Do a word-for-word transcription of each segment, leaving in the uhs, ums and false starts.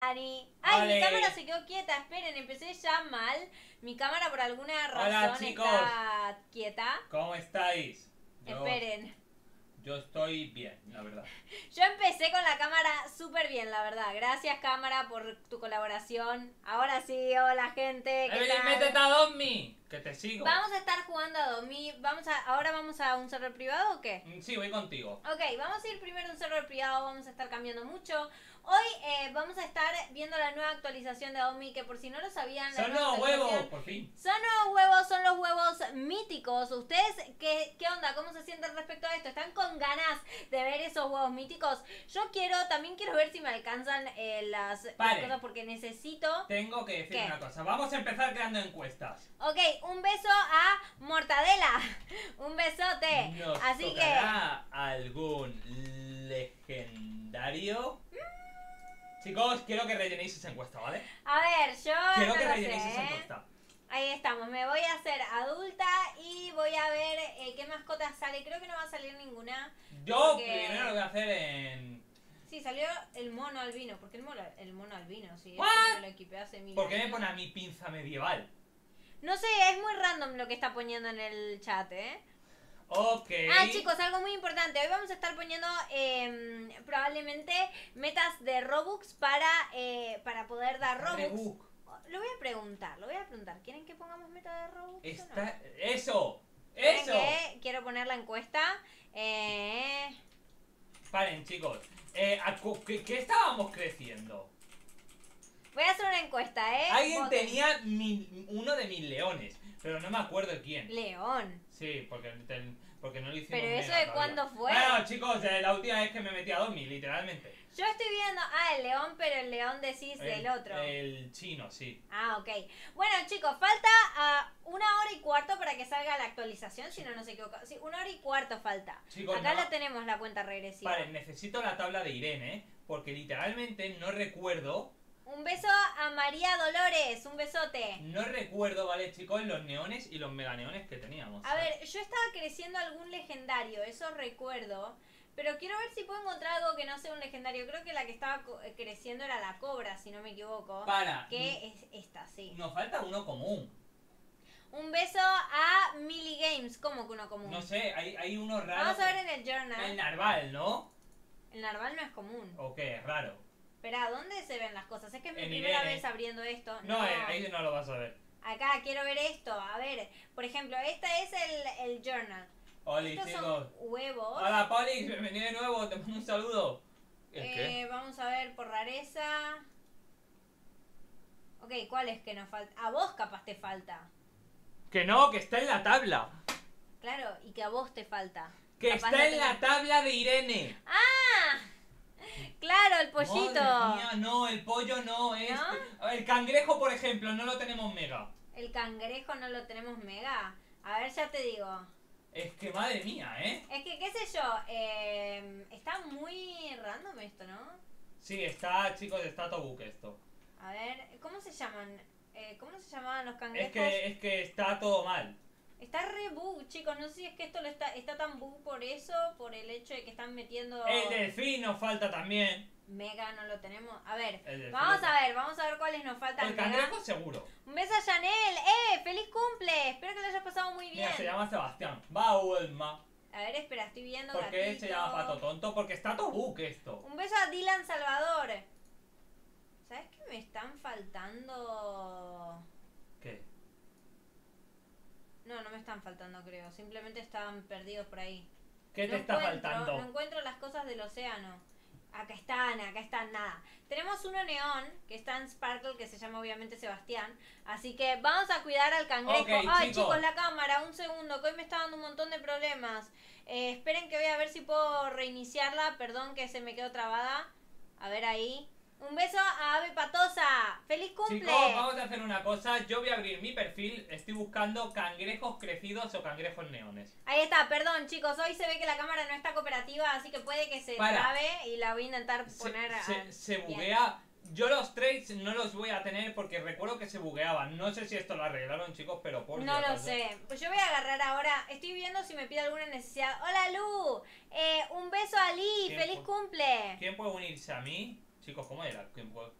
Ani. Ay, Vale. mi cámara se quedó quieta. Esperen, empecé ya mal. Mi cámara por alguna Hola, razón chicos. está quieta. ¿Cómo estáis? Yo, Esperen. yo estoy bien, la verdad. Yo empecé con la cámara súper bien, la verdad. Gracias, cámara, por tu colaboración. Ahora sí, hola, gente. ¿Qué Evelyn, tal? métete a Dommi, que te sigo. Vamos a estar jugando a Domi. Vamos a, ¿Ahora vamos a un server privado o qué? Mm, Sí, voy contigo. Ok, vamos a ir primero a un server privado, vamos a estar cambiando mucho. Hoy eh, vamos a estar viendo la nueva actualización de Adomi, que por si no lo sabían... la Son nueva los huevos, actualización- por fin. Son nuevos huevos, son los huevos míticos. ¿Ustedes qué, qué onda? ¿Cómo se sienten respecto a esto? ¿Están con ganas de ver esos huevos míticos? Yo quiero, también quiero ver si me alcanzan eh, las, las Vale. cosas porque necesito... Tengo que decir ¿Qué? una cosa. Vamos a empezar creando encuestas. Ok, un beso a Mortadela. Un besote. ¿Nos Así que... tocará algún legendario? Chicos, quiero que rellenéis esa encuesta, ¿vale? A ver, yo Quiero no que lo rellenéis sé, esa ¿eh? encuesta. Ahí estamos, me voy a hacer adulta y voy a ver eh, qué mascota sale. Creo que no va a salir ninguna. Yo Porque- primero lo voy a hacer en... Sí, salió el mono albino. ¿Por qué el mono, el mono albino? Sí, What? eso me lo equipé hace mil ¿Por qué me años. pone a mi pinza medieval? No sé, es muy random lo que está poniendo en el chat, ¿eh? Ok. Ah, chicos, algo muy importante. Hoy vamos a estar poniendo eh, probablemente metas de Robux para, eh, para poder dar Robux. Rebook. Lo voy a preguntar, lo voy a preguntar. ¿Quieren que pongamos meta de Robux o no? Está... ¡Eso! ¿Saben ¡Eso! qué? Quiero poner la encuesta. Eh... Paren, chicos. Eh, ¿a cu- ¿qué, qué estábamos creciendo? Voy a hacer una encuesta, ¿eh? Alguien Voten. tenía mil- uno de mis leones, pero no me acuerdo de quién. León. Sí, porque, te- porque no lo hicimos. Pero eso mega de todavía. cuándo fue. Bueno, chicos, eh, la última vez que me metí a Domi, literalmente. Yo estoy viendo... Ah, el león, pero el león decís del otro. El chino, sí. Ah, ok. Bueno, chicos, falta ah, una hora y cuarto para que salga la actualización, si no, no se equivoca. Sí, una hora y cuarto falta. Chicos, Acá no. la tenemos, la cuenta regresiva. Vale, necesito la tabla de Irene, ¿eh? Porque literalmente no recuerdo. Un beso a María Dolores, un besote. No recuerdo, ¿vale, chicos? Los neones y los meganeones que teníamos. A ver, yo estaba creciendo algún legendario, eso recuerdo. Pero quiero ver si puedo encontrar algo que no sea un legendario. Creo que la que estaba co- eh, creciendo era la cobra, si no me equivoco. Para. Que es esta, sí. Nos falta uno común. Un beso a Millie Games. ¿Cómo que uno común? No sé, hay, hay uno raro. Vamos a ver en el journal. El narval, ¿no? El narval no es común. ¿O qué? Es raro. Espera, ¿dónde se ven las cosas? Es que es mi En primera Irene. vez abriendo esto. No, eh, ahí no lo vas a ver. Acá quiero ver esto. A ver, por ejemplo, este es el, el journal. Hola, Estos chicos. son huevos. Hola, Paulix, bienvenido de nuevo, te mando un saludo. ¿El Eh, vamos a ver por rareza. Ok, ¿cuál es que nos falta? A vos capaz te falta. Que no, que está en la tabla. Claro, y que a vos te falta. Que Capaz está no en tenés- la tabla de Irene. ¡Ah! Claro, el pollito. Madre mía, no, el pollo no, es... ¿No? El cangrejo, por ejemplo, no lo tenemos mega. El cangrejo no lo tenemos mega. A ver, ya te digo. Es que madre mía, ¿eh? Es que, qué sé yo, eh, está muy random esto, ¿no? Sí, está, chicos, está Tobuk esto. A ver, ¿cómo se llaman? Eh, ¿Cómo se llamaban los Es cangrejos? que, es que está todo mal. Está re bug, chicos. No sé si es que esto lo está, está tan bug por eso, por el hecho de que están metiendo... El delfín nos falta también. Mega no lo tenemos. A ver, El delfín vamos lo- a ver, vamos a ver cuáles nos faltan. El Mega. cangrejo seguro. Un beso a Chanel. ¡Eh! ¡Feliz cumple! Espero que lo hayas pasado muy bien. Mira, se llama Sebastián. Baulma. A ver, espera, estoy viendo. ¿Por qué gatito. se llama Pato Tonto? Porque está Tobuk esto. Un beso a Dylan Salvador. ¿Sabes qué me están faltando? ¿Qué? No, no me están faltando, creo. Simplemente están perdidos por ahí. ¿Qué te No está encuentro- faltando? No encuentro las cosas del océano. Acá están, acá están, nada. Tenemos uno neón, que está en Sparkle, que se llama obviamente Sebastián. Así que vamos a cuidar al cangrejo. Ok, Ay, chicos. chicos, la cámara, un segundo, que hoy me está dando un montón de problemas. Eh, esperen que voy a ver si puedo reiniciarla. Perdón que se me quedó trabada. A ver ahí. Un beso a Ave Patosa. ¡Feliz cumple! Chicos, vamos a hacer una cosa. Yo voy a abrir mi perfil. Estoy buscando cangrejos crecidos o cangrejos neones. Ahí está, perdón chicos, hoy se ve que la cámara no está cooperativa, así que puede que se Para. trabe y la voy a intentar Se, poner a... se, se bien. buguea. Yo los trades no los voy a tener porque recuerdo que se bugueaban. No sé si esto lo arreglaron, chicos, pero por si No lo acaso. sé. Pues yo voy a agarrar ahora. Estoy viendo si me pide alguna necesidad. Hola Lu. Eh, un beso a Lee. ¿Quién Feliz fue? cumple. ¿Quién puede unirse a mí? Chicos, ¿cómo era? ¿Quién puede,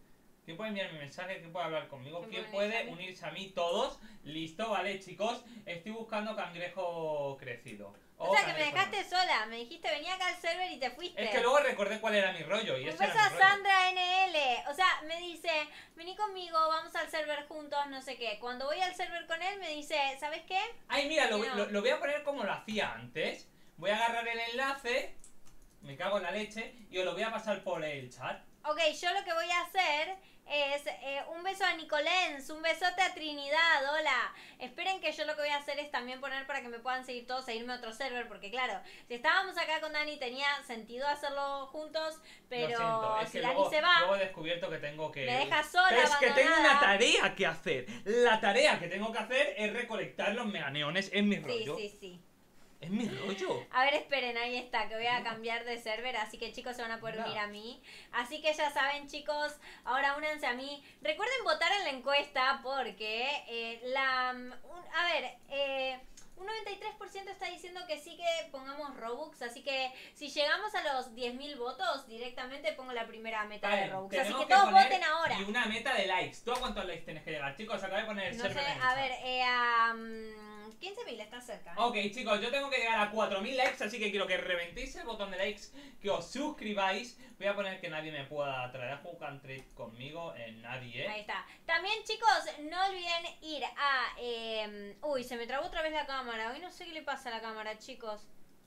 ¿Quién puede enviar mi mensaje? ¿Quién puede hablar conmigo? ¿Quién ¿Quién puede puede unirse a mí? unirse a mí? Todos. Listo, vale, chicos. Estoy buscando cangrejo crecido. O sea que me cangrejo dejaste sola, me dijiste venía acá al server y te fuiste. Es que luego recordé cuál era mi rollo y Un ese era beso mi a rollo. Sandra N L. O sea, me dice, vení conmigo, vamos al server juntos, no sé qué. Cuando voy al server con él me dice, ¿sabes qué? Ay, mira, lo, No. lo- lo voy a poner como lo hacía antes. Voy a agarrar el enlace, me cago en la leche, y os lo voy a pasar por el chat. Ok, yo lo que voy a hacer es eh, un beso a Nicolens, un besote a Trinidad, hola. Esperen que yo lo que voy a hacer es también poner para que me puedan seguir todos e irme a otro server, porque claro, si estábamos acá con Dani tenía sentido hacerlo juntos, pero Lo siento, es si que Dani luego, se va, luego he descubierto que tengo que... me deja sola, Pero es que tengo una abandonada. tarea que hacer. La tarea que tengo que hacer es recolectar los meganeones en mi Sí, rollo. sí, sí. Es mi rollo. A ver, esperen, ahí está, que voy a cambiar de server, así que chicos se van a poder Mira. unir a mí. Así que ya saben, chicos, ahora únanse a mí. Recuerden votar en la encuesta porque eh, la... un- a ver, eh, un noventa y tres por ciento está diciendo que sí que pongamos Robux, así que si llegamos a los diez mil votos, directamente pongo la primera meta Vale, de Robux. Así tenemos que todos poner voten ahora. Y una meta de likes. ¿Tú a cuántos likes tienes que llegar, chicos? Acabo de poner el No sé, server en el a chat. ver, eh, a mm, quince mil está cerca. ¿eh? Ok, chicos, yo tengo que llegar a cuatro mil likes, así que quiero que reventéis el botón de likes, que os suscribáis. Voy a poner que nadie me pueda traer a jugar trade conmigo, eh, nadie. Ahí está. También, chicos, no olviden ir a... eh, uy, se me trabó otra vez la cámara. Hoy no sé qué le pasa a la cámara, chicos.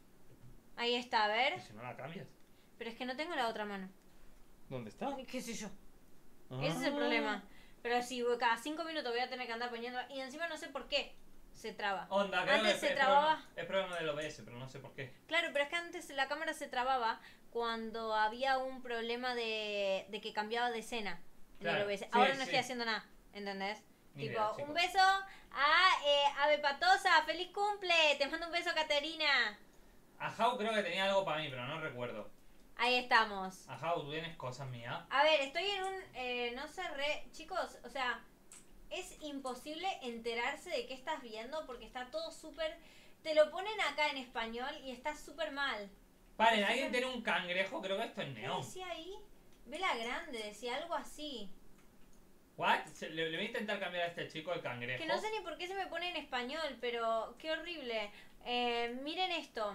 Ahí está, a ver. Y si no la cambias, Pero es que no tengo la otra mano. ¿dónde está? ¿Qué sé yo? Ese es el problema. Pero si cada cinco minutos voy a tener que andar poniendo... Y encima no sé por qué se traba. Onda, creo Antes que se es trababa. problema- Es problema del O B S, pero no sé por qué. Claro, pero es que antes la cámara se trababa cuando había un problema de, de que cambiaba de escena. en el Claro, O B S. sí, Ahora no sí. estoy haciendo nada, ¿entendés? Ni Tipo, idea, un chicos. beso a eh, Ave Patosa, feliz cumple, te mando un beso, Caterina. A Jau creo que tenía algo para mí, pero no recuerdo. Ahí estamos. A Jau, ¿tú tienes cosas mías? A ver, estoy en un, eh, no sé, re, chicos, o sea, es imposible enterarse de qué estás viendo porque está todo súper, te lo ponen acá en español y está súper mal. Vale, Sí, alguien sí. tiene un cangrejo, creo que esto es ¿Qué neón. decía ahí? Vela grande, decía algo así. ¿What? Se- Le, le voy a intentar cambiar a este chico el cangrejo. Que no sé ni por qué se me pone en español, pero qué horrible. Eh, miren esto.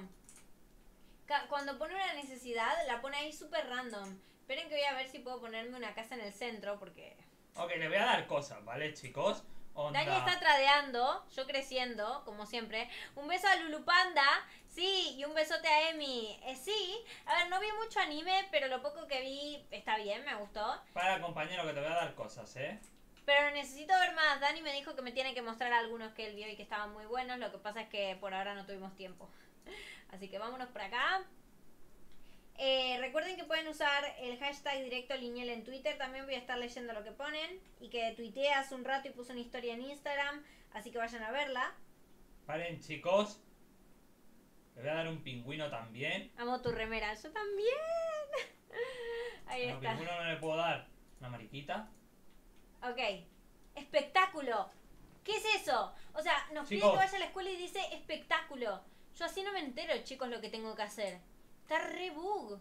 Ca- Cuando pone una necesidad, la pone ahí súper random. Esperen que voy a ver si puedo ponerme una casa en el centro, porque... Ok, le voy a dar cosas, ¿vale, chicos? Onda. Dani está tradeando, yo creciendo, como siempre. Un beso a Lulu Panda, sí, y un besote a Emi. Eh, sí, a ver, no vi mucho anime, pero lo poco que vi está bien, me gustó. Para, compañero, que te voy a dar cosas, ¿eh? Pero necesito ver más. Dani me dijo que me tiene que mostrar algunos que él vio y que estaban muy buenos. Lo que pasa es que por ahora no tuvimos tiempo. Así que vámonos por acá. Eh, recuerden que pueden usar el hashtag directo lineal en Twitter. También voy a estar leyendo lo que ponen. Y que tuiteé hace un rato y puse una historia en Instagram. Así que vayan a verla. Paren, chicos. Le voy a dar un pingüino también. Amo tu remera. Yo también. Ahí A un está. pingüino no le puedo dar una mariquita. Ok. Espectáculo. ¿Qué es eso? O sea, nos pide Chicos. que vaya a la escuela y dice espectáculo. Yo así no me entero, chicos, lo que tengo que hacer. Está re bug.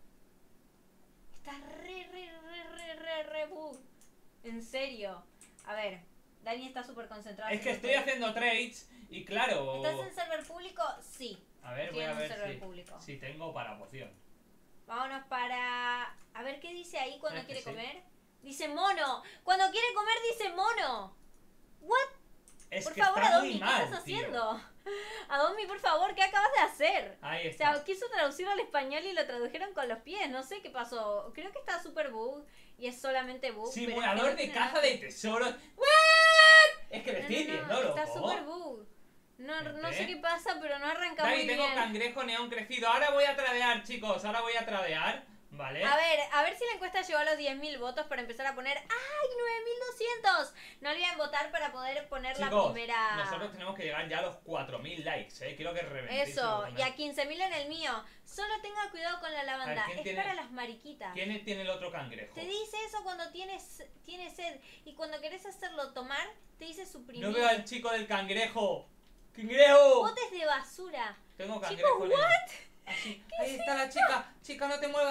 Está re, re, re, re, re, re bug. En serio. A ver, Dani está súper concentrado. Es que haciendo estoy trades. haciendo trades y claro. ¿Estás en server público? Sí. A ver, Estoy voy en a un ver server si, público. si tengo para poción. Vámonos para... A ver qué dice ahí cuando ¿Sabes que quiere sí? comer. Dice mono. Cuando quiere comer dice mono. ¿What? Es Por que favor, está Adomi, muy ¿qué mal, estás tío. haciendo? Adomi, por favor, ¿qué acabas de hacer? Ahí O está. sea, quiso traducirlo al español y lo tradujeron con los pies. No sé qué pasó. Creo que está súper bug y es solamente bug. pero es que Simulador no de tiene caza nada. de tesoros. ¿What? Es que le No, estoy no, no, viendo, loco. está súper bug. No, no sé Vente. qué pasa, pero no arranca Dani, muy tengo bien. cangrejo neón crecido. Ahora voy a tradear, chicos. Ahora voy a tradear. ¿Vale? A ver, a ver si la encuesta llegó a los diez mil votos para empezar a poner... ¡Ay, nueve mil doscientos! No olviden votar para poder poner la Chicos, primera... nosotros tenemos que llegar ya a los cuatro mil likes, ¿eh? Quiero que reventéis. Eso, el y a quince mil en el mío. Solo tenga cuidado con la lavanda. A ver, ¿quién Es tiene- para las mariquitas. ¿Quién tiene el otro cangrejo? Te dice eso cuando tienes, tienes sed. Y cuando querés hacerlo tomar, te dice suprimir. No veo al chico del cangrejo. ¡Cangrejo! Botes de basura. Tengo cangrejo. Chicos, en el- Así. Ahí está la chica. Chica, no te muevas.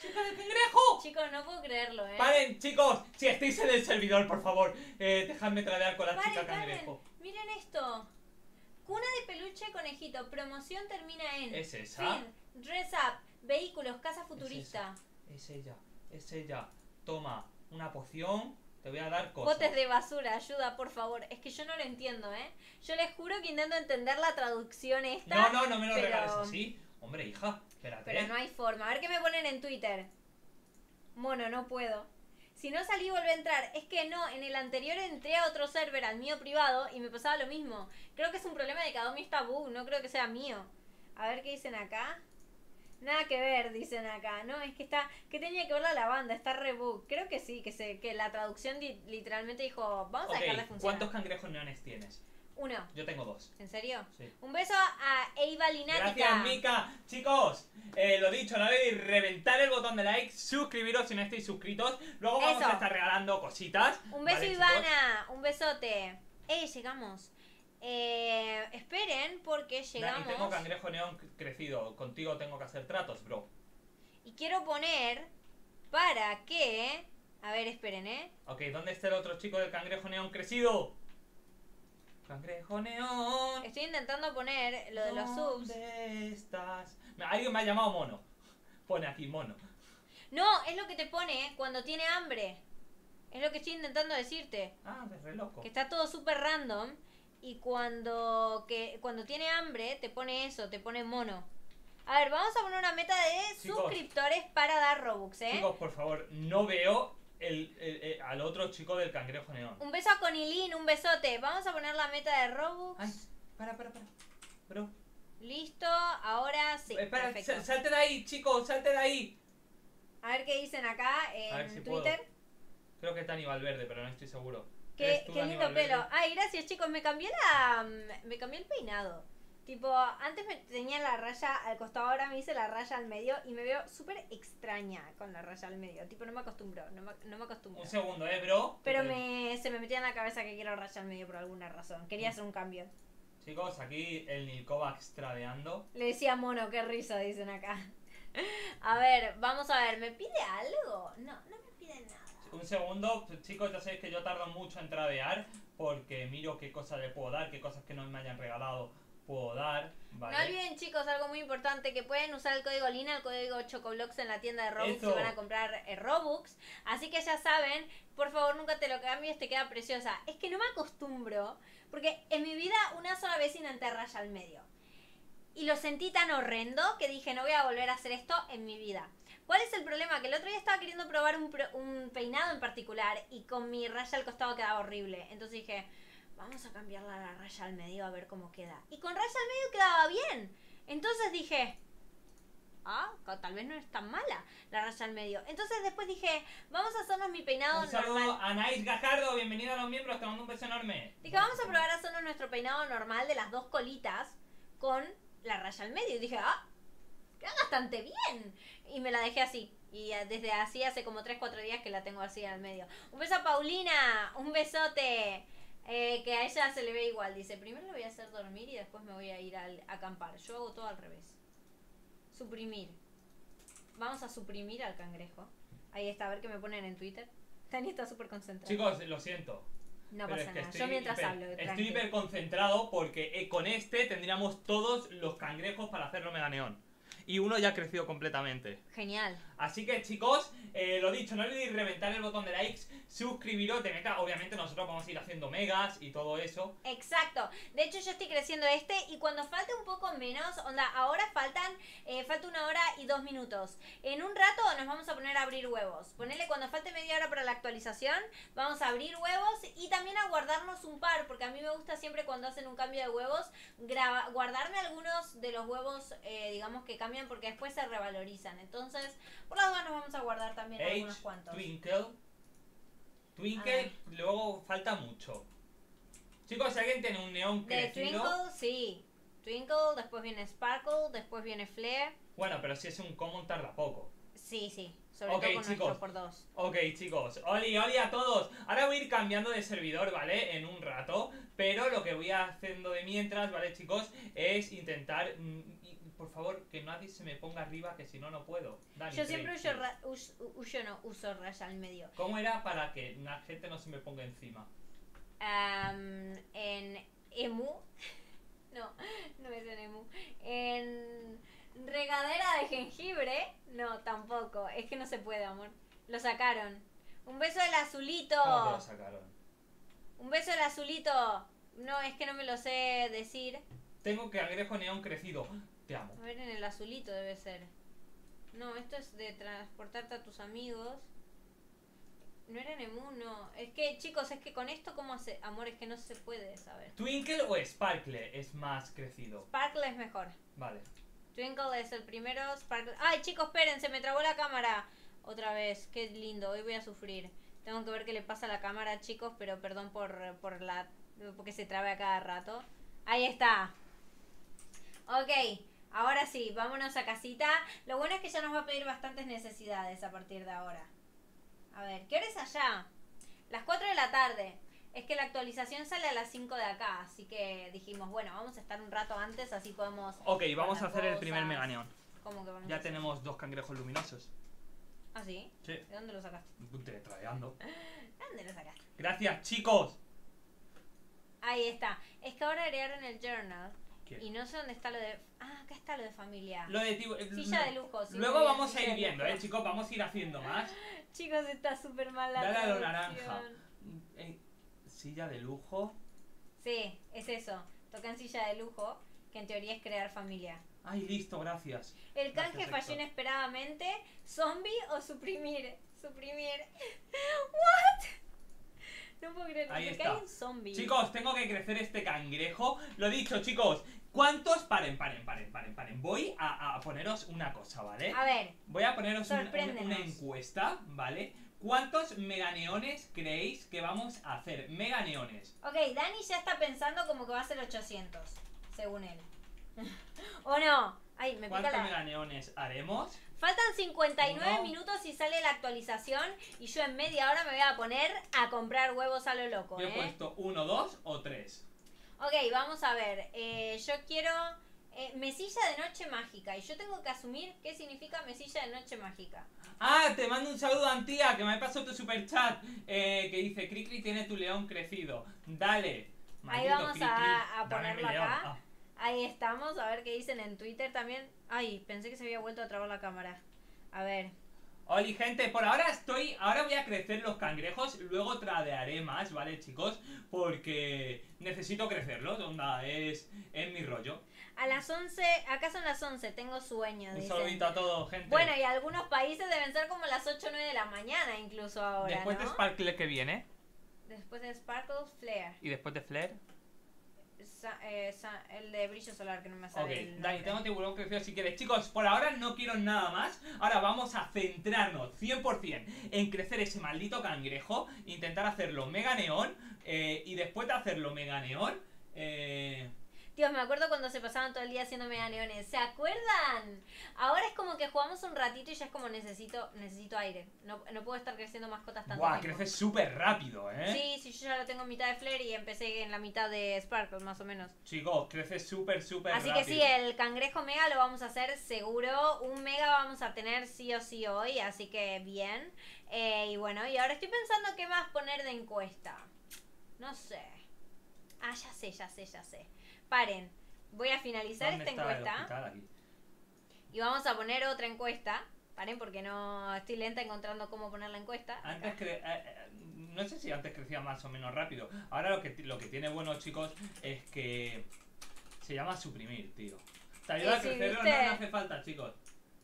¡Chica de cangrejo! Chicos, no puedo creerlo, ¿eh? Paren, chicos, si estáis en el servidor, por favor, eh, dejadme tradear con la Paren, chica paren. cangrejo. Miren esto. Cuna de peluche conejito. Promoción termina en... ¿Es esa? Fin. Dress up. Vehículos. Casa futurista. Es ella, es ella. Toma, una poción, te voy a dar cosas. Botes de basura. Ayuda, por favor. Es que yo no lo entiendo, ¿eh? Yo les juro que intento entender la traducción esta. No, no, no me lo pero... regales así. Hombre, hija, espérate. Pero no hay forma. A ver qué me ponen en Twitter. Mono, no puedo. Si no salí, volví a entrar. Es que no, en el anterior entré a otro server, al mío privado, y me pasaba lo mismo. Creo que es un problema de que Adobe está bug, no creo que sea mío. A ver qué dicen acá. Nada que ver, dicen acá. No, es que está... ¿Qué tenía que ver la lavanda? Está re bug. Creo que sí, que se, que la traducción di- literalmente dijo... Vamos a Ok, dejarla funcionar. ¿cuántos cangrejos neones tienes? Uno. Yo tengo dos. ¿En serio? Sí. Un beso a Eiva Linática. Gracias, Mika. Chicos, eh, lo dicho, no olvidéis reventar el botón de like, suscribiros si no estáis suscritos. Luego vamos Eso. a estar regalando cositas. Un beso, ¿vale, Ivana. Un besote. ¡Eh, llegamos! Eh, esperen, porque chicos? Dani, tengo llegamos. cangrejo neón crecido. Contigo tengo que hacer tratos, bro. Y quiero poner para que... A ver, esperen, ¿eh? Ok, ¿dónde está el otro chico del cangrejo neón crecido? Cangrejo neón. Estoy intentando poner lo de los subs. ¿Dónde estás? Alguien me ha llamado mono. Pone aquí mono. No, es lo que te pone cuando tiene hambre. Es lo que estoy intentando decirte. Ah, es re loco. Que está todo súper random. Y cuando, que, cuando tiene hambre, te pone eso, te pone mono. A ver, vamos a poner una meta de Chicos. suscriptores para dar Robux, ¿eh? Chicos, por favor, no veo el, el- el- al otro chico del cangrejo neón. Un beso a Conilín, un besote. Vamos a poner la meta de Robux. Ay, para, para, para. Bro. Listo, ahora sí. Espera, Perfecto. sal- salte de ahí, chicos, salte de ahí. A ver qué dicen acá en A ver si Twitter. puedo. Creo que es Dani Valverde, pero no estoy seguro. Qué, ¿Eres tú, qué Dani lindo Valverde? pelo. Ay, gracias, chicos. Me cambié la. Me cambié el peinado. Tipo, antes me tenía la raya al costado, ahora me hice la raya al medio y me veo súper extraña con la raya al medio. Tipo, no me acostumbro, no me, no me acostumbro. Un segundo, eh, bro. Pero Que te- me, se me metía en la cabeza que quiero raya al medio por alguna razón. Quería hacer un cambio. Chicos, aquí el Nilkovac tradeando. Le decía mono, qué risa, dicen acá. A ver, vamos a ver, ¿me pide algo? No, no me pide nada. Un segundo, chicos, ya sabéis que yo tardo mucho en tradear porque miro qué cosas le puedo dar, qué cosas que no me hayan regalado puedo dar, ¿vale? No olviden, chicos, algo muy importante, que pueden usar el código Lina, el código Chocoblox en la tienda de Robux Eso. si van a comprar eh, Robux. Así que ya saben, por favor, nunca te lo cambies, te queda preciosa. Es que no me acostumbro, porque en mi vida una sola vez intenté raya al medio. Y lo sentí tan horrendo que dije, no voy a volver a hacer esto en mi vida. ¿Cuál es el problema? Que el otro día estaba queriendo probar un, pro- un peinado en particular y con mi raya al costado quedaba horrible. Entonces dije, vamos a cambiarla a la raya al medio a ver cómo queda. Y con raya al medio quedaba bien. Entonces dije, ah, ca- tal vez no es tan mala la raya al medio. Entonces después dije, vamos a hacernos mi peinado Un saludo normal. a Nice Gajardo, bienvenido a los miembros, te mando un beso enorme. Dije, vamos a probar a hacernos nuestro peinado normal de las dos colitas con la raya al medio. Y dije, ah, queda bastante bien. Y me la dejé así. Y eh, desde así hace como tres cuatro días que la tengo así al medio. Un beso a Paulina, un besote. Eh, que a ella se le ve igual. Dice, primero le voy a hacer dormir y después me voy a ir al- a acampar. Yo hago todo al revés. Suprimir. Vamos a suprimir al cangrejo. Ahí está, a ver qué me ponen en Twitter. Tani está súper concentrada. Chicos, lo siento. No pero pasa es que nada. estoy Yo mientras hiper- hablo. Estoy tranqui. hiper concentrado porque eh, con este tendríamos todos los cangrejos para hacerlo mega neón. Y uno ya ha crecido completamente. Genial. Así que chicos, eh, lo dicho, no olvidéis reventar el botón de likes, suscribiros, de meta, obviamente nosotros vamos a ir haciendo megas y todo eso. Exacto. De hecho, yo estoy creciendo este y cuando falte un poco menos, onda, ahora faltan, eh, falta una hora y dos minutos. En un rato nos vamos a poner a abrir huevos. Ponele cuando falte media hora para la actualización, vamos a abrir huevos y también a guardarnos un par, porque a mí me gusta siempre cuando hacen un cambio de huevos, graba- guardarme algunos de los huevos, eh, digamos que cambian porque después se revalorizan. Entonces, por las dudas nos vamos a guardar también algunos Age, cuantos. Twinkle. A Twinkle, ver. luego falta mucho. Chicos, si alguien tiene un neón De crecido... Twinkle, sí. Twinkle, después viene Sparkle, después viene Flare. Bueno, pero si es un common tarda poco. Sí, sí. Sobre Ok, todo con chicos. nuestro por dos. Ok, chicos, oli, oli a todos. Ahora voy a ir cambiando de servidor, ¿vale? En un rato. Pero lo que voy haciendo de mientras, ¿vale, chicos? Es intentar mm, y por favor, que nadie se me ponga arriba, que si no, no puedo. Dani, Yo Trey, siempre uso, please. ra- us- uso, no, uso raya al medio. ¿Cómo era para que la gente no se me ponga encima? Am, en emu. No, no es en emu. En regadera de jengibre. No, tampoco. Es que no se puede, amor. Lo sacaron. Un beso del azulito. ¿Cómo que lo sacaron? Un beso del azulito. No, es que no me lo sé decir. Tengo cangrejo neón crecido. Te amo. A ver, en el azulito debe ser. No, esto es de transportarte a tus amigos. No era en emu, no. Es que, chicos, es que con esto, ¿cómo hace? Amor, es que no se puede saber. ¿Twinkle o Sparkle es más crecido? Sparkle es mejor. Vale. Twinkle es el primero. Sparkle. ¡Ay, chicos, esperen! Se me trabó la cámara. Otra vez. Qué lindo. Hoy voy a sufrir. Tengo que ver qué le pasa a la cámara, chicos, pero perdón por, por la... porque se trabe a cada rato. Ahí está. Ok. Ahora sí, vámonos a casita. Lo bueno es que ya nos va a pedir bastantes necesidades a partir de ahora. A ver, ¿qué hora es allá? Las cuatro de la tarde. Es que la actualización sale a las cinco de acá, así que dijimos, bueno, vamos a estar un rato antes, así podemos... Ok, vamos a poner hacer el primer cosas. mega neón. ¿Cómo que vamos a Ya hacer? tenemos dos cangrejos luminosos. ¿Ah, sí? Sí. ¿De dónde lo sacaste? Tradeando. ¿De dónde lo sacaste? Gracias, chicos. Ahí está. Es que ahora agregaron el journal. ¿Qué? Y no sé dónde está lo de... Ah, acá está lo de familia. Lo de ti- Silla lo- de lujo. sí, Luego muy bien, vamos a silla ir de viendo, lujo. eh, chicos. Vamos a ir haciendo más. Chicos, está súper mal la Dale a lo traducción. naranja. Eh, silla de lujo. Sí, es eso. Tocan silla de lujo, que en teoría es crear familia. Ay, listo, gracias. El canje Gracias, falló Héctor. inesperadamente. ¿Zombie o suprimir? Suprimir. ¿What? No puedo creer Ahí que está. hay un zombie. Chicos, tengo que crecer este cangrejo. Lo dicho, chicos. ¿Cuántos? Paren, paren, paren, paren, paren. Voy a, a poneros una cosa, ¿vale? A ver, Voy a poneros un- un- Sorpréndenos. una encuesta, ¿vale? ¿Cuántos meganeones creéis que vamos a hacer? Meganeones. ok, Dani ya está pensando como que va a ser ochocientos, según él. ¿O no? Ay, me pica ¿Cuántos la... meganeones haremos? Faltan cincuenta y nueve Uno. minutos y sale la actualización y yo en media hora me voy a poner a comprar huevos a lo loco, Yo he ¿eh? puesto uno, dos o tres. Ok, vamos a ver. Eh, yo quiero eh, mesilla de noche mágica y yo tengo que asumir qué significa mesilla de noche mágica. Ah, te mando un saludo, Antía, que me pasó tu super chat. Eh, que dice, Cricri tiene tu león crecido. Dale. Ahí Maldito vamos Cricri, a, a dame mi ponerlo león. acá. Ah. Ahí estamos, a ver qué dicen en Twitter también. Ay, pensé que se había vuelto a trabar la cámara. A ver. Hola gente, por ahora estoy, ahora voy a crecer los cangrejos, luego tradearé más, ¿vale, chicos? Porque necesito crecerlos, onda, es, es mi rollo. A las once, acá son las once, tengo sueño, Un dicen. saludito a todos, gente. Bueno, y algunos países deben ser como las ocho o nueve de la mañana incluso ahora, Después ¿no? de Sparkle que viene, Después de Sparkle, Flare. y después de Flare. Sa- eh, sa- el de brillo solar que no me sale Ok, el Dani, nombre. tengo tiburón crecido si quieres. Chicos, por ahora no quiero nada más. Ahora vamos a centrarnos cien por cien en crecer ese maldito cangrejo, intentar hacerlo mega neón, eh, y después de hacerlo mega neón, eh... Dios, me acuerdo cuando se pasaban todo el día haciendo mega neones. ¿Se acuerdan? Ahora es como que jugamos un ratito y ya es como necesito necesito aire. No, no puedo estar creciendo mascotas tanto Buah, tiempo. crece súper rápido, ¿eh? Sí, sí, yo ya lo tengo en mitad de Flare y empecé en la mitad de Sparkle, más o menos. Chicos, crece súper, súper Así rápido. que sí, el cangrejo mega lo vamos a hacer seguro. Un mega vamos a tener sí o sí hoy, así que bien. Eh, y bueno, y ahora estoy pensando qué más poner de encuesta. No sé. Ah, ya sé, ya sé, ya sé. Paren, voy a finalizar ¿Dónde esta está el encuesta hospital aquí? y vamos a poner otra encuesta. Paren porque no estoy lenta encontrando cómo poner la encuesta. Antes cre- eh, eh, no sé si antes crecía más o menos rápido. Ahora lo que, ti- lo que tiene bueno, chicos, es que se llama suprimir, tío. Te ayuda Eh, a sí, crecerlo, no, ¿viste? no hace falta, chicos.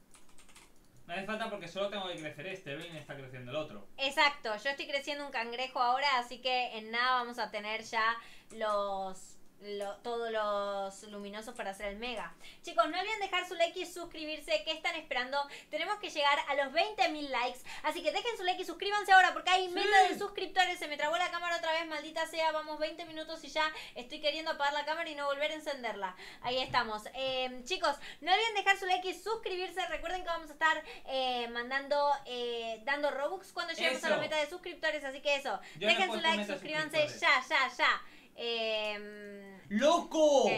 No hace falta porque solo tengo que crecer este, ¿ven? Y está creciendo el otro. Exacto, yo estoy creciendo un cangrejo ahora, así que en nada vamos a tener ya los... Lo, todos los luminosos para hacer el mega. Chicos, no olviden dejar su like y suscribirse. ¿Qué están esperando? Tenemos que llegar a los veinte mil likes. Así que dejen su like y suscríbanse ahora porque hay Sí. meta de suscriptores. Se me trabó la cámara otra vez, maldita sea. Vamos veinte minutos y ya estoy queriendo apagar la cámara y no volver a encenderla. Ahí estamos. Eh, chicos, no olviden dejar su like y suscribirse. Recuerden que vamos a estar eh, mandando, eh, dando Robux cuando lleguemos a la Eso. meta de suscriptores. Así que eso, Yo no he dejen su puesto like, meta de suscríbanse ya, suscriptores. ya, ya. Eh, ¡Loco! ¿Qué?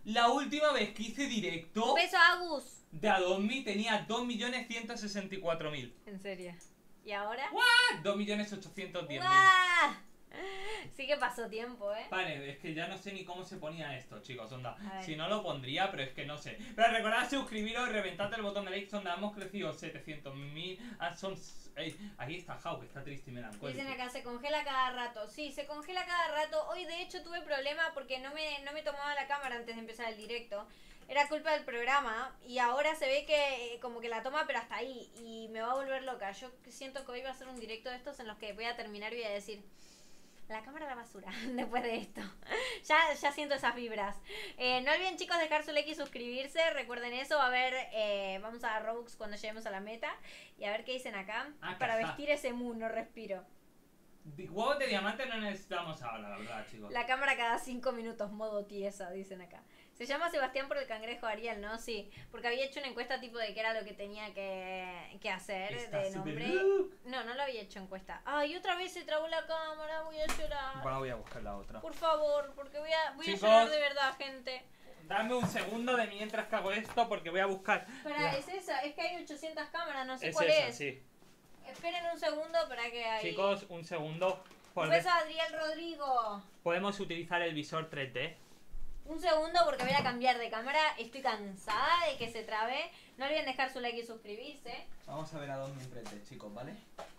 La última vez que hice directo Un beso, Agus. de Adobe tenía dos millones ciento sesenta y cuatro mil. En serio. ¿Y ahora? dos millones ochocientos diez mil. ¡Guau! Sí que pasó tiempo, ¿eh? Vale, es que ya no sé ni cómo se ponía esto, chicos, onda. A ver. Si no lo pondría, pero es que no sé. Pero recordad suscribiros, reventad el botón de like, onda, hemos crecido setecientos mil. Ah, son... eh, ahí está Jau, que está triste y melancólico. Dicen acá, se congela cada rato. Sí, se congela cada rato. Hoy de hecho tuve problema porque no me, no me tomaba la cámara antes de empezar el directo. Era culpa del programa y ahora se ve que eh, como que la toma pero hasta ahí y me va a volver loca. Yo siento que hoy va a ser un directo de estos en los que voy a terminar y voy a decir... La cámara a la basura, después de esto. ya, ya siento esas vibras. Eh, no olviden, chicos, dejar su like y suscribirse. Recuerden eso. A ver, eh, vamos a Robux cuando lleguemos a la meta. Y a ver qué dicen acá. Ah, Para caja. vestir ese moon, no respiro. De huevos de diamante no necesitamos ahora, la verdad, chicos. La cámara cada cinco minutos, modo tiesa, dicen acá. Se llama Sebastián por el cangrejo Ariel, ¿no? Sí, porque había hecho una encuesta tipo de qué era lo que tenía que, que hacer Está de súper nombre. look. No, no lo había hecho encuesta. Ay, otra vez se trabó la cámara, voy a llorar. Bueno, voy a buscar la otra. Por favor, porque voy a, voy Chicos. a llorar de verdad, gente. Dame un segundo de mientras que hago esto porque voy a buscar. Espera, la- es esa, es que hay ochocientas cámaras, no sé Es cuál esa, es. sí. Esperen un segundo para que hay... Chicos, un segundo. Un Podemos- beso a Adriel Rodrigo. Podemos utilizar el visor tres D. Un segundo porque voy a cambiar de cámara. Estoy cansada de que se trabe. No olviden dejar su like y suscribirse. Vamos a ver a dónde enfrente, chicos, ¿vale?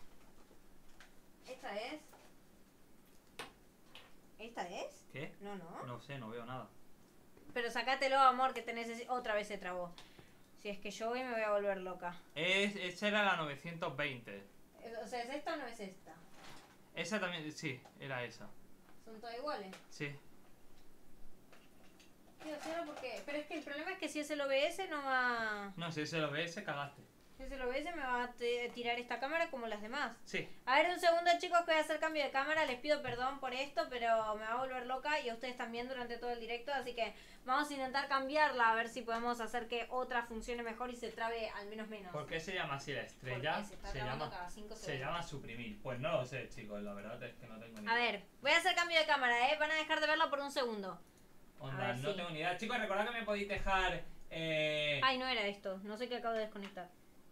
¿Esta es? ¿Esta es? ¿Qué? No, no. No sé, no veo nada. Pero sacátelo, amor, que te necesito. Otra vez se trabó. Si es que yo voy me voy a volver loca. Es, esa era la novecientos veinte. Eh, O sea, ¿es esta o no es esta? Esa también, sí, era esa. Son todas iguales. Sí. Quiero hacerlo porque... Pero es que el problema es que si es el O B S no va... No sé, si lo ves, se cagaste. Si es el O B S me va a te- tirar esta cámara como las demás. Sí. A ver, un segundo, chicos, que voy a hacer cambio de cámara. Les pido perdón por esto, pero me va a volver loca y a ustedes también durante todo el directo. Así que vamos a intentar cambiarla, a ver si podemos hacer que otra funcione mejor y se trabe al menos menos. ¿Por qué se llama así la estrella? Porque se está Se trabando llama, cada cinco se segundos. llama suprimir. Pues no lo sé, chicos, la verdad es que no tengo ni A idea. ver, voy a hacer cambio de cámara, ¿eh? Van a dejar de verla por un segundo. Onda, a ver, no sí. tengo ni idea. Chicos, recordad que me podéis dejar... Eh... Ay, no era esto. No sé qué acabo de desconectar.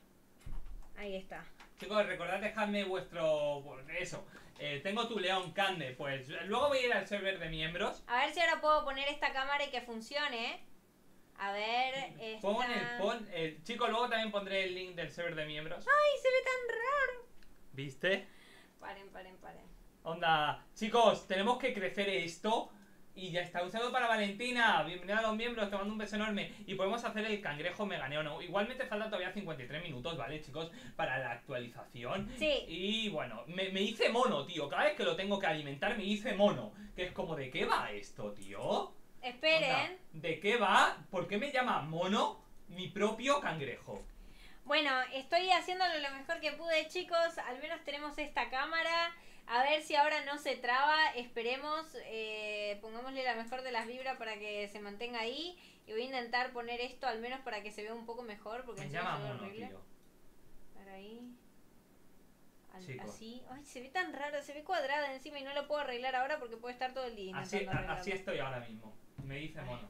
Ahí está. Chicos, recordad dejarme vuestro... pues, eso. Eh, tengo tu león, Cande. Pues luego voy a ir al server de miembros. A ver si ahora puedo poner esta cámara y que funcione. A ver, esta... Pon el... Pon el... Chicos, luego también pondré el link del server de miembros. ¡Ay, se ve tan raro! ¿Viste? Paren, paren, paren. Onda, chicos, tenemos que crecer esto. Y ya está, un saludo para Valentina. Bienvenida a los miembros, te mando un beso enorme. Y podemos hacer el cangrejo meganeón. Igualmente faltan todavía cincuenta y tres minutos, ¿vale, chicos? Para la actualización. Sí. Y bueno, me, me hice mono, tío. Cada vez que lo tengo que alimentar me hice mono. Que es como, ¿de qué va esto, tío? Esperen. Onda, ¿de qué va? ¿Por qué me llama mono mi propio cangrejo? Bueno, estoy haciéndolo lo mejor que pude, chicos. Al menos tenemos esta cámara. A ver si ahora no se traba. Esperemos. Eh, pongámosle la mejor de las vibras para que se mantenga ahí. Y voy a intentar poner esto al menos para que se vea un poco mejor. Porque Me encima llama se ve mono, horrible. tío. Para ahí. Al- Chicos. así. Ay, se ve tan raro. Se ve cuadrada encima y no lo puedo arreglar ahora porque puedo estar todo el día Así, intentando a- arreglarlo. así estoy ahora mismo. Me hice mono.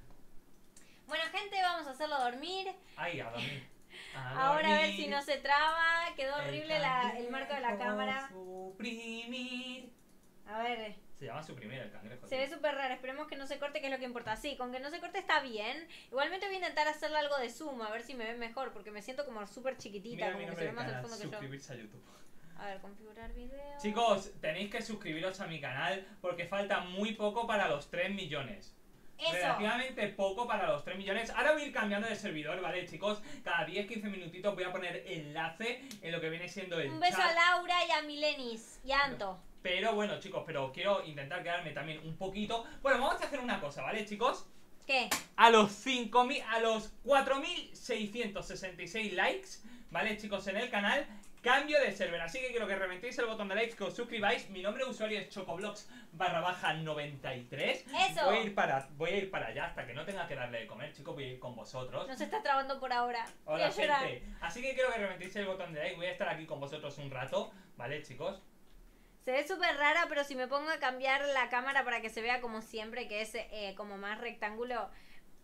Bueno, gente, vamos a hacerlo dormir. Ay, a dormir. Ahora a ver si no se traba. Quedó El horrible la- el marco de la cangrejo cámara. Suprimir. A ver. Se llama suprimir el cangrejo. Se tío. ve súper raro, esperemos que no se corte, que es lo que importa. Sí, con que no se corte está bien. Igualmente voy a intentar hacerle algo de zoom, a ver si me ve mejor, porque me siento como súper chiquitita, Mira mi como que nombre se ve del más al canal, fondo que yo. suscribirse a YouTube. A ver, configurar video. Chicos, tenéis que suscribiros a mi canal porque falta muy poco para los tres millones. Eso. Relativamente poco para los tres millones. Ahora voy a ir cambiando de servidor, ¿vale, chicos? Cada diez a quince minutitos voy a poner enlace en lo que viene siendo el Un beso chat. a Laura y a Milenis y a Anto. Pero bueno, chicos, pero quiero intentar quedarme también un poquito. Bueno, vamos a hacer una cosa, ¿vale, chicos? ¿Qué? A los cinco mil, a los cuatro mil seiscientos sesenta y seis likes, ¿vale, chicos? En el canal, cambio de server. Así que quiero que reventéis el botón de likes, que os suscribáis. Mi nombre de usuario es chocoblogs barra baja noventa y tres. Eso. Voy a ir para, voy a ir para allá hasta que no tenga que darle de comer, chicos. Voy a ir con vosotros. No se está trabando por ahora. Voy Hola, a llorar. gente. Así que quiero que reventéis el botón de like. Voy a estar aquí con vosotros un rato, ¿vale, chicos? Se ve súper rara, pero si me pongo a cambiar la cámara para que se vea como siempre, que es eh, como más rectángulo,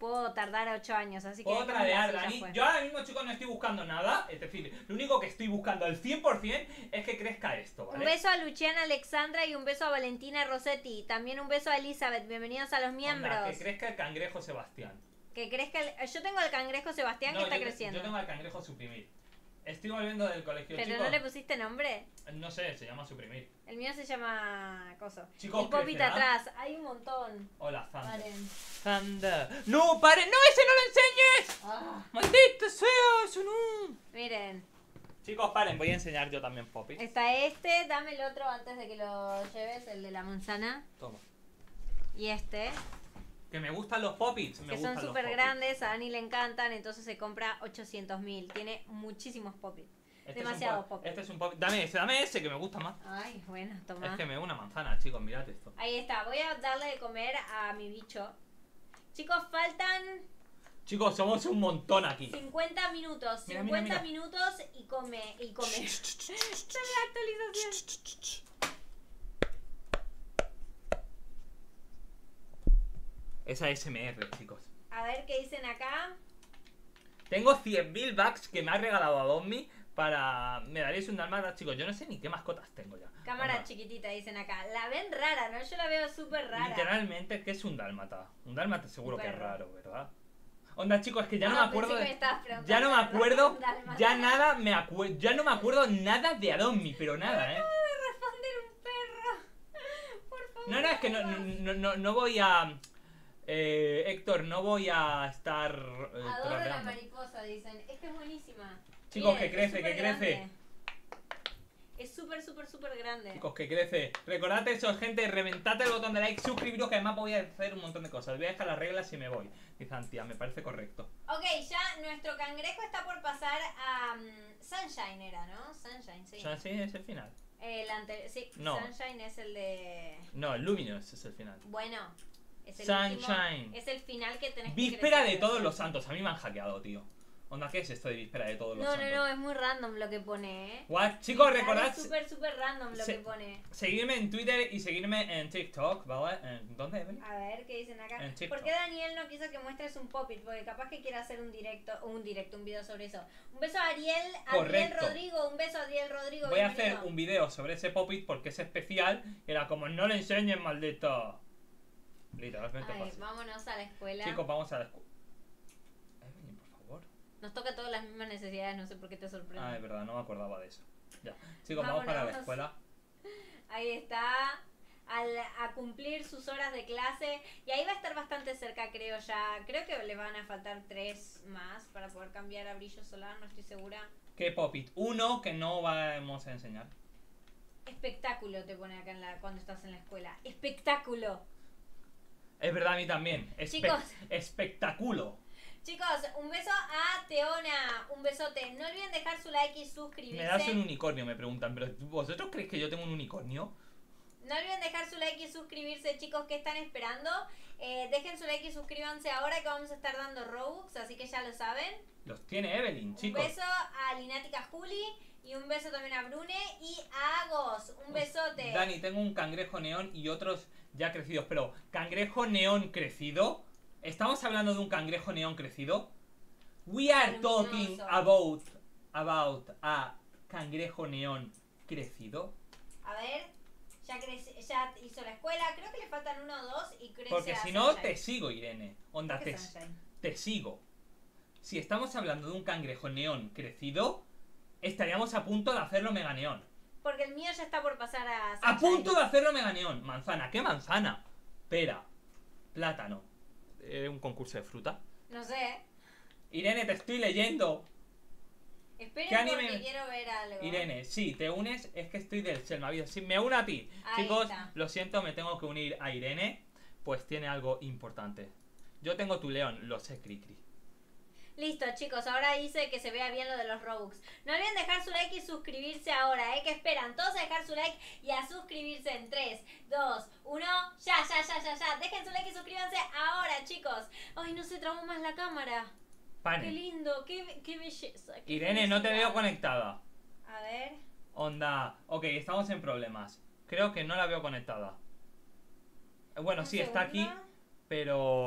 puedo tardar ocho años, así que... Puedo dejémoslo tradear, así, ya Dani. fue. Yo ahora mismo, chicos, no estoy buscando nada. Es decir, lo único que estoy buscando al cien por cien es que crezca esto, ¿vale? Un beso a Luciana Alexandra y un beso a Valentina Rossetti. También un beso a Elizabeth. Bienvenidos a los miembros. Onda, que crezca el cangrejo Sebastián. Que crezca el... Yo tengo el cangrejo Sebastián No, que está yo, te- creciendo. yo tengo al cangrejo suprimir. Estoy volviendo del colegio, Pero chicos. no le pusiste nombre. No sé, se llama suprimir. El mío se llama... Coso. Chicos, el popit ¿crecerá? atrás. Hay un montón. Hola, Thunder. Paren. Thunder. ¡No, paren! ¡No, ese no lo enseñes! Ah, ¡Maldito sea! ¡Eso no! miren. Chicos, paren, voy a enseñar yo también Poppy. Está este. Dame el otro antes de que lo lleves. El de la manzana. Toma. Y este. Que me gustan los Poppits. Me Que son gustan los súper Poppits. grandes. A Dani le encantan. Entonces se compra ochocientos mil. Tiene muchísimos popits. Este Demasiado es un pop- Poppy. Este es un Poppy. Dame ese, dame ese que me gusta más. Ay, bueno, toma. Es que me da una manzana, chicos, mirad esto. Ahí está. Voy a darle de comer a mi bicho. Chicos, faltan Chicos, somos un montón aquí. cincuenta minutos. Mira, mira, cincuenta mira. minutos y come. Y come. Esta es la actualización. Esa S M R, chicos. A ver qué dicen acá. Tengo cien mil bucks que me ha regalado Adobe para... Me daréis un dalmata, chicos. Yo no sé ni qué mascotas tengo ya. Cámara Onda, chiquitita, dicen acá. La ven rara, ¿no? Yo la veo súper rara. literalmente, ¿qué es un dálmata? Un dálmata seguro Un que es perro. raro, ¿verdad? Onda, chicos, es que ya no Ah, me acuerdo pensé que de... me estabas preguntando, Ya no me ¿verdad? acuerdo... Un dálmata. Ya nada me acuerdo... Ya no me acuerdo nada de Adobe, pero nada, ¿eh? Acabo de responder un perro. Por favor. No, no, es que no, no, no, no voy a... Eh, Héctor, no voy a estar... Eh, Adoro la troleando. mariposa, dicen. Es que es buenísima. Chicos, Miren, que crece, es que súper crece. grande. Es súper, súper, súper grande. Chicos, que crece. Recordad eso, gente, reventad el botón de like, suscribiros, que además voy a hacer un montón de cosas. Voy a dejar las reglas y me voy. Dice Antia, me parece correcto. Ok, ya nuestro cangrejo está por pasar a um, Sunshine, era, ¿no? Sunshine, sí. O sea, sí, es el final. El ante- sí, No. Sunshine es el de... No, Luminous es el final. Bueno, es el Sunshine. último, es el final que tenés que Víspera crecer, de todos ¿sí? los santos. A mí me han hackeado, tío. Onda, ¿qué es esto de víspera de todos los No, no, santos? no, es muy random lo que pone, ¿eh? What? Chicos, Literal, recordad Es súper, súper random lo se- que pone. seguirme en Twitter y seguirme en TikTok, ¿vale? ¿En ¿Dónde, Evelyn? A ver, ¿qué dicen acá? En TikTok. ¿Por qué Daniel no quiso que muestres un popit? Porque capaz que quiere hacer un directo, un directo, un video sobre eso. Un beso a Ariel, Ariel Correcto. Rodrigo, un beso a Ariel Rodrigo. Voy a hacer bienvenido. un video sobre ese Poppit porque es especial. Era como, no le enseñen, maldito. Literalmente Ay, pasa. vámonos a la escuela. Chicos, vamos a la escuela. Evelyn, por favor. Nos toca todas las mismas necesidades, no sé por qué te sorprende. Ah, es verdad, no me acordaba de eso. Ya. Chicos, Vámonos. vamos para la escuela. Ahí está. Al, a cumplir sus horas de clase. Y ahí va a estar bastante cerca, creo ya. Creo que le van a faltar tres más para poder cambiar a brillo solar, no estoy segura. ¿Qué Poppit? Uno que no vamos a enseñar. Espectáculo te pone acá en la, cuando estás en la escuela. Espectáculo. Es verdad, a mí también. Espe- Chicos. Espectáculo. Chicos, un beso a Teona. Un besote. No olviden dejar su like y suscribirse. Me das un unicornio, me preguntan. ¿Pero vosotros creéis que yo tengo un unicornio? No olviden dejar su like y suscribirse, chicos, ¿qué están esperando? Eh, dejen su like y suscríbanse ahora que vamos a estar dando Robux, así que ya lo saben. Los tiene Evelyn, chicos. Un beso a Linática Juli y un beso también a Brune y a Agos. Un besote. Dani, tengo un cangrejo neón y otros ya crecidos. Pero, ¿cangrejo neón crecido? ¿Estamos hablando de un cangrejo neón crecido? We are Luminoso. talking about, about a cangrejo neón crecido. A ver, ya, crece, ya hizo la escuela. Creo que le faltan uno o dos y crece Porque a si no, Sunshine. te sigo, Irene. Onda, ¿Por qué te, Sunshine? te sigo. Si estamos hablando de un cangrejo neón crecido, estaríamos a punto de hacerlo mega neón. Porque el mío ya está por pasar a A Sunshine. punto de hacerlo mega neón. Manzana, ¿qué manzana? Pera, plátano. ¿Es un concurso de fruta? No sé. Irene, te estoy leyendo. Esperen ¿Qué anime? porque quiero ver algo. Irene, sí, te unes, es que estoy del Selmavidas. Sí, me uno a ti. Ahí Chicos, está. lo siento, me tengo que unir a Irene, pues tiene algo importante. Yo tengo tu león, lo sé, Cricri. Listo, chicos, ahora dice que se vea bien lo de los Robux. No olviden dejar su like y suscribirse ahora, ¿eh? Que esperan todos a dejar su like y a suscribirse en tres, dos, uno, ya, ya, ya, ya, ya. Dejen su like y suscríbanse ahora, chicos. Ay, no se trabó más la cámara. Qué Pane. lindo, qué, qué belleza. qué Irene, no te felicidad. veo conectada. A ver. Onda, ok, estamos en problemas. Creo que no la veo conectada. Eh, Bueno, un sí, está aquí, segundo. pero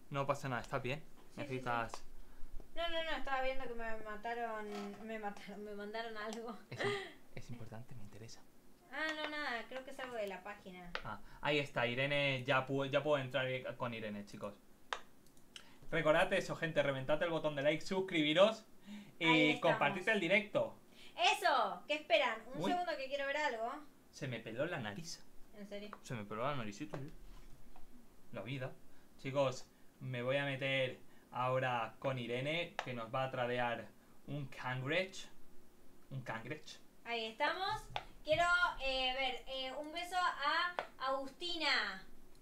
No pasa nada, ¿estás bien? Sí, Necesitas... sí, sí. No, no, no, estaba viendo que me mataron, me mataron, me mandaron algo. Es, es importante, me interesa. Ah, no, nada, creo que es algo de la página. Ah, ahí está, Irene, ya, pu ya puedo entrar con Irene, chicos. Recordad eso, gente, reventad el botón de like, suscribiros y compartid el directo. ¡Eso! ¿Qué esperan? Un Uy. segundo que quiero ver algo. Se me peló la nariz. ¿En serio? Se me peló la naricita, ¿eh? La vida. Chicos, me voy a meter ahora con Irene, que nos va a tradear un cangrech. Un cangrech. Ahí estamos. Quiero eh, ver, eh, un beso a Agustina.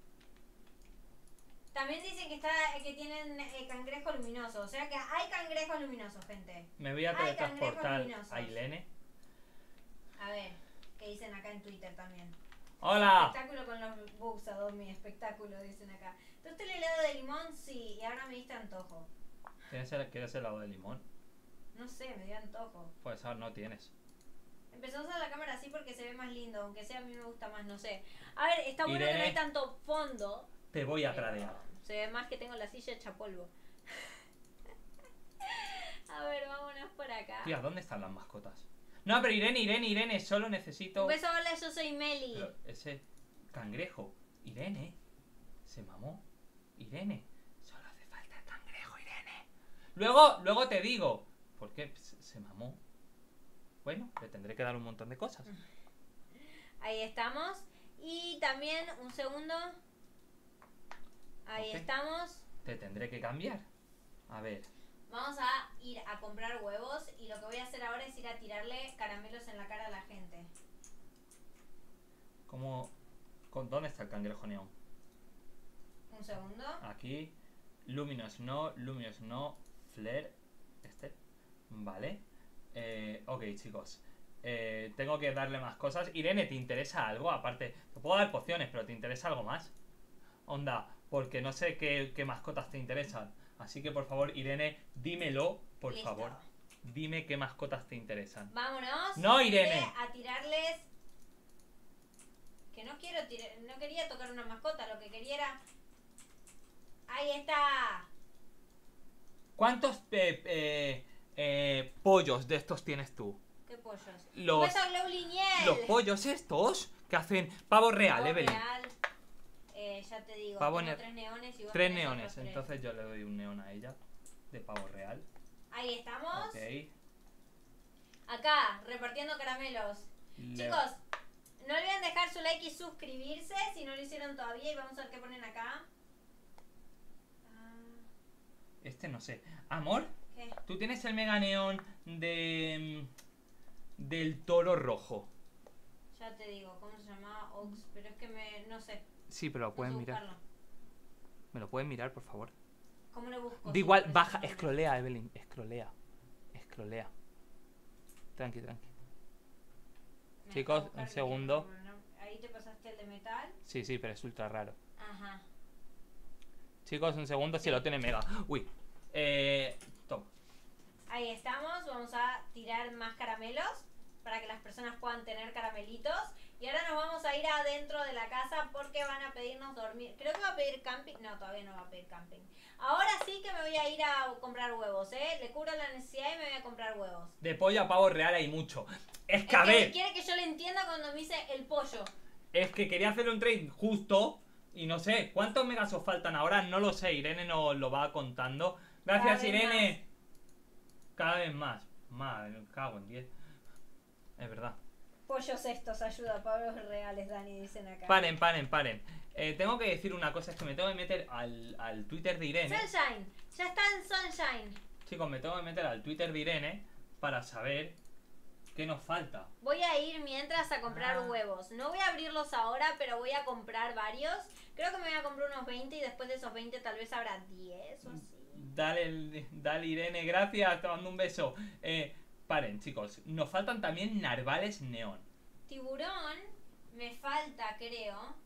También dicen que está que tienen eh, cangrejo luminoso. O sea que hay cangrejos luminosos, gente. Me voy a Hay teletransportar cangrejos luminosos. a Irene. A ver, ¿qué dicen acá en Twitter también? ¡Hola! Espectáculo con los bugs, Adomi, espectáculo, dicen acá. ¿Te gusta el helado de limón? Sí, y ahora me diste antojo. ¿Tienes el, ¿Quieres helado de limón? No sé, me dio antojo. Pues ahora no tienes. Empezó a usar la cámara así porque se ve más lindo, aunque sea a mí me gusta más, no sé. A ver, está bueno Irene, que no hay tanto fondo. Te voy a pero tradear. se ve más que tengo la silla hecha polvo. A ver, vámonos por acá. Tía, ¿dónde están las mascotas? No, pero Irene, Irene, Irene, solo necesito... Un beso, hola, yo soy Meli. Pero ese cangrejo, Irene, se mamó. Irene, solo hace falta el cangrejo, Irene. Luego, luego te digo, ¿por qué se, se mamó? Bueno, le tendré que dar un montón de cosas. Ahí estamos. Y también, un segundo. Ahí Ok. estamos. Te tendré que cambiar. A ver, Vamos a ir a comprar huevos y lo que voy a hacer ahora es ir a tirarle caramelos en la cara a la gente. ¿cómo? ¿Con, ¿Dónde está el cangrejo neón? Un segundo. Aquí, Luminous no, Luminous no, Flare, este, vale. Eh, ok, chicos, eh, tengo que darle más cosas. Irene, ¿te interesa algo? Aparte, te puedo dar pociones, pero ¿te interesa algo más? Onda, porque no sé qué, qué mascotas te interesan. Así que, por favor, Irene, dímelo, por Listo. favor. Dime qué mascotas te interesan. Vámonos. No, gente, Irene. A tirarles. Que no quiero tirar. No quería tocar una mascota. Lo que quería era. Ahí está. ¿Cuántos eh, eh, eh, pollos de estos tienes tú? ¿Qué pollos? Los- Un beso a Glow Liniel. Los pollos estos que hacen pavo real, Pavo Evelyn. real. Eh, ya te digo. Pavo tengo ne- tres neones y vos Tres tenés neones, otros tres. entonces yo le doy un neón a ella. De pavo real. Ahí estamos. Ok. Acá, repartiendo caramelos. Le- Chicos, no olviden dejar su like y suscribirse si no lo hicieron todavía. Y vamos a ver qué ponen acá. Ah, Este no sé. Amor, ¿qué? tú tienes el mega neón de... mm, del toro rojo. Ya te digo, ¿cómo se llamaba? Ox, pero es que me. No sé. Sí, pero lo No pueden sé mirar. buscarlo. ¿Me lo pueden mirar, por favor? ¿Cómo lo busco? Da Si igual, no sé baja, su nombre. escrolea, Evelyn. Escrolea. Escrolea. Tranqui, tranqui. Me Chicos, deja buscar un que segundo. quiero poner- Ahí te pasaste el de metal. Sí, sí, pero es ultra raro. Ajá. Chicos, un segundo, si Sí. lo tiene mega. Uy. Eh... Toma. Ahí estamos. Vamos a tirar más caramelos para que las personas puedan tener caramelitos. Y ahora nos vamos a ir adentro de la casa porque van a pedirnos dormir. Creo que va a pedir camping. No, todavía no va a pedir camping. Ahora sí que me voy a ir a comprar huevos, ¿eh? Le cubro la necesidad y me voy a comprar huevos. De pollo a pavo real hay mucho. Es que Es a que ver, quiere que yo le entienda cuando me dice el pollo. es que quería hacer un trade justo. Y no sé, ¿cuántos megas os faltan ahora? No lo sé, Irene nos lo va contando. Gracias, Cada vez Irene. Cada vez más. Madre, me cago en diez. Es verdad. Pollos estos, ayuda, Pablos reales, Dani, dicen acá. Paren, paren, paren. Eh, tengo que decir una cosa, es que me tengo que meter al, al Twitter de Irene. Sunshine, ya está en Sunshine. Chicos, me tengo que meter al Twitter de Irene para saber qué nos falta. Voy a ir mientras a comprar Ah. huevos. No voy a abrirlos ahora, pero voy a comprar varios. Creo que me voy a comprar unos veinte y después de esos veinte tal vez habrá diez o así. Dale, el- dale Irene, gracias, te mando un beso. Eh, paren, chicos, nos faltan también narvales neón. Tiburón, me falta, creo.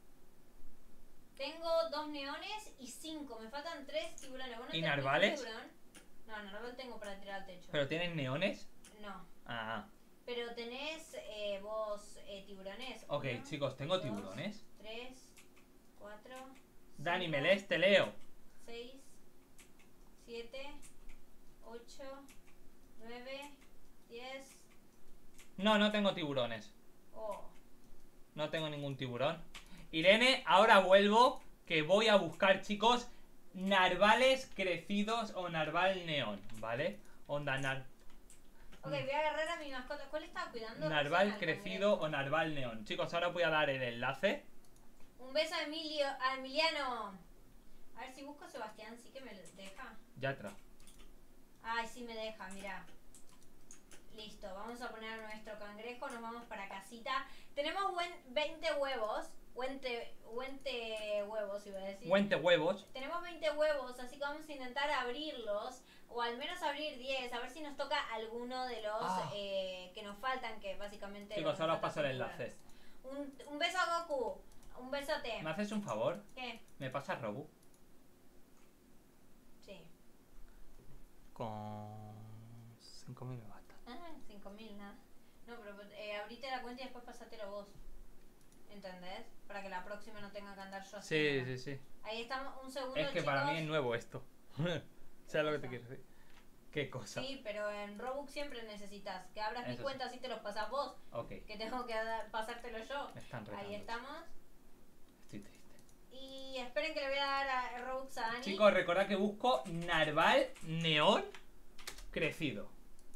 Tengo dos neones y cinco. Me faltan tres tiburones. ¿Vos no ¿Y tenés ningún narvales? tiburón? No, narval tengo para tirar al techo. ¿Pero tienen neones? No. Ah, Pero tenés eh, vos eh, tiburones. ok, Uno, chicos, tengo dos, tiburones. Tres, cuatro. Dani, cinco. ¿me lees? Te leo. seis, siete, ocho, nueve, diez. No, no tengo tiburones. Oh. No tengo ningún tiburón. Irene, ahora vuelvo, que voy a buscar, chicos, narvales crecidos o narval neón, ¿vale? Onda nar... Ok, voy a agarrar a mi mascota. ¿Cuál estaba cuidando? Narval Recién al crecido cangrejo. o narval neón. Chicos, ahora voy a dar el enlace. Un beso a Emilio, a Emiliano. A ver si busco a Sebastián, sí que me lo deja. Ya atrás. Ay, sí me deja, mira. Listo, vamos a poner a nuestro cangrejo, nos vamos para casita. Tenemos buen veinte huevos. Veinte, veinte huevos, iba a decir. Cuente huevos. Tenemos veinte huevos, así que vamos a intentar abrirlos. O al menos abrir diez, a ver si nos toca alguno de los Ah. eh, que nos faltan, que básicamente... Chicos, nos ahora os faltan paso el son enlace. tiburones. Un, un beso a Goku. Un besote. ¿Me haces un favor? ¿Qué? ¿Me pasas Robu? Sí. Con... cinco mil me basta. Ah, cinco mil, nada. No, pero eh, abrite la cuenta y después pasátelo vos. ¿Entendés? Para que la próxima no tenga que andar yo Sí, haciéndolo. sí, sí. Ahí estamos, un segundo, Es que chicos. para mí es nuevo esto. ¿Sabes lo que te cosa? quiero decir? ¿Qué cosa? Sí, pero en Robux siempre necesitas que abras mi Eso sí. cuenta, así te los pasas vos. Ok. Que tengo que dar- pasártelo yo. Me están retando. Ahí estamos. Estoy triste. Y esperen que le voy a dar a Robux a Dani. Chicos, recordad que busco narval neón crecido.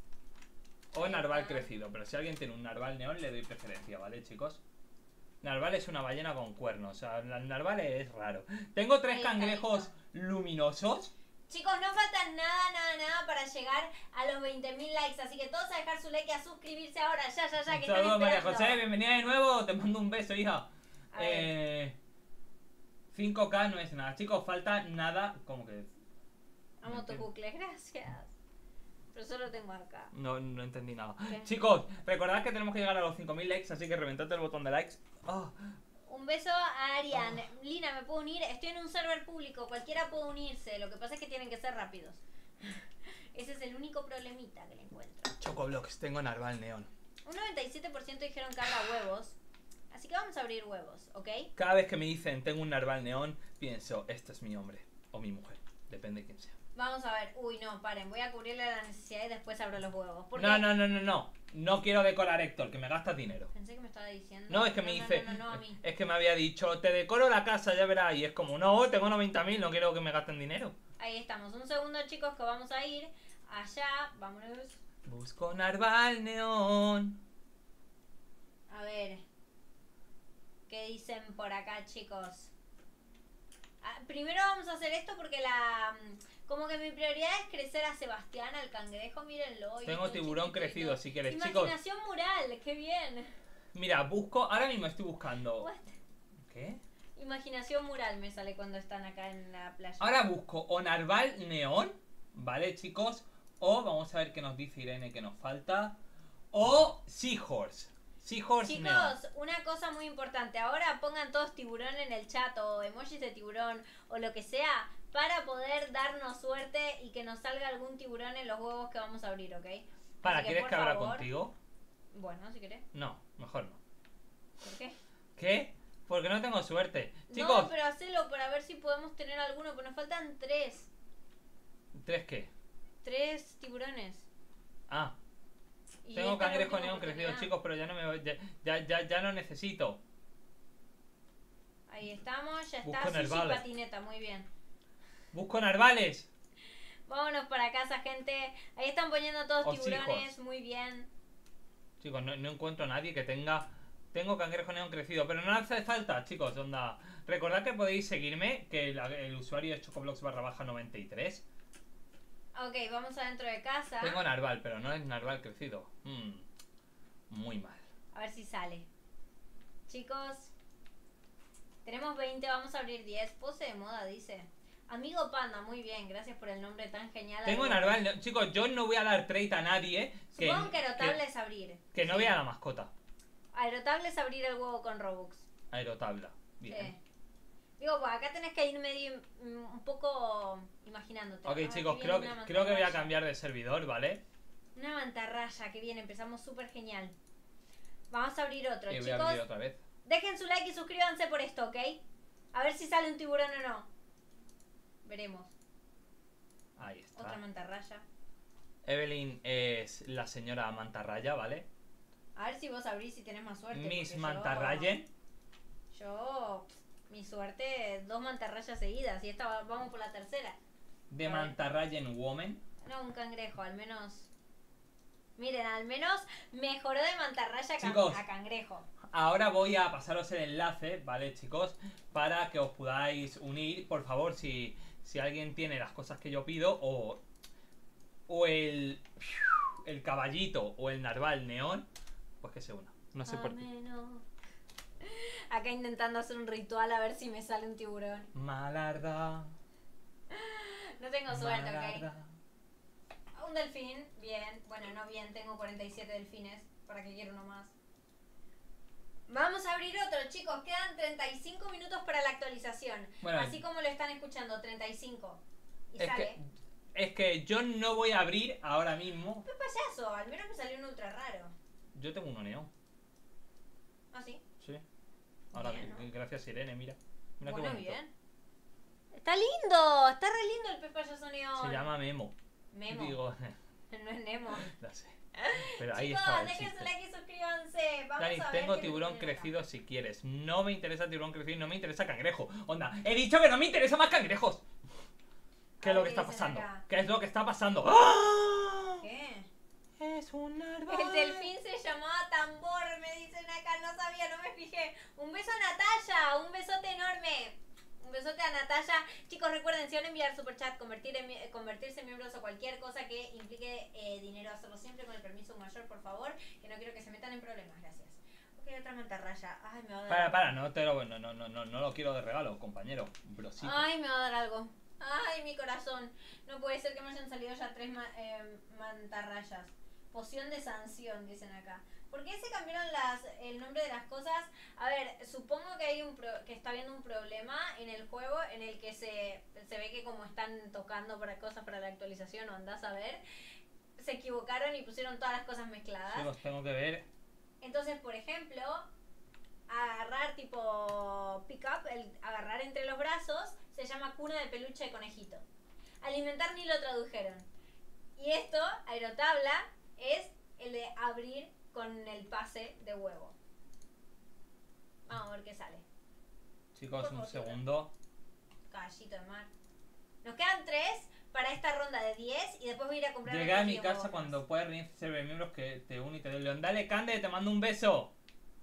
O Ahí narval está. crecido. Pero si alguien tiene un narval neón, le doy preferencia, ¿vale, chicos? Narval es una ballena con cuernos. O sea, el narval es raro. Tengo tres Ahí está, cangrejos luminosos. Chicos, no falta nada, nada, nada para llegar a los veinte mil likes. Así que todos a dejar su like y a suscribirse ahora. Ya, ya, ya, que están Saludos, María esperando. José. Bienvenida de nuevo. Te mando un beso, hija. A ver. Eh, cinco K no es nada. Chicos, falta nada. ¿Cómo que? Amo tu bucle, gracias. Pero solo tengo acá. No, no entendí nada. ¿Qué? Chicos, recordad que tenemos que llegar a los cinco mil likes, así que reventate el botón de likes. Ah, Un beso a Arian. Lina, ¿me puedo unir? Estoy en un server público, cualquiera puede unirse. Lo que pasa es que tienen que ser rápidos. Ese es el único problemita que le encuentro. Chocoblocks, tengo narval neón. Un noventa y siete por ciento dijeron carga huevos. Así que vamos a abrir huevos, ¿ok? Cada vez que me dicen tengo un narval neón, pienso, este es mi hombre o mi mujer. Depende de quién sea. Vamos a ver. Uy, no, paren. Voy a cubrirle la necesidad y después abro los huevos. Porque No, no, no, no, no. No quiero decorar Héctor, que me gastas dinero. pensé que me estaba diciendo. No, es que me dice. No, no, no, no, a mí. Es que me había dicho, te decoro la casa, ya verás. Y es como, no, tengo noventa mil, no quiero que me gasten dinero. Ahí estamos. Un segundo, chicos, que vamos a ir allá. Vámonos. Busco narval neón. A ver. ¿Qué dicen por acá, chicos? Ah, primero vamos a hacer esto porque la... Como que mi prioridad es crecer a Sebastián, al cangrejo, mírenlo. y Tengo es muy tiburón chiquitito. crecido, si quieres, chicos. Imaginación mural, qué bien. Mira, busco, ahora mismo estoy buscando. What? ¿Qué? Imaginación mural me sale cuando están acá en la playa. Ahora busco o narval neón, ¿vale, chicos? O vamos a ver qué nos dice Irene que nos falta. O Seahorse. Seahorse neón. Chicos, una cosa muy importante. Ahora pongan todos tiburón en el chat o emojis de tiburón o lo que sea para poder darnos suerte y que nos salga algún tiburón en los huevos que vamos a abrir, ¿ok? Para, Así ¿quieres por que abra favor- contigo? Bueno, si querés. No, mejor no. ¿Por qué? ¿Qué? Porque no tengo suerte. Chicos, No, pero hacelo para ver si podemos tener alguno, pero nos faltan tres. ¿tres qué? Tres tiburones. Ah, Y tengo esta es la cangrejo última neón crecido, oportunidad. chicos, pero ya no me ya, ya, ya, ya no necesito. Ahí estamos, ya Busco está. Sushi narvales. patineta, muy bien. Busco narvales. Vámonos para casa, gente. Ahí están poniendo todos O tiburones, seahorse. muy bien. Chicos, no, no encuentro a nadie que tenga... Tengo cangrejo neón crecido, pero no hace falta, chicos, onda. Recordad que podéis seguirme, que el, el usuario es chocoblocks barra baja noventa y tres. Ok, vamos adentro de casa. Tengo narval, pero no es narval crecido. Mm, muy mal. A ver si sale. Chicos, tenemos veinte, vamos a abrir diez. Pose de moda, dice. Amigo Panda, muy bien, gracias por el nombre tan genial. Tengo Amigo. narval, neón- chicos, yo no voy a dar trade a nadie que, Supongo que aerotable que, es abrir. que no Sí. vea la mascota. Aerotable es abrir el huevo con Robux. Aerotabla. Bien. Sí. Digo, pues acá tenés que ir medio mm, un poco imaginándote. Ok, Ah, chicos, aquí creo viene que, una creo que voy a mantarraya. cambiar de servidor, ¿vale? Una mantarraya, que bien, empezamos súper genial. Vamos a abrir otro, Y voy a chicos. abrir otra vez. Dejen su like y suscríbanse por esto, ¿ok? A ver si sale un tiburón o no. Veremos. Ahí está. Otra mantarraya. Evelyn es la señora mantarraya, ¿vale? A ver si vos abrís y tenés más suerte. Miss porque Mantarrayen. Yo, yo, mi suerte, dos mantarrayas seguidas. Y esta va- vamos por la tercera. De A ver. Mantarrayen Woman. No, un cangrejo, al menos. Miren, al menos mejoró de mantarraya a, can- Chicos. a cangrejo. Ahora voy a pasaros el enlace, ¿vale, chicos? Para que os podáis unir. Por favor, si, si alguien tiene las cosas que yo pido, o, o el, el caballito o el narval neón, pues que se una. No sé por qué. Ameno. Acá intentando hacer un ritual a ver si me sale un tiburón. Malarda. No tengo suerte, ok. Malarda. Un delfín, bien. Bueno, no bien, tengo cuarenta y siete delfines. ¿Para qué quiero uno más? Vamos a abrir otro, chicos. Quedan treinta y cinco minutos para la actualización. Bueno, Así como lo están escuchando, treinta y cinco. Y Es sale. que, es que yo no voy a abrir ahora mismo. ¡Qué payaso! Al menos me salió un ultra raro. Yo tengo uno neón. ¿Ah, sí? Sí. Ahora, Bien, ¿no? gracias Irene, mira. Mira qué Bueno, bonito. bien. Está lindo, está re lindo el pez payaso neón. Se llama Memo. Memo. Digo, No es Nemo. no sé. Pero ahí Chicos, está el dejen su chiste. like y suscríbanse. Vamos Dani, a ver tengo qué tiburón nos viene crecido si quieres. No me interesa tiburón crecido y no me interesa cangrejo. Onda, he dicho que no me interesa más cangrejos. ¿Qué A es lo ver que qué está dicen pasando? acá. ¿Qué es lo que está pasando? ¡Ah! acá. ¿Qué? Es un árbol. El delfín se llamaba Tambor, me dicen acá, no sabía, no me fijé. Un beso a Natalia, un besote enorme. Un besote a Natalia. Chicos, recuerden, si van a enviar superchat, convertir en, mi- convertirse en miembros o cualquier cosa que implique eh, dinero, hacerlo siempre con el permiso mayor, por favor, que no quiero que se metan en problemas, gracias. Ok, otra mantarraya. Ay, me va a dar. Para, para, no te lo, no, no, no, no, no lo quiero de regalo, compañero. Brosito. Ay, me va a dar algo. Ay, mi corazón. No puede ser que me hayan salido ya tres ma- eh, mantarrayas. Poción de sanción, dicen acá. ¿Por qué se cambiaron las, el nombre de las cosas? A ver, supongo que hay un pro- que está habiendo un problema en el juego en el que se, se ve que como están tocando para cosas para la actualización, o andás a ver, se equivocaron y pusieron todas las cosas mezcladas. Sí, los tengo que ver. Entonces, por ejemplo, agarrar tipo pick up, el agarrar entre los brazos, se llama cuna de peluche de conejito. Alimentar ni lo tradujeron. Y esto, aerotabla, es el de abrir con el pase de huevo. Vamos a ver qué sale. Chicos, un Por favor. segundo. Caballito de mar. Nos quedan tres para esta ronda de diez y después voy a ir a comprar Llegué a otros mi videojuegos casa más. cuando puedas reiniciar server de miembros que te une y te doy león. Dale, Cande, te mando un beso.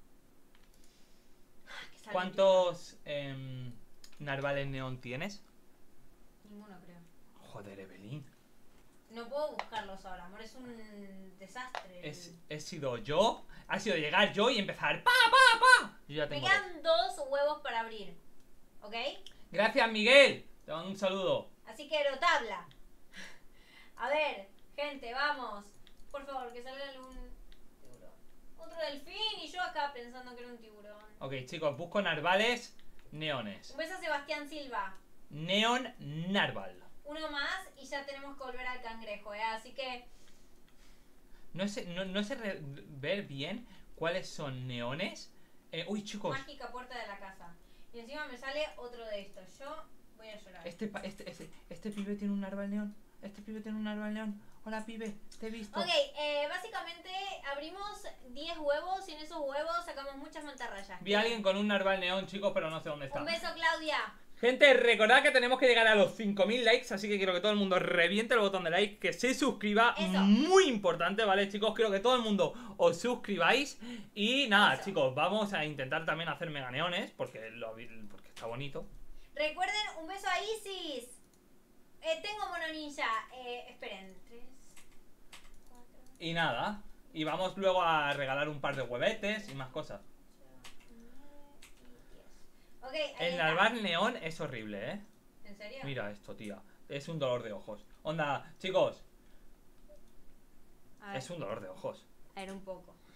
Que sale ¿Cuántos em, narvales neón tienes? Ninguno, creo. Joder, Evelyn. No puedo buscarlos ahora, amor, es un desastre. Es, he sido yo. Ha sido llegar yo y empezar. ¡Pa, pa, pa! Yo ya Me tengo dos. quedan dos huevos para abrir. ¿Ok? Gracias, Miguel. Te mando un saludo. Así que aerotabla. A ver, gente, vamos. Por favor, que salga un tiburón. Otro delfín y yo acá pensando que era un tiburón. Ok, chicos, busco narvales neones. Un beso a Sebastián Silva. Neon narval. Uno más y ya tenemos que volver al cangrejo, ¿eh? Así que No sé, no, no sé re- ver bien cuáles son neones. Eh, uy, chicos. mágica puerta de la casa. Y encima me sale otro de estos. Yo voy a llorar. Este, pa- este, este, este pibe tiene un narval neón. Este pibe tiene un narval neón. Hola, pibe. Te he visto. Ok, eh, básicamente abrimos diez huevos y en esos huevos sacamos muchas mantarrayas. Vi a alguien con un narval neón, chicos, pero no sé dónde está. Un beso, Claudia. Gente, recordad que tenemos que llegar a los cinco mil likes, así que quiero que todo el mundo reviente el botón de like, que se suscriba, Eso. muy importante, ¿vale, chicos? Quiero que todo el mundo os suscribáis. Y nada, Eso. chicos, vamos a intentar también hacer meganeones, porque, lo, porque está bonito. Recuerden, un beso a Isis. Eh, tengo mono ninja. Eh, esperen. Tres, cuatro, Y nada, y vamos luego a regalar un par de huevetes y más cosas. ocho, nueve y diez. Ok, ahí El está. narval neón es horrible, ¿eh? ¿En serio? Mira esto, tía. Es un dolor de ojos. Onda, chicos, A ver, es un dolor de ojos. a ver un poco.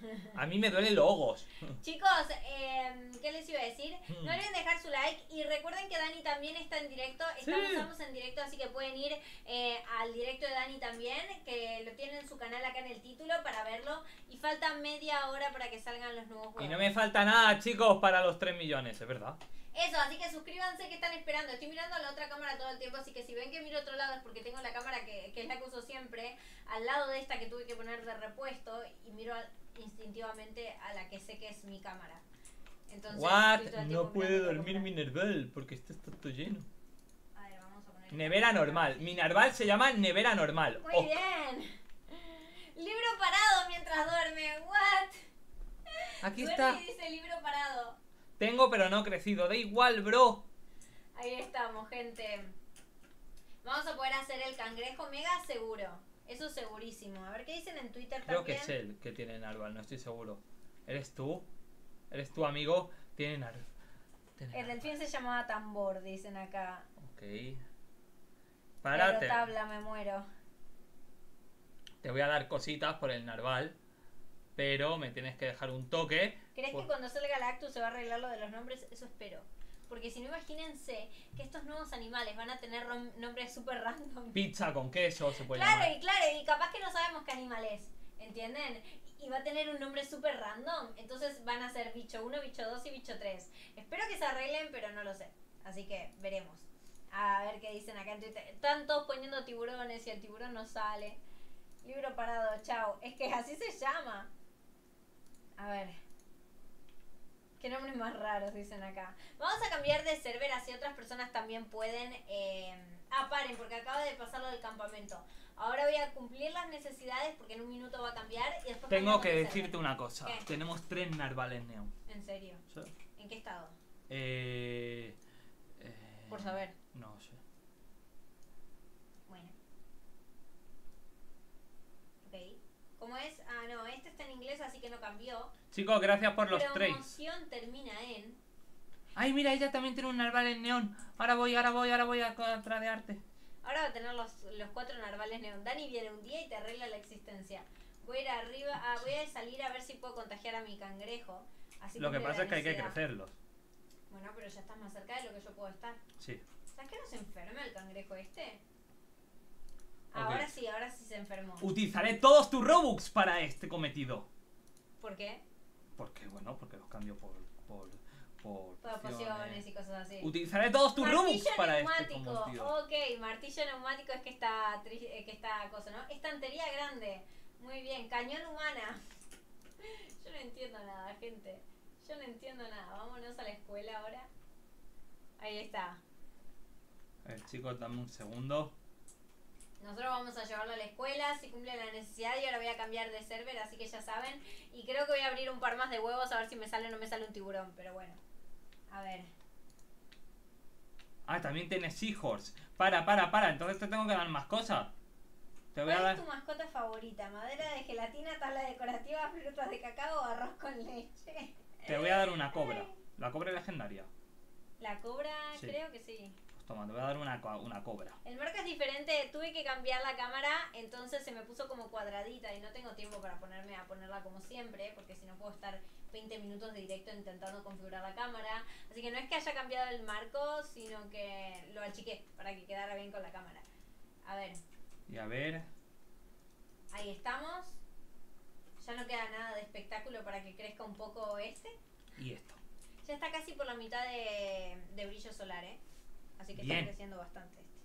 A mí me duelen los ojos. Chicos, eh, ¿qué les iba a decir? No olviden dejar su like y recuerden que Dani también está en directo. Estamos, Sí. estamos en directo, así que pueden ir eh, al directo de Dani también, que lo tienen en su canal acá en el título para verlo. Y falta media hora para que salgan los nuevos juegos. Y no me falta nada, chicos, para los tres millones, es verdad. Eso, así que suscríbanse que están esperando. Estoy mirando a la otra cámara todo el tiempo, así que si ven que miro a otro lado es porque tengo la cámara que, que es la que uso siempre, al lado de esta que tuve que poner de repuesto y miro a- instintivamente a la que sé que es mi cámara. Entonces, What? estoy todo el tiempo No puede mirando dormir la mi Nerval porque este está todo lleno. cámara. A ver, vamos a poner esta Nevera cámara. normal. Mi Narval se llama nevera normal. Muy Oh, bien. Libro parado mientras duerme. What? aquí Duerme está. y dice libro parado. Tengo pero no crecido. Da igual, bro. Ahí estamos, gente. Vamos a poder hacer el cangrejo mega seguro. Eso segurísimo. A ver qué dicen en Twitter Creo que también. es él que tiene Narval, no estoy seguro. ¿Eres tú? ¿Eres tu amigo? Tiene Narval. El delfín se llamaba tambor, dicen acá. Ok. Pero Párate. tabla, me muero. Te voy a dar cositas por el Narval. Pero me tienes que dejar un toque. ¿Crees por- que cuando salga Lactus se va a arreglar lo de los nombres? Eso espero. Porque si no, imagínense que estos nuevos animales van a tener rom- nombres súper random. Pizza con queso se puede Claro, llamar. y claro, y capaz que no sabemos qué animal es, ¿entienden? Y va a tener un nombre súper random, entonces van a ser bicho uno, bicho dos y bicho tres. Espero que se arreglen, pero no lo sé, así que veremos. A ver qué dicen acá en Twitter. Están todos poniendo tiburones y el tiburón no sale. Libro parado, chao. Es que así se llama. A ver. Qué nombres más raros dicen acá. Vamos a cambiar de server así otras personas también pueden... Eh... Ah, paren, porque acaba de pasar lo del campamento. Ahora voy a cumplir las necesidades porque en un minuto va a cambiar y después Tengo cambiamos que de decirte server. una cosa. ¿Qué? Tenemos tres Narvales neón. En serio. ¿Sí? ¿En qué estado? Eh, eh, Por saber. No sé. Bueno. Ok. ¿Cómo es? Ah, no, este está en inglés así que no cambió. Chicos, gracias por los tres. Promoción termina en... Ay, mira, ella también tiene un narval en neón. Ahora voy, ahora voy, ahora voy a tradearte. Ahora va a tener los, los cuatro narvales neón. Dani viene un día y te arregla la existencia. Voy a ir arriba, ah, voy a salir a ver si puedo contagiar a mi cangrejo. Así Lo que cumple pasa la es que hay que necesidad. crecerlos. Bueno, pero ya estás más cerca de lo que yo puedo estar. Sí. ¿Sabes que no se enferma el cangrejo este? Ok. Ahora sí, ahora sí se enfermó. Utilizaré todos tus Robux para este cometido. ¿Por qué? Porque, bueno, porque los cambio por... por, por Por pociones y cosas así. Utilizaré todos tus Robux Martillo para este neumático. cometido. Ok, martillo neumático es que está, tri- eh, que está cosa, ¿no? Estantería grande. Muy bien. Cañón humana. Yo no entiendo nada, gente. Yo no entiendo nada. Vámonos a la escuela ahora. Ahí está. A ver, chicos, dame un segundo. Nosotros vamos a llevarlo a la escuela si cumple la necesidad y ahora voy a cambiar de server, así que ya saben. Y creo que voy a abrir un par más de huevos a ver si me sale o no me sale un tiburón, pero bueno. A ver. Ah, también tienes Seahorse. Para, para, para. Entonces te tengo que dar más cosas. Te voy a ¿Cuál dar... es tu mascota favorita? ¿Madera de gelatina, tabla decorativa, frutas de cacao o arroz con leche? Te voy a dar una cobra. La cobra legendaria. La cobra, Sí. creo que sí. Pues toma, te voy a dar una, co- una cobra. El marco es diferente, tuve que cambiar la cámara, entonces se me puso como cuadradita y no tengo tiempo para ponerme a ponerla como siempre, porque si no puedo estar veinte minutos de directo intentando configurar la cámara. Así que no es que haya cambiado el marco, sino que lo achiqué para que quedara bien con la cámara. A ver, Y a ver... ahí estamos. Ya no queda nada de espectáculo para que crezca un poco este. Y esto. Ya está casi por la mitad de, de brillo solar, ¿eh? Así que Bien. está creciendo bastante este.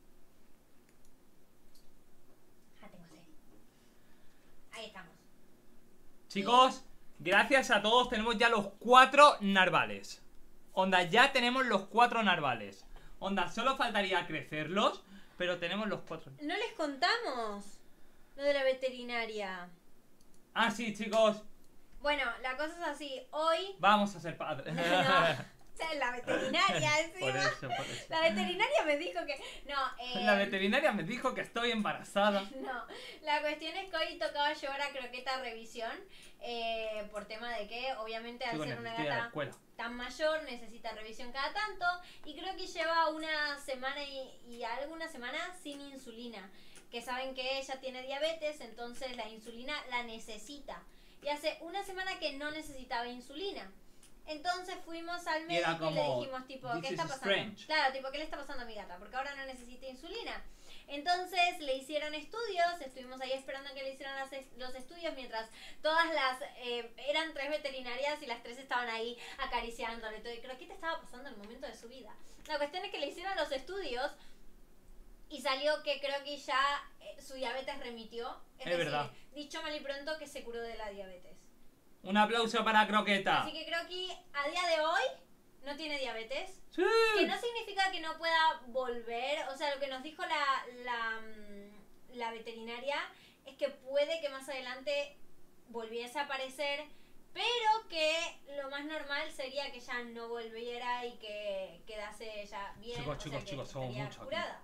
Ah, tengo sed. Ahí estamos. Chicos, gracias a todos tenemos ya los cuatro narvales. Onda, ya tenemos los cuatro narvales. Onda, solo faltaría crecerlos, pero tenemos los cuatro. No les contamos lo de la veterinaria. Ah, sí, chicos, Bueno, la cosa es así. Hoy... vamos a ser padres. No, la veterinaria encima. Por eso, por eso. La veterinaria me dijo que... No, eh... La veterinaria me dijo que estoy embarazada. No, la cuestión es que hoy tocaba llevar a Croqueta a revisión, eh, por tema de que obviamente al Chicos, ser una necesito ir a la gata escuela. tan mayor necesita revisión cada tanto, y creo que lleva una semana y, y alguna semana sin insulina, que saben que ella tiene diabetes, entonces la insulina la necesita. y hace una semana que no necesitaba insulina. Entonces fuimos al Y era médico y, le como, dijimos tipo, "This ¿qué is está pasando?" strange. Claro, tipo, ¿qué le está pasando a mi gata? Porque ahora no necesita insulina. Entonces le hicieron estudios, estuvimos ahí esperando que le hicieran las es- los estudios mientras todas las, eh, eran tres veterinarias y las tres estaban ahí acariciándole todo. Y creo, ¿qué te estaba pasando en el momento de su vida? La cuestión es que le hicieron los estudios y salió que creo que ya eh, su diabetes remitió. Es, Es decir, verdad. dicho mal y pronto, que se curó de la diabetes. Un aplauso para Croqueta. Así que creo que a día de hoy no tiene diabetes. Sí. Que no significa que no pueda volver. O sea, lo que nos dijo la, la, mm, la veterinaria es que puede que más adelante volviese a aparecer, pero que lo más normal sería que ya no volviera y que quedase ya bien. Chicos, o sea, chicos, que chicos, somos estaría muchos aquí. curada.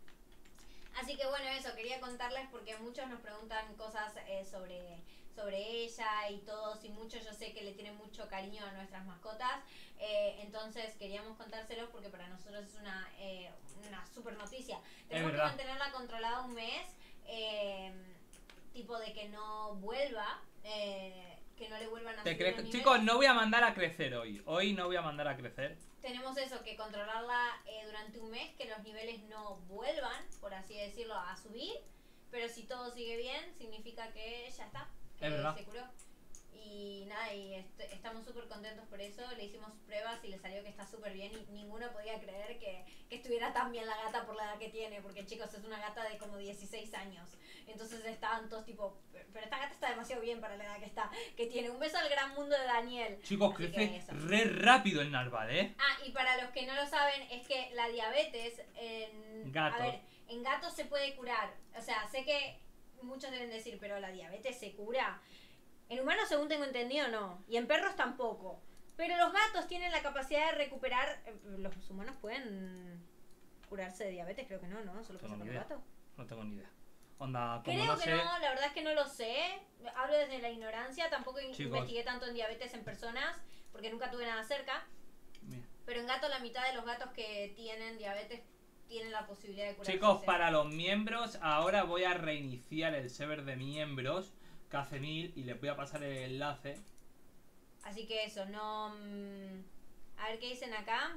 Así que bueno, eso, quería contarles porque muchos nos preguntan cosas eh, sobre, sobre ella y todos y muchos yo sé que le tienen mucho cariño a nuestras mascotas, eh, entonces queríamos contárselos porque para nosotros es una, eh, una super noticia. Tenemos que verdad. mantenerla controlada un mes, eh, tipo de que no vuelva, eh, que no le vuelvan a ¿Te subir crees los que- niveles. Chicos, no voy a mandar a crecer hoy. Hoy no voy a mandar a crecer. Tenemos eso, que controlarla eh, durante un mes, que los niveles no vuelvan, por así decirlo, a subir. Pero si todo sigue bien, significa que ya está, que Es verdad. se curó. Y nada, y est estamos súper contentos por eso. Le hicimos pruebas y le salió que está súper bien. Y ninguno podía creer que, que estuviera tan bien la gata por la edad que tiene. Porque, chicos, es una gata de como dieciséis años. Entonces estaban todos tipo, pero esta gata está demasiado bien para la edad que está, que tiene. Un beso al gran mundo de Daniel. Chicos, Así que crece eso. re rápido el narval, ¿eh? Ah, y para los que no lo saben, es que la diabetes en Gatos. A ver, en gatos se puede curar. O sea, sé que muchos deben decir, pero la diabetes se cura. En humanos, según tengo entendido, no. Y en perros tampoco. Pero los gatos tienen la capacidad de recuperar. eh, ¿Los humanos pueden curarse de diabetes? Creo que no, ¿no? ¿Solo Tengo pasa con ni los idea. gatos? No tengo ni idea. Onda, como Creo no que sé. no, la verdad es que no lo sé. Hablo desde la ignorancia. Tampoco in- Chicos. investigué tanto en diabetes en personas, porque nunca tuve nada cerca. Mira. Pero en gato, la mitad de los gatos que tienen diabetes tienen la posibilidad de curarse. Chicos, para los miembros, ahora voy a reiniciar el server de miembros que hace mil y les voy a pasar el enlace. Así que eso, no... mm, a ver qué dicen acá.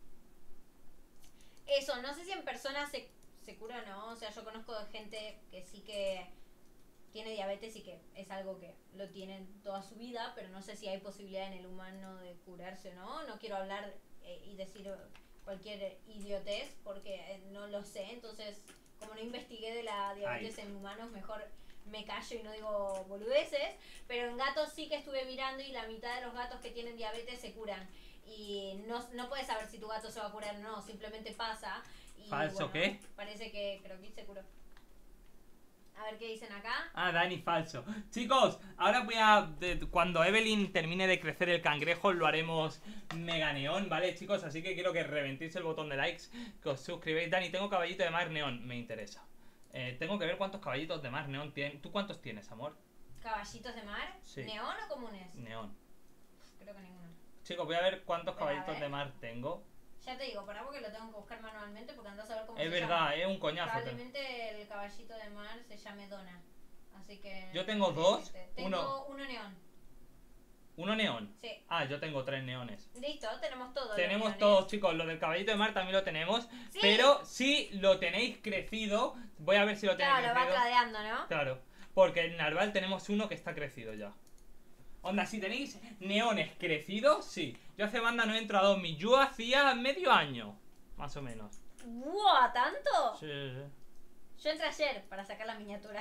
Eso, no sé si en persona se, se cura o no. O sea, yo conozco de gente que sí que tiene diabetes y que es algo que lo tienen toda su vida, pero no sé si hay posibilidad en el humano de curarse o no. No quiero hablar eh, y decir cualquier idiotez porque eh, no lo sé. Entonces, como no investigué de la diabetes Ay. en humanos, mejor me callo y no digo boludeces. Pero en gatos sí que estuve mirando y la mitad de los gatos que tienen diabetes se curan. Y no, no puedes saber si tu gato se va a curar o no, simplemente pasa. Y ¿Falso bueno, qué? Parece que creo que se curó. A ver qué dicen acá. Ah, Dani, falso. Chicos, ahora voy a... de- cuando Evelyn termine de crecer el cangrejo, lo haremos mega neón, ¿vale, chicos? Así que quiero que reventéis el botón de likes, que os suscribáis. Dani, tengo caballito de mar neón, me interesa. Eh, tengo que ver cuántos caballitos de mar neón tienen. ¿Tú cuántos tienes, amor? ¿Caballitos de mar? Sí. ¿Neón o comunes? Neón. Creo que ninguno. Chicos, voy a ver cuántos Espera, a caballitos ver. de mar tengo. Ya te digo, pará porque lo tengo que buscar manualmente porque andás a ver cómo Es se verdad, llama. es un coñazo. Probablemente el caballito de mar se llame Dona. Así que... Yo tengo no sé dos, decirte. Tengo uno- uno neón. ¿Uno neón? Sí. Ah, yo tengo tres neones. Listo, tenemos todo. los Tenemos neones. todos, chicos, lo del caballito de mar también lo tenemos. Sí. Pero si lo tenéis crecido, voy a ver si lo tenéis Claro, va crecido. tradeando, ¿no? Claro, porque en narval tenemos uno que está crecido ya. Onda, si tenéis neones crecidos, sí. Yo hace banda no entro a dos mil. Yo hacía medio año, más o menos. ¡Buah! ¿Tanto? Sí, sí. Yo entré ayer para sacar la miniatura.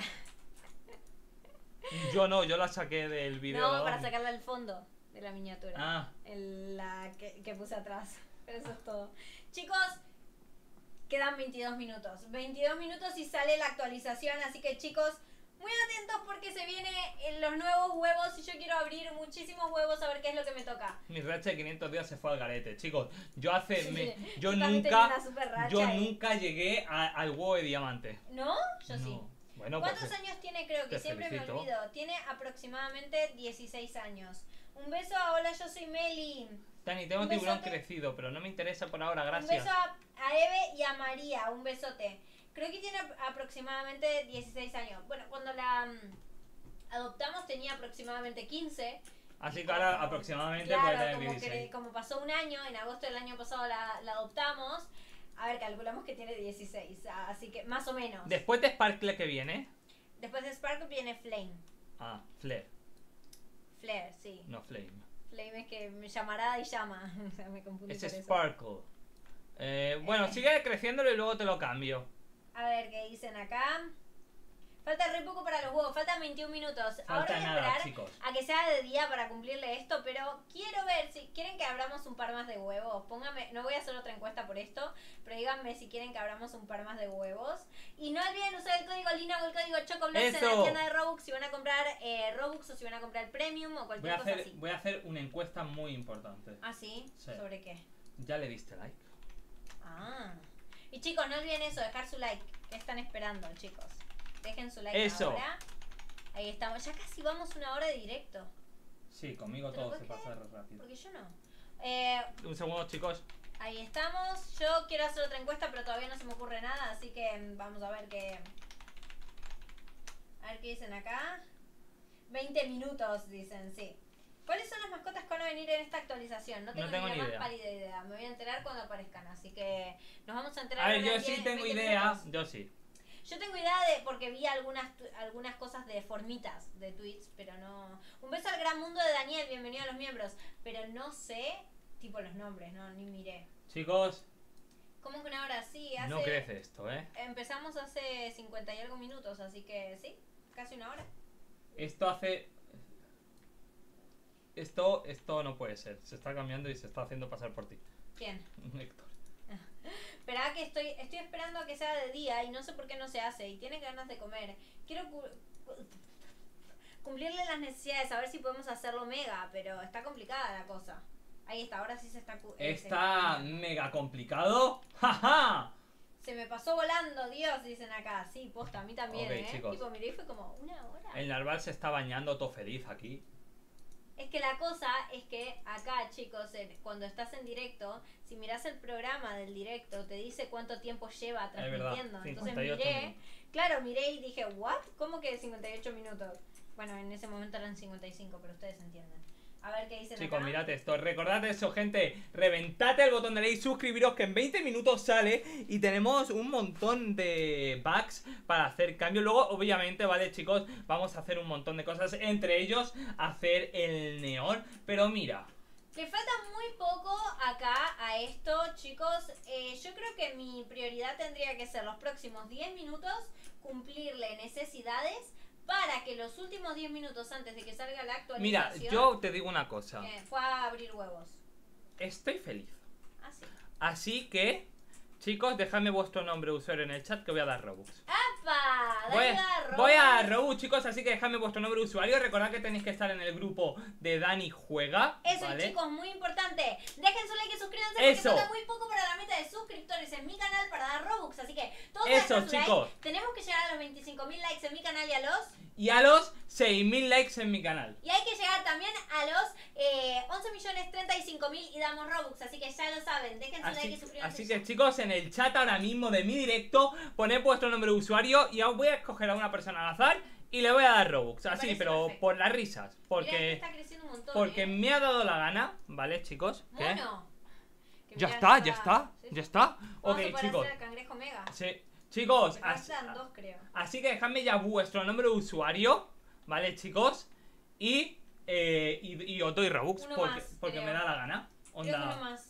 Yo no, yo la saqué del video. No, de para Omni. sacarla al fondo de la miniatura. Ah, En la que, que puse atrás. Pero eso es todo. Chicos, quedan veintidós minutos. veintidós minutos y sale la actualización. Así que, chicos, muy atentos porque se vienen los nuevos huevos. Y yo quiero abrir muchísimos huevos a ver qué es lo que me toca. mi racha de quinientos días se fue al garete, chicos. Yo hace. me- yo Yo también tenía nunca. una super racha Yo ahí. nunca llegué a- al huevo de diamante. ¿No? Yo sí. No. Bueno, ¿Cuántos pues. años tiene? Creo que te siempre felicito. me olvido. Tiene aproximadamente dieciséis años. Un beso a hola, yo soy Meli. Dani, tengo Un tiburón besote. crecido, pero no me interesa por ahora, Un gracias. beso a, a Eve y a María. Un besote. Creo que tiene ap- aproximadamente dieciséis años. Bueno, cuando la mm, adoptamos tenía aproximadamente quince. Así Y que ahora como- aproximadamente puede Claro, tener como, dieciséis. que, como pasó un año, en agosto del año pasado la, la adoptamos. A ver, calculamos que tiene dieciséis, así que más o menos. Después de Sparkle, que viene? Después de Sparkle viene Flame. Ah, Flare, Flare, sí. no Flame. Flame es que me llamará y llama. O sea, me confundí Es por eso. Sparkle. Eh, bueno, Eh. sigue creciéndolo y luego te lo cambio. A ver, ¿qué dicen acá? Falta re poco para los huevos, faltan veintiún minutos. Ahora Falta voy a nada, esperar chicos. a que sea de día para cumplirle esto, pero quiero ver si quieren que abramos un par más de huevos. Pónganme, no voy a hacer otra encuesta por esto, pero díganme si quieren que abramos un par más de huevos. Y no olviden usar el código Lina o el código Chocoblogs en ¡Eso! la tienda de Robux si van a comprar eh, Robux o si van a comprar Premium o Voy cualquier a, cosa hacer, así. voy a hacer una encuesta muy importante. ¿Ah, sí? Sí. ¿Sobre qué? ¿Ya le diste like? Ah. Y chicos, no olviden eso, dejar su like. ¿Qué están esperando, chicos? Dejen su like Eso. ahora. Ahí estamos. Ya casi vamos una hora de directo. Sí, conmigo ¿Te lo todo se puedes pasa creer? re rápido. Porque yo no. Eh, Un segundo, chicos. ahí estamos. Yo quiero hacer otra encuesta, pero todavía no se me ocurre nada. Así que mm, vamos a ver qué. A ver qué dicen acá. veinte minutos, dicen, sí. ¿Cuáles son las mascotas que van a venir en esta actualización? No tengo, No tengo ni la ni más idea. pálida idea. Me voy a enterar cuando aparezcan. Así que nos vamos a enterar. A ver, en yo diez, sí tengo veinte idea. minutos. Yo sí. Yo tengo idea de porque vi algunas tu- algunas cosas de formitas de tweets, pero no. Un beso al gran mundo de Daniel, bienvenido a los miembros. Pero no sé, tipo los nombres, no, ni miré. Chicos, ¿Cómo que una hora? Sí, hace. no crece esto, ¿eh? Empezamos hace cincuenta y algo minutos, así que sí, casi una hora. Esto hace... Esto, esto no puede ser. Se está cambiando y se está haciendo pasar por ti. ¿Quién? Héctor. Esperá que estoy, estoy esperando a que sea de día y no sé por qué no se hace y tiene ganas de comer. Quiero cu- cu- cumplirle las necesidades, a ver si podemos hacerlo mega, pero está complicada la cosa. Ahí está, ahora sí se está... cu- eh, se- Está mega complicado. ¡Ja, Se me pasó volando, Dios, dicen acá. Sí, posta, a mí también, Ok, ¿eh? chicos. Tipo, miré y fue como una hora. El narval se está bañando todo feliz aquí. Es que la cosa es que acá, chicos, en- cuando estás en directo, si miras el programa del directo, te dice cuánto tiempo lleva Es verdad, transmitiendo. Entonces cincuenta y ocho miré, minutos. claro, miré y dije, ¿what? ¿Cómo que cincuenta y ocho minutos? Bueno, en ese momento eran cincuenta y cinco, pero ustedes entienden. A ver qué dicen Chicos, acá. mirad esto, recordad eso, gente. Reventate el botón de like, suscribiros, que en veinte minutos sale. Y tenemos un montón de bugs para hacer cambios. Luego, obviamente, vale, chicos, vamos a hacer un montón de cosas. Entre ellos, hacer el neón. Pero mira, Le falta muy poco acá a esto, chicos. Eh, yo creo que mi prioridad tendría que ser los próximos diez minutos, cumplirle necesidades para que los últimos diez minutos antes de que salga la mira, actualización yo te digo una cosa. eh, pueda abrir huevos. Estoy feliz. Así. Así que, chicos, dejadme vuestro nombre de usuario en el chat que voy a dar Robux. ¡Apa! Voy Dale a, a voy a Robux. Robux, chicos, así que dejadme vuestro nombre de usuario. Recordad que tenéis que estar en el grupo de Dani Juega. Eso, ¿vale? chicos, muy importante. Dejen su like y suscríbanse porque Eso. falta muy poco para la meta de suscriptores en mi canal para dar Robux. Así que todos Eso, dejen su like. chicos. Tenemos que llegar a los veinticinco mil likes en mi canal y a los... Y a los seis mil likes en mi canal. Y hay que llegar también a los eh, once millones treinta y cinco mil y damos Robux. Así que ya lo saben. Dejen su like y Así, suscríbanse. así ya. que, chicos, en el chat ahora mismo de mi directo, poned vuestro nombre de usuario y os voy a escoger a una persona al azar y le voy a dar Robux. Me Así, parece pero perfecto. por las risas. Mirá, Porque, este está creciendo un montón. porque ¿eh? me ha dado la gana, ¿vale, chicos? ¿Qué? Mono. Que Ya mirá, está, ya está, sí, sí. ya está. Vamos Ok, a poder chicos. hacer el cangrejo mega. Sí. Chicos, Me así, faltan dos, creo. así que dejadme ya vuestro nombre de usuario, ¿vale, chicos? Y, eh, y, y os doy Robux Uno porque, más, porque creo. me da la gana. Creo que uno Onda. más.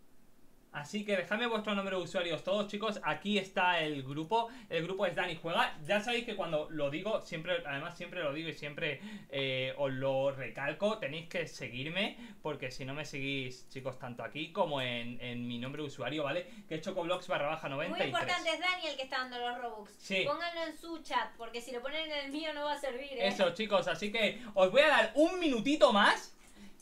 Así que dejadme vuestro nombre de usuarios todos, chicos. Aquí está el grupo. El grupo es Dani Juega. Ya sabéis que cuando lo digo, siempre, además siempre lo digo y siempre eh, os lo recalco. Tenéis que seguirme, porque si no me seguís, chicos, tanto aquí como en, en mi nombre de usuario, ¿vale? Que es chocoblogs barra baja noventa Muy y tres. importante, es Dani el que está dando los Robux. Sí. Pónganlo en su chat, porque si lo ponen en el mío no va a servir, ¿eh? Eso, chicos, así que os voy a dar un minutito más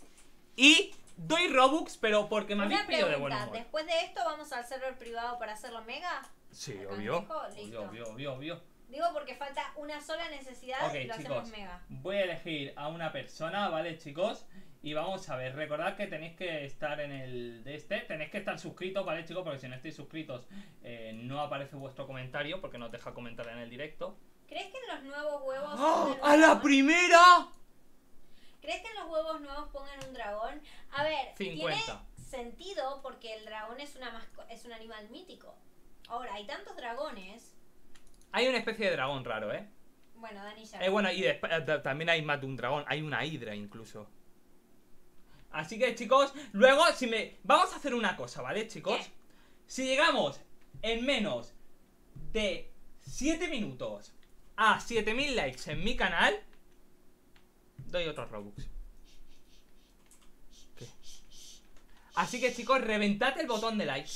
y doy Robux, pero porque me habéis Una pedido de buen pregunta, humor. después de esto vamos al server privado para hacerlo mega. Sí, ¿El obvio. cangrejo? Listo. Obvio, obvio, obvio, obvio. Digo porque falta una sola necesidad Ok, y lo chicos, hacemos mega. voy a elegir a una persona, ¿vale, chicos? Y vamos a ver, recordad que tenéis que estar en el de este, tenéis que estar suscritos, ¿vale, chicos? Porque si no estáis suscritos eh, no aparece vuestro comentario, porque no os deja comentar en el directo. ¿Crees que en los los nuevos huevos ¡Oh! pongan un ¡A la dragón? primera! ¿Crees que en los huevos nuevos pongan un dragón? A ver, cincuenta. tiene sentido porque el dragón es una masco- es un animal mítico. Ahora, hay tantos dragones. Hay una especie de dragón raro, ¿eh? Bueno, Dani ya. Eh, bueno, y después eh, también hay más de un dragón. Hay una hidra incluso. Así que, chicos, luego si me... Vamos a hacer una cosa, ¿vale, chicos? ¿Qué? Si llegamos en menos de siete minutos a siete mil likes en mi canal, doy otros Robux. ¿Qué? Así que, chicos, reventad el botón de likes.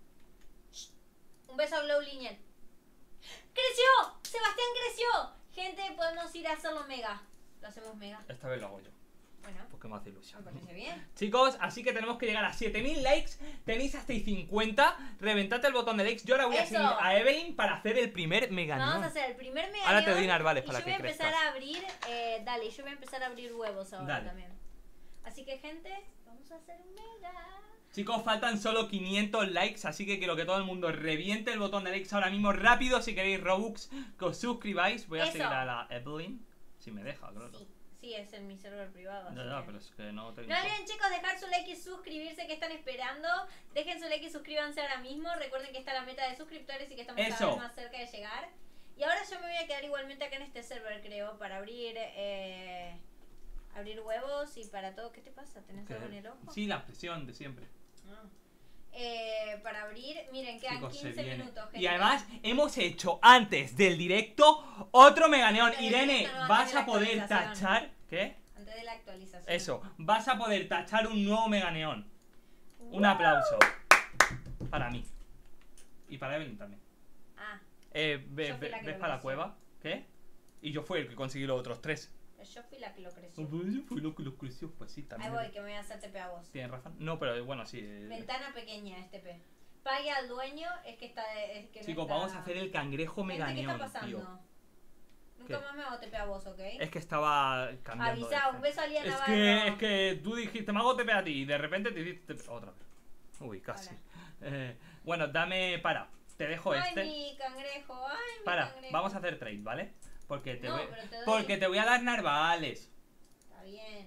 Un beso a Glow Lineal. ¡Creció! ¡Sebastián creció! Gente, podemos ir a hacerlo mega. Lo hacemos mega. Esta vez lo hago yo, Bueno, porque me hace ilusión. me parece bien. Chicos, así que tenemos que llegar a siete mil likes. Tenéis hasta y cincuenta. Reventad el botón de likes. Yo ahora voy a Eso. seguir a Evelyn para hacer el primer mega Vamos a neón. hacer el primer mega Ahora te neón doy narvales y para yo que voy a empezar crezcas. a abrir, eh, dale, yo voy a empezar a abrir huevos ahora Dale. también. Así que, gente, vamos a hacer un mega. Chicos, faltan solo quinientos likes, así que quiero que todo el mundo reviente el botón de likes ahora mismo rápido. Si queréis Robux, que os suscribáis. Voy a Eso. seguir a la Evelyn. Si me deja, claro. Sí, sí, es en mi server privado. Ya, así ya, que- pero es que no te... No olviden, chicos, dejar su like y suscribirse. Que están esperando? Dejen su like y suscríbanse ahora mismo. Recuerden que está la meta de suscriptores y que estamos cada Eso. vez más cerca de llegar. Y ahora yo me voy a quedar igualmente acá en este server, creo, para abrir eh, abrir huevos y para todo. ¿Qué te pasa? ¿Tenés ¿Qué? algo en el ojo? Sí, la presión de siempre. Ah. Eh, para abrir, miren, quedan Chicos, se quince viene. minutos, gente. Y además hemos hecho antes del directo otro mega neón. Antes del Irene, directo, no, vas antes de la a poder actualización. tachar... ¿Qué? Antes de la actualización. Eso, vas a poder tachar un nuevo mega neón. Un ¡Wow! aplauso. Para mí. Y para Evelyn también. Ah, Eh, ve- Yo fui ve- la que ¿Ves lo para la creció. cueva? ¿Qué? Y yo fui el que conseguí los otros tres. yo fui la que lo creció. Oh, pues yo fui lo que los creció, pues sí, Ahí también. voy, que me voy a hacer T P a vos. ¿Tienes razón? No, pero bueno, sí. eh, Ventana pequeña este P. Pague al dueño, es que está. Es que no Chicos, está- vamos a hacer el cangrejo Gente, mega ¿qué está neón, pasando? tío. Nunca ¿Qué? más me hago T P a vos, ¿ok? Es que estaba cambiando. de Avisá, un fe- beso a Lía Es Navarro. que, es que tú dijiste, me hago T P a ti y de repente te hiciste T P otra vez. Uy, casi. Hola. Eh, bueno, dame, para, te dejo Ay, este. mi cangrejo, ay, mi Para, cangrejo. vamos a hacer trade, ¿vale? Porque te No, voy, pero te doy- porque te voy a dar narvales. Está bien.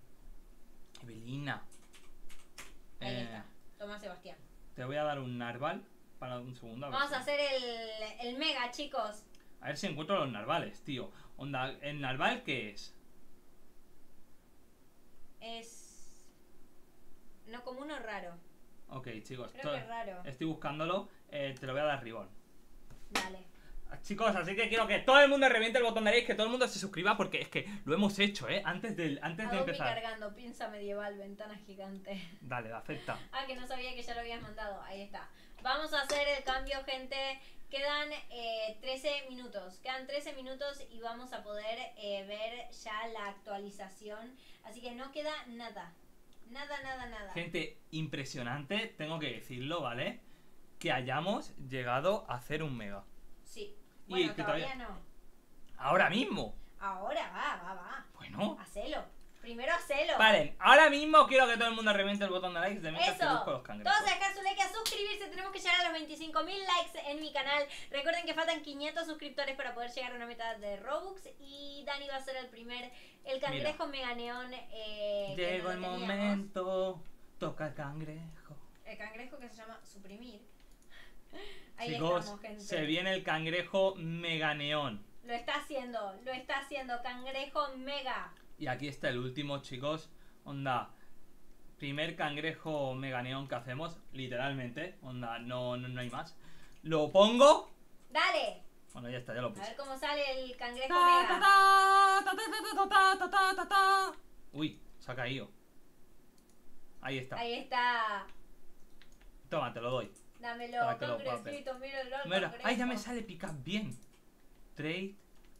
Evelina. Ahí Eh, está. Toma, Sebastián. Te voy a dar un narval para un segundo. ver Vamos si- a hacer el, el mega, chicos. A ver si encuentro los narvales, tío. Onda, ¿el narval qué es? Es. No como uno raro. Ok, chicos. Creo to- que es raro. Estoy buscándolo. eh, te lo voy a dar ribón. Dale. Ah, Chicos, así que quiero que todo el mundo reviente el botón de like, que todo el mundo se suscriba, porque es que lo hemos hecho, ¿eh? Antes, del, antes de Adobe empezar. cargando, pinza medieval, ventana gigante. Dale, acepta. Ah, que no sabía que ya lo habías mandado. Ahí está. Vamos a hacer el cambio, gente. Quedan eh, trece minutos. Quedan trece minutos y vamos a poder eh, ver ya la actualización. Así que no queda nada. Nada, nada, nada. Gente, impresionante, tengo que decirlo, ¿vale? Que hayamos llegado a hacer un mega. Sí. Y Bueno, que todavía todavía- no. Ahora mismo. Ahora va, va, va. Bueno. Hacelo. Primero hacelo. Vale, ahora mismo quiero que todo el mundo reviente el botón de like de mientras que Eso. busco los cangrejos. Todos a dejar su like, a suscribirse. Tenemos que llegar a los veinticinco mil likes en mi canal. Recuerden que faltan quinientos suscriptores para poder llegar a una meta de Robux. Y Dani va a ser el primer, el cangrejo mega neón. Eh, que Llegó no el lo teníamos. momento, toca el cangrejo. El cangrejo que se llama suprimir. Ahí Chicos, estamos, gente. se viene el cangrejo mega neón. Lo está haciendo, lo está haciendo. Cangrejo mega. Y aquí está el último, chicos. Onda, primer cangrejo mega neón que hacemos, literalmente. Onda, no, no, no hay más. Lo pongo. Dale. Bueno, ya está, ya lo A puse. ver cómo sale el cangrejo Ta, mega. ta, ta, ta, ta, ta, ta, ta, ta, ta. Uy, se ha caído. Ahí está. Ahí está. Toma, te lo doy. Dámelo, Para que lo pueda cangrejito, míralo al Mira, cangrejo. ay, ya me sale pick up bien. Trade.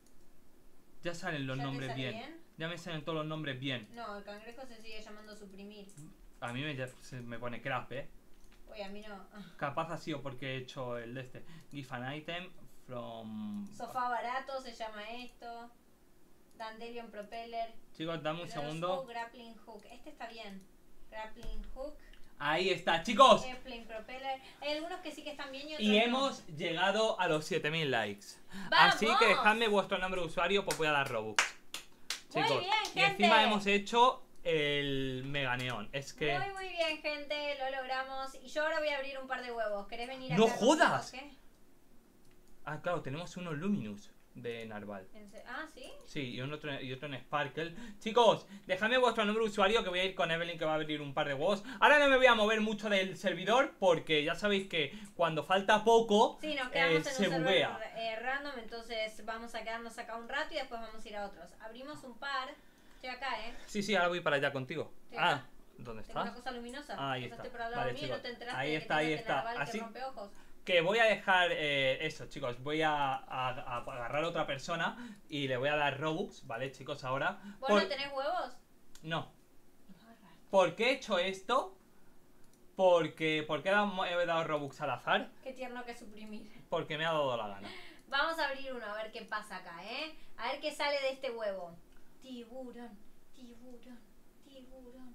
Ya salen los ¿Ya te nombres sale bien. bien? Ya me salen todos los nombres bien. No, el cangrejo se sigue llamando suprimir. A mí me, ya se me pone crap, eh. Oye, a mí no. Capaz ha sido porque he hecho el de este. Give an item from. Sofá barato se llama esto. Dandelion Propeller. Chicos, dame un Crossbow, segundo. Grappling Hook. Este está bien. Grappling Hook. Ahí está, chicos. Airplane Propeller. Hay algunos que sí que están bien y otros Y no. hemos llegado a los siete mil likes. ¡Vamos! Así que dejadme vuestro nombre de usuario, pues voy a dar Robux. Muy Chicos, bien, y gente. encima hemos hecho el Meganeón. Es que... Muy, muy bien, gente. Lo logramos. Y yo ahora voy a abrir un par de huevos. ¿Querés venir acá? ¡No conmigo, jodas! qué? Ah, claro, tenemos unos Luminous de Narval. En se- Ah, ¿sí? Sí, y, un otro, y otro en Sparkle. Chicos, dejadme vuestro nombre de usuario, que voy a ir con Evelyn, que va a abrir un par de huevos. Ahora no me voy a mover mucho del servidor, porque ya sabéis que cuando falta poco, Sí, nos eh, quedamos en se un server buguea. eh, random, entonces vamos a quedarnos acá un rato y después vamos a ir a otros. Abrimos un par. Estoy acá, ¿eh? Sí, sí, ahora voy para allá contigo. Estoy Ah, acá. ¿dónde Tengo una está? cosa luminosa. Ah, ahí Pasaste está. por al lado Vale, mío y chicos. no te enteraste Ahí de está, que ahí tengo este está. narval Así que rompe ojos. que voy a dejar eh, eso, chicos. Voy a, a- a agarrar a otra persona y le voy a dar Robux, ¿vale, chicos? Ahora. ¿Vos Por- no tenés huevos? No. ¿Por qué he hecho esto? Porque, ¿por qué he dado, he dado Robux al azar? Qué tierno que suprimir. Porque me ha dado la gana. Vamos a abrir uno a ver qué pasa acá, ¿eh? A ver qué sale de este huevo. Tiburón, tiburón, tiburón.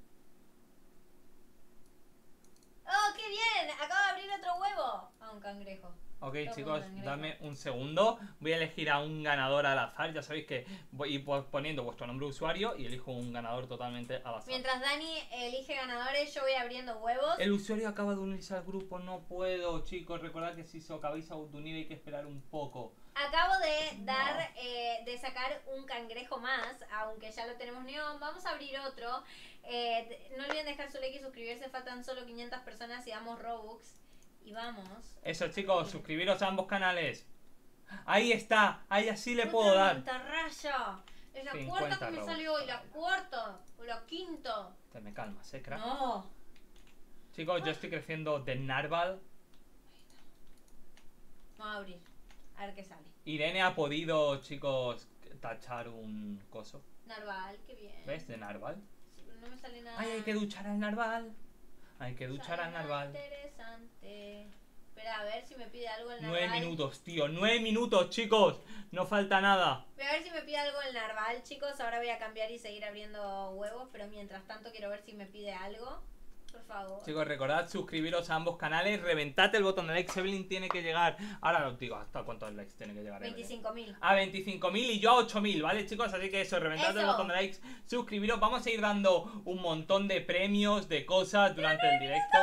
¡Oh, qué bien! Acabo de abrir otro huevo. Ah, un cangrejo. Ok, Toma, chicos, cangrejo. dame un segundo. Voy a elegir a un ganador al azar. Ya sabéis que voy a ir poniendo vuestro nombre de usuario y elijo un ganador totalmente al azar. Mientras Dani elige ganadores, yo voy abriendo huevos. El usuario acaba de unirse al grupo. No puedo, chicos. Recordad que si os acabáis de unir hay que esperar un poco. Acabo de dar, eh, de sacar un cangrejo más, aunque ya lo tenemos neón. Vamos a abrir otro. Eh, no olviden dejar su like y suscribirse. Faltan solo quinientas personas y damos Robux. Y vamos. Eso, chicos, suscribiros a ambos canales. Ahí está. Ahí así le Otra puedo dar. mantarraya. Es la cincuenta cuarta que me Robux. salió hoy. La cuarta. O la quinta. Te me calmas, eh, crack. No. Chicos, yo estoy creciendo de Narval. Vamos a abrir. A ver qué sale. Irene ha podido, chicos, tachar un coso. Narval, qué bien. ¿Ves? De Narval. Sí, pero no me sale nada. Ay, hay que duchar al Narval. Hay que duchar Sale al nada Narval. interesante. Espera, a ver si me pide algo el Nueve Narval. minutos, tío. Nueve minutos, chicos. No falta nada. Voy a ver si me pide algo el Narval, chicos. Ahora voy a cambiar y seguir abriendo huevos. Pero mientras tanto quiero ver si me pide algo. Por favor. Chicos, recordad suscribiros a ambos canales. Reventad el botón de like. Evelyn tiene que llegar. Ahora os digo hasta cuántos likes tiene que llegar. Evelyn. veinticinco mil. A veinticinco mil y yo a ocho mil, ¿vale, chicos? Así que eso, reventad el Eso. botón de likes, suscribiros. Vamos a ir dando un montón de premios, de cosas durante el directo.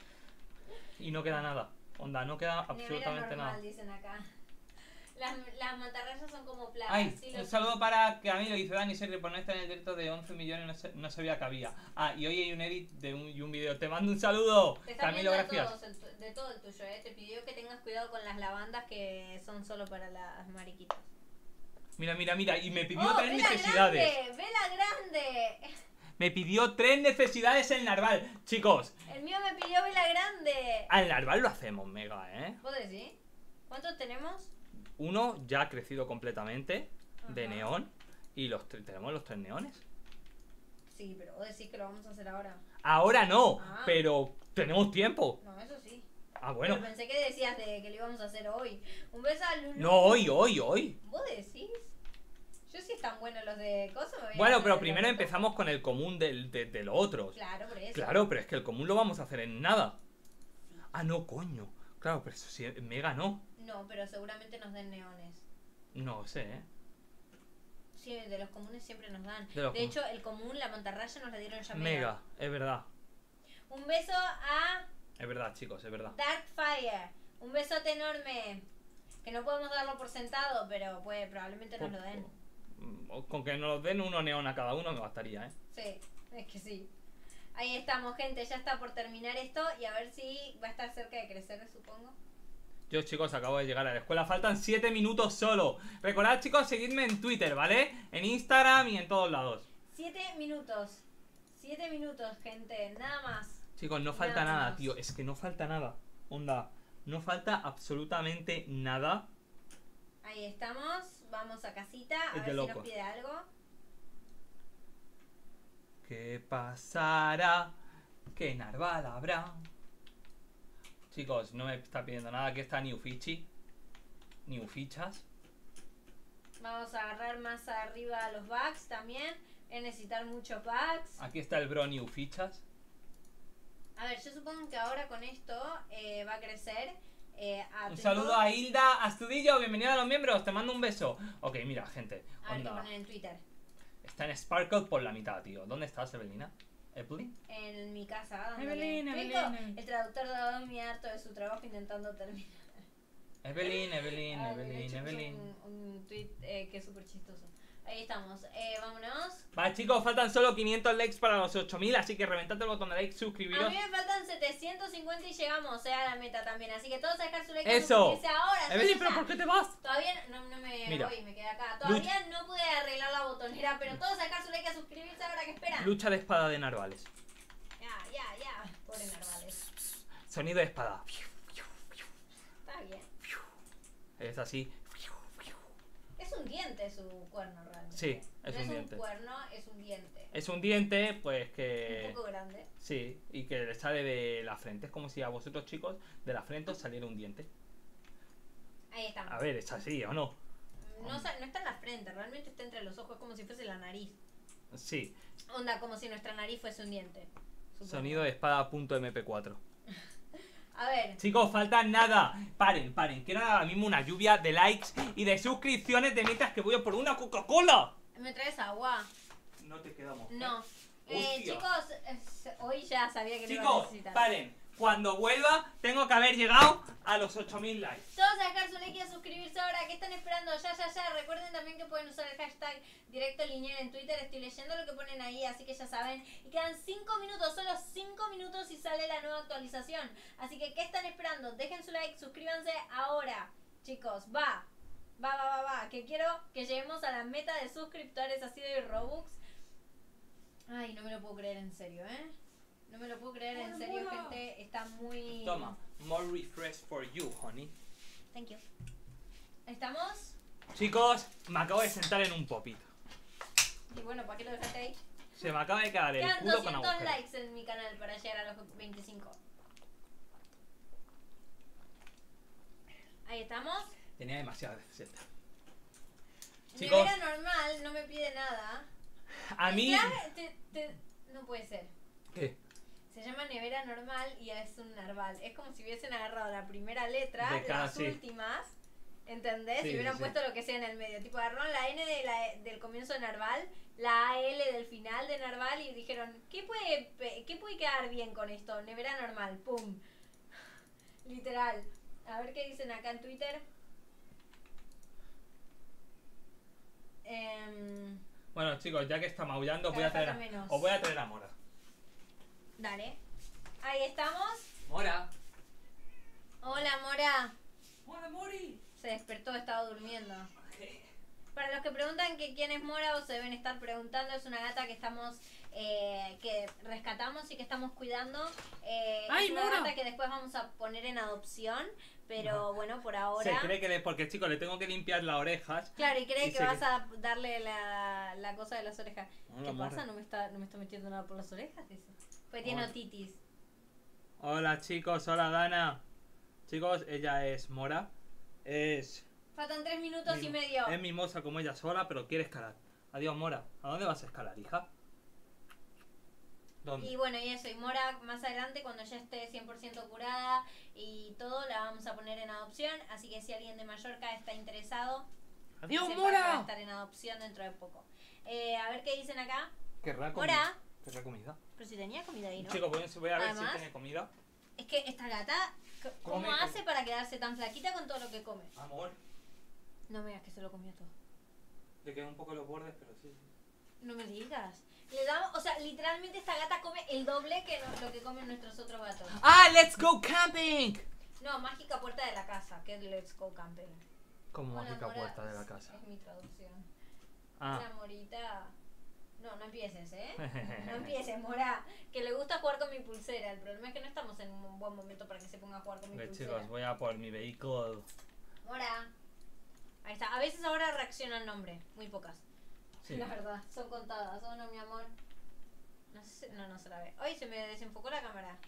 Y no queda nada. Onda, no queda Nevera absolutamente normal, nada. dicen acá. Las, las mantarrayas son como plagas. Ay, sí, un lo saludo sé. para Camilo, dice Dani Sergio, por no estar en el directo de once millones, no, se- no sabía que había. Ah, y hoy hay un edit de un, y un video. Te mando un saludo, Te están Camilo, viendo gracias. todos el tu- de todo el tuyo, ¿eh? Te pidió que tengas cuidado con las lavandas que son solo para las mariquitas. Mira, mira, mira, y me pidió ¡Oh, tres vela necesidades. grande! ¡Vela grande! Me pidió tres necesidades el Narval. Chicos, El mío me pidió vela grande. al Narval lo hacemos mega, ¿eh? ¿Vos decís? ¿Cuántos tenemos? Uno ya ha crecido completamente de Ajá. neón. Y los tre- tenemos los tres neones. Sí, pero vos decís que lo vamos a hacer ahora. Ahora no, Ah. pero tenemos tiempo. No, eso sí. Ah, bueno. Pero pensé que decías de que lo íbamos a hacer hoy. Un beso a Lulu. No, hoy, hoy, hoy. ¿Vos decís? Yo sí están buenos los de cosas. Me voy a Bueno, hacer pero de primero los- empezamos con el común del, de, de los otros. Claro, por eso. Claro, pero es que el común lo vamos a hacer en nada. Ah, no, coño. Claro, pero eso sí, mega no. No, pero seguramente nos den neones. No sé, ¿eh? Sí, de los comunes siempre nos dan. De De, los comunes. hecho, el común, la mantarraya, nos la dieron ya mega. Mega, es verdad. Un beso a Es verdad, chicos, es verdad. Darkfire. Un besote enorme. Que no podemos darlo por sentado, pero pues, probablemente nos lo den. Mm, Con que nos den uno neón a cada uno me bastaría, ¿eh? Sí, es que sí. Ahí estamos, gente. Ya está por terminar esto y a ver si va a estar cerca de crecer, supongo. Yo, chicos, acabo de llegar a la escuela. Faltan siete minutos solo. Recordad, chicos, seguidme en Twitter, ¿vale? En Instagram y en todos lados. Siete minutos. Siete minutos, gente. Nada más. Chicos, no falta Nada nada, más. tío. Es que no falta nada. Onda, no falta absolutamente nada. Ahí estamos. Vamos a casita. A Es ver de si locos. nos pide algo. ¿Qué pasará? ¿Qué narval habrá? Chicos, no me está pidiendo nada. Aquí está New Fichi. New Fichas. Vamos a agarrar más arriba los bags también. Voy a necesitar muchos bags. Aquí está el bro New Fichas. A ver, yo supongo que ahora con esto eh, va a crecer. Eh, a Un Twinkle. saludo a Hilda Astudillo, bienvenida a los miembros, te mando un beso. Ok, mira, gente, A ver qué onda. ponen en Twitter. Está en Sparkle por la mitad, tío. ¿Dónde estás, Evelina? ¿Evelyn? En mi casa, dándole. Evelyn, Twinkle, Evelyn. el traductor de Adomi harto de su trabajo intentando terminar. Evelyn, Evelyn, Ay, Evelyn, le puso Evelyn. Un, un tweet eh, que es súper chistoso. Ahí estamos. Eh, vámonos. Vale, chicos, faltan solo quinientos likes para los ocho mil, así que reventad el botón de like, A suscribiros. mí me faltan setecientos cincuenta y llegamos eh, a la meta también. Así que todos a dejar su like y Eso. suscribirse ahora. ya, Evelyn, ya, ¿pero ya. por qué te vas? Todavía no, no me Mira. voy, me quedé acá. Todavía no pude arreglar la botonera, pero todos a dejar su like y a suscribirse ahora que esperan. Lucha de espada de narvales. Ya, ya, ya. Pobre Narvales. Sonido de espada. Está bien. Es así. Es un diente su cuerno realmente. Sí, es no un es diente. un cuerno, es un diente. Es un diente, pues que... Un poco grande. Sí, y que le sale de la frente. Es como si a vosotros, chicos, de la frente os saliera un diente. Ahí estamos. A ver, ¿es así o no? No, sa- no está en la frente, realmente está entre los ojos, es como si fuese la nariz. Sí. Onda, como si nuestra nariz fuese un diente. supongo. Sonido de espada punto eme pe cuatro. A ver, Chicos, falta nada. Paren, paren. Quiero ahora mismo una lluvia de likes y de suscripciones de mientras que voy a por una Coca-Cola. ¿me traes agua? No te quedamos. No. Eh, Hostia. chicos, es- hoy ya sabía que lo iba a Chicos, necesitar. paren. Cuando vuelva, tengo que haber llegado a los ocho mil likes. Todos a dejar su like y a suscribirse ahora. ¿Qué están esperando? Ya, ya, ya. Recuerden también que pueden usar el hashtag directo lineal en Twitter. Estoy leyendo lo que ponen ahí, así que ya saben. Y quedan cinco minutos, solo cinco minutos y sale la nueva actualización. Así que, ¿qué están esperando? Dejen su like, suscríbanse ahora. Chicos, va. Va, va, va, va. Que quiero que lleguemos a la meta de suscriptores así de Robux. Ay, no me lo puedo creer en serio, ¿eh? No me lo puedo creer en Bueno, serio, bueno. gente. Está muy... Toma, more refresh for you, honey. Thank you. ¿Estamos? Chicos, me acabo de sentar en un popito. Y bueno, ¿para qué lo dejaste ahí? Se me acaba de quedar el Quedan culo con doscientos agujeros. likes en mi canal para llegar a los veinticinco. Ahí estamos. Tenía demasiada sed. Chicos, Nevera normal, no me pide nada. a mí... Ya, te- te- no puede ser. ¿Qué? Se llama nevera normal y es un narval. Es como si hubiesen agarrado la primera letra, De cada- las sí. últimas, ¿entendés? Sí, y hubieran sí. puesto lo que sea en el medio. Tipo, agarraron la N de la- del comienzo de narval, la A L del final de narval y dijeron, ¿qué puede, pe- ¿qué puede quedar bien con esto? Nevera normal, pum. Literal. A ver qué dicen acá en Twitter. Em, Bueno, chicos, ya que está maullando, voy Cada a traer a... falta menos. os voy a traer a Mora. dale. Ahí estamos. Mora. Hola, Mora. Mora, Mori. Se despertó, estaba durmiendo. Para los que preguntan que quién es Mora o se deben estar preguntando, es una gata que estamos eh, que rescatamos y que estamos cuidando. Eh, ¡Ay, es una Mora! gata que después vamos a poner en adopción, pero bueno, por ahora. Se cree que le... Porque, chicos, le tengo que limpiar las orejas. Claro, y cree y que se vas cre- a darle la, la cosa de las orejas. Hola, ¿Qué pasa? Mora. No me está no me está metiendo nada por las orejas, dice. Pues tiene Hola. otitis. Hola, chicos. Hola, Dana. Chicos, ella es Mora. Es... Faltan tres minutos y mim- medio. Es mimosa como ella sola, pero quiere escalar. Adiós, Mora. ¿A dónde vas a escalar, hija? ¿Dónde? Y bueno, y eso, y Mora más adelante cuando ya esté cien por ciento curada y todo, la vamos a poner en adopción, así que si alguien de Mallorca está interesado, ¡Adiós, sepa que va a Mora! estar en adopción dentro de poco. Eh, a ver qué dicen acá. Querrá Mora. comida. Querrá comida. Pero si tenía comida ahí, ¿no? Chicos, voy a- voy a ver Además- si tiene comida. Es que esta gata, c- ¿cómo Come, hace come. para quedarse tan flaquita con todo lo que come? Amor. No me digas que se lo comió todo. Le quedan un poco los bordes, pero sí. No me digas. Le damos, o sea, literalmente esta gata come el doble que no- lo que comen nuestros otros gatos. ¡Ah, let's go camping! No, mágica puerta de la casa, que es Let's Go Camping. Como Hola, mágica Mora, puerta de la es- casa. Es mi traducción. Ah. Hola, Morita. No, no empieces, ¿eh? No empieces, Mora. Que le gusta jugar con mi pulsera. El problema es que no estamos en un buen momento para que se ponga a jugar con mi Ok, pulsera. chicos, voy a por mi vehículo. Mora. Ahí está. A veces ahora reacciona al nombre. Muy pocas. Sí. La verdad. Son contadas. Oh, no, mi amor. No sé si- No, no se la ve. Ay, se me desenfocó la cámara.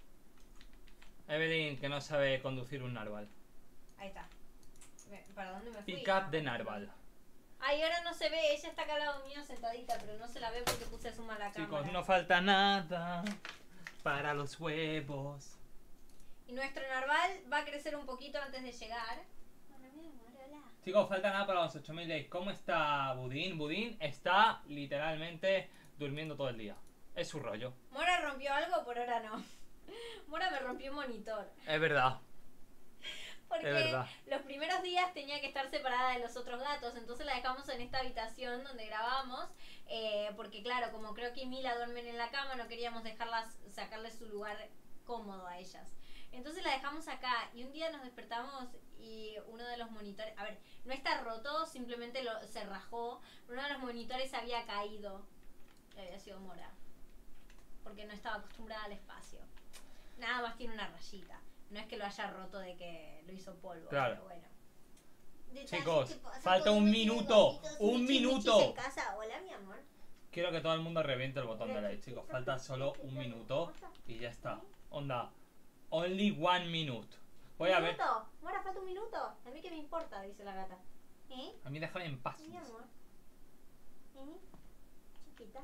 Evelyn, que no sabe conducir un narval. Ahí está. Me- ¿Para dónde me fui? Pick Ah, up de narval. Ay, ahora no se ve. Ella está acá al lado mío sentadita, pero no se la ve porque puse suma la cámara. Chicos, no falta nada para los huevos. Y nuestro narval va a crecer un poquito antes de llegar. Bueno, mi amor, hola. Chicos, falta nada para los ocho mil likes. ¿Cómo está Budín? Budín está literalmente durmiendo todo el día. Es su rollo. Mora rompió algo, por ahora no. Mora me rompió un monitor. Es verdad. Porque Es verdad. los primeros días tenía que estar separada de los otros gatos, entonces la dejamos en esta habitación donde grabamos, eh, porque claro, como creo que y Mila duermen en la cama, no queríamos dejarlas, sacarles su lugar cómodo a ellas. Entonces la dejamos acá y un día nos despertamos y uno de los monitores, a ver, no está roto, simplemente lo, se rajó, uno de los monitores había caído, y había sido Mora, porque no estaba acostumbrada al espacio. Nada más tiene una rayita. No es que lo haya roto de que lo hizo polvo, claro. Pero bueno. Chicos, falta un minuto. Un minuto. En casa. Hola, mi amor. Quiero que todo el mundo reviente el botón de like, chicos. Falta solo un minuto y ya está. Onda. Only one minute. Voy a ver. ¿Minuto? Mora, falta un minuto. A mí que me importa, dice la gata. ¿Eh? A mí déjame en paz. Mi amor. ¿Eh? Chiquita.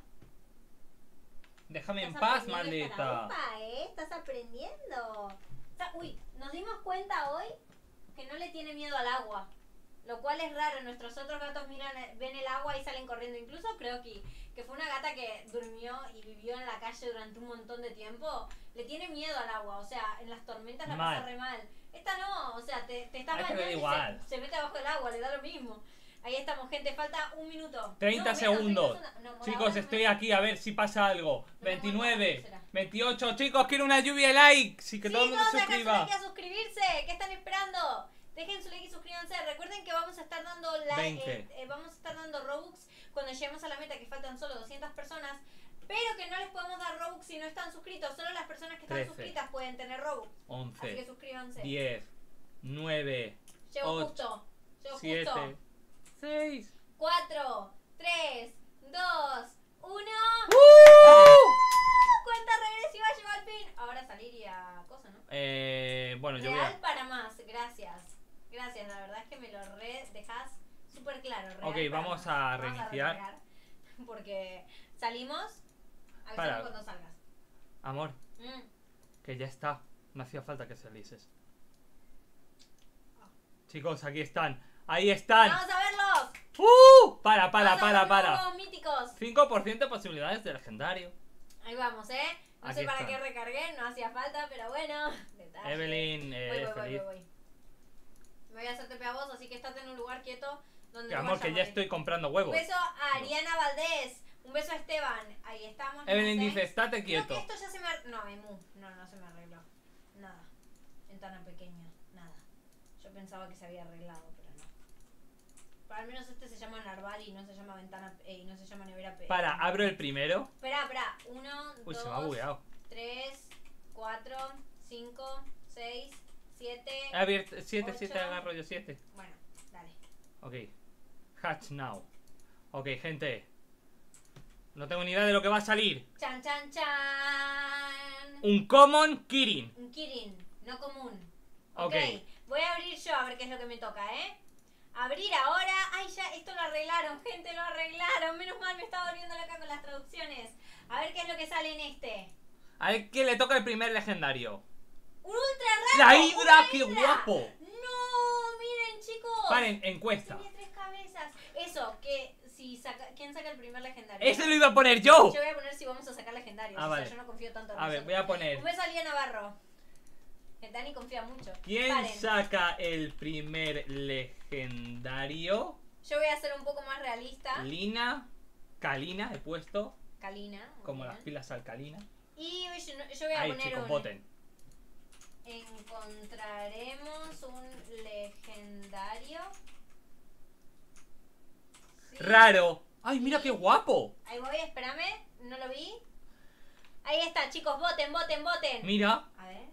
Déjame en Estás paz, aprendiendo esta maldita. upa, ¿eh? Estás aprendiendo. Está- Uy, nos dimos cuenta hoy que no le tiene miedo al agua. Lo cual es raro. Nuestros otros gatos miran, ven el agua y salen corriendo. Incluso creo que, que fue una gata que durmió y vivió en la calle durante un montón de tiempo. Le tiene miedo al agua. O sea, en las tormentas la Mal. pasa re mal. Esta no, o sea, te, te está A esta le da bañando y igual. se, se mete abajo del agua, le da lo mismo. Ahí estamos, gente. Falta un minuto. treinta No, menos, segundos. menos una- no, por Chicos, ahora no estoy me- aquí a ver si pasa algo. me veintinueve, muero, será. veintiocho. Chicos, quiero una lluvia de likes. Y que todo el mundo se Chicos, háganse suscriba. like y a suscribirse. ¿Qué están esperando? Dejen su like y suscríbanse. Recuerden que vamos a estar dando like, veinte. eh, eh, vamos a estar dando Robux cuando lleguemos a la meta, que faltan solo doscientas personas. Pero que no les podemos dar Robux si no están suscritos. Solo las personas que están trece. suscritas pueden tener Robux. Así que once, suscríbanse. diez, nueve, Llego ocho, justo. Llego siete, justo. seis. cuatro, tres, dos, uno. ¡Uh! Cuenta regresiva llegó al fin. Ahora salir y a cosa, ¿no? Eh, bueno, yo voy Real a... para más, gracias. Gracias, la verdad es que me lo re dejas súper claro. Real Ok, para vamos más. a Vamos reiniciar. recargar, porque salimos, avisamos Para. cuando salgas. Amor, Mm. que ya está. No hacía falta que salieses. Chicos, aquí están. Ahí están. ¡Vamos a verlos! ¡Uh! Para, para, Vamos a para, ver para. nuevos míticos. cinco por ciento de posibilidades de legendario. Ahí vamos, ¿eh? No Aquí sé para están. qué recargué, no hacía falta, pero bueno. Detalles. Evelyn, eh, voy, voy, voy, feliz. voy, voy. Me voy a hacer T P a vos, así que estate en un lugar quieto donde Que, no amor, vaya que a ya morir. estoy comprando Un huevos. beso a Ariana Valdés. Un beso a Esteban. Ahí estamos. Evelyn no sé. dice, estate Creo quieto. que esto ya se me... ar- No, Emu. No, no se me arregló. Nada. Ventana pequeña. Nada. Yo pensaba que se había arreglado, pero no. Pero al menos este se llama Narval y no se llama ventana... Eh, y no se llama nevera pequeña. Para, abro el primero. Espera, espera. Uno, Uy, dos, se me ha bugueado. tres, cuatro, cinco, seis, siete... He abierto siete, Ocho. siete, agarro yo siete. Bueno, dale. Ok. Hatch now. Ok, gente. No tengo ni idea de lo que va a salir. Chan, chan, chan. Un common Kirin. Un Kirin, no común. Ok. Ok, voy a abrir yo a ver qué es lo que me toca, ¿eh? Abrir ahora. Ay, ya, esto lo arreglaron, gente, lo arreglaron. Menos mal, me estaba volviendo loca con las traducciones. A ver qué es lo que sale en este. A ver quién le toca el primer legendario. ¡Un ultra raro! ¡La Hidra! ¡Una ¡Qué hidra! guapo! ¡No! Miren, chicos. Paren, encuesta. Tiene tres cabezas. Eso, que si saca... ¿Quién saca el primer legendario? ¡Ese lo iba a poner yo! Yo voy a poner si vamos a sacar legendarios. Ah, o sea, vale. yo no confío tanto en A ver, nosotros. voy a poner. Un beso a Lía Navarro. Que Dani confía mucho. ¿Quién Paren. saca el primer legendario? Yo voy a ser un poco más realista. Lina. Kalina he puesto. Kalina. muy Como bien. las pilas alcalinas. Y yo, yo voy a Ahí, poner chicos, un... voten. Encontraremos un legendario. Sí. ¡Raro! ¡Ay, mira Sí. qué guapo! Ahí voy, espérame. No lo vi. Ahí está, chicos. Voten, voten, voten. Mira. A ver.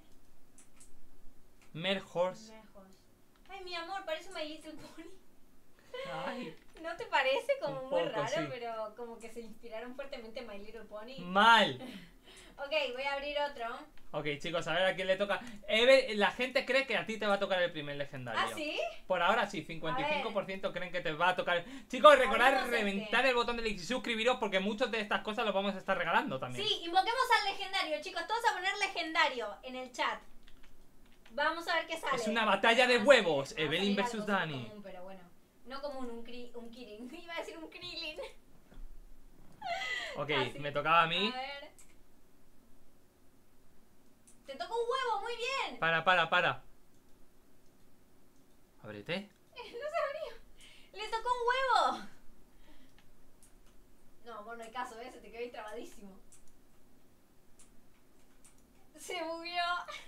Merhorse. Lejos. Ay, mi amor, parece My Little Pony. Ay, ¿No te parece como Un muy poco, raro? sí. Pero como que se inspiraron fuertemente en My Little Pony. mal. Ok, voy a abrir otro. Ok, chicos, a ver a quién le toca. Eve, la gente cree que a ti te va a tocar el primer legendario. ¿Ah, sí? Por ahora sí, cincuenta y cinco por ciento creen que te va a tocar. Chicos, recordad Abrimos reventar este. el botón de like y suscribiros porque muchas de estas cosas los vamos a estar regalando también. Sí, invoquemos al legendario, chicos. Todos a poner legendario en el chat. Vamos a ver qué sale. Es una batalla de Vamos a- huevos, vamos a Evelyn salir versus algo súper Dani. común, pero bueno. No común, un, cri un Kirin. Iba a decir un Krillin. Ok, Así. me tocaba a mí. A ver. Te tocó un huevo, muy bien. Para, para, para. Ábrete. No se abrió. Le tocó un huevo. No, vos no hay caso, ¿eh? Se te quedó ahí trabadísimo. Se bugueó.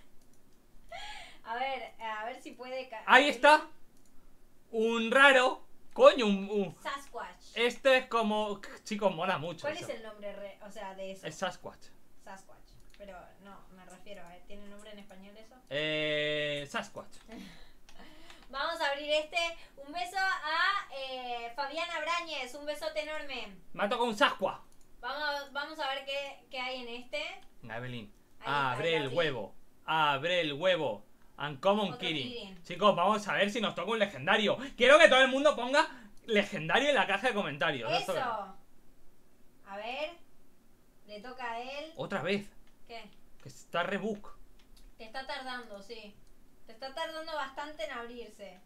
A ver, a ver si puede caer. Ahí está. Un raro. Coño, un... un- Sasquatch. Este es como... Chicos, mola mucho ¿Cuál eso. es el nombre, re- o sea, de eso? Es Sasquatch. Sasquatch. Pero no, me refiero a... ¿Tiene nombre en español eso? Eh... Sasquatch. Vamos a abrir este. Un beso a eh, Fabiana Brañez. Un besote enorme. Me ha tocado un Sasquatch. Vamos, vamos a ver qué, qué hay en este. Evelyn, Ahí está, abre ahí el abrí. huevo. Abre el huevo. Uncommon Otro Kirin. Kirin. Chicos, vamos a ver si nos toca un legendario. Quiero que todo el mundo ponga legendario en la caja de comentarios. Eso. Esto- A ver. Le toca a él. Otra vez. ¿Qué? Que está rebook. Te está tardando, sí. Te está tardando bastante en abrirse.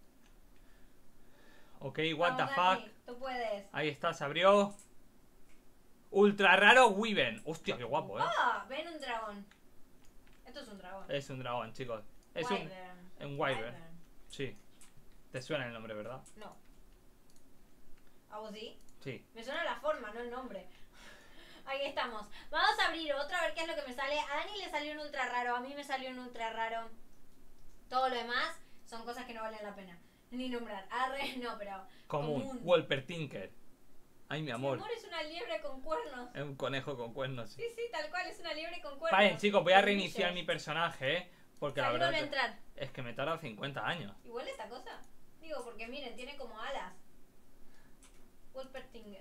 Ok, what Vamos, the Dani, fuck. tú puedes. Ahí está, se abrió. Ultra raro Wyvern. Hostia, qué guapo, eh. ¡Ah! Ven un dragón. Esto es un dragón. Es un dragón, chicos. Es un... Wyvern. un wyvern. Sí. Te suena el nombre, ¿verdad? No. ¿A vos sí? Sí. Me suena la forma, no el nombre. Ahí estamos. Vamos a abrir otro a ver qué es lo que me sale. A Dani le salió un ultra raro, a mí me salió un ultra raro. Todo lo demás son cosas que no valen la pena ni nombrar. Arre, no, pero Común. común. Wolper Tinker. Ay, mi Mi amor. amor es una liebre con cuernos. Es un conejo con cuernos. Sí, sí, tal cual, es una liebre con cuernos. Vale, chicos, voy a Con reiniciar mi anillos. personaje, ¿eh? Porque la Salir, verdad volver a que- entrar. es que me tarda cincuenta años. Igual esta cosa. Digo, porque miren, tiene como alas. Wolpertinger.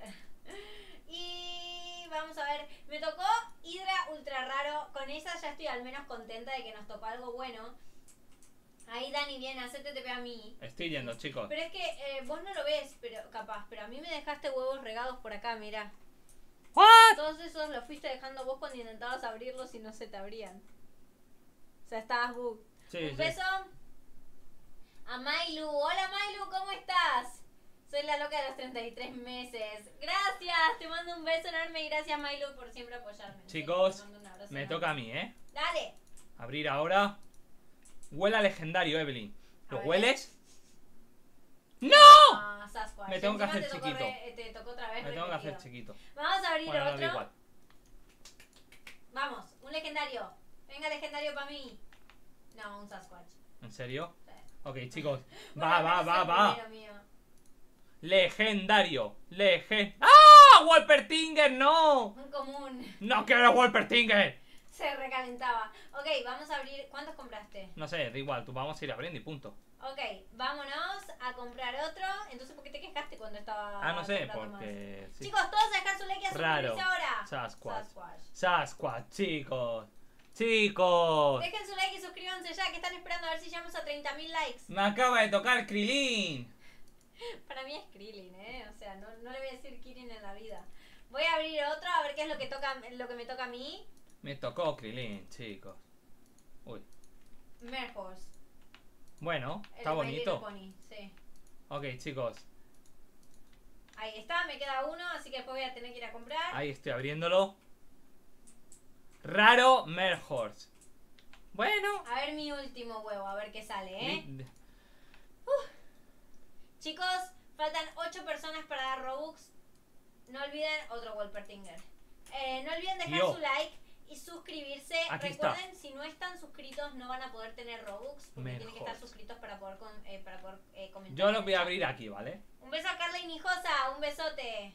Y vamos a ver. Me tocó Hydra ultra raro. Con esa ya estoy al menos contenta de que nos tocó algo bueno. Ahí Dani viene, hacete T P a mí. Estoy yendo, chicos. Pero es que eh, vos no lo ves, pero capaz. Pero a mí me dejaste huevos regados por acá, mira. ¿What? Todos esos los fuiste dejando vos cuando intentabas abrirlos y no se te abrían. O sea, estabas bug. Sí, Un sí. beso a Mailu. Hola Mailu, ¿cómo estás? Soy la loca de los treinta y tres meses. Gracias, te mando un beso enorme y gracias Mailu por siempre apoyarme. En serio, Chicos, te mando un abrazo me enorme. toca a mí, ¿eh? Dale. Abrir ahora. Huela legendario, Evelyn. A ¿Lo ver. hueles? ¡No! Ah, Sasquatch. Me tengo que Encima hacer te tocó chiquito. re- te tocó otra vez Me tengo que hacer repetido. chiquito. Vamos a abrir Bueno, no, da otro. igual. Vamos, un legendario. Venga, legendario para mí. No, un Sasquatch. ¿En serio? Sí. Ok, chicos. Bueno, Va, al va, menos va, el va. primero mío. Legendario. Legen... ¡Ah! ¡Wolpertinger, no! Un común. ¡No quiero Wolpertinger! Se recalentaba. Ok, vamos a abrir. ¿Cuántos compraste? No sé, da igual, tú vamos a ir abriendo y punto. Ok, vámonos a comprar otro. Entonces, ¿por qué te quejaste cuando estaba Ah, no sé, comprando porque... más? sí. Chicos, todos a dejar su like y a Raro. suscribirse ahora. Sasquatch. Sasquatch. Sasquatch, chicos. Chicos. Dejen su like y suscríbanse ya, que están esperando a ver si llegamos a treinta mil likes. Me acaba de tocar Krilin. Para mí es Krillin, ¿eh? O sea, no, no le voy a decir Kirin en la vida. Voy a abrir otro a ver qué es lo que toca, lo que me toca a mí. Me tocó Krilin, chicos. Uy. Merhorse. Bueno, El está de My Little bonito. Pony, sí. Ok, chicos. Ahí está, me queda uno, así que después voy a tener que ir a comprar. Ahí estoy abriéndolo. Raro Merhorse. Bueno. A ver mi último huevo, a ver qué sale, ¿eh? Li- Chicos, faltan ocho personas para dar Robux. No olviden otro Wolpertinger. Eh, no olviden dejar Yo. su like y suscribirse. Aquí está. Recuerden, si no están suscritos no van a poder tener Robux porque tienen que estar Mejor. suscritos para poder, con- eh, para poder eh, comentar. Yo en lo el voy a chat. abrir aquí, ¿vale? Un beso a Carla Hinojosa, un besote.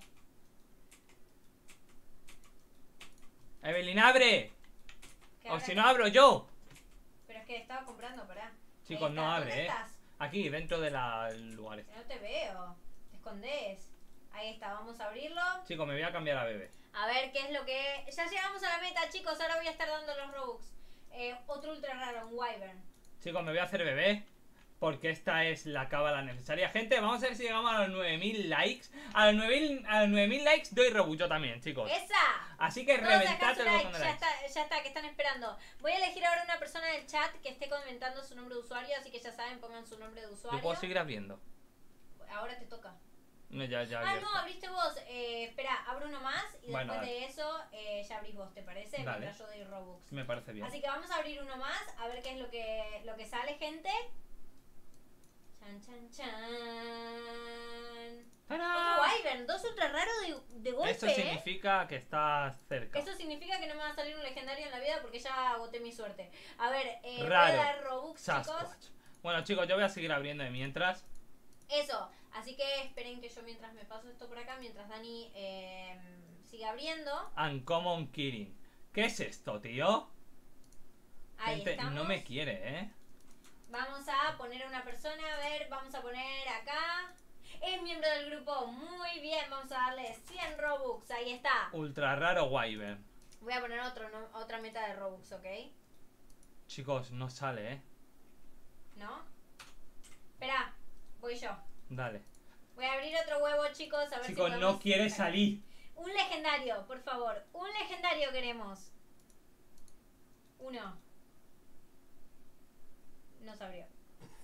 Evelyn, abre. Que O ahora si que- no, abro yo. Pero es que estaba comprando, pará. Chicos, Ahí no está. abre, ¿Dónde eh. estás? Aquí, dentro de la lugares. Que no te veo. Te escondes. Ahí está, vamos a abrirlo. Chicos, me voy a cambiar a bebé. A ver qué es lo que... Ya llegamos a la meta, chicos. Ahora voy a estar dando los Robux. Eh, otro ultra raro, un Wyvern. Chicos, me voy a hacer bebé. Porque esta es la cábala necesaria. Gente, vamos a ver si llegamos a los nueve mil likes. A los nueve mil likes doy Robux yo también, chicos. ¡Esa! Así que Todos reventad acá su el like, botón de ya like. está, ya está, que están esperando. Voy a elegir ahora una persona del chat que esté comentando su nombre de usuario, así que ya saben, pongan su nombre de usuario. Yo puedo seguir abriendo. Ahora te toca. No, ya, ya. Ah, abierto. no, abriste vos. Eh, espera, abro uno más y Bueno, después dale. de eso eh, ya abrís vos, ¿te parece? Dale. Mientras yo doy Robux. Me parece bien. Así que vamos a abrir uno más, a ver qué es lo que, lo que sale, gente. Chan, chan, chan. ¡Tarán! Otro Wyvern, dos ultra raros de, de golpe, Eso ¿eh? significa que estás cerca. Eso significa que no me va a salir un legendario en la vida porque ya agoté mi suerte. A ver, eh, voy Raro. a dar Robux, chicos. Sasquatch. Bueno, chicos, yo voy a seguir abriendo de mientras. Eso, así que esperen que yo mientras me paso esto por acá, mientras Dani eh, sigue abriendo. Uncommon Kirin. ¿Qué es esto, tío? Ahí Gente, estamos. no me quiere, ¿eh? Vamos a poner a una persona, a ver, vamos a poner acá. Es miembro del grupo, muy bien, vamos a darle cien Robux, ahí está. Ultra raro Wyvern. Voy a poner otro, no- otra meta de Robux, ¿ok? Chicos, no sale, ¿eh? ¿No? Espera, voy yo. Dale. Voy a abrir otro huevo, chicos, a ver si Chicos, podemos no quiere sacar. salir. Un legendario, por favor. Un legendario queremos. Uno. No se abrió.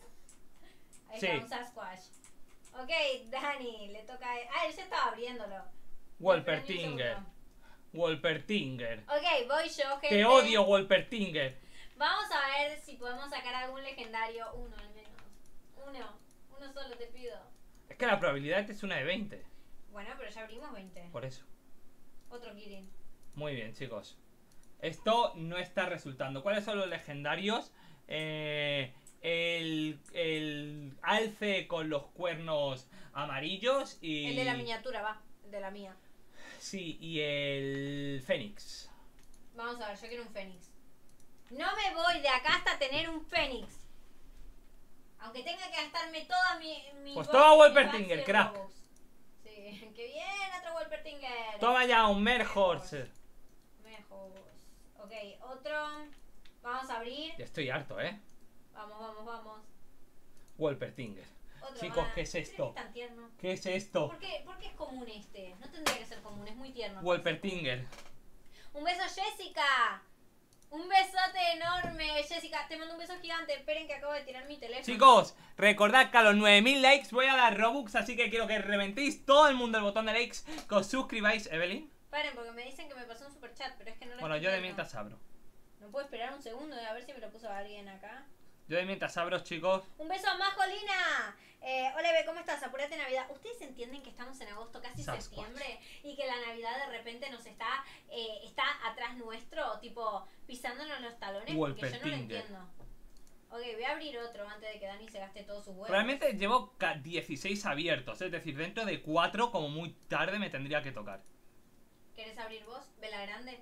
Ahí Sí. está, un Sasquatch. Ok, Dani, le toca a él. Ah, él ya estaba abriéndolo. Wolpertinger. Wolpertinger. Ok, voy yo, gente. Te odio, Wolpertinger. Vamos a ver si podemos sacar algún legendario. Uno al menos. Uno. Uno solo te pido. Es que la probabilidad es una de veinte. Bueno, pero ya abrimos veinte. Por eso. Otro Kirin. Muy bien, chicos. Esto no está resultando. ¿Cuáles son los legendarios? Eh, el, el alce con los cuernos amarillos y... El de la miniatura, va. El de la mía. Sí, y el fénix. Vamos a ver, yo quiero un Fénix. No me voy de acá hasta tener un Fénix. Aunque tenga que gastarme toda mi... mi Pues bo- toma mi Wolpertinger, base de crack. Robux. Sí, qué bien, otro Wolpertinger. Toma ya un Merhorse. Mejor. Ok, otro. Vamos a abrir. Ya estoy harto, ¿eh? Vamos, vamos, vamos. Wolpertinger. Otro Chicos, más. ¿qué es Mira esto? que es tan tierno. ¿Qué es esto? ¿Por qué, por qué es común este? No tendría que ser común, es muy tierno. Wolpertinger. Un beso, Jessica. Un besote enorme, Jessica. Te mando un beso gigante. Esperen que acabo de tirar mi teléfono. Chicos, recordad que a los nueve mil likes voy a dar Robux, así que quiero que reventéis todo el mundo el botón de likes, que os suscribáis, Evelyn. Paren, porque me dicen que me pasó un super chat, pero es que no lo Bueno, estoy yo de viendo. mientras abro. No puedo esperar un segundo a ver si me lo puso alguien acá. Yo de mientras abro, chicos. Un beso a Majolina. Eh, hola, Eve, ¿cómo estás? Apurate Navidad. ¿Ustedes entienden que estamos en agosto, casi Sasquatch. septiembre? Y que la Navidad de repente nos está eh, está atrás nuestro, tipo, pisándonos los talones. Porque yo no lo Wolpertinger. entiendo. Ok, voy a abrir otro antes de que Dani se gaste todos sus huevos. Realmente llevo ca- dieciséis abiertos, es decir, dentro de cuatro, como muy tarde, me tendría que tocar. ¿Querés abrir vos? Vela grande.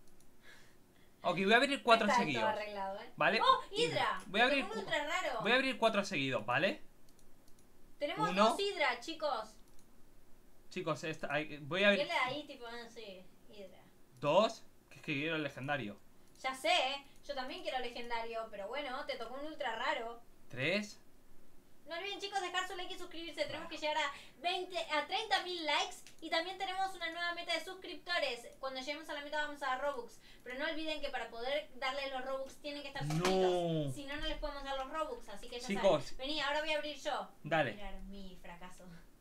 Ok, voy a abrir cuatro Está seguidos. todo arreglado, ¿eh? ¿Vale? ¡Oh, Hydra! Voy a abrir, Tengo un ultra raro. voy a abrir cuatro seguidos, ¿vale? Tenemos uno. dos Hydra, chicos. Chicos, esta- hay- voy a Y él abrir ahí, tipo, ah, sí, Hydra. dos, que es que quiero el legendario. Ya sé, ¿eh? Yo también quiero legendario, pero bueno, te tocó un ultra raro. Tres. No olviden, chicos, dejar su like y suscribirse. Tenemos que llegar a veinte, a treinta mil likes. Y también tenemos una nueva meta de suscriptores. Cuando lleguemos a la meta vamos a dar Robux. Pero no olviden que para poder darle los Robux tienen que estar No. suscritos. Si no, no les podemos dar los Robux. Así que ya Chicos. saben. Vení, ahora voy a abrir yo. Dale. Mirar mi fracaso.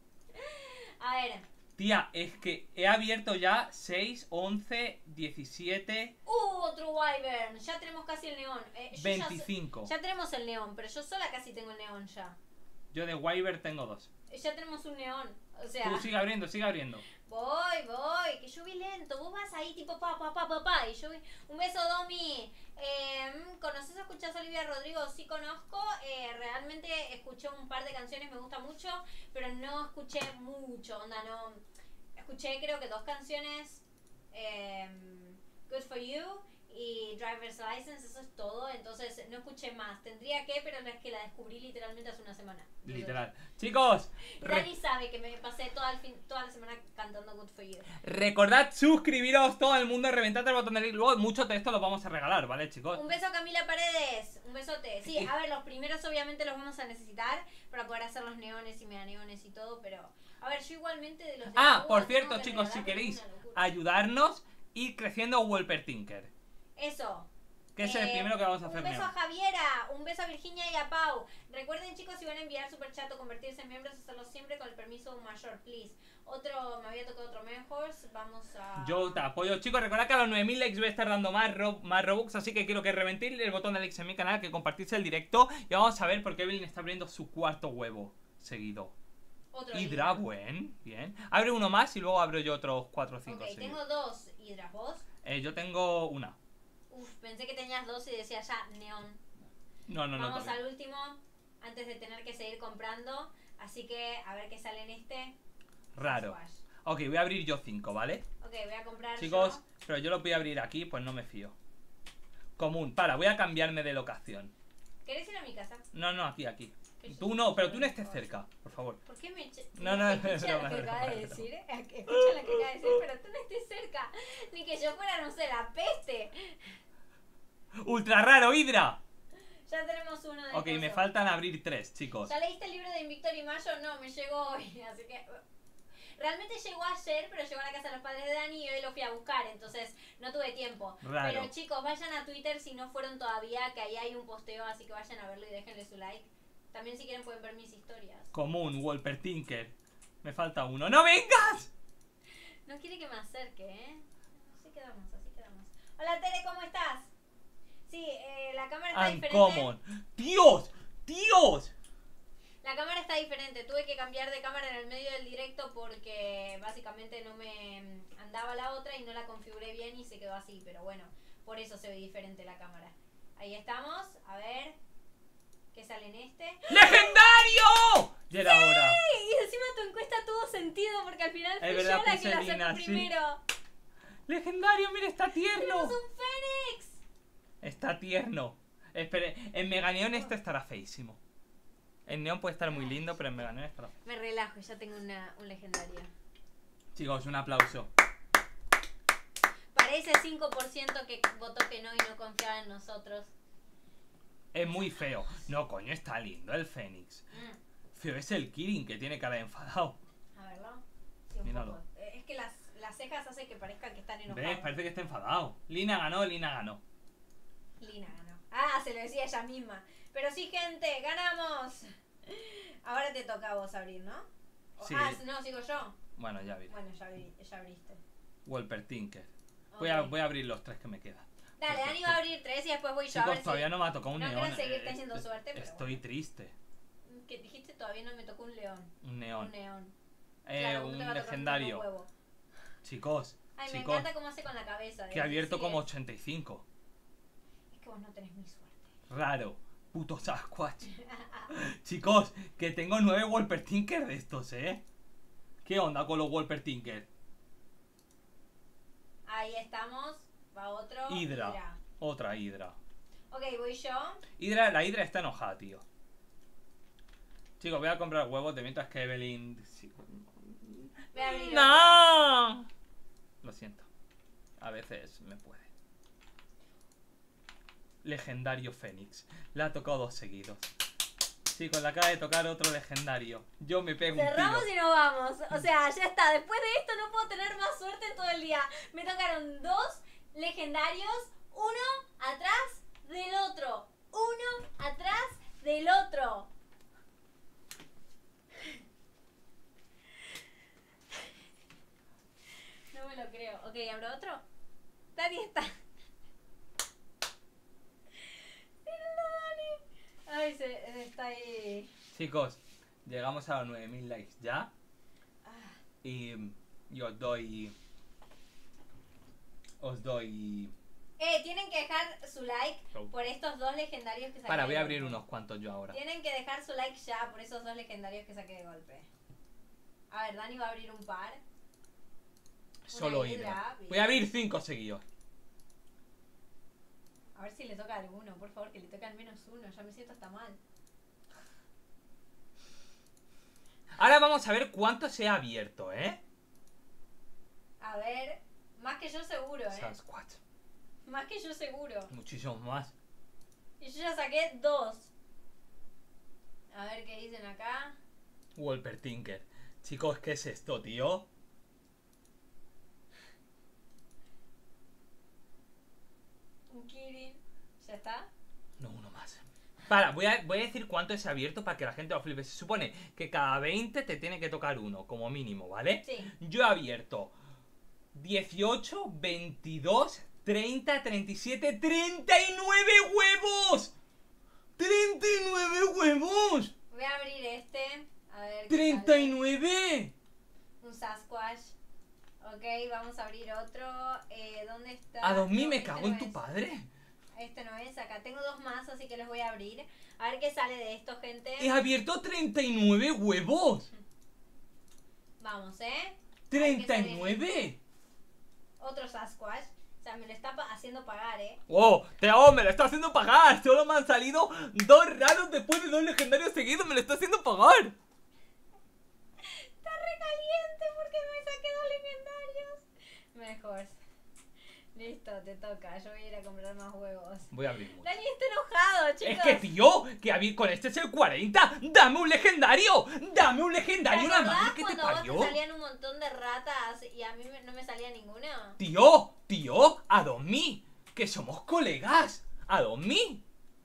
A ver. Tía, es que he abierto ya seis, once, diecisiete, Uh, otro Wyvern. Ya tenemos casi el neón. Eh, yo ya so- veinticinco. Ya, tenemos el neón, pero yo sola casi tengo el neón ya. Yo de Wyvern tengo dos. Eh, Ya tenemos un neón. O sea. Tú sigue abriendo, sigue abriendo. Voy, voy, que yo vi lento. Vos vas ahí tipo pa, pa, pa, pa, pa. Y yo vi... Un beso, Domi. Eh, ¿Conoces o escuchás a Olivia Rodrigo? Sí conozco. Eh, realmente escuché un par de canciones, me gusta mucho. Pero no escuché mucho. Onda, no... Escuché creo que dos canciones. Eh, Good For You. y driver's license, eso es todo. Entonces no escuché más. Tendría que, pero es que la descubrí literalmente hace una semana. Entonces, Literal. Chicos, Dani sabe que me pasé toda, el fin, toda la semana cantando Good For You. recordad suscribiros todo el mundo, reventad el botón de like. Luego muchos de estos los vamos a regalar, ¿vale, chicos? Un beso a Camila Paredes. Un besote. Sí, a ver, los primeros obviamente los vamos a necesitar para poder hacer los neones y meganeones y todo, pero... A ver, yo igualmente de los de Ah, agua por tengo cierto, que chicos, si regalar, queréis es una locura. ayudarnos, ir creciendo Wolper Tinker, Eso. que es el Eh, primero que vamos a hacer. Un beso neón. a Javiera, un beso a Virginia y a Pau. Recuerden, chicos, si van a enviar super chat o convertirse en miembros, hacerlo siempre con el permiso de un mayor, please. Otro, me había tocado otro mejor, vamos a... Yo te apoyo, chicos. Recordad que a los nueve mil likes voy a estar dando más, ro más Robux, así que quiero que reventéis el botón de likes en mi canal, que compartís el directo. Y vamos a ver por qué Evelyn está abriendo su cuarto huevo seguido. Otro Hidra, buen, bien. Abre uno más y luego abro yo otros cuatro o cinco. Ok, tengo dos hidras, ¿vos? Eh, yo tengo una. Uf, pensé que tenías dos y decía ya neón. No, no, no. Vamos todavía. al último, antes de tener que seguir comprando. Así que, a ver qué sale en este. Raro. Squash. Ok, voy a abrir yo cinco, ¿vale? Ok, voy a comprar Chicos, yo. pero yo lo voy a abrir aquí, pues no me fío. Común, para, voy a cambiarme de locación. ¿Querés ir a mi casa? No, no, aquí, aquí. Que yo- Tú no, pero tú no estés cerca, por favor. ¿Por qué me eche... No, no, escucha es lo broma, que es acaba broma, de es decir, ¿eh? Escucha lo que acaba de decir, pero tú no estés cerca. Ni que yo fuera, no sé, la peste. ¡Ultra raro, Hydra! Ya tenemos uno de Ok, me coso. faltan abrir tres, chicos. ¿Ya leíste el libro de Invictor y Mayo? No, me llegó hoy, así que... Realmente llegó ayer, pero llegó a la casa de los padres de Dani y hoy lo fui a buscar, entonces no tuve tiempo. Raro. Pero chicos, vayan a Twitter si no fueron todavía, que ahí hay un posteo, así que vayan a verlo y déjenle su like. También si quieren pueden ver mis historias. Común, Wolper Tinker. Me falta uno. ¡No vengas! No quiere que me acerque, ¿eh? Así quedamos, así quedamos. Hola Tere, ¿cómo estás? Sí, eh, la cámara está diferente. Uncommon. ¡Dios! ¡Dios! La cámara está diferente, tuve que cambiar de cámara en el medio del directo porque básicamente no me andaba la otra y no la configuré bien y se quedó así, pero bueno, por eso se ve diferente la cámara. Ahí estamos, a ver, ¿qué sale en este? ¡Legendario! Ya era hora. Y encima tu encuesta tuvo sentido porque al final fui Es yo verdad, la que puse la Lina, sacó sí. primero. ¡Legendario! ¡Mira, está tierno! ¡Tenemos un Fénix! Está tierno. Espere, en Meganeón este estará feísimo. En Neón puede estar muy lindo, pero en Meganeón estará feísimo. Me relajo, ya tengo una, un legendario. Chicos, un aplauso. Para ese cinco por ciento que votó que no y no confiaba en nosotros. Es muy feo. No, coño, está lindo el Fénix. Mm. Feo es el Kirin, que tiene cara de enfadado. A verlo. Sí, un Míralo. poco. Eh, Es que las, las cejas hacen que parezca que están ¿Ves? enojados. Parece que está enfadado. Lina ganó, Lina ganó. Lina ganó. Ah, se lo decía ella misma. Pero sí, gente, ganamos. Ahora te toca a vos abrir, ¿no? O- Sí. Ah, no, sigo yo. Bueno, ya vi. Bueno, ya, abrí- ya abriste. Wolper Tinker. Voy a, Ok. voy a abrir los tres que me quedan. Dale, Dani va a abrir tres y después voy yo a Chicos, ver todavía si... no me ha tocado un no neón. quiero seguir eh, teniendo est- suerte, pero Estoy bueno. triste. Que dijiste todavía no me tocó un león. Un neón. Un neón. Eh, Claro, ¿cómo te va un a tocar legendario. un huevo? Chicos, Ay, me chicos, encanta cómo hace con la cabeza. que ha abierto Sí, como es- ochenta y cinco. Es que vos no tenés mi suerte. Raro. Puto Sasquatch. Chicos, que tengo nueve Wolper Tinker de estos, ¿eh? ¿Qué onda con los Wolper Tinker? Ahí estamos. Va otro. Hydra. Otra Hydra. Ok, voy yo. Hydra, la Hydra está enojada, tío. Chicos, voy a comprar huevos de mientras que Evelyn... sí. Voy a abrir ¡No! Lo siento. A veces me puede. Legendario Fénix. Le ha tocado dos seguidos. Chicos, le acaba de tocar otro legendario. Yo me pego un Cerramos tiro. y nos vamos. O sea, ya está. Después de esto no puedo tener más suerte en todo el día. Me tocaron dos legendarios. Uno atrás del otro. Uno atrás del otro. No me lo creo. Ok, ¿abro otro? Dani está. Míralo, Dani. Ay, se, está ahí. Chicos, llegamos a los nueve mil likes ya. Ah. Y, y os doy... Os doy... Eh, tienen que dejar su like Oh. por estos dos legendarios que saqué. Para, voy de a abrir golpe. unos cuantos yo ahora. Tienen que dejar su like ya por esos dos legendarios que saqué de golpe. A ver, Dani va a abrir un par. Solo Una Hydra. Hydra, Voy a abrir cinco seguidos. A ver si le toca alguno, por favor, que le toque al menos uno. Ya me siento hasta mal. Ahora vamos a ver cuánto se ha abierto, ¿eh? A ver, más que yo seguro, ¿eh? Sasquatch. Más que yo seguro. Muchísimos más. Y yo ya saqué dos. A ver qué dicen acá. Wolpertinger. Chicos, ¿qué es esto, tío? Un Kirin. ¿Ya está? No, uno más. Para, voy a, voy a decir cuánto se ha abierto para que la gente lo flipe. Se supone que cada veinte te tiene que tocar uno, como mínimo, ¿vale? Sí. Yo he abierto dieciocho, veintidós, treinta, treinta y siete, treinta y nueve huevos. ¡treinta y nueve huevos! Voy a abrir este. A ver qué ¡treinta y sale. nueve! Un Sasquatch. Ok, vamos a abrir otro. Eh, ¿Dónde está? A dos mil No, me este cago no en tu es. padre. Este no es. Acá tengo dos más, así que los voy a abrir. A ver qué sale de esto, gente. He abierto treinta y nueve huevos. Vamos, ¿eh? ¡treinta y nueve! Otro Sasquatch. O sea, me lo está pa- haciendo pagar, ¿eh? ¡Oh! ¡Teo, me lo está haciendo pagar! Solo me han salido dos raros después de dos legendarios seguidos. ¡Me lo está haciendo pagar! Está recaliente porque me saqué dos legendarios. Mejor. Listo, te toca. Yo voy a ir a comprar más huevos. Voy a abrir mucho. Dani está enojado, chicos. Es que, tío, que a mí con este es el cuarenta. ¡Dame un legendario! ¡Dame un ¿Te legendario! ¡La acordás madre que te cuando a vos parió! te salían un montón de ratas y a mí me- no me salía ninguna? Tío, tío, a dos mil. Que somos colegas. A dos mil.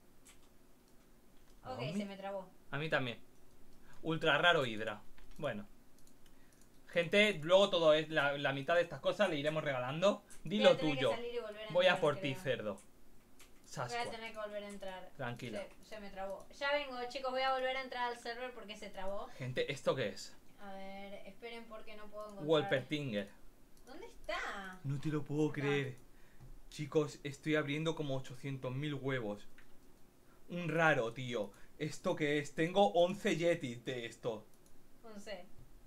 Ok, ¿A mí? se me trabó. A mí también. Ultra raro Hydra. Bueno. Gente, luego todo es la, la mitad de estas cosas le iremos regalando. Di Voy a lo tener que tuyo. salir y volver a Voy a entrar, por ti, creo. cerdo. Voy a Sasquatch. tener que volver a entrar. Tranquila. Se, se me trabó. Ya vengo, chicos, voy a volver a entrar al server porque se trabó. Gente, ¿esto qué es? A ver, esperen porque no puedo encontrar. Wolpertinger. ¿Dónde está? No te lo puedo creer. Chicos, estoy abriendo como ochocientos mil huevos. Un raro, tío. ¿Esto qué es? Tengo once yetis de esto. No sé.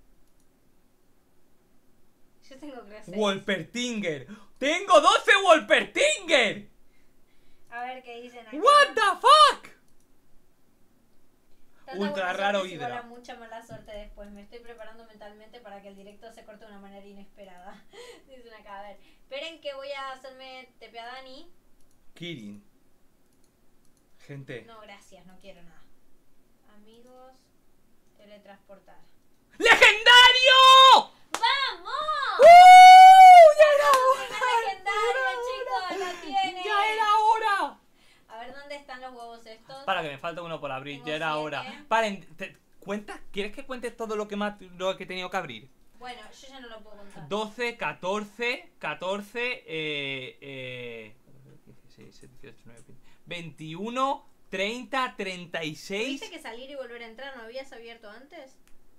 Yo tengo creo seis. Wolpertinger. ¡Tengo doce Wolpertinger! A ver qué dicen aquí. What the fuck. Tanta Ultra buena raro suerte es igual Hydra. a mucha mala suerte después. Me estoy preparando mentalmente para que el directo se corte de una manera inesperada. Dicen acá, a ver. Esperen que voy a hacerme T P a Dani. Kirin. Gente. No, gracias, no quiero nada. Amigos, teletransportar. ¡Legendario! ¡Vamos! ¡Uh! ¡Ya era hora! Legendario, chicos, la tiene. ¡Ya era hora! A ver dónde están los huevos estos. Para que me falta uno por abrir, Tengo ya era siete. hora. Paren, te- ¿cuenta? ¿Quieres que cuente todo lo que, me ha- lo que he tenido que abrir? Bueno, yo ya no lo puedo contar. doce, catorce, catorce, eh, eh, dieciséis, dieciocho, diecinueve, veinte, veintiuno, treinta, treinta y seis. ¿Tuviste que salir y volver a entrar? ¿No habías abierto antes?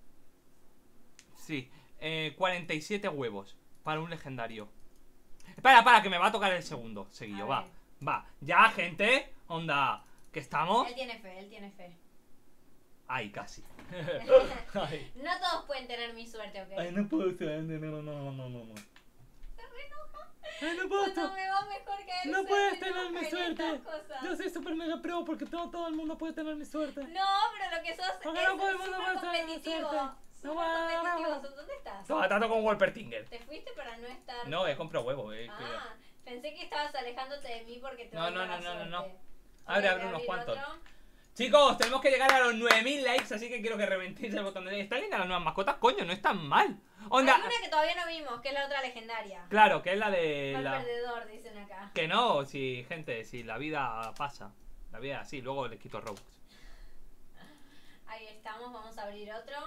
Sí, eh, cuarenta y siete huevos para un legendario. Espera, para, que me va a tocar el segundo seguido, A va. ver. Va, ya, gente, onda, que estamos. Él tiene fe, él tiene fe. Ay, casi. Ay. No todos pueden tener mi suerte, ¿ok? Ay, no puedo ser, no, no, no, no, no, no. Se re enoja. Ay, no puedo Cuando estar. me va mejor que él. No se puedes re tener enoja mi en suerte. estas cosas. Yo soy super mega pro porque todo, todo el mundo puede tener mi suerte. No, pero lo que sos Porque es no todo el mundo súper puede tener mi competitivo. suerte. Súper No, no, no, no. competitivo. ¿Dónde estás? Estaba tratando con Wolpertinger. ¿Te fuiste para no estar? No, he comprado huevo, eh. cuidado. Ah, pensé que estabas alejándote de mí porque te No, doy no, mala no, no, no, no. suerte. Abre, Ok, abre voy a unos abrir cuantos. otro. Chicos, tenemos que llegar a los nueve mil likes, así que quiero que reventéis el botón de like. Está linda las nuevas mascotas, coño, no están mal. Onda. Hay una que todavía no vimos, que es la otra legendaria. Claro, que es la de Mal la... perdedor, dicen acá. Que no, si, gente, si la vida pasa. La vida así, luego le quito Robux. Ahí estamos, vamos a abrir otro.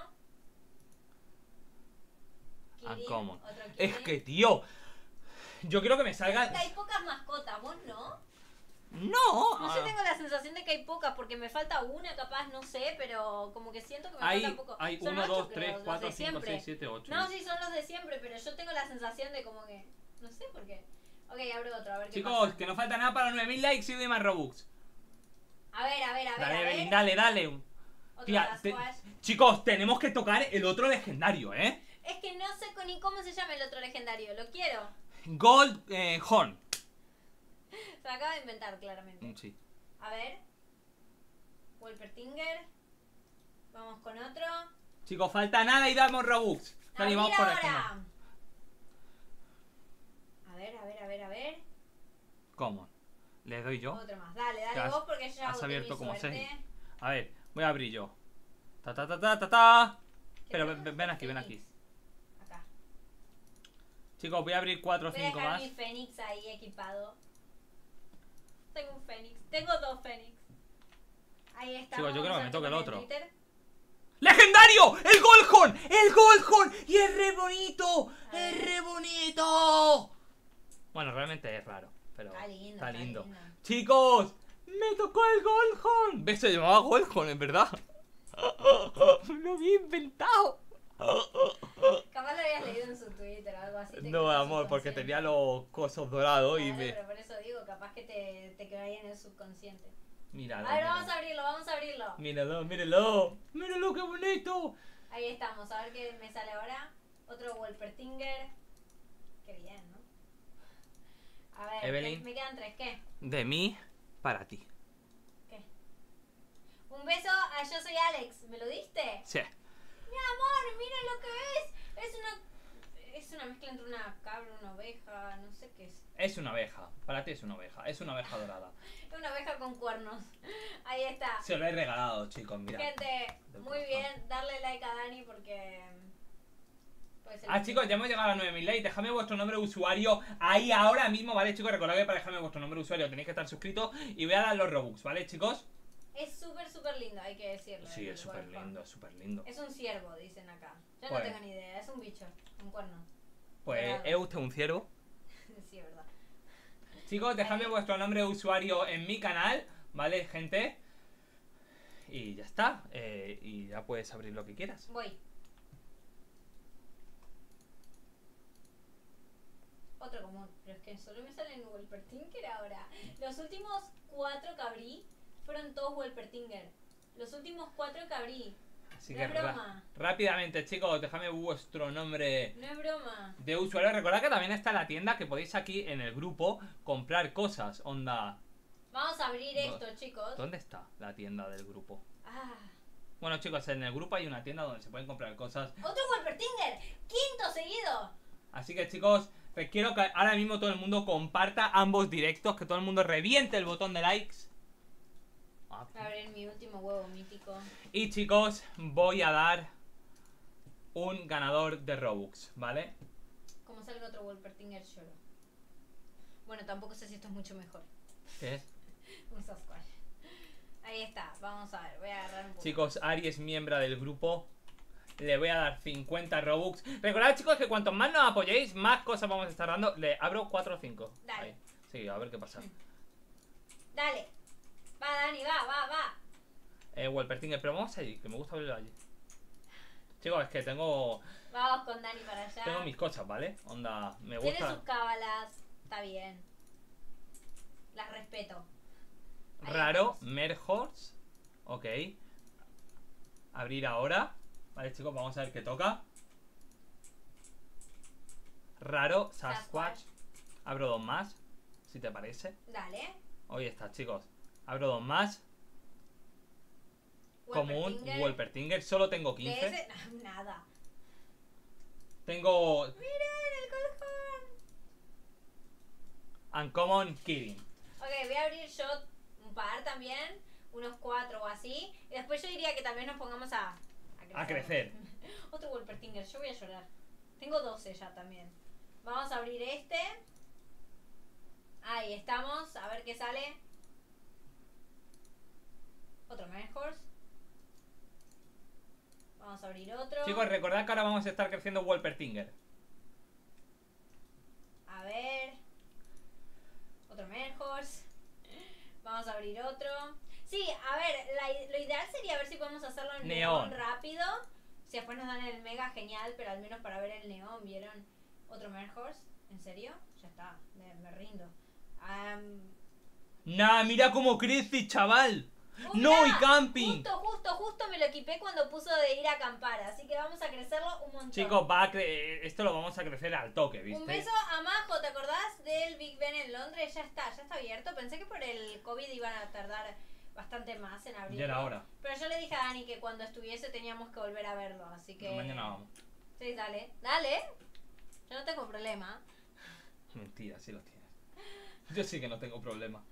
Kirin, Uncommon. otro Es Kirin. que, tío, yo quiero que me Siento salgan... que hay pocas mascotas, ¿vos no? No, No sé, ah, tengo la sensación de que hay pocas, porque me falta una capaz, no sé, pero como que siento que me hay, falta poco. hay Son uno, ocho, dos, creo, tres, los cuatro, de cinco, siempre. seis, siete, ocho. No, sí, son los de siempre, pero yo tengo la sensación de como que... No sé por qué. Ok, abro otro, a ver qué Chicos, pasa. que no falta nada para los nueve mil likes y doy más Robux. A ver, a ver, a ver, Dale, a ver. Evelyn, dale, dale. Otro Tía, te- Sasquatch. chicos, tenemos que tocar el otro legendario, ¿eh? Es que no sé con- ni cómo se llama el otro legendario, lo quiero. Gold eh, Horn. Se lo acaba de inventar, claramente. Mm, Sí. A ver. Wolpertinger. Vamos con otro. Chicos, falta nada y damos Robux. Dani, Abrir vamos por ahora. encima. A ver, a ver, a ver, a ver. ¿Cómo? ¿Le doy yo? Otro más. Dale, Que dale has- vos porque yo ya has agoté abierto mi como suerte. seis. A ver, voy a abrir yo. Ta ta ta ta ta ta. ¿Qué Pero tenemos? ven, ven aquí, ven Fénix. aquí. Acá. Chicos, voy a abrir cuatro o Voy a cinco dejar más. mi Fénix ahí equipado. Tengo un Fénix. Tengo dos Fénix. Ahí está. Chicos, yo creo que me toca el otro. ¡Legendario! ¡El Goldhorn! ¡El Goldhorn! ¡Y es re bonito! ¡Es re bonito! Bueno, realmente es raro, pero Está lindo, está está lindo. lindo. ¡Chicos! ¡Me tocó el Goldhorn! ¿Ves? Se llamaba Goldhorn, en verdad. ¡Lo había inventado! Capaz lo habías leído en su Twitter o algo así. te No, quedó en su amor, porque subconsciente. tenía los cosos dorados y Claro, me... pero por eso digo, capaz que te, te quedó ahí en el subconsciente. Míralo, A ver, míralo. vamos a abrirlo, vamos a abrirlo. Míralo, míralo. Míralo, qué bonito. Ahí estamos, a ver qué me sale ahora. Otro Wolpertinger. Qué bien, ¿no? A ver, Evelyn. me quedan tres, ¿qué? De mí para ti. ¿Qué? Un beso a Yo Soy Alex, ¿me lo diste? Sí. Mi amor, mira lo que es. Es una... Es una mezcla entre una cabra, una oveja, no sé qué es. Es una abeja. Para ti es una abeja. Es una abeja dorada. Es una oveja con cuernos. Ahí está. Se lo he regalado, chicos, mira. Gente, Del muy corazón. bien, darle like a Dani porque... puede ser Ah, un- chicos, ya hemos llegado a nueve mil likes. Dejadme vuestro nombre de usuario ahí ahora mismo, ¿vale, chicos? Recordad que para dejarme vuestro nombre de usuario tenéis que estar suscritos. Y voy a dar los Robux, ¿vale, chicos? Es súper, súper lindo, hay que decirlo. Sí, el es súper Goldhorn. lindo, es súper lindo. Es un ciervo, dicen acá. Yo Pues- no tengo ni idea, es un bicho, un cuerno. Pues, Dorado. ¿es usted un ciervo? Sí, es verdad. Chicos, dejadme Ahí. vuestro nombre de usuario en mi canal, ¿vale, gente? Y ya está. Eh, y ya puedes abrir lo que quieras. Voy. Otro común, pero es que solo me salen Wolpertinger ahora. Los últimos cuatro que abrí fueron todos Wolpertinger. Los últimos cuatro que abrí. Así No que es ra- broma. rápidamente, chicos, dejadme vuestro nombre No es broma. de usuario. Recordad que también está la tienda que podéis aquí en el grupo comprar cosas. Onda. Vamos a abrir No. esto, chicos. ¿Dónde está la tienda del grupo? Ah. Bueno, chicos, en el grupo hay una tienda donde se pueden comprar cosas. Otro Wolpertinger. Quinto seguido. Así que, chicos, pues quiero que ahora mismo todo el mundo comparta ambos directos. Que todo el mundo reviente el botón de likes. Ah. Voy a abrir mi último huevo mítico. Y, chicos, voy a dar un ganador de Robux, ¿vale? Como salga otro Wolpertinger, lloro. Bueno, tampoco sé si esto es mucho mejor. ¿Qué es? Un Sasquatch. Ahí está, vamos a ver, voy a agarrar un poco. Chicos, Ari es miembro del grupo. Le voy a dar cincuenta Robux. Recordad, chicos, que cuanto más nos apoyéis, más cosas vamos a estar dando. Le abro cuatro o cinco. Dale. Ahí. Sí, a ver qué pasa. Dale. Va, Dani, va, va, va. Eh, Wolpertinger, pero vamos allí, que me gusta verlo allí. Chicos, es que tengo Vamos con Dani para allá. tengo mis cosas, ¿vale? Onda, me Tiene sus gusta. cábalas, está bien. Las respeto. Ahí Raro, vamos. Merhorse. Ok. Abrir ahora. Vale, chicos, vamos a ver qué toca. Raro, Sasquatch. Sasquatch. Abro dos más, si te parece. Dale. Ahí está, chicos. Abro dos más. Común, Wolpertinger. Wolpertinger. Solo tengo De quince. ese, nada. Tengo Miren el Goldhorn. Uncommon Kidding. Ok, voy a abrir yo un par también. Unos cuatro o así. Y después yo diría que también nos pongamos a... A crecer. Otro Wolpertinger, yo voy a llorar. Tengo doce ya también. Vamos a abrir este. Ahí estamos, a ver qué sale. Otro Merhorse. Vamos a abrir otro. Chicos, recordad que ahora vamos a estar creciendo Wolpertinger. A ver. Otro Merhorse. Vamos a abrir otro. Sí, a ver, la- lo ideal sería ver si podemos hacerlo en Neón. neón rápido. Si después nos dan el mega, genial, pero al menos para ver el neón, ¿vieron? Otro Merhorse. ¿En serio? Ya está, me, me rindo. Am, Nah, mira cómo crece, chaval. Uh, ¡No! mirá, ¡Y camping! Justo, justo, justo me lo equipé cuando puso de ir a acampar. Así que vamos a crecerlo un montón. Chicos, va a cre- esto lo vamos a crecer al toque, ¿viste? Un beso a Majo, ¿te acordás del Big Ben en Londres? Ya está, ya está abierto. Pensé que por el COVID iban a tardar bastante más en abrirlo. Ya era hora. Pero yo le dije a Dani que cuando estuviese teníamos que volver a verlo, así que... Mañana vamos. Sí, dale, dale. Yo no tengo problema. Mentira, sí lo tienes. Yo sí que no tengo problema.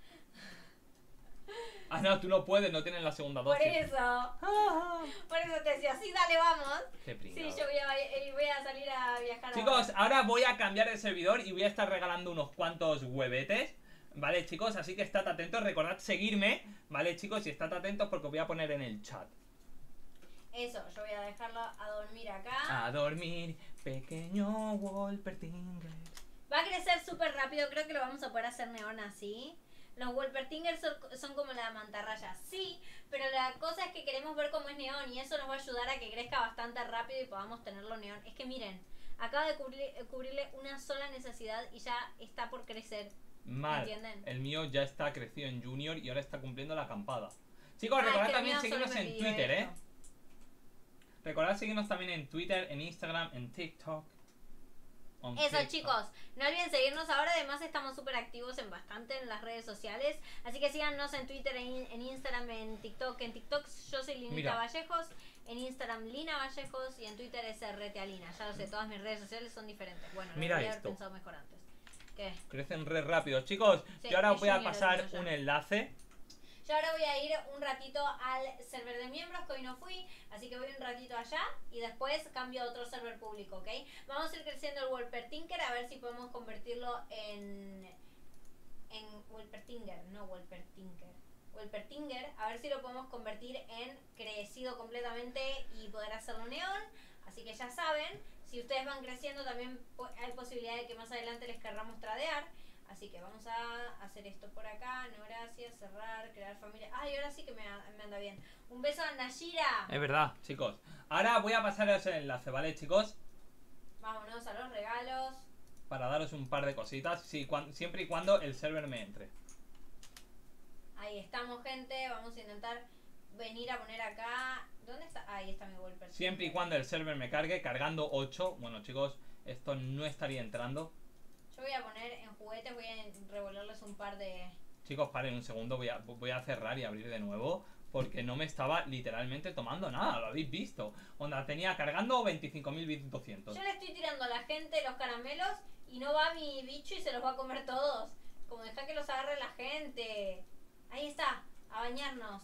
Ah, no, tú no puedes, no tienes la segunda Por dosis. eso. Por eso te decía, sí, dale, vamos. Qué Sí, pringado. yo voy a, eh, voy a salir a viajar. Chicos, ahora. ahora voy a cambiar de servidor y voy a estar regalando unos cuantos huevetes. Vale, chicos, así que estad atentos. Recordad seguirme, vale, chicos, y estad atentos porque os voy a poner en el chat. Eso, yo voy a dejarlo a dormir acá. A dormir, pequeño Wolpertinger. Va a crecer súper rápido, creo que lo vamos a poder hacer neón así. Los Wolpertingers son, son como la mantarraya, sí, pero la cosa es que queremos ver cómo es neón y eso nos va a ayudar a que crezca bastante rápido y podamos tenerlo neón. Es que miren, acaba de cubrir, cubrirle una sola necesidad y ya está por crecer. Mal, ¿Entienden? el mío ya está crecido en Junior y ahora está cumpliendo la acampada. Chicos, Ah, recordad es que el también mío solo seguirnos me en pidió Twitter, esto. eh. Recordad seguirnos también en Twitter, en Instagram, en TikTok. On Eso, TikTok. chicos, no olviden seguirnos ahora. Además estamos súper activos en bastante en las redes sociales. Así que síganos en Twitter, en, en Instagram, en TikTok. En TikTok yo soy Linita Mira. Vallejos. En Instagram Lina Vallejos. Y en Twitter es Rtealina. Ya lo sé, todas mis redes sociales son diferentes. Bueno, lo Mira debería haber esto. pensado mejor antes. ¿Qué? Crecen re rápido. Chicos, Sí, yo ahora es voy a Junior, pasar es Junior. un enlace. Yo ahora voy a ir un ratito al server de miembros, que hoy no fui, así que voy un ratito allá y después cambio a otro server público, ¿ok? Vamos a ir creciendo el Wolpertinker a ver si podemos convertirlo en... en Wolpertinger, no Wolpertinker. Wolpertinger, a ver si lo podemos convertir en crecido completamente y poder hacerlo neón. Así que ya saben, si ustedes van creciendo también po- hay posibilidad de que más adelante les querramos tradear. Así que vamos a hacer esto por acá. No, gracias. Cerrar, crear familia. Ay, ahora sí que me, a- me anda bien. Un beso a Nashira. Es verdad, chicos. Ahora voy a pasaros el enlace, ¿vale, chicos? Vámonos a los regalos. Para daros un par de cositas. Sí, cuan- siempre y cuando el server me entre. Ahí estamos, gente. Vamos a intentar venir a poner acá. ¿Dónde está? Ahí está mi Wolper. Siempre y cuando el server me cargue, cargando ocho. Bueno, chicos, esto no estaría entrando. Yo voy a poner en juguetes, voy a revolverles un par de... Chicos, paren un segundo, voy a, voy a cerrar y abrir de nuevo. Porque no me estaba literalmente tomando nada, lo habéis visto. Onda, tenía cargando veinticinco mil bits doscientos. Yo le estoy tirando a la gente los caramelos y no va mi bicho y se los va a comer todos. Como deja que los agarre la gente. Ahí está, a bañarnos.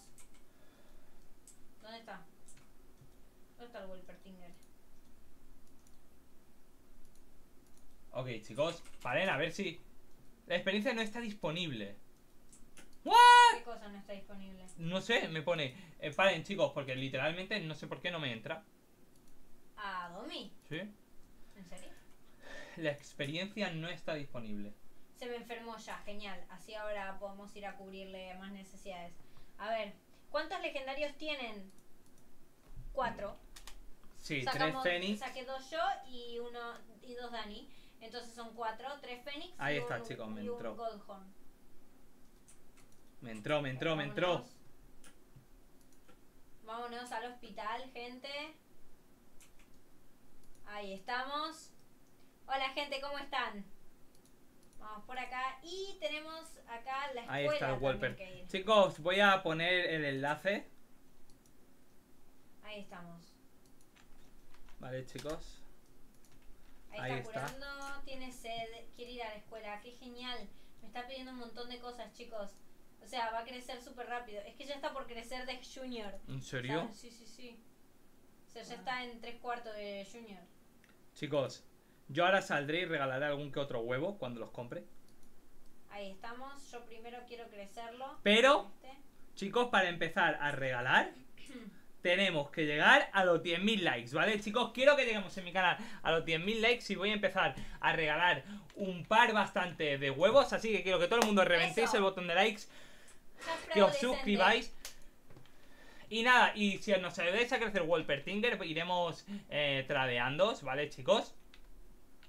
¿Dónde está? ¿Dónde está el Wolpertinger? Ok, chicos, paren a ver si... La experiencia no está disponible. ¿What? ¿Qué cosa no está disponible? No sé, me pone... eh, paren, chicos, porque literalmente no sé por qué no me entra. ¿A Domi? ¿Sí? ¿En serio? La experiencia no está disponible. Se me enfermó ya, genial. Así ahora podemos ir a cubrirle más necesidades. A ver, ¿cuántos legendarios tienen? Cuatro. Sí, Sacamos- tres Fénix. Saqué dos yo y uno y dos Dani. Entonces son cuatro, tres Fénix. Ahí y está, un- chicos, me y un entró. Goldhorn. Me entró, me entró, me entró. Vámonos. Vámonos al hospital, gente. Ahí estamos. Hola, gente, ¿cómo están? Vamos por acá. Y tenemos acá la escuela. Ahí está el también Wolper. que ir. Chicos, voy a poner el enlace. Ahí estamos. Vale, chicos. Ahí, Ahí está está. curando, tiene sed, quiere ir a la escuela. Qué genial. Me está pidiendo un montón de cosas, chicos. O sea, va a crecer súper rápido. Es que ya está por crecer de Junior. ¿En serio? ¿Sabes? Sí, sí, sí. O sea, ya está en tres cuartos de Junior. Chicos, yo ahora saldré y regalaré algún que otro huevo cuando los compre. Ahí estamos. Yo primero quiero crecerlo. Pero, Este. chicos, para empezar a regalar, tenemos que llegar a los diez mil likes, ¿vale? Chicos, quiero que lleguemos en mi canal a los diez mil likes y voy a empezar a regalar un par bastante de huevos. Así que quiero que todo el mundo reventéis Eso. el botón de likes, Ya que os decente. suscribáis. Y nada, y si nos ayudáis a crecer Wolpertinger, iremos eh, tradeándoos, ¿vale, chicos?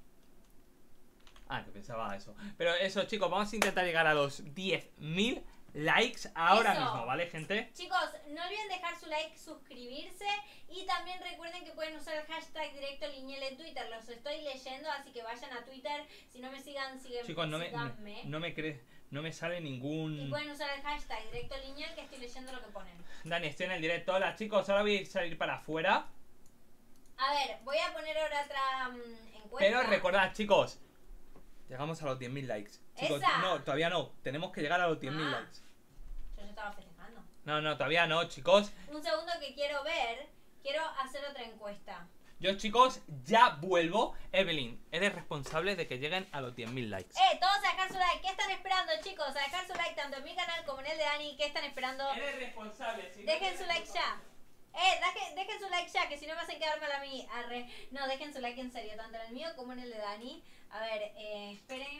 Ah, que pensaba eso. Pero eso, chicos, vamos a intentar llegar a los diez mil likes ahora Eso. mismo, ¿vale, gente? Chicos, no olviden dejar su like, suscribirse y también recuerden que pueden usar el hashtag directo lineal en Twitter. Los estoy leyendo, así que vayan a Twitter. Si no me sigan, siguen, Chicos, no me, síganme. no me crees, no me sale Y ningún... pueden usar el hashtag directo lineal que estoy leyendo lo que ponen. Dani, estoy en el directo. Hola, chicos, ahora voy a salir para afuera. A ver, voy a poner ahora otra um, encuesta. Pero recordad, chicos, llegamos a los diez mil likes. Chicos, ¡Esa! no, todavía no. Tenemos que llegar a los diez mil Ah. likes. Yo ya estaba festejando. No, no, todavía no, chicos. Un segundo que quiero ver. Quiero hacer otra encuesta. Yo, chicos, ya vuelvo. Evelyn, eres responsable de que lleguen a los diez mil likes. Eh, todos a dejar su like. ¿Qué están esperando, chicos? A dejar su like tanto en mi canal como en el de Dani. ¿Qué están esperando? Eres responsable. Si no Dejen tienes su like ya. Eh, dejen, dejen su like ya, que si no me hacen quedar mal a mí. Arre. No, dejen su like en serio, tanto en el mío como en el de Dani. A ver, eh, esperen.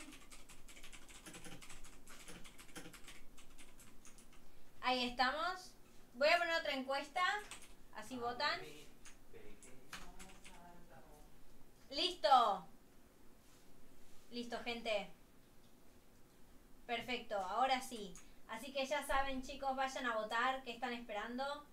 Ahí estamos. Voy a poner otra encuesta. Así votan. Listo. Listo, gente. Perfecto, ahora sí. Así que ya saben, chicos, vayan a votar. ¿Qué están esperando?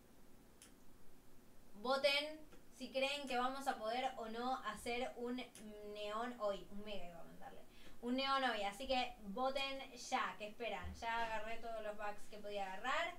Voten si creen que vamos a poder o no hacer un neón hoy. Un mega iba a mandarle. Un neón hoy. Así que voten ya. ¿Qué esperan? Ya agarré todos los bugs que podía agarrar.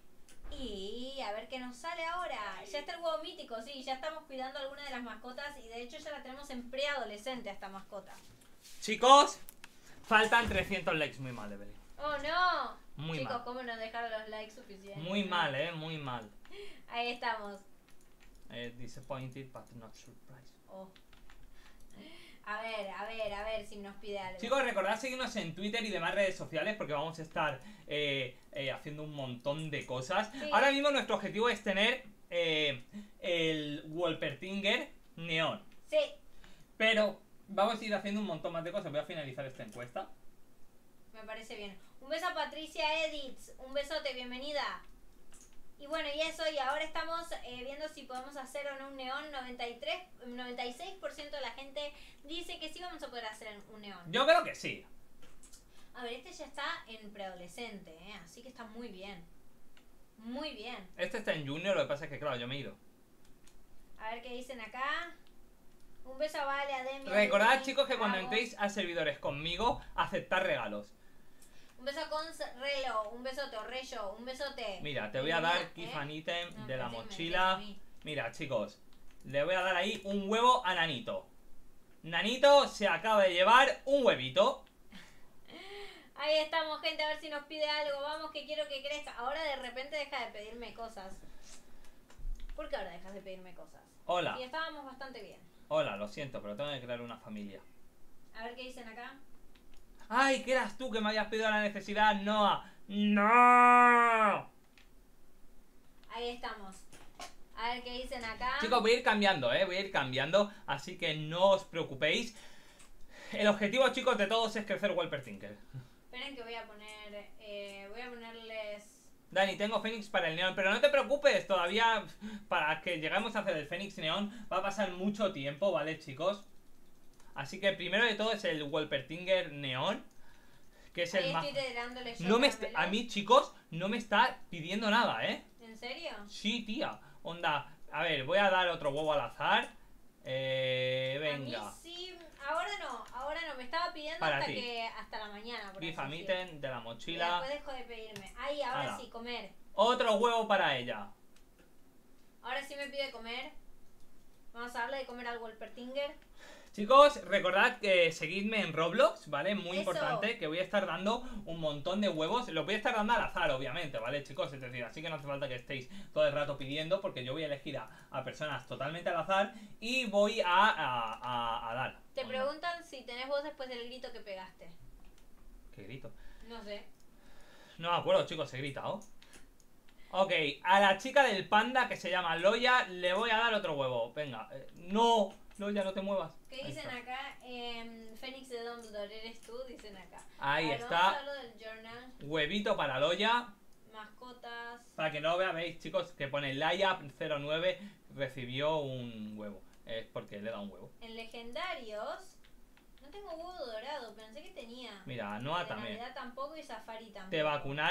Y a ver qué nos sale ahora. Ya está el huevo mítico, sí. Ya estamos cuidando alguna de las mascotas. Y de hecho ya la tenemos en preadolescente a esta mascota. Chicos, faltan trescientos likes. Muy mal, Evelyn. ¡Oh, no! Muy Chicos, mal. ¿cómo nos dejaron los likes suficientes? Muy mal, eh, muy mal. Ahí estamos. Eh, disappointed but not surprised. Oh. A ver, a ver, a ver si nos pide algo. Chicos, recordad seguirnos en Twitter y demás redes sociales porque vamos a estar eh, eh, haciendo un montón de cosas. Sí. Ahora mismo nuestro objetivo es tener eh, el Wolpertinger Neón. Sí. Pero vamos a ir haciendo un montón más de cosas. Voy a finalizar esta encuesta. Me parece bien. Un beso a Patricia Edits. Un besote, bienvenida. Y bueno, y eso, y ahora estamos eh, viendo si podemos hacer o no un neón. noventa y tres, noventa y seis por ciento de la gente dice que sí vamos a poder hacer un neón. Yo creo que sí. A ver, este ya está en preadolescente, ¿eh? Así que está muy bien. Muy bien. Este está en Junior, lo que pasa es que claro, yo me he ido. A ver qué dicen acá. Un beso a Vale, a Demi. a Recordad, Luis, chicos, que cuando Ramos. entréis a servidores conmigo, aceptar regalos. Un beso con Relo, un besote, Orrello, un besote. Mira, te voy a dar ¿Eh? Key Fan Item No, de la pensé que me mochila. decías a mí. Mira, chicos, le voy a dar ahí un huevo a Nanito. Nanito se acaba de llevar un huevito. Ahí estamos, gente, a ver si nos pide algo. Vamos, que quiero que crezca. Ahora de repente deja de pedirme cosas. ¿Por qué ahora dejas de pedirme cosas? Hola, Y estábamos bastante bien. hola, lo siento, pero tengo que crear una familia. A ver qué dicen acá. ¡Ay, que eras tú que me habías pedido la necesidad, Noah! ¡No! Ahí estamos. A ver qué dicen acá. Chicos, voy a ir cambiando, ¿eh? Voy a ir cambiando, así que no os preocupéis. El objetivo, chicos, de todos es crecer Wolpertinger. Esperen que voy a poner... Eh, voy a ponerles... Dani, tengo Fénix para el Neón, pero no te preocupes, todavía para que lleguemos a hacer el Fénix Neón va a pasar mucho tiempo, ¿vale, chicos? Así que primero de todo es el Wolpertinger Neón, que es Ahí el más... estoy tirándole yo No me est- caramelos. a mí, chicos, no me está pidiendo nada, ¿eh? ¿En serio? Sí, tía. Onda, a ver, voy a dar otro huevo al azar. Eh, venga. A mí sí, ahora no, ahora no, me estaba pidiendo Para hasta ti. que hasta la mañana, por así Gifa decirlo. Mitten de la Y mochila. después dejó de pedirme. Ahí, ahora Ala. sí, comer. Otro huevo para ella. Ahora sí me pide comer. Vamos a darle de comer al Wolpertinger. Chicos, recordad que seguidme en Roblox, ¿vale? Muy Eso. importante, que voy a estar dando un montón de huevos. Los voy a estar dando al azar, obviamente, ¿vale, chicos? Es decir, así que no hace falta que estéis todo el rato pidiendo, porque yo voy a elegir a, a personas totalmente al azar y voy a, a, a, a dar. Te Onda. preguntan si tenés voz después del grito que pegaste. ¿Qué grito? No sé. No me acuerdo, chicos, he gritado. Ok, a la chica del panda que se llama Loya le voy a dar otro huevo. Venga, eh, no, Loya, no te muevas. ¿Qué Ahí dicen está. acá? Eh, Fénix de Dumbledore, ¿eres tú? Dicen acá. Ahí A ver, está. Vamos a hablar del journal. Huevito para Loya. Mascotas. Para que no lo veáis, chicos, que pone Laia cero nueve recibió un huevo. Es porque le da un huevo. En legendarios. No tengo huevo dorado, pensé que tenía. Mira, Noah De también. Navidad tampoco y Safari tampoco. Te vacunaron,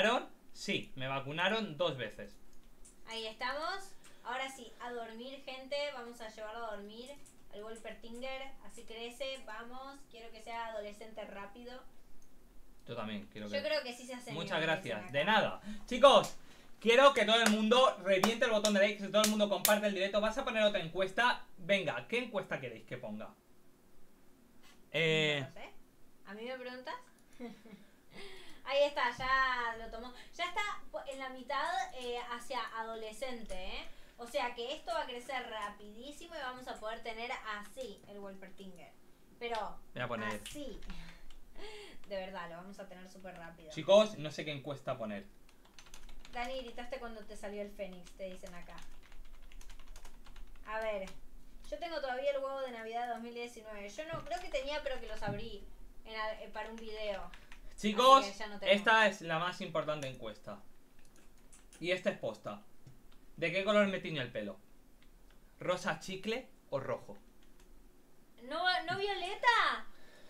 Sí, me vacunaron dos veces. Ahí estamos. Ahora sí, a dormir, gente. Vamos a llevarlo a dormir. Al Wolpertinger. Así crece. Vamos. Quiero que sea adolescente rápido. Yo también quiero que... Yo creo que sí se hace. Muchas gracias. De nada. Chicos, quiero que todo el mundo reviente el botón de like, que todo el mundo comparte el directo. Vas a poner otra encuesta. Venga, ¿qué encuesta queréis que ponga? Eh... No sé. ¿A mí me preguntas? Ahí está, ya lo tomó. Ya está en la mitad eh, hacia adolescente, ¿eh? O sea que esto va a crecer rapidísimo y vamos a poder tener así el Wolpertinger. Pero Voy a poner... así. De verdad, lo vamos a tener súper rápido. Chicos, no sé qué encuesta poner. Dani, gritaste cuando te salió el Fénix, te dicen acá. A ver, yo tengo todavía el huevo de Navidad de dos mil diecinueve. Yo no, creo que tenía, pero que los abrí en, eh, para un video. Chicos, no esta es la más importante encuesta. Y esta es posta. ¿De qué color me tiño el pelo? ¿Rosa chicle o rojo? ¿No, no violeta?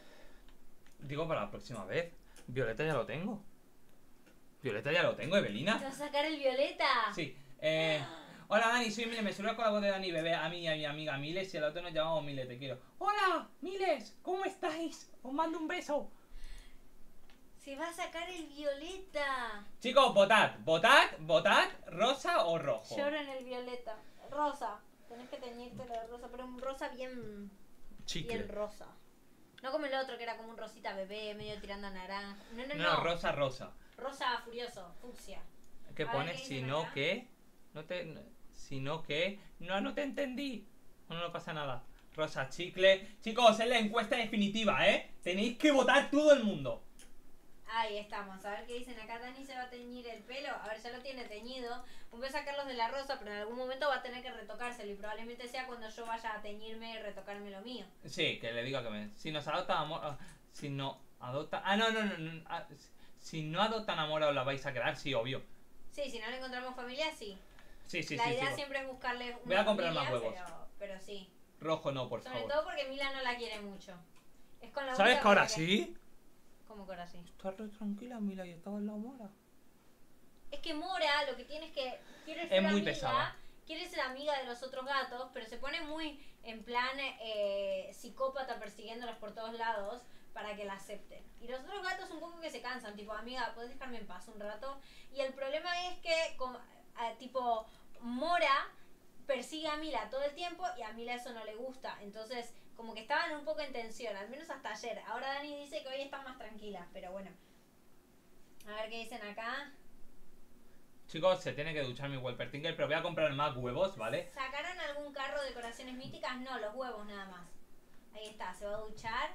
Digo para la próxima vez. Violeta ya lo tengo. Violeta ya lo tengo, Evelina. ¿Te vas a sacar el violeta? Sí. Eh, hola Dani, soy Mile. Me suelo con la voz de Dani Bebé, a mí y a mi amiga Miles. Y al otro nos llamamos Mile, te quiero. Hola, Miles, ¿cómo estáis? Os mando un beso. Se va a sacar el violeta. Chicos, votad, votad, votad, rosa o rojo. Lloro en el violeta. Rosa. Tenés que teñirte lo de rosa, pero un rosa bien... Chicle. Bien rosa. No como el otro que era como un rosita bebé, medio tirando a naranja. No, no, No, no. rosa, rosa. Rosa furioso, fucsia. ¿Qué A pones? ver, ¿qué Si dicen no acá? que... No te... no- Si no que... No, no te entendí. No, no pasa nada. Rosa, chicle. Chicos, es la encuesta definitiva, ¿eh? Tenéis que votar todo el mundo. Ahí estamos, a ver qué dicen acá. Dani se va a teñir el pelo. A ver, ya lo tiene teñido. Voy a sacarlos de la rosa, pero en algún momento va a tener que retocárselo. Y probablemente sea cuando yo vaya a teñirme y retocarme lo mío. Sí, que le diga que me... Si nos adopta amor... ah, Si no adopta... Ah, no, no, no, no, ah, Si no adoptan amor os la vais a quedar, sí, obvio. Sí, si no le encontramos familia, sí. Sí, sí, la sí, idea chicos. siempre es buscarle una Voy a comprar familia, más huevos. Pero, pero sí. Rojo no, por Sobre favor. todo porque Mila no la quiere mucho. Es con la ¿Sabes única que ahora con la que- sí? ¿Cómo que ahora sí? Estás re tranquila, Mila, y estaba en la mora. Es que Mora lo que tiene es que quiere ser Es muy amiga, pesada. quiere ser amiga de los otros gatos, pero se pone muy en plan eh, psicópata persiguiéndolos por todos lados para que la acepten. Y los otros gatos un poco que se cansan, tipo, amiga, ¿puedes dejarme en paz un rato? Y el problema es que, con, eh, tipo, Mora persigue a Mila todo el tiempo y a Mila eso no le gusta. Entonces, como que estaban un poco en tensión, al menos hasta ayer. Ahora Dani dice que hoy están más tranquilas, pero bueno. A ver qué dicen acá. Chicos, se tiene que duchar mi Wolpertinger, pero voy a comprar más huevos, ¿vale? ¿Sacaron algún carro de decoraciones míticas? No, los huevos nada más. Ahí está, se va a duchar.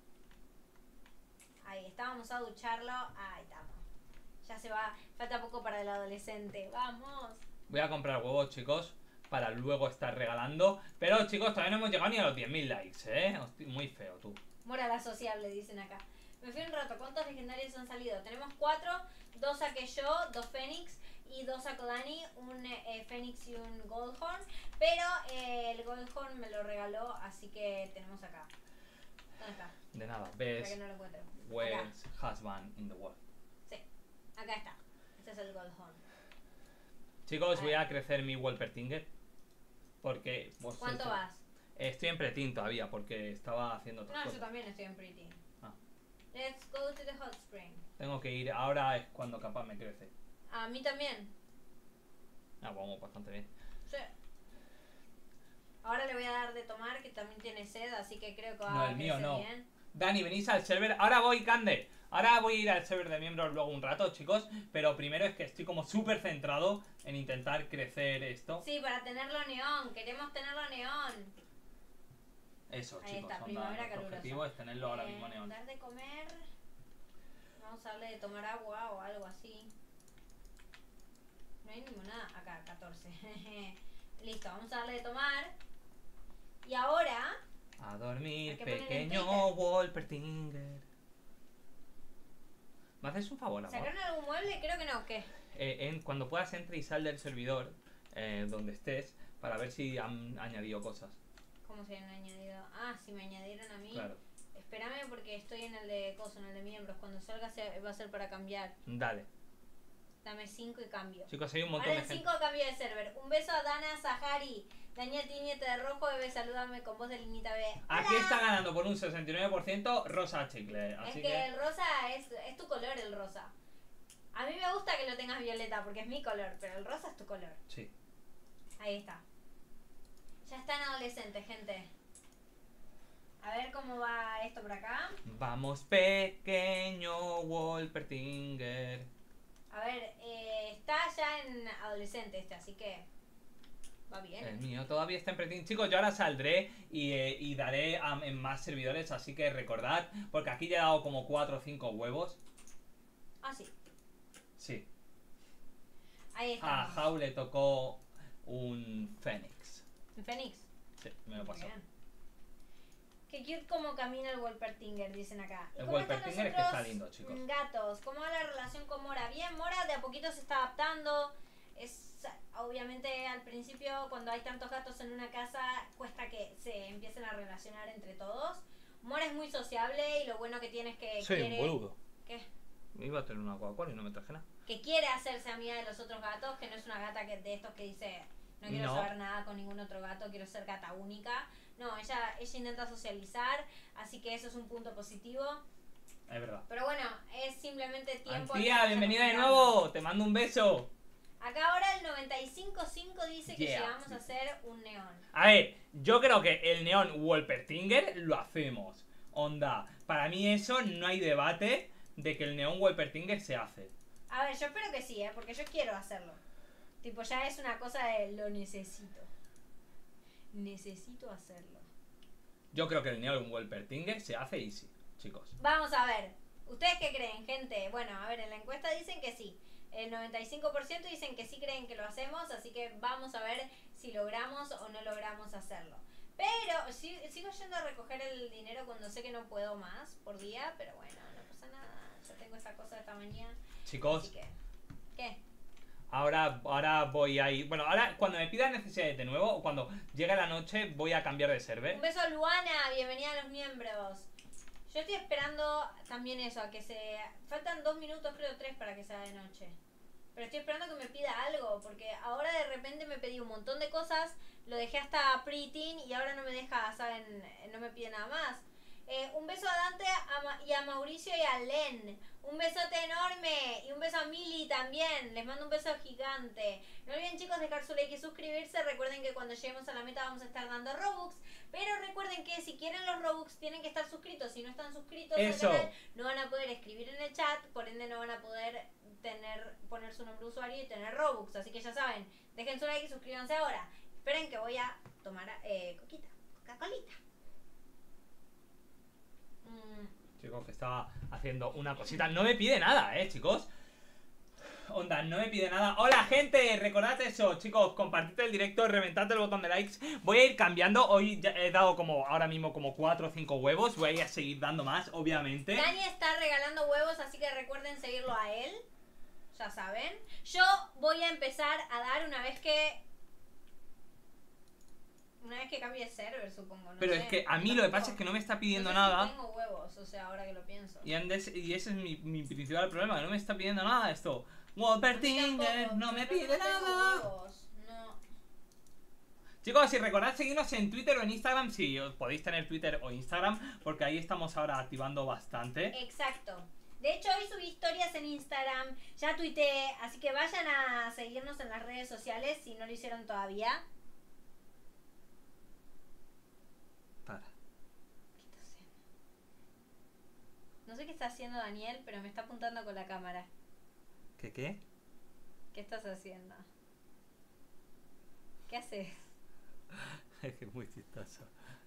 Ahí está, vamos a ducharlo. Ahí estamos. Ya se va, falta poco para el adolescente. ¡Vamos! Voy a comprar huevos, chicos, para luego estar regalando. Pero, chicos, todavía no hemos llegado ni a los diez mil likes, ¿eh? Hosti- Muy feo, tú. Mora la sociable, dicen acá. Me fui un rato. ¿Cuántos legendarios han salido? Tenemos cuatro. Dos saqué yo, dos Fénix y dos sacó Dani. Un eh, Fénix y un Goldhorn. Pero eh, el Goldhorn me lo regaló, así que tenemos acá. ¿Dónde está? De nada, Para ves que no lo encuentro. Acá. Where's husband in the world. Sí, acá está. Este es el Goldhorn. Chicos, A voy ver. a crecer mi Wolpertinger. Porque... pues, ¿Cuánto eso. vas? Estoy en pretín todavía, porque estaba haciendo otras No, yo cosas. también estoy en Pretty. Ah. Let's go to the hot spring. Tengo que ir, ahora es cuando capaz me crece. A mí también. Ah, vamos bastante bien. Sí. Ahora le voy a dar de tomar, que también tiene sed, así que creo que va No, a el mío crecer no. bien. Dani, venís al server. Ahora voy, Cande. Ahora voy a ir al server de miembros luego un rato, chicos. Pero primero es que estoy como súper centrado en intentar crecer esto. Sí, para tenerlo neón. Queremos tenerlo neón. Eso, Ahí chicos. está, onda, primavera nuestro calurosa. objetivo es tenerlo ahora Eh, mismo neón. Dar de comer. Vamos a darle de tomar agua o algo así. No hay ninguna. Acá, catorce. Listo, vamos a darle de tomar. Y ahora... A dormir, Hay que poner en pequeño Twitter. Wolpertinger. ¿Me haces un favor, amor? ¿Sacaron algún mueble? Creo que no. ¿Qué? Eh, en, cuando puedas, entra y sal del servidor eh, donde estés para ver si han añadido cosas. ¿Cómo se han añadido? Ah, si me añadieron a mí. Claro. Espérame porque estoy en el de coso, en el de miembros. Cuando salga se, va a ser para cambiar. Dale. Dame cinco y cambio. Chicos, hay un montón Ahora de en gente. cinco cambio de server. Un beso a Dana Sahari. Daniel Tiñete de rojo, bebé, salúdame con voz de Linita B. Aquí está ganando por un sesenta y nueve por ciento Rosa Chicle. Es Así que, que... el rosa es, es tu color, el rosa. A mí me gusta que lo tengas violeta porque es mi color, pero el rosa es tu color. Sí. Ahí está. Ya están adolescentes, gente. A ver cómo va esto por acá. Vamos, pequeño Wolpertinger. A ver, eh, está ya en adolescente este, así que va bien. El mío todavía está en preteen. Chicos, yo ahora saldré y, eh, y daré um, en más servidores, así que recordad, porque aquí ya he dado como cuatro o cinco huevos. Ah, sí. Sí. Ahí está. A Jau le tocó un Fénix. ¿En Fénix? Sí, me lo pasó. Bien. Qué cute como camina el Wolpertinger, dicen acá. ¿Y El cómo están Wolpertinger es los que está otros lindo, chicos. gatos? ¿Cómo va la relación con Mora? Bien, Mora de a poquito se está adaptando. Es obviamente al principio cuando hay tantos gatos en una casa cuesta que se empiecen a relacionar entre todos. Mora es muy sociable y lo bueno que tiene es que Soy quiere... un boludo. ¿Qué? Iba a tener una Coca-Cola y no me traje nada. Que quiere hacerse amiga de los otros gatos, que no es una gata que de estos que dice no quiero No. saber nada con ningún otro gato, quiero ser gata única. No, ella, ella intenta socializar, así que eso es un punto positivo. Es verdad. Pero bueno, es simplemente tiempo... Antía, al que bienvenida de vaya nuevo. Te mando un beso. acá ahora el noventa y cinco punto cinco dice que Yeah. llegamos a hacer un neón. A ver, yo creo que el neón Wolpertinger lo hacemos. Onda, para mí eso no hay debate de que el neón Wolpertinger se hace. A ver, yo espero que sí, ¿eh? Porque yo quiero hacerlo. Tipo, ya es una cosa de lo necesito. Necesito hacerlo. Yo creo que el neón Wolpertinger se hace easy, chicos. Vamos a ver. ¿Ustedes qué creen, gente? Bueno, a ver, en la encuesta dicen que sí. El noventa y cinco por ciento dicen que sí creen que lo hacemos, así que vamos a ver si logramos o no logramos hacerlo. Pero sí, sigo yendo a recoger el dinero cuando sé que no puedo más por día, pero bueno, no pasa nada. Ya tengo esa cosa de esta mañana. Chicos, Así que, ¿qué? ahora, ahora voy a ir... Bueno, ahora cuando me pidan necesidades de nuevo, o cuando llegue la noche, voy a cambiar de Un server. beso a Luana, bienvenida a los miembros. Yo estoy esperando también eso, a que se... Faltan dos minutos, creo tres, para que sea de noche. Pero estoy esperando que me pida algo, porque ahora de repente me pedí un montón de cosas, lo dejé hasta preteen y ahora no me deja, ¿saben? No me pide nada más. Eh, un beso a Dante a Ma- y a Mauricio y a Len. Un besote enorme. Y un beso a Mili también. Les mando un beso gigante. No olviden, chicos, dejar su like y suscribirse. Recuerden que cuando lleguemos a la meta vamos a estar dando Robux. Pero recuerden que si quieren los Robux tienen que estar suscritos. Si no están suscritos Eso. al canal, no van a poder escribir en el chat. Por ende no van a poder tener poner su nombre de usuario y tener Robux. Así que ya saben, dejen su like y suscríbanse ahora. Esperen que voy a tomar eh, coquita. Coca-Colita. Mm. Chicos, que estaba haciendo una cosita. No me pide nada, eh, chicos. Onda, no me pide nada. Hola, gente, recordad eso, chicos. Compartid el directo, reventad el botón de likes. Voy a ir cambiando. Hoy ya he dado como ahora mismo como cuatro o cinco huevos. Voy a ir a seguir dando más, obviamente. Dani está regalando huevos, así que recuerden seguirlo a él. Ya saben. Yo voy a empezar a dar una vez que... Una vez que cambie de server, supongo. No Pero sé. es que a mí lo que pasa es que no me está pidiendo no sé nada. Si tengo huevos, o sea, ahora que lo pienso. Y, andes- y ese es mi, mi principal problema, que no me está pidiendo nada esto. Wolpertinger Tampoco, no me creo que pide no tengo nada. huevos, no. Chicos, si recordad seguirnos en Twitter o en Instagram, si os podéis tener Twitter o Instagram, porque ahí estamos ahora activando bastante. Exacto. De hecho, hoy subí historias en Instagram, ya tuiteé, así que vayan a seguirnos en las redes sociales si no lo hicieron todavía. Para. ¿Qué está haciendo? No sé qué está haciendo Daniel, pero me está apuntando con la cámara. ¿Qué qué? ¿Qué estás haciendo? ¿Qué haces? Es que es muy chistoso.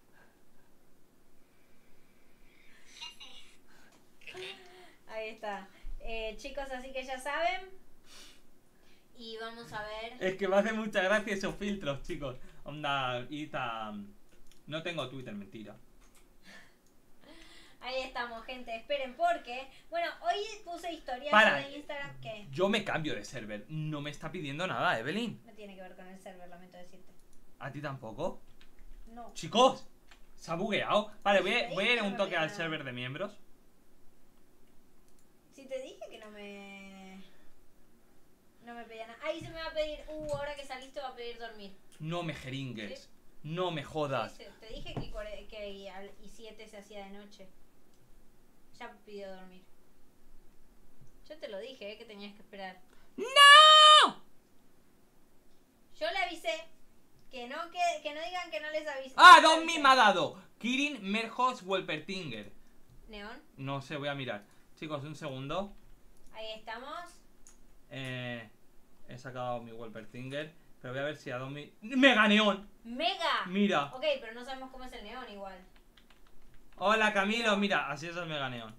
Ahí está. Eh, chicos, así que ya saben. Y vamos a ver. Es que me hace mucha gracia esos filtros, chicos. Onda, y tan... No tengo Twitter, mentira. Ahí estamos, gente. Esperen, porque... Bueno, hoy puse historias Para. en Instagram que... Yo me cambio de server. No me está pidiendo nada, Evelyn. No tiene que ver con el server, lamento decirte. ¿A ti tampoco? No. Chicos, se ha bugueado. Vale, voy a, Sí, voy a ir no un me toque pide al nada. server de miembros. Si te dije que no me... no me pedía nada. Ahí se me va a pedir. Uh, ahora que saliste va a pedir dormir. No me jeringues. ¿Sí? No me jodas. Sí, te dije que, core- que y al- y siete se hacía de noche. Ya pidió dormir. Yo te lo dije, eh, que tenías que esperar. ¡No! Yo le avisé. Que no, que, que no digan que no les avisé. ¡Ah! Yo le Dos avisé. me ha dado. Kirin, Merhos, Wolpertinger. Neón. No sé, voy a mirar. Chicos, un segundo. Ahí estamos. Eh, he sacado mi Wolpertinger. Pero voy a ver si a dos mi... ¡Mega Neón! Mega. Mira. Ok, pero no sabemos cómo es el neón igual. Hola Camilo, mira, así es el Mega Neón.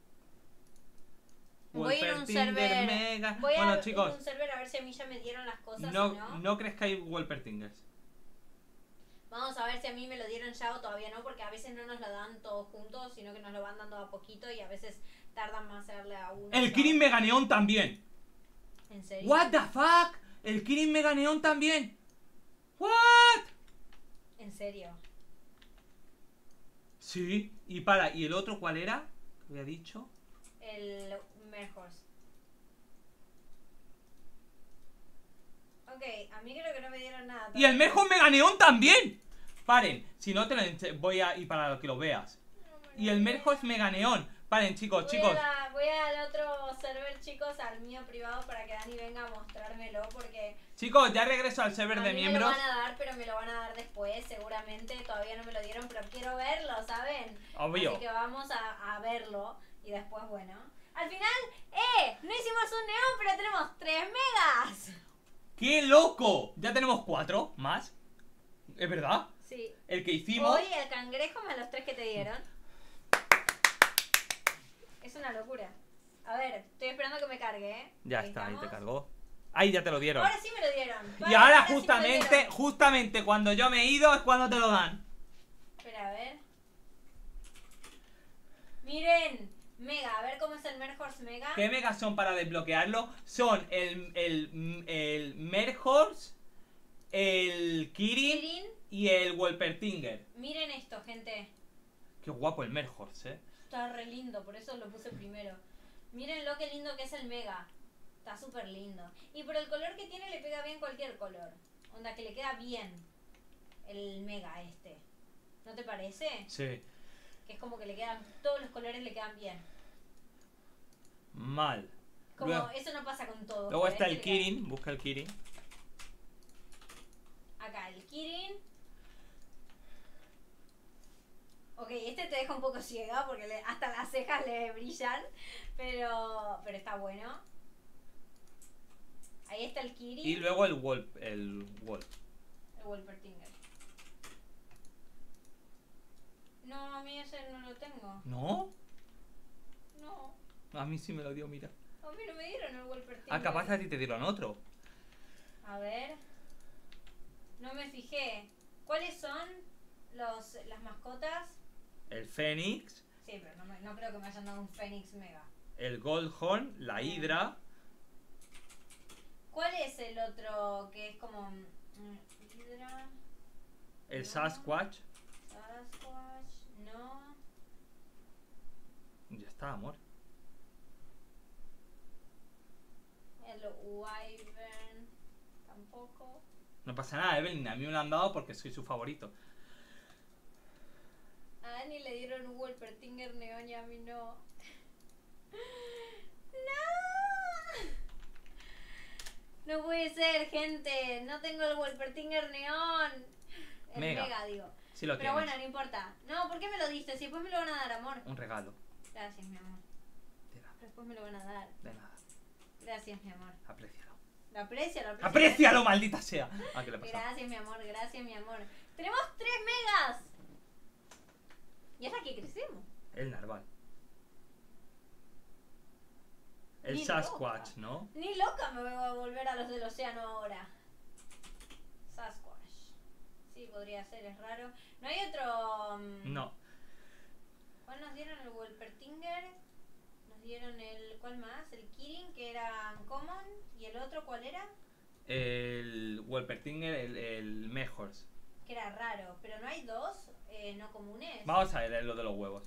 Voy a ir a un Wolpertinger, server. Mega. Voy a Bueno, ir chicos, a un server a ver si a mí ya me dieron las cosas no, o no. no crees que hay Wolpertingers. Vamos a ver si a mí me lo dieron ya o todavía no, porque a veces no nos lo dan todos juntos, sino que nos lo van dando a poquito y a veces tardan más hacerle a uno. El ya. Kirin Mega Neón también. ¿En serio? What the fuck? El Kirin Mega Neón también. What? ¿En serio? Sí. Y para, ¿y el otro cuál era? ¿Qué había dicho? El Merhorse. Ok, a mí creo que no me dieron nada. Y el Merhos Mega Neón también. Paren, si no te lo ense- voy a ir para que lo veas. Y el Merhos Mega Neón. Paren, chicos, Voy, chicos. a, voy al otro server, chicos, al mío privado para que Dani venga a mostrármelo porque Chicos, ya regreso al server a de mí miembros. me lo van a dar, pero me lo van a dar después, seguramente. Todavía no me lo dieron, pero quiero verlo, ¿saben? Obvio. Así que vamos a, a verlo y después, bueno. Al final, ¡eh! No hicimos un neón, pero tenemos tres megas. ¡Qué loco! Ya tenemos cuatro más. ¿Es verdad? Sí. El que hicimos. Hoy el cangrejo más los tres que te dieron. Es una locura. A ver, estoy esperando que me cargue, ¿eh? Ya Ahí está, ahí te estamos. cargó. Ahí ya te lo dieron. Ahora sí me lo dieron. Y Vale, ahora sí me lo justamente, dieron. justamente cuando yo me he ido es cuando te lo dan. Espera, a ver. Miren, Mega, a ver cómo es el Merhorse Mega. ¿Qué megas son para desbloquearlo? Son el, el, el Merhorse, el Kirin Kirin. y el Wolpertinger. Miren esto, gente. Qué guapo el Merhorse, eh. Está re lindo, por eso lo puse primero. Miren lo que lindo que es el Mega. Está súper lindo. Y por el color que tiene le pega bien cualquier color. Onda que le queda bien el Mega este. ¿No te parece? Sí. Que es como que le quedan, todos los colores le quedan bien. Mal. Como Luego, eso no pasa con todos. luego pero está este el le queda bien. Kirin, busca el Kirin. Acá, el Kirin. Ok, este te deja un poco ciega porque le- hasta las cejas le brillan. Pero, pero está bueno. Ahí está el Kirin. Y luego el Wolf, el Wolf. El Wolpertinger. No, a mí ese no lo tengo. ¿No? No, A mí sí me lo dio, mira. a mí no me dieron el Wolpertinger. Ah, capaz a ti te dieron otro. A ver. No me fijé. ¿Cuáles son los, las mascotas? El Fénix, Sí, pero no, me- no creo que me hayan dado un Fénix Mega. el Goldhorn, la Hydra. ¿Cuál es el otro que es como mm, Hydra? El No. Sasquatch. Sasquatch, no. Ya está, amor. El Wyvern, tampoco. No pasa nada, Evelyn. A mí me lo han dado porque soy su favorito. A Dani le dieron un Wolpertinger neón y a mí no. ¡No! No puede ser, gente. No tengo el Wolpertinger neón. El Mega. mega, digo. Sí lo Pero tienes. bueno, no importa. No, ¿por qué me lo diste? Si después me lo van a dar, amor. Un regalo. Gracias, mi amor. De nada, Después me lo van a dar. de nada. Gracias, mi amor. Aprécialo. Lo aprecio, lo aprecio. ¡Aprécialo, maldita sea! Ah, ¿qué le pasa? Gracias, mi amor. Gracias, mi amor. Tenemos tres megas. Y hasta que crecemos. El narval. El Ni Sasquatch, loca. ¿no? Ni loca me voy a volver a los del océano ahora. Sasquatch. Sí, podría ser, es raro. ¿No hay otro...? mm, No. ¿Cuál nos dieron? El Wolpertinger. Nos dieron el... ¿Cuál más? El Kirin, que era Common. ¿Y el otro cuál era? El Wolpertinger, el, el Mejors. Que era raro. Pero no hay dos eh, no comunes. Vamos a ver eh, lo de los huevos.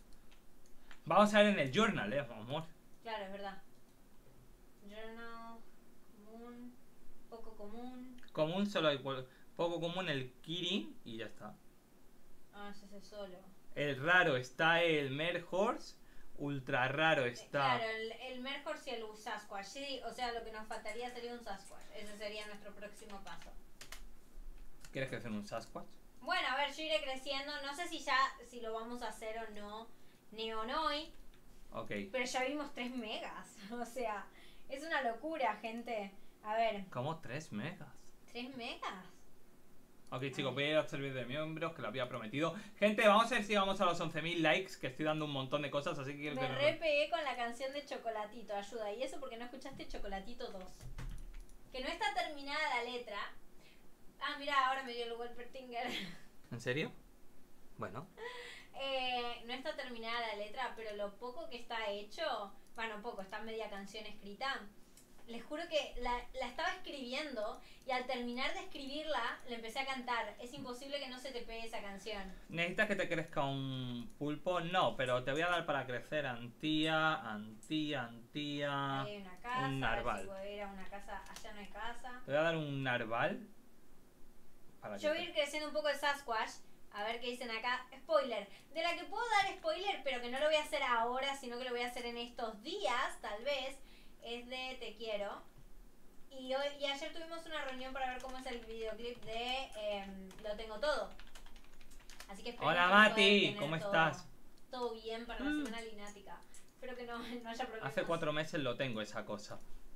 Vamos a ver en el journal, eh, amor. Claro, es verdad. Journal... común, poco común. Común solo hay poco común el Kirin y ya está. Ah, ese es solo. El raro está el Merhorse. Ultra raro está. Claro, el, el Merhorse y el Sasquatch. Sí, o sea, lo que nos faltaría sería un Sasquatch. Ese sería nuestro próximo paso. ¿Quieres crecer un Sasquatch? Bueno, a ver, yo iré creciendo. No sé si ya si lo vamos a hacer o no. Neon hoy. Ok. Pero ya vimos tres megas. O sea, es una locura, gente. A ver. ¿Cómo tres megas? ¿Tres megas? Ok, chicos, voy a ir al servidor de miembros que lo había prometido. Gente, vamos a ver si vamos a los once mil likes, que estoy dando un montón de cosas, así que quiero Me que... re pegué con la canción de Chocolatito, ayuda. Y eso porque no escuchaste Chocolatito dos. Que no está terminada la letra. Ah, mira, ahora me dio el Wolpertinger. ¿En serio? Bueno. Eh, no está terminada la letra, pero lo poco que está hecho, bueno, poco, está media canción escrita. Les juro que la, la estaba escribiendo y al terminar de escribirla, le empecé a cantar. Es imposible que no se te pegue esa canción. ¿Necesitas que te crezca un pulpo? No, pero te voy a dar para crecer antía, antía, antía... Ahí hay una casa, un a ver narval. si puedo ir a una casa, allá no hay casa. Te voy a dar un narval. Para Yo que voy a te- ir creciendo un poco el Sasquatch. A ver qué dicen acá. Spoiler. De la que puedo dar spoiler, pero que no lo voy a hacer ahora, sino que lo voy a hacer en estos días, tal vez. Es de Te Quiero. Y hoy y ayer tuvimos una reunión para ver cómo es el videoclip de eh, Lo Tengo Todo. Así que esperemos Hola, que Mati, poder tener ¿cómo todo- estás? Todo bien para la Mm. semana linática. Espero que no, no haya problemas. Hace cuatro meses lo tengo esa cosa.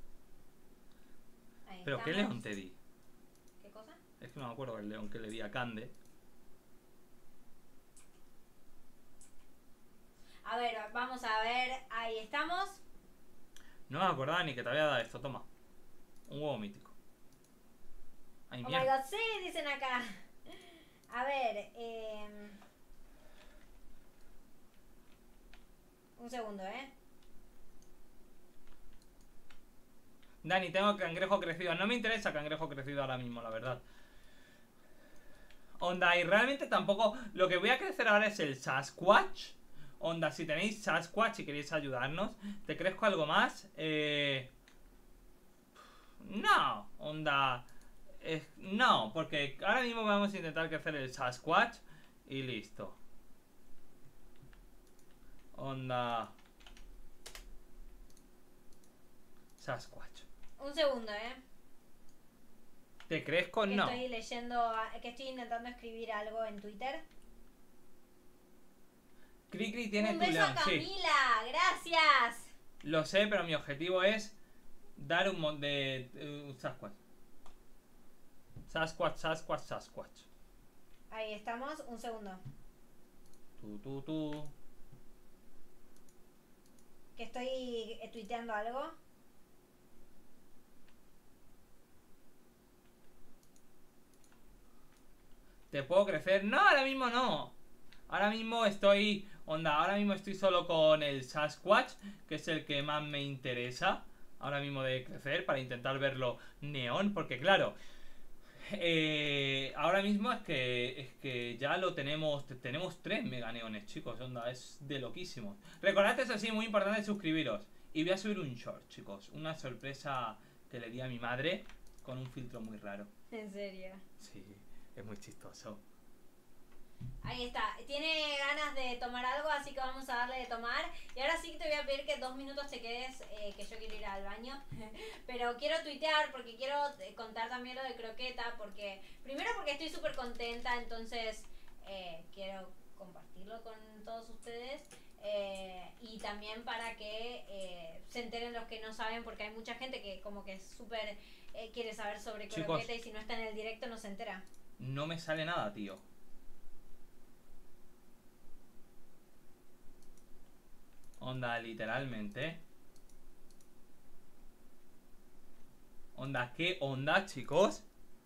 Ahí ¿Pero qué estamos. león te di? ¿Qué cosa? Es que no me acuerdo el león que le di a Cande. A ver, vamos a ver. Ahí estamos. No me acordaba ni que te había dado esto, toma. Un huevo mítico. Ay, Oh my mierda. god, sí, dicen acá. A ver, eh... un segundo, ¿eh? Dani, tengo cangrejo crecido. No me interesa cangrejo crecido ahora mismo, la verdad. Onda, y realmente tampoco... Lo que voy a crecer ahora es el Sasquatch. Onda, si tenéis Sasquatch y queréis ayudarnos, ¿te crezco algo más? Eh... No, onda... eh, no, porque ahora mismo vamos a intentar crecer el Sasquatch y listo. Onda... Sasquatch. Un segundo, ¿eh? ¿Te crezco? Que No. estoy leyendo, a- que estoy intentando escribir algo en Twitter. Cricri tiene Un tu beso león, a sí. Camila, gracias. Lo sé, pero mi objetivo es dar un mon de uh, Sasquatch. Sasquatch, Sasquatch, Sasquatch. Ahí estamos, un segundo. Tu, tu, tu. Que estoy eh, tuiteando algo. ¿Te puedo crecer? No, ahora mismo no. Ahora mismo estoy... Onda, ahora mismo estoy solo con el Sasquatch, que es el que más me interesa ahora mismo de crecer, para intentar verlo neón, porque claro... Eh, ahora mismo es que es que ya lo tenemos, te- tenemos tres mega neones, chicos, onda, es de loquísimos. Recordad, eso sí, muy importante, suscribiros. Y voy a subir un short, chicos, una sorpresa que le di a mi madre con un filtro muy raro. En serio. Sí, es muy chistoso. Ahí está. Tiene ganas de tomar algo, así que vamos a darle de tomar. Y ahora sí que te voy a pedir que dos minutos te quedes, eh, que yo quiero ir al baño. Pero quiero tuitear porque quiero eh, contar también lo de Croqueta. Porque primero porque estoy súper contenta, entonces eh, quiero compartirlo con todos ustedes. Eh, y también para que eh, se enteren los que no saben, porque hay mucha gente que como que súper eh, quiere saber sobre Chicos. Croqueta y si no está en el directo no se entera. No me sale nada, tío. Onda, literalmente. Onda, ¿qué onda, chicos?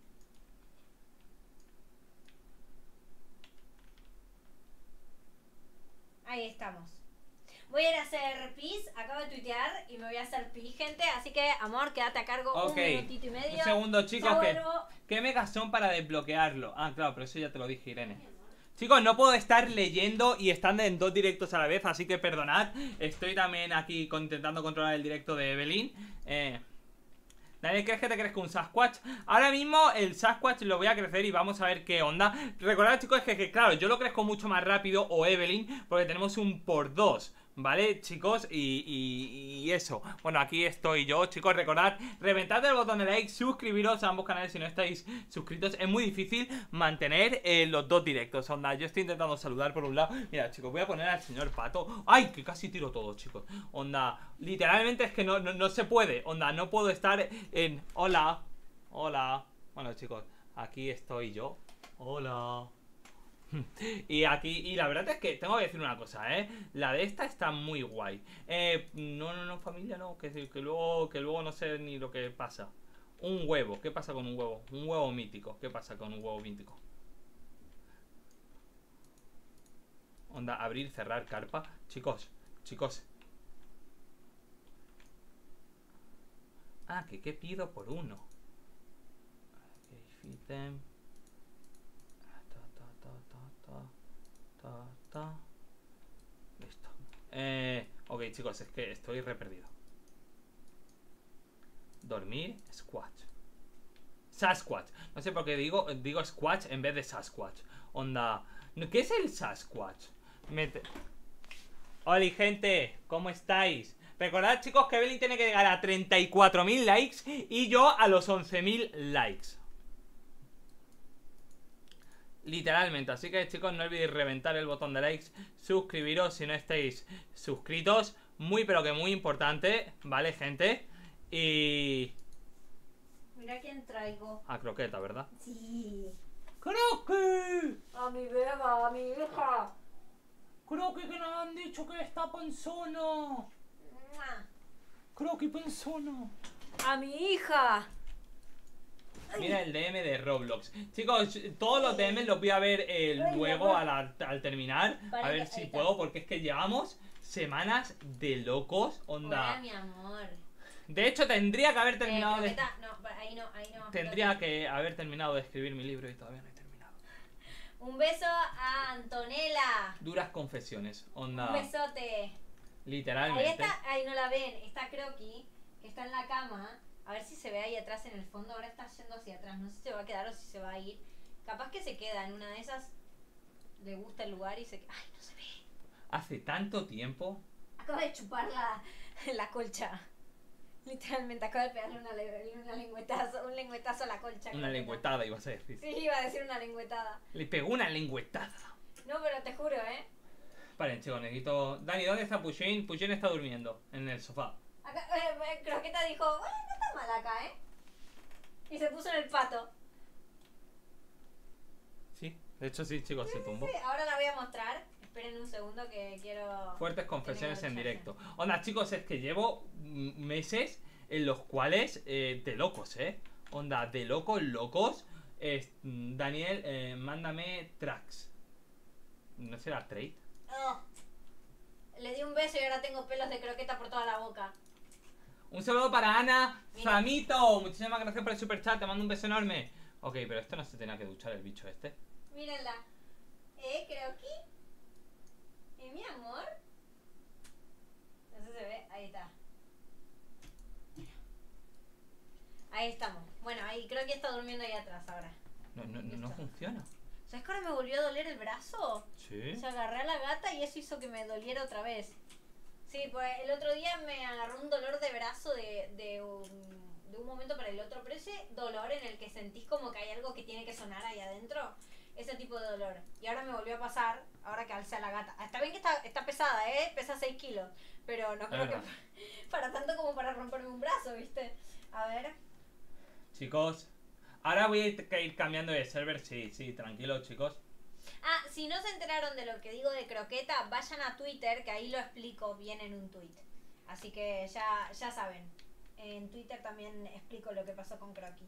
Ahí estamos. Voy a ir a hacer pis, acabo de tuitear y me voy a hacer pis, gente. Así que, amor, quédate a cargo Ok, un minutito y medio. un segundo, chicos, Ya que... vuelvo. ¿Qué megas son para desbloquearlo? Ah, claro, pero eso ya te lo dije, Irene. Chicos, no puedo estar leyendo y estando en dos directos a la vez, así que perdonad. Estoy también aquí con- intentando controlar el directo de Evelyn. Eh, Daniel, ¿crees que te crezca un Sasquatch? Ahora mismo el Sasquatch lo voy a crecer y vamos a ver qué onda. Recordad, chicos, que, que claro, yo lo crezco mucho más rápido, o Evelyn, porque tenemos un por dos, ¿vale, chicos? Y, y, y eso. Bueno, aquí estoy yo, chicos. Recordad, reventad el botón de like, suscribiros a ambos canales si no estáis suscritos. Es muy difícil mantener eh, los dos directos, onda. Yo estoy intentando saludar por un lado. Mira, chicos, voy a poner al señor Pato. ¡Ay! Que casi tiro todo, chicos. Onda, literalmente es que no, no, no se puede. Onda, no puedo estar en... Hola. Hola. Bueno, chicos, aquí estoy yo. Hola. Y aquí, y la verdad es que tengo que decir una cosa, ¿eh? La de esta está muy guay. Eh, no, no, no, familia, no, que, que luego, que luego no sé ni lo que pasa. Un huevo, ¿qué pasa con un huevo? Un huevo mítico, ¿qué pasa con un huevo mítico? Onda, abrir, cerrar, carpa. Chicos, chicos. Ah, que qué pido por uno. Ok, item. Ta, ta. Listo. Eh, ok, chicos, es que estoy re perdido. Dormir, Squatch. Sasquatch. No sé por qué digo, digo Squatch en vez de Sasquatch. Onda. ¿Qué es el Sasquatch? Mete... Hola, gente, ¿cómo estáis? Recordad, chicos, que Evelyn tiene que llegar a treinta y cuatro mil likes y yo a los once mil likes. Literalmente, así que, chicos, no olvidéis reventar el botón de likes, suscribiros si no estáis suscritos, muy pero que muy importante, ¿vale, gente? Y... Mira quién traigo. A Croqueta, ¿verdad? Sí. ¡Croque! A mi beba, a mi hija. Croque, que nos han dicho que está panzona. Mua. Croque panzona. A mi hija. Mira el D M de Roblox. Chicos, todos los D M los voy a ver eh, Ay, luego amor. al, al terminar. Para A ver que- si ahí está. puedo, porque es que llevamos semanas de locos. Onda. Hola, mi amor. De hecho, tendría que haber Eh, terminado de... croqueta, no, pa- ahí no, ahí no. Tendría que haber terminado de escribir mi libro y todavía no he terminado. Un beso a Antonella. Duras confesiones. Un Onda. besote. Ahí Literalmente. está, ahí no la ven, está Croqui, que está en la cama. A ver si se ve ahí atrás en el fondo. Ahora está yendo hacia atrás. No sé si se va a quedar o si se va a ir. Capaz que se queda en una de esas. Le gusta el lugar y se queda. Ay, no se ve. Hace tanto tiempo. Acaba de chupar la, la colcha. Literalmente acaba de pegarle una, le- una lengüetazo, un lengüetazo a la colcha. Una lengüetada, ibas a decir. Sí, iba a decir una lengüetada. Le pegó una lengüetada. No, pero te juro, ¿eh? Vale, chicos, necesito... Dani, ¿dónde está Pushin? Pushin está durmiendo en el sofá. Acá, eh, eh, Croqueta dijo, "Ay, no está mal acá, ¿eh?" Y se puso en el pato. Sí, de hecho sí, chicos, se tumbó. Sí, ahora la voy a mostrar. Esperen un segundo que quiero... Fuertes confesiones en Tiene que directo. Onda, chicos, es que llevo mm, meses en los cuales eh, de locos, ¿eh? Onda, de locos, locos. Es, mm, Daniel, eh, mándame tracks. ¿No será trade? Oh. Le di un beso y ahora tengo pelos de croqueta por toda la boca. Un saludo para Ana Mira. Famito. Muchísimas gracias por el super chat. Te mando un beso enorme. Ok, pero esto no se tenía que duchar el bicho este. Mírenla. ¿Eh, Croqui? ¿Y mi amor? No sé si se ve. Ahí está. Ahí estamos. Bueno, ahí creo que está durmiendo ahí atrás ahora. No, no, no, no Listo. funciona. ¿Sabes que ahora me volvió a doler el brazo? Sí. Se agarré a la gata y eso hizo que me doliera otra vez. Sí, pues el otro día me agarró un dolor de brazo de, de, un, de un momento para el otro. Pero ese dolor en el que sentís como que hay algo que tiene que sonar ahí adentro, ese tipo de dolor. Y ahora me volvió a pasar, ahora que alcé a la gata. Está bien que está, está pesada, ¿eh? Pesa seis kilos. Pero no creo que verdad. para tanto como para romperme un brazo, ¿viste? A ver. Chicos, ahora voy a ir, que ir cambiando de server. Sí, sí, tranquilos, chicos. Ah, si no se enteraron de lo que digo de croqueta, vayan a Twitter, que ahí lo explico bien en un tweet. Así que ya, ya saben. En Twitter también explico lo que pasó con Croqui.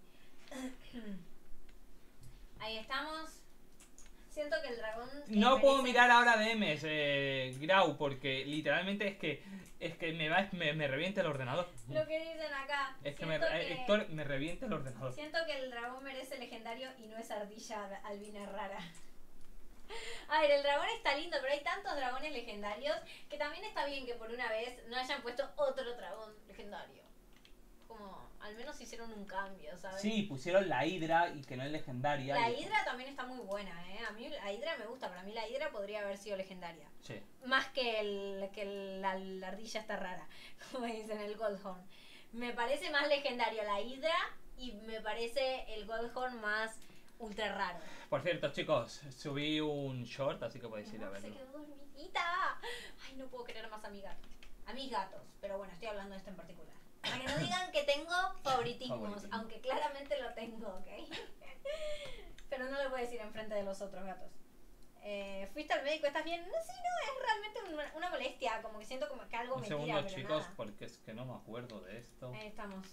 Ahí estamos. Siento que el dragón... que No puedo merece- mirar ahora D Ms, eh, Grau, porque literalmente es que es que me va me, me revienta el ordenador. Lo que dicen acá. Es que, me, Siento eh, Héctor, me revienta el ordenador. Siento que el dragón merece legendario y no es ardilla albina rara. A ver, el dragón está lindo, pero hay tantos dragones legendarios que también está bien que por una vez no hayan puesto otro dragón legendario. como, al menos hicieron un cambio, ¿sabes? Sí, pusieron la Hydra y que no es legendaria. La y... Hydra también está muy buena, ¿eh? A mí la Hydra me gusta, para mí la Hydra podría haber sido legendaria. Sí. Más que, el, que el- la, la ardilla está rara, como dicen, el Goldhorn. Me parece más legendario la Hydra y me parece el Goldhorn más ultra raro. Por cierto, chicos, subí un short, así que podéis Mi ir a amor, se verlo. quedó dormidita. Ay, no puedo querer más a mi gato. A mis gatos, pero bueno, estoy hablando de este en particular. Para que no digan que tengo favoritismos, Favoritismo. aunque claramente lo tengo, ¿ok? Pero no lo voy a decir enfrente de los otros gatos. Eh, ¿Fuiste al médico? ¿Estás bien? No, sí, no, es realmente una, una molestia, como que siento como que algo Un me segundo, tira, pero chicos, nada. porque es que no me acuerdo de esto. Ahí estamos.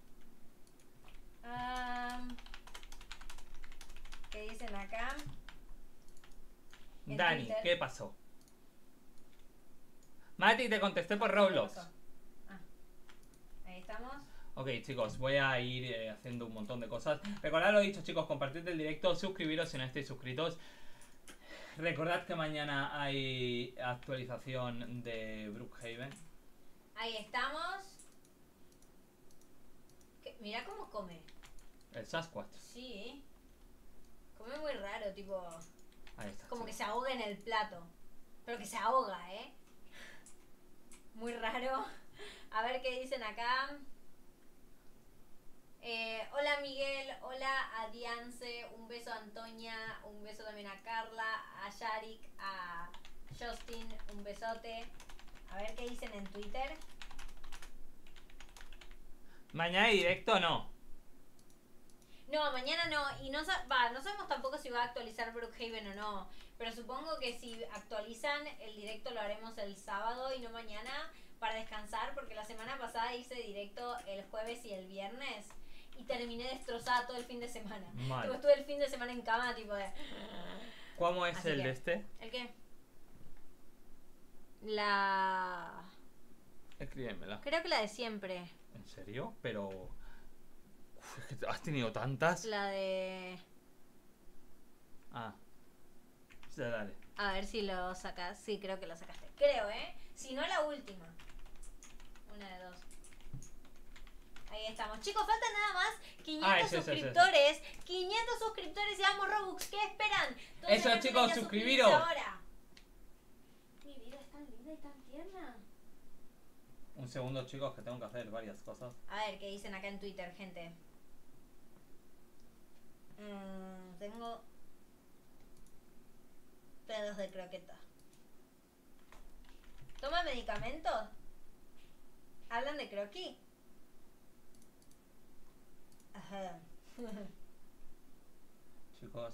Am, ¿Qué dicen acá? En Dani, Twitter. ¿qué pasó? Mati, te contesté por ¿Qué Roblox. pasó? Ah, ahí estamos. Ok, chicos, voy a ir eh, haciendo un montón de cosas. Recordad lo dicho, chicos, compartid el directo, suscribiros si no estáis suscritos. Recordad que mañana hay actualización de Brookhaven. Ahí estamos. ¿Qué? Mirá cómo come. El Sasquatch. Sí. Come muy raro, tipo. Ahí está. Como que chicos. se ahoga en el plato. Pero que se ahoga, ¿eh? Muy raro. A ver qué dicen acá. Eh, hola Miguel, hola a Diance, un beso a Antonia, un beso también a Carla, a Yarik, a Justin, un besote. A ver qué dicen en Twitter. Mañana hay directo o no. No, mañana no. Y no, sa- va, no sabemos tampoco si va a actualizar Brookhaven o no. Pero supongo que si actualizan el directo lo haremos el sábado y no mañana para descansar. Porque la semana pasada hice directo el jueves y el viernes. Y terminé destrozada todo el fin de semana. Mal. Tipo, estuve el fin de semana en cama, tipo de... ¿Cómo es Así el que- de este? ¿El qué? La... Escríbemela. Creo que la de siempre. ¿En serio? Pero... Uf, es que has tenido tantas. La de... Ah. Ya, dale. A ver si lo sacas. Sí, creo que lo sacaste. Creo, ¿eh? Si no, la última. Una de dos. Ahí estamos. Chicos, faltan nada más quinientos Ah, ese, ese, ese, ese. suscriptores. quinientos suscriptores y damos Robux. ¿Qué esperan? Todos Eso, empiecen chicos, a suscribirse suscribiros. ahora. Mi vida es tan linda y tan tierna. Un segundo, chicos, que tengo que hacer varias cosas. A ver, ¿qué dicen acá en Twitter, gente? Mm, tengo... pedos de croqueta. ¿Toma medicamentos? ¿Hablan de croquis? Ajá. Chicos.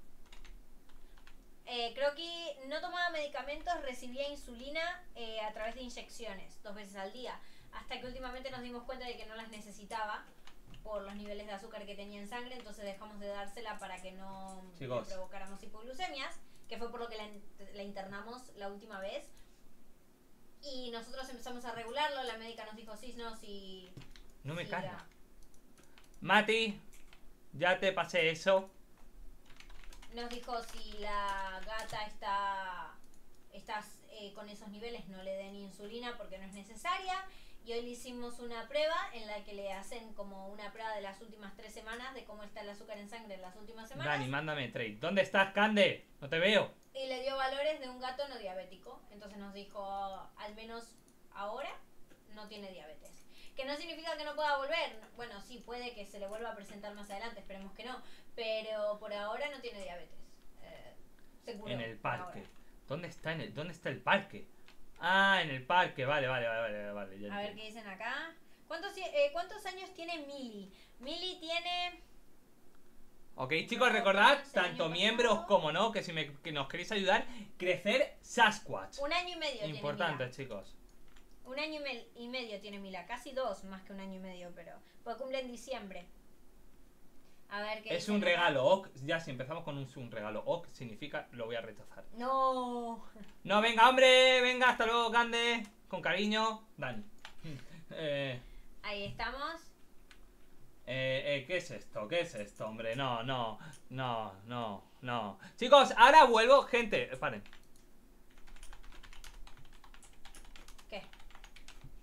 Eh, Croqui no tomaba medicamentos, recibía insulina eh, a través de inyecciones, dos veces al día. Hasta que últimamente nos dimos cuenta de que no las necesitaba por los niveles de azúcar que tenía en sangre, entonces dejamos de dársela para que no le Chicos. provocáramos hipoglucemias, que fue por lo que la, in- la internamos la última vez. Y nosotros empezamos a regularlo, la médica nos dijo, sí, no, si... No me si carga. la- Mati, ya te pasé eso. Nos dijo si la gata está, está eh, con esos niveles, no le den insulina porque no es necesaria. Y hoy le hicimos una prueba en la que le hacen como una prueba de las últimas tres semanas de cómo está el azúcar en sangre en las últimas semanas. Dani, mándame trade. ¿Dónde estás, Cande? No te veo. Y le dio valores de un gato no diabético. Entonces nos dijo, al menos ahora no tiene diabetes. Que no significa que no pueda volver. Bueno, sí, puede que se le vuelva a presentar más adelante, esperemos que no. Pero por ahora no tiene diabetes. Eh, seguro. En el por parque. ahora. ¿Dónde está, en el, ¿Dónde está el parque? Ah, en el parque. Vale, vale, vale, vale. vale ya A ver entendí. qué dicen acá. ¿Cuántos, eh, ¿Cuántos años tiene Mili? Mili tiene... Ok, chicos, No, recordad, ¿cuántos años tanto pasado? miembros como no, que si me, que nos queréis ayudar, crecer Sasquatch. Un año y medio Importante, tiene chicos. Mila. Un año y, me- y medio tiene Mila. Casi dos, más que un año y medio, pero... Porque cumple en diciembre. A ver qué Es dicen un acá. regalo, ok. Ya, si empezamos con un, un regalo, ok, significa lo voy a rechazar. No. No, venga, hombre, venga, hasta luego, Cande. Con cariño, Dani. eh, Ahí estamos. eh, eh, ¿qué es esto? ¿Qué es esto, hombre? No, no, no, no, no. Chicos, ahora vuelvo, gente. Paren. ¿Qué?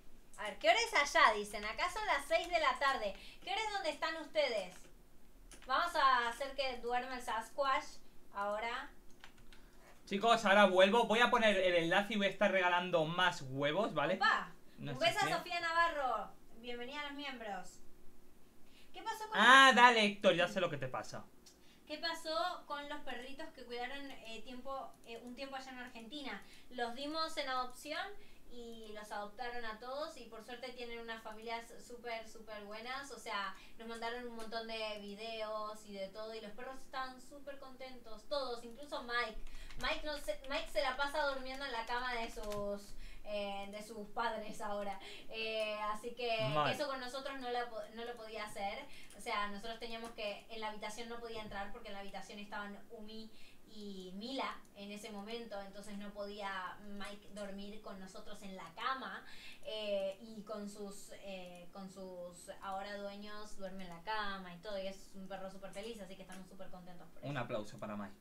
A ver, ¿qué hora es allá? Dicen, acá son las seis de la tarde. ¿Qué hora es donde están ustedes? Vamos a hacer que duerma el Sasquatch ahora. Chicos, ahora vuelvo. Voy a poner el enlace y voy a estar regalando más huevos, ¿vale? Opa, No un sé beso a qué. Sofía Navarro. Bienvenida a los miembros. ¿Qué pasó con, Ah, dale, Héctor, ya sé lo que te pasa. ¿qué pasó con los perritos que cuidaron eh, tiempo, eh, un tiempo allá en Argentina? Los dimos en adopción y los adoptaron a todos y por suerte tienen unas familias súper, súper buenas. O sea, nos mandaron un montón de videos y de todo y los perros estaban súper contentos, todos, incluso Mike. Mike, no se, Mike se la pasa durmiendo en la cama de sus eh, de sus padres ahora. Eh, así que Mal. eso con nosotros no lo, no lo podía hacer. O sea, nosotros teníamos que, en la habitación no podía entrar porque en la habitación estaban Umi y Mila en ese momento, entonces no podía Mike dormir con nosotros en la cama eh, y con sus eh, con sus ahora dueños duerme en la cama y todo, y es un perro súper feliz, así que estamos súper contentos por eso. Un aplauso para Mike.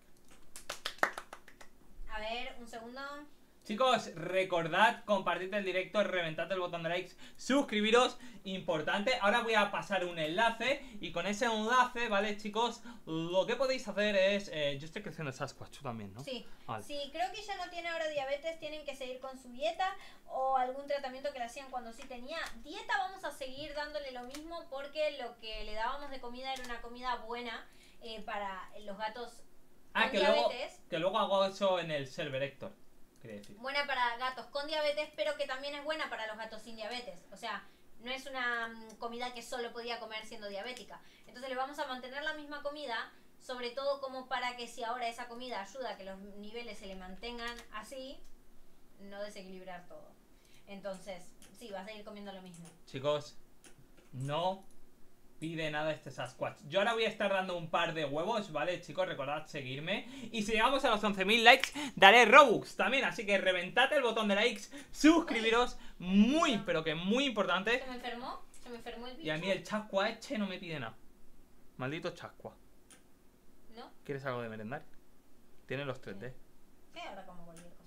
A ver, un segundo. Chicos, recordad, compartid el directo, reventad el botón de likes, suscribiros, importante. Ahora voy a pasar un enlace y con ese enlace, ¿vale, chicos? Lo que podéis hacer es... Eh, yo estoy creciendo el Sasquatch, tú también, ¿no? Sí, Vale. sí, creo que ella no tiene ahora diabetes, tienen que seguir con su dieta o algún tratamiento que le hacían cuando sí tenía. Dieta vamos a seguir dándole lo mismo porque lo que le dábamos de comida era una comida buena eh, para los gatos Ah, con que luego, diabetes. que luego hago eso en el server, Héctor. Quería decir. Buena para gatos con diabetes, pero que también es buena para los gatos sin diabetes. O sea, no es una mm, comida que solo podía comer siendo diabética. Entonces le vamos a mantener la misma comida, sobre todo como para que si ahora esa comida ayuda a que los niveles se le mantengan así, no desequilibrar todo. Entonces, sí, va a seguir comiendo lo mismo. Chicos, no pide nada este Sasquatch. Yo ahora voy a estar dando un par de huevos, ¿vale, chicos? Recordad seguirme. Y si llegamos a los once mil likes, daré Robux también. Así que reventad el botón de likes, suscribiros. Muy, pero que muy importante. ¿Se me enfermó? ¿Se me enfermó el bicho? Y a mí el chascua este no me pide nada. Maldito chascua. ¿No? ¿Quieres algo de merendar? Tiene los tres D. Sí, ahora como cualquier cosa.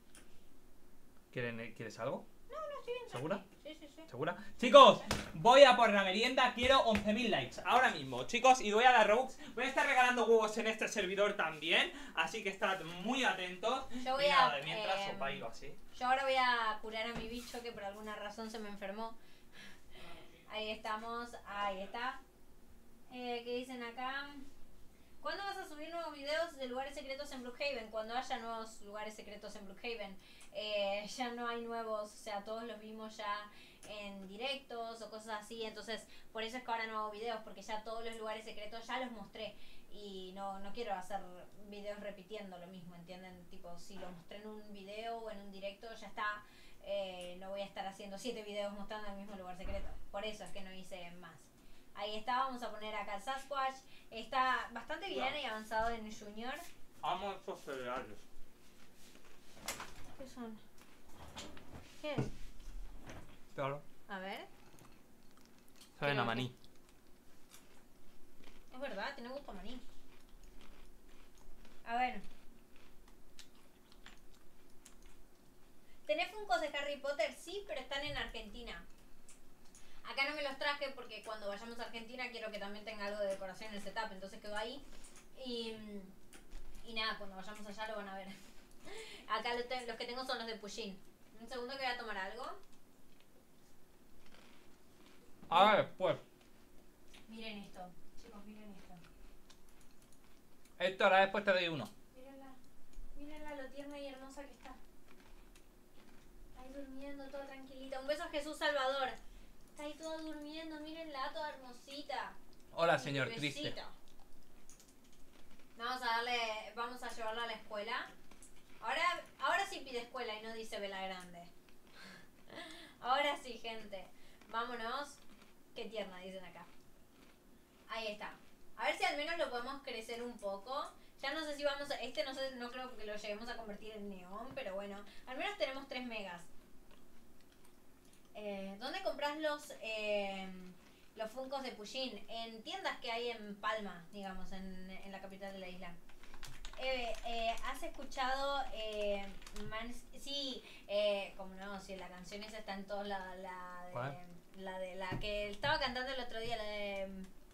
¿Quieren- ¿Quieres algo? No, no, estoy bien. ¿Segura? Sí, sí, sí. ¿Segura? Chicos, voy a por la merienda. Quiero once mil likes ahora mismo, chicos. Y voy a dar Robux. Voy a estar regalando huevos en este servidor también. Así que estad muy atentos. Yo voy y nada, a, de mientras eh, os bailo así. Yo ahora voy a curar a mi bicho que por alguna razón se me enfermó. Ahí estamos, ahí está. Eh, ¿Qué dicen acá? ¿Cuándo vas a subir nuevos videos de lugares secretos en Brookhaven? Cuando haya nuevos lugares secretos en Brookhaven. Eh, ya no hay nuevos, o sea, todos los vimos ya en directos o cosas así. Entonces, por eso es que ahora no hago videos, porque ya todos los lugares secretos ya los mostré. Y no, no quiero hacer videos repitiendo lo mismo, ¿entienden? Tipo, si lo mostré en un video o en un directo, ya está. Eh, no voy a estar haciendo siete videos mostrando el mismo lugar secreto. Por eso es que no hice más. Ahí está, vamos a poner acá el Sasquatch. Está bastante bien y avanzado en Junior. Amo estos cereales. ¿Qué son? ¿Qué es? Claro. A ver. Saben Creo a maní. Es verdad, tiene gusto a maní. A ver. ¿Tenés Funkos de Harry Potter? Sí, pero están en Argentina. Acá no me los traje porque cuando vayamos a Argentina quiero que también tenga algo de decoración en el setup. Entonces quedó ahí. Y, y nada, cuando vayamos allá lo van a ver. Acá lo te- los que tengo son los de Pusheen. Un segundo que voy a tomar algo. Ahora después. Miren esto. Chicos, miren esto. Esto ahora después te doy uno. Mírenla. Mírenla lo tierna y hermosa que está. Ahí durmiendo, toda tranquilita. Un beso a Jesús Salvador. Está ahí toda durmiendo, mírenla, toda hermosita. Hola, Mi señor bebecito. triste. Vamos a darle, vamos a llevarla a la escuela. Ahora, ahora sí pide escuela y no dice Vela Grande. Ahora sí, gente. Vámonos. Qué tierna, dicen acá. Ahí está. A ver si al menos lo podemos crecer un poco. Ya no sé si vamos a... Este no sé, no creo que lo lleguemos a convertir en neón, pero bueno. Al menos tenemos tres megas. Eh, ¿Dónde compras los eh, los Funkos de Pusheen? En tiendas que hay en Palma, digamos, en, en la capital de la isla. Eh, eh, ¿has escuchado eh, Mans- sí, eh, como no, si la canción esa está en todos la, la de, ¿Cuál? la de la que estaba cantando el otro día, la de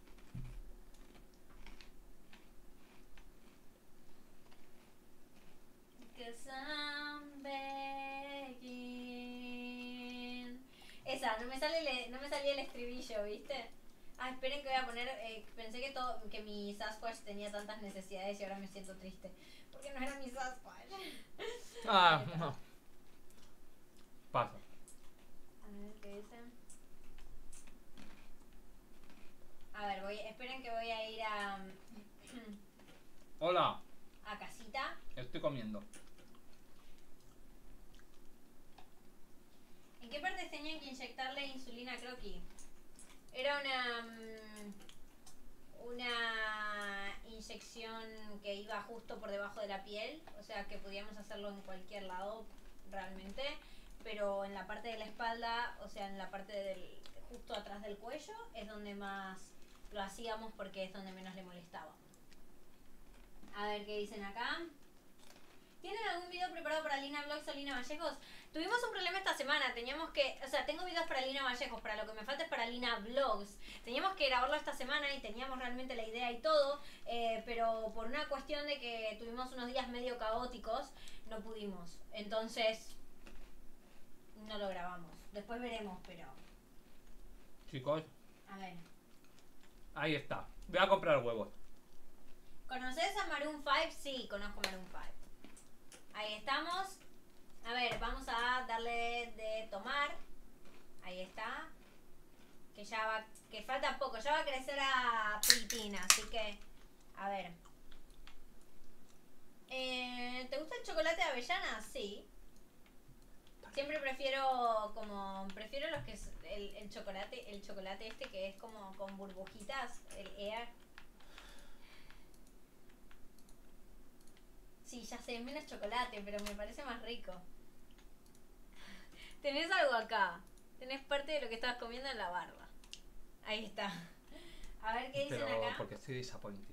Cause I'm begging. Esa, no me sale el, no me salía el estribillo, ¿viste? Ah, esperen que voy a poner, eh, pensé que todo, que mi Sasquatch tenía tantas necesidades y ahora me siento triste. Porque no era mi Sasquatch. Ah, no. Pasa. A ver, ¿qué dicen? A ver, voy, esperen que voy a ir a, Hola, a casita. estoy comiendo. ¿En qué parte tenían que inyectarle insulina a Croqui? Era una mm, una inyección que iba justo por debajo de la piel, o sea que podíamos hacerlo en cualquier lado realmente, pero en la parte de la espalda, o sea en la parte del justo atrás del cuello es donde más lo hacíamos porque es donde menos le molestaba. A ver qué dicen acá. ¿Tienen algún video preparado para Lina Vlogs o Lina Vallejos? Tuvimos un problema esta semana, teníamos que, o sea, tengo videos para Lina Vallejos, para lo que me falta es para Lina Vlogs. Teníamos que grabarlo esta semana y teníamos realmente la idea y todo, eh, pero por una cuestión de que tuvimos unos días medio caóticos, no pudimos. Entonces, no lo grabamos. Después veremos, pero... Chicos, A ver. ahí está. Voy a comprar huevos. ¿Conoces a Maroon cinco? Sí, conozco Maroon cinco. Ahí estamos. A ver, vamos a darle de tomar. Ahí está. Que ya va, que falta poco, ya va a crecer a Pritina, así que, a ver. Eh, ¿Te gusta el chocolate de avellana? Sí. Siempre prefiero como, prefiero los que es el, el chocolate, el chocolate este que es como con burbujitas, el Air. Sí, ya sé, es menos chocolate, pero me parece más rico. Tenés algo acá. Tenés parte de lo que estabas comiendo en la barba. Ahí está. A ver qué dicen Pero acá. porque estoy disappointed.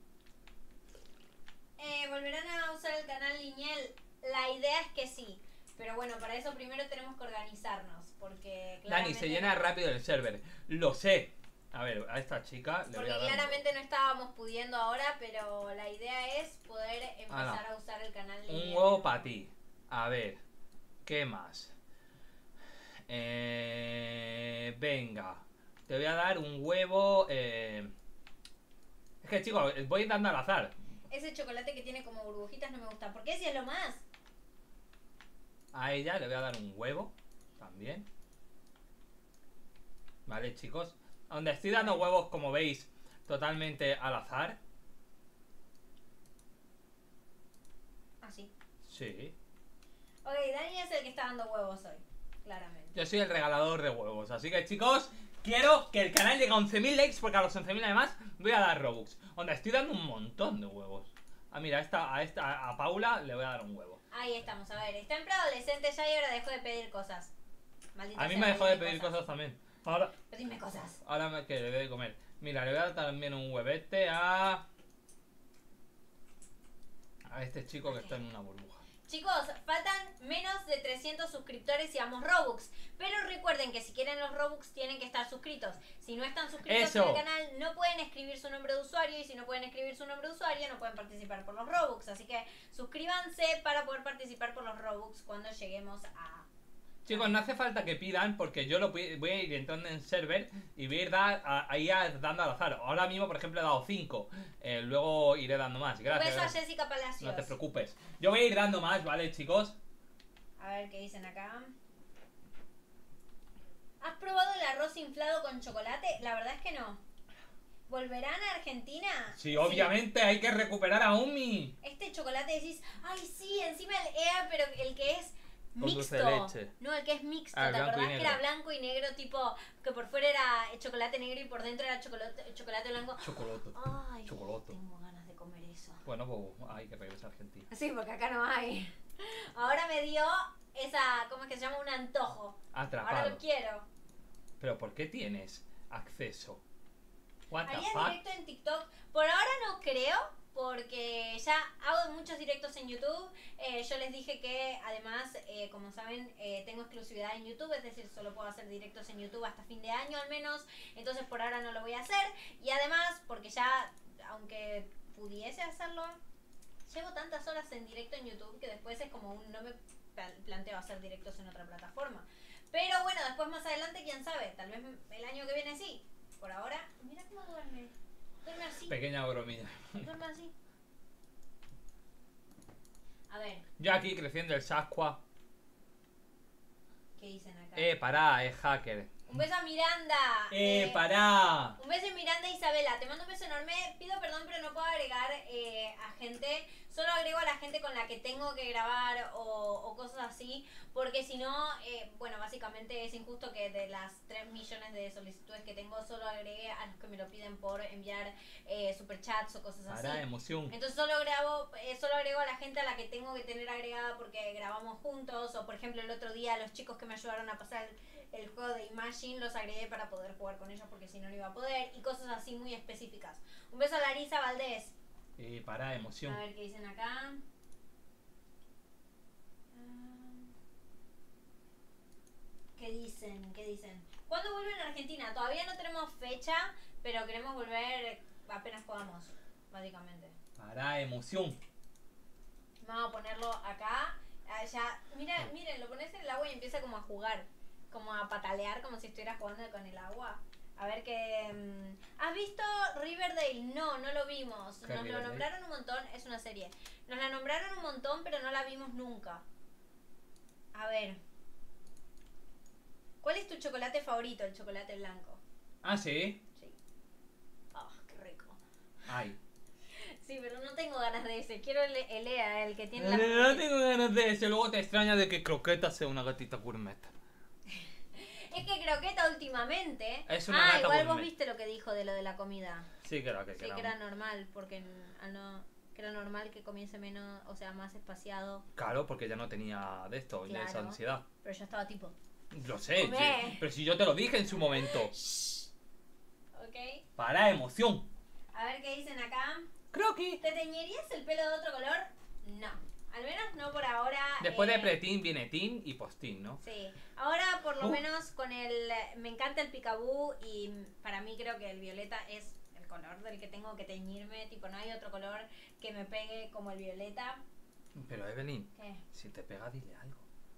Eh, ¿Volverán a usar el canal Liñel? La idea es que sí. Pero bueno, para eso primero tenemos que organizarnos. Porque Dani, claramente... se llena rápido el server. Lo sé. A ver, a esta chica le voy Porque a dar... claramente no estábamos pudiendo ahora, pero la idea es poder empezar Ala. a usar el canal un Liñel. huevo para ti. A ver, ¿qué más? Eh, venga, te voy a dar un huevo. Eh... Es que chicos, voy dando al azar. Ese chocolate que tiene como burbujitas no me gusta. ¿Por qué si es lo más? A ella le voy a dar un huevo también. Vale, chicos. Donde estoy dando huevos, como veis, totalmente al azar. Así. Sí. Ok, Dani es el que está dando huevos hoy. Claramente. Yo soy el regalador de huevos. Así que, chicos, quiero que el canal llegue a once mil likes, porque a los once mil además voy a dar Robux. Donde estoy dando un montón de huevos. Ah, mira, a esta, a esta, a Paula le voy a dar un huevo. Ahí estamos, a ver. Está en preadolescente ya y ahora dejó de pedir cosas. Maldita A mí sea, me dejó de pedime pedir cosas también. Ahora, Pedime cosas. ahora me, que le voy a comer. Mira, le voy a dar también un huevete a... A este chico que está en una burbuja. Chicos, faltan menos de trescientos suscriptores y vamos Robux. Pero recuerden que si quieren los Robux tienen que estar suscritos. Si no están suscritos Eso. en el canal no pueden escribir su nombre de usuario. Y si no pueden escribir su nombre de usuario no pueden participar por los Robux. Así que suscríbanse para poder participar por los Robux cuando lleguemos a... Chicos, no hace falta que pidan, porque yo lo voy voy a ir entrando en server y voy a ir dar, a, a ir dando al azar. Ahora mismo, por ejemplo, he dado cinco. Eh, luego iré dando más. Un Gracias. beso a gracias. Jessica Palacios. No te preocupes. Yo voy a ir dando más, ¿vale, chicos? A ver qué dicen acá. ¿Has probado el arroz inflado con chocolate? La verdad es que no. ¿Volverán a Argentina? Sí, obviamente hay que recuperar a Umi. Este chocolate decís, ay sí, encima el E A, pero el que es Con dulce mixto. de leche. No, el que es mixto. Ah, ¿Te blanco y acordás que negro. era blanco y negro? Tipo, que por fuera era chocolate negro y por dentro era chocolate, chocolate blanco. Chocolate. Ay, Chocolate. tengo ganas de comer eso. Bueno, pues hay que regresar a Argentina. Sí, porque acá no hay. Ahora me dio esa, ¿cómo es que se llama? Un antojo. Ahora Atrapado. lo quiero. ¿Pero por qué tienes acceso? What the ¿Harías fuck? directo en TikTok? Por ahora no creo, porque ya hago muchos directos en YouTube. Eh, yo les dije que además, eh, como saben, eh, tengo exclusividad en YouTube, es decir, solo puedo hacer directos en YouTube hasta fin de año al menos, entonces por ahora no lo voy a hacer. Y además, porque ya, aunque pudiese hacerlo, llevo tantas horas en directo en YouTube que después es como un, no me planteo hacer directos en otra plataforma. Pero bueno, después más adelante, quién sabe, tal vez el año que viene sí. Por ahora, mira cómo duerme. Duerme así. Pequeña bromilla. Duerme así. A ver, Yo aquí creciendo el Sasqua. ¿qué dicen acá? Eh, pará, es hacker. Un beso a Miranda. Eh, eh, pará. Un beso a Miranda e Isabela. Te mando un beso enorme. Pido perdón, pero no puedo agregar eh, a gente. Solo agrego a la gente con la que tengo que grabar o, o cosas así. Porque si no, eh, bueno, básicamente es injusto que de las tres millones de solicitudes que tengo, solo agregue a los que me lo piden por enviar eh, superchats o cosas así. Pará, emoción. Entonces solo grabo, eh, solo agrego a la gente a la que tengo que tener agregada porque grabamos juntos. O por ejemplo el otro día los chicos que me ayudaron a pasar el, el juego de Imagine los agregué para poder jugar con ellos porque si no no iba a poder. Y cosas así muy específicas. Un beso a Larisa Valdés. Eh, pará, emoción. A ver qué dicen acá. ¿Qué dicen? ¿Qué dicen? ¿Cuándo vuelven a Argentina? Todavía no tenemos fecha, pero queremos volver apenas podamos, básicamente. Pará, emoción. Vamos a ponerlo acá. Allá. Mira, miren, lo pones en el agua y empieza como a jugar. Como a patalear, como si estuviera jugando con el agua. A ver qué... Um, ¿has visto Riverdale? No, no lo vimos. Nos lo Riverdale? nombraron un montón. Es una serie. Nos la nombraron un montón, pero no la vimos nunca. A ver. ¿Cuál es tu chocolate favorito? El chocolate blanco. Ah, sí. Sí. Ah, qué rico. Ay. Sí, pero no tengo ganas de ese. Quiero el, el E A, el que tiene la... No tengo ganas de ese. Luego te extraña de que Croqueta sea una gatita gourmet. Es que Croqueta últimamente... Es una ah, gata igual vos gourmet. viste lo que dijo de lo de la comida. Sí, que era que Sí, que era normal, porque n- al no... Que era normal que comiese menos, o sea, más espaciado. Claro, porque ya no tenía de esto, ya esa Claro. ansiedad. Pero yo estaba tipo... Lo sé, Comé. sí, pero si yo te lo dije en su momento. ¿Ok? Para emoción. A ver qué dicen acá. Croqui. ¿Te teñirías el pelo de otro color? No. Al menos no por ahora. Después eh, de preteen viene teen y posteen, ¿no? Sí. Ahora por lo Uh. menos con el... Me encanta el picabú y para mí creo que el violeta es el color del que tengo que teñirme. Tipo, no hay otro color que me pegue como el violeta. Pero Evelyn, ¿Qué? si te pega, dile algo.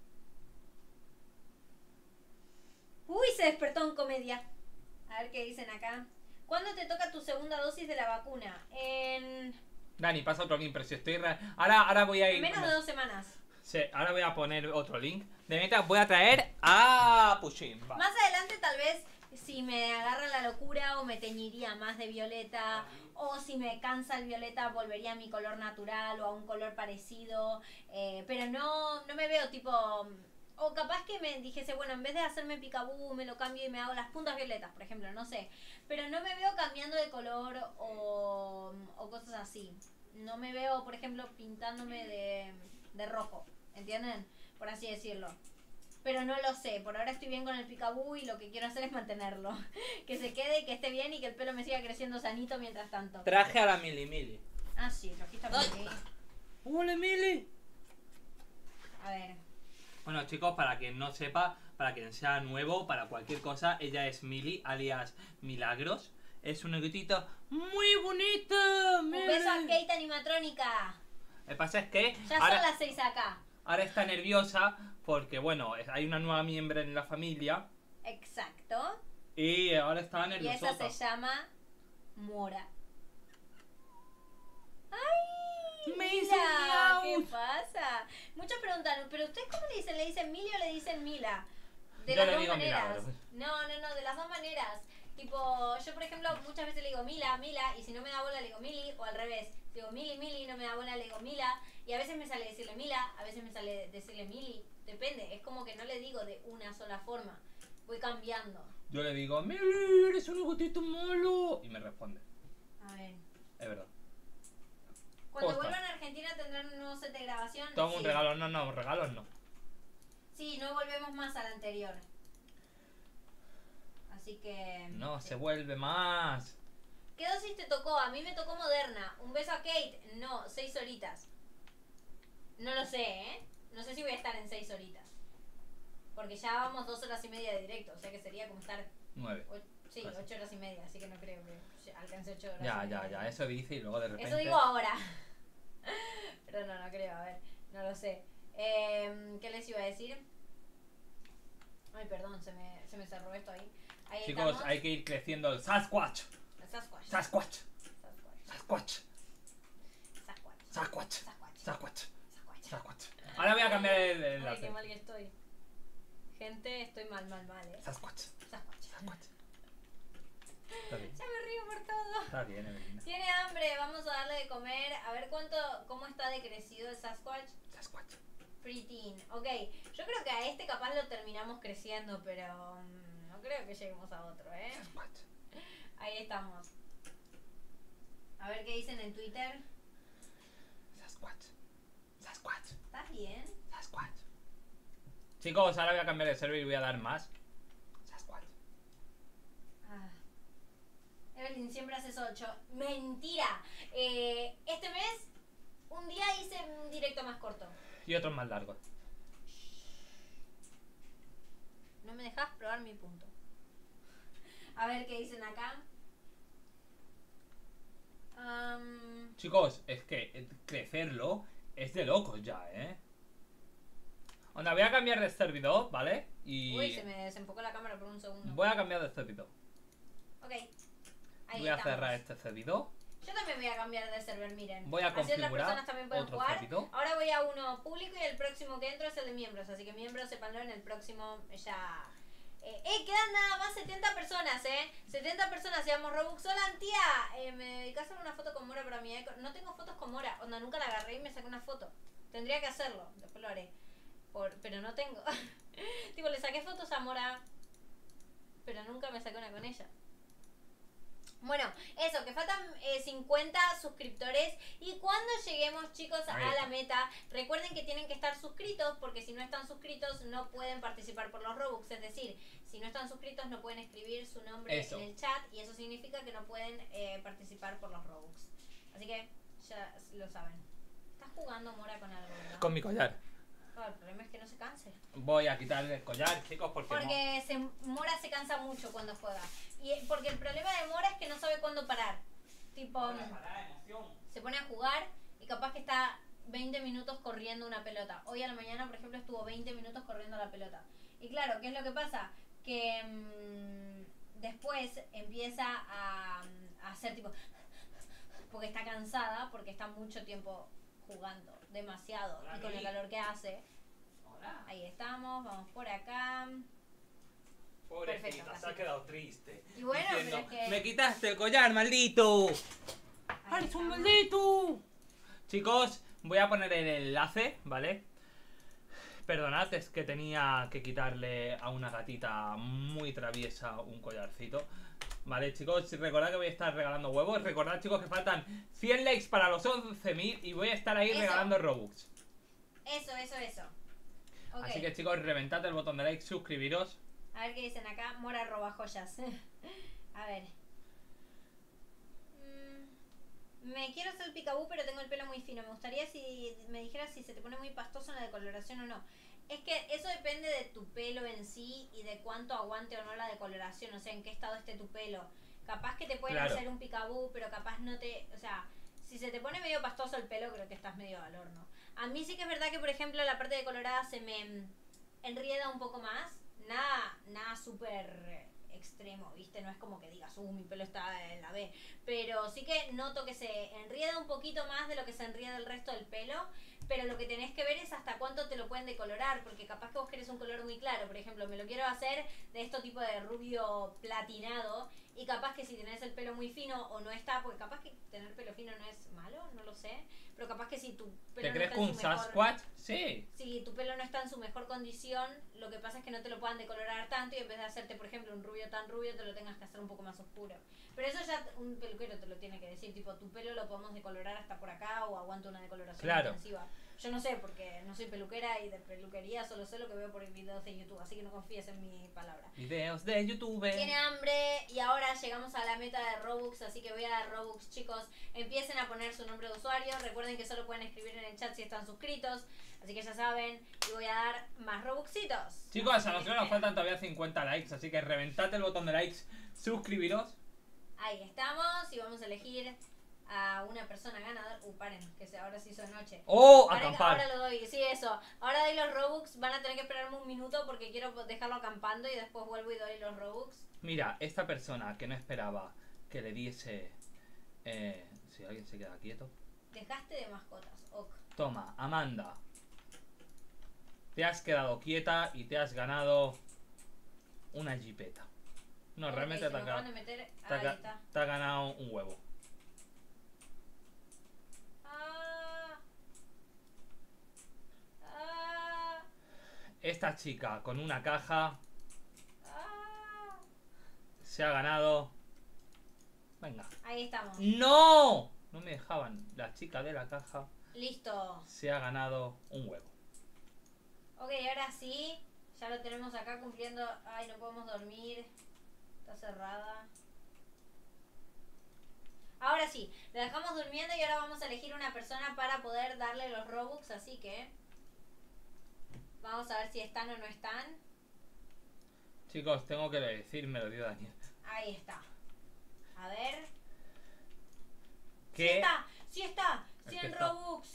Uy, se despertó en comedia. A ver qué dicen acá. ¿Cuándo te toca tu segunda dosis de la vacuna? En, Dani, pasa otro link, pero si estoy... Ra... Ahora, ahora voy a en ir... menos de dos semanas. Sí, ahora voy a poner otro link. De meta voy a traer a Pushin. Va. Más adelante tal vez si me agarra la locura o me teñiría más de violeta o si me cansa el violeta volvería a mi color natural o a un color parecido, eh, pero no, no me veo tipo... O capaz que me dijese, bueno, en vez de hacerme picabú me lo cambio y me hago las puntas violetas, por ejemplo, no sé. Pero no me veo cambiando de color o, o cosas así. No me veo, por ejemplo, pintándome de, de rojo, ¿entienden? Por así decirlo. Pero no lo sé, por ahora estoy bien con el picabú y lo que quiero hacer es mantenerlo. Que se quede y que esté bien y que el pelo me siga creciendo sanito mientras tanto. Traje a la Mili Mili. Ah, sí, trajiste a Mili. ¡Hola, Mili! A ver. Bueno, chicos, para quien no sepa, para quien sea nuevo, para cualquier cosa, ella es Mili, alias Milagros. Es una gatita muy bonita. Un beso a Kate Animatrónica. Lo que pasa es que Ya ahora, son las seis acá. ahora está nerviosa porque, bueno, es- hay una nueva miembro en la familia Exacto. y ahora está Y nerviosa. esa se llama Mora. ¡Ay! Me Mila, hizo miau. ¿qué pasa? Muchos preguntan, ¿pero ustedes cómo le dicen? ¿Le dicen Mili o le dicen Mila? De Yo las le dos digo maneras. Milagros. No, no, no, de las dos maneras. Tipo, yo por ejemplo muchas veces le digo Mila, Mila, y si no me da bola le digo Mili, o al revés. Digo Mili, Mili, no me da bola le digo Mila, y a veces me sale decirle Mila, a veces me sale decirle Mili, depende, es como que no le digo de una sola forma, voy cambiando. Yo le digo, Mili, eres un gatito malo. Y me responde, A ver. es verdad. Cuando Posta. vuelvan a Argentina tendrán un nuevo set de grabación. Toma un Sí. regalo, no, no, regalos no. Sí, no volvemos más al anterior. Así que... No, sí. se vuelve más. ¿Qué dosis te tocó? A mí me tocó Moderna. Un beso a Kate. No, seis horitas. No lo sé, ¿eh? No sé si voy a estar en seis horitas. Porque ya vamos dos horas y media de directo. O sea que sería como estar... Nueve. O, sí, Casi. ocho horas y media. Así que no creo que alcance ocho horas. Ya, y ya, media. ya. Eso dice y luego de repente... Eso digo ahora. Pero no, no creo. A ver, no lo sé. Eh, ¿Qué les iba a decir? Ay, perdón, se me, se me cerró esto ahí. Ahí Chicos, estamos. hay que ir creciendo el Sasquatch. Sasquatch. Sasquatch. Sasquatch. Sasquatch. Sasquatch. Sasquatch. Sasquatch. Sasquatch. Sasquatch. Sasquatch. Ahora voy a cambiar el Ay, enlace. qué mal que estoy. Gente, estoy mal, mal, mal, eh. Sasquatch. Sasquatch. Sasquatch. Está bien. Ya me río por todo. Está bien, Evelina. Tiene hambre, vamos a darle de comer. A ver cuánto, cómo está decrecido el Sasquatch. Sasquatch. Preteen. Ok, yo creo que a este capaz lo terminamos creciendo, pero mm, no creo que lleguemos a otro, ¿eh? Sasquatch. Ahí estamos. A ver qué dicen en Twitter. Sasquatch. Sasquatch. ¿Estás bien? Sasquatch. Chicos, ahora voy a cambiar de server y voy a dar más. Sasquatch. Ah. Evelyn, siempre haces ocho. Mentira. Eh, este mes, un día hice un directo más corto. Y otros más largos. No me dejas probar mi punto. A ver qué dicen acá. Um, Chicos, es que eh, crecerlo es de locos ya, ¿eh? Onda, voy a cambiar de servidor, ¿vale? Y Uy, se me desenfocó la cámara por un segundo. voy a cambiar de servidor. Ok. Ahí Voy a estamos. cerrar este servidor. Yo también voy a cambiar de server, miren. Voy a Así otras configurar personas también pueden otro jugar. servidor. Ahora voy a uno público y el próximo que entro es el de miembros. Así que miembros, sépanlo, en el próximo ya... Eh, eh, quedan nada más setenta personas, ¿eh? setenta personas, llevamos Robux. Hola, tía. Eh, ¿Me dedicás a hacer una foto con Mora para mi eco? No tengo fotos con Mora. Onda, nunca la agarré y me saqué una foto. Tendría que hacerlo. Después lo haré. Por, pero no tengo. Tipo, le saqué fotos a Mora, pero nunca me saqué una con ella. Bueno, eso, que faltan eh, cincuenta suscriptores. Y cuando lleguemos, chicos, a Ahí está. la meta, recuerden que tienen que estar suscritos, porque si no están suscritos no pueden participar por los Robux. Es decir, si no están suscritos no pueden escribir su nombre Eso. en el chat, y eso significa que no pueden eh, participar por los Robux. Así que ya lo saben. Estás jugando, Mora, con algo, ¿verdad? Con mi collar. Claro, el problema es que no se canse. Voy a quitarle el collar, chicos, porque, Porque se, Mora se cansa mucho cuando juega. Y porque el problema de Mora es que no sabe cuándo parar. Tipo, no. Para, emoción. se pone a jugar y capaz que está veinte minutos corriendo una pelota. Hoy a la mañana, por ejemplo, estuvo veinte minutos corriendo la pelota. Y claro, ¿qué es lo que pasa? Que mmm, después empieza a, a hacer tipo... Porque está cansada, porque está mucho tiempo jugando. Demasiado. Hola, y con el Mili. calor que hace. Hola. Ahí estamos, vamos por acá. Pobrecita, Perfecto, se así. ha quedado triste. Y bueno, diciendo, pero es que- me quitaste el collar, maldito. Ahí ¡Eres un estamos. maldito! Chicos, voy a poner el enlace, ¿vale? Perdonad, es que tenía que quitarle a una gatita muy traviesa un collarcito. Vale, chicos, recordad que voy a estar regalando huevos. Recordad, chicos, que faltan cien likes para los once mil y voy a estar ahí Eso. regalando Robux. Eso, eso, eso. Ok. Así que, chicos, reventad el botón de like, suscribiros. A ver qué dicen acá. Mora roba joyas. A ver. Mm, me quiero hacer el picabú, pero tengo el pelo muy fino. Me gustaría si me dijeras si se te pone muy pastoso en la decoloración o no. Es que eso depende de tu pelo en sí y de cuánto aguante o no la decoloración. O sea, en qué estado esté tu pelo. Capaz que te pueden Claro. hacer un picabú, pero capaz no te... O sea, si se te pone medio pastoso el pelo, creo que estás medio al horno. A mí sí que es verdad que, por ejemplo, la parte decolorada se me enrieda un poco más. Nada, nada súper extremo, ¿viste? No es como que digas, uh, mi pelo está en la B. Pero sí que noto que se enrieda un poquito más de lo que se enrieda el resto del pelo. Pero lo que tenés que ver es hasta cuánto te lo pueden decolorar. Porque capaz que vos querés un color muy claro. Por ejemplo, me lo quiero hacer de este tipo de rubio platinado. Y capaz que si tenés el pelo muy fino o no está, porque capaz que tener pelo fino no es malo, no lo sé. Pero capaz que si tu pelo ¿Te no crees está que en un su mejor... Sasquatch? Sí. Si tu pelo no está en su mejor condición, lo que pasa es que no te lo puedan decolorar tanto y en vez de hacerte, por ejemplo, un rubio tan rubio, te lo tengas que hacer un poco más oscuro. Pero eso ya un peluquero te lo tiene que decir, tipo, tu pelo lo podemos decolorar hasta por acá o aguanta una decoloración Claro. intensiva. Yo no sé, porque no soy peluquera y de peluquería solo sé lo que veo por videos de YouTube, así que no confíes en mi palabra. Videos de YouTube. Tiene hambre y ahora llegamos a la meta de Robux, así que voy a dar Robux, chicos. Empiecen a poner su nombre de usuario. Recuerden que solo pueden escribir en el chat si están suscritos, así que ya saben. Y voy a dar más Robuxitos. Chicos, a nosotros nos faltan todavía cincuenta likes, así que reventate el botón de likes, suscribiros. Ahí estamos y vamos a elegir a una persona ganadora. Uh, paren, que se, ahora sí son noche. ¡Oh! Paren, Acampar. ahora lo doy, sí, eso. Ahora doy los Robux, van a tener que esperarme un minuto porque quiero dejarlo acampando y después vuelvo y doy los Robux. Mira, esta persona que no esperaba que le diese... Eh, si alguien se queda quieto. Dejaste de mascotas, ok. Toma, Amanda. Te has quedado quieta y te has ganado una jipeta. No, Ok, realmente se te, me ha, acaban de meter. te ha- Ahí está. te ha ganado un huevo. Ah. Ah. Esta chica con una caja Ah. se ha ganado... Venga. Ahí estamos. ¡No! No me dejaban. La chica de la caja Listo. se ha ganado un huevo. Ok, ahora sí. Ya lo tenemos acá cumpliendo. Ay, no podemos dormir. Está cerrada. Ahora sí, la dejamos durmiendo y ahora vamos a elegir una persona para poder darle los Robux, así que vamos a ver si están o no están. Chicos, tengo que decir, me lo dio Daniel. Ahí está. A ver. ¿Qué? Sí está, sí está. Es que cien está. Robux.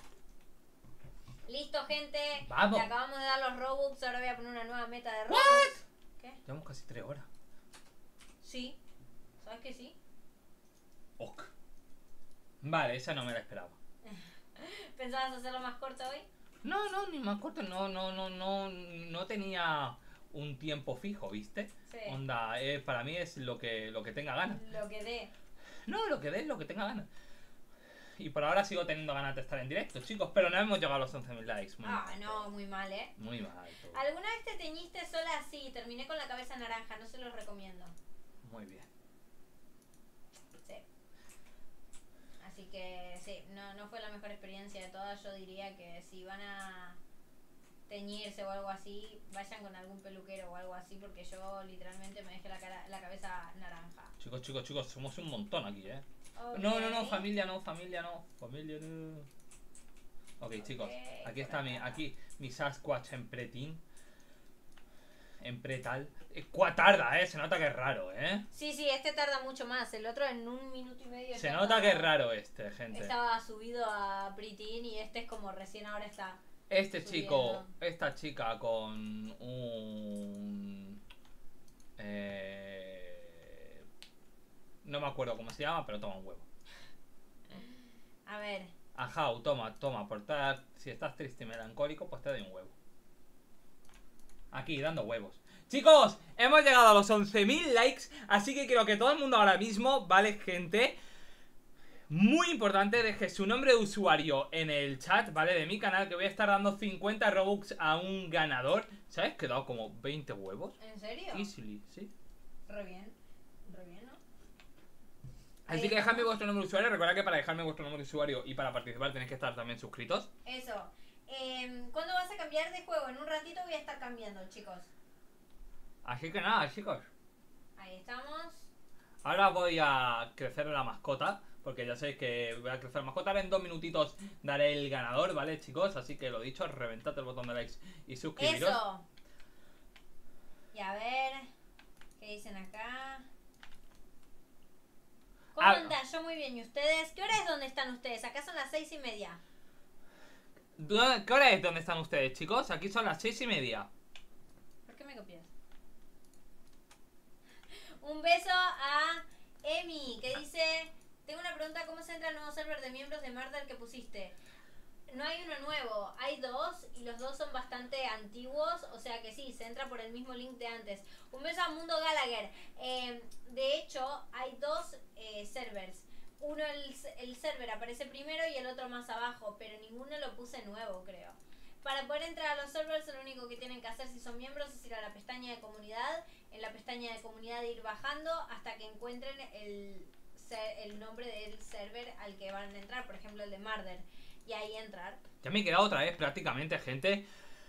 Listo, gente. Vamos. Le acabamos de dar los Robux, ahora voy a poner una nueva meta de Robux. What? ¿Qué? Llevamos casi tres horas. Sí. ¿Sabes que sí? Ok. Vale, esa no me la esperaba. ¿Pensabas hacerlo más corto hoy? No, no, ni más corto, no, no, no, no, no tenía un tiempo fijo, ¿viste? Sí. Onda, eh, para mí es lo que, lo que tenga ganas. Lo que dé. No, lo que dé, lo que tenga ganas. Y por ahora sigo teniendo ganas de estar en directo, chicos, pero no hemos llegado a los once mil likes. Muy Ah, mal, no, todo. muy mal, ¿eh? Muy mal todo. ¿Alguna vez te teñiste sola así? Terminé con la cabeza naranja, no se los recomiendo. Muy bien. Sí. Así que sí, no, no fue la mejor experiencia de todas. Yo diría que si van a teñirse o algo así, vayan con algún peluquero o algo así, porque yo literalmente me dejé la, cara, la cabeza naranja. Chicos, chicos, chicos, somos un montón aquí, ¿eh? Ok. No, no, no, familia no, familia no, familia no. Ok, chicos, Ok, aquí por está mi, acá. aquí mi Sasquatch en pretín. En pretal. Eh, cua tarda, eh, se nota que es raro, eh. Sí, sí, este tarda mucho más. El otro en un minuto y medio. Se ya nota estaba- que es raro este, gente. Estaba subido a Pritin y este es como recién ahora está. Este chico, subiendo. esta chica con un... Eh, no me acuerdo cómo se llama, pero toma un huevo. A ver. Ajá, toma, toma, por estar, si estás triste y melancólico, pues te doy un huevo. Aquí, dando huevos. Chicos, hemos llegado a los once mil likes, así que quiero que todo el mundo ahora mismo, ¿vale, gente? Muy importante, deje su nombre de usuario en el chat, ¿vale? De mi canal, que voy a estar dando cincuenta Robux a un ganador. ¿Sabes? Que he dado como veinte huevos. ¿En serio? Easily, ¿sí? Re bien. Re bien, ¿no? Así Ahí que dejadme estamos. vuestro nombre de usuario. Recuerda que para dejarme vuestro nombre de usuario y para participar tenéis que estar también suscritos. Eso. Eh, ¿Cuándo vas a cambiar de juego? En un ratito voy a estar cambiando, chicos. Así que nada, chicos. Ahí estamos. Ahora voy a crecer la mascota, porque ya sabéis que voy a crecer la mascota. Ahora en dos minutitos daré el ganador, ¿vale, chicos? Así que lo dicho, reventad el botón de likes y suscribiros. Eso. Y a ver. ¿Qué dicen acá? ¿Cómo Ah. andan? Yo muy bien. ¿Y ustedes? ¿Qué hora es donde están ustedes? Acá son las seis y media. ¿Qué hora es donde están ustedes, chicos? Aquí son las seis y media. ¿Por qué me copias? Un beso a Emi, que dice... Tengo una pregunta, ¿cómo se entra al nuevo server de miembros de Murder que pusiste? No hay uno nuevo, hay dos y los dos son bastante antiguos, o sea que sí, se entra por el mismo link de antes. Un beso a Mundo Gallagher. Eh, de hecho, hay dos eh, servers. Uno, el, el server aparece primero y el otro más abajo, pero ninguno lo puse nuevo, creo. Para poder entrar a los servers, lo único que tienen que hacer si son miembros es ir a la pestaña de comunidad. En la pestaña de comunidad ir bajando hasta que encuentren el, el nombre del server al que van a entrar, por ejemplo el de Murder. Y ahí entrar. Ya me he quedado otra vez prácticamente, gente,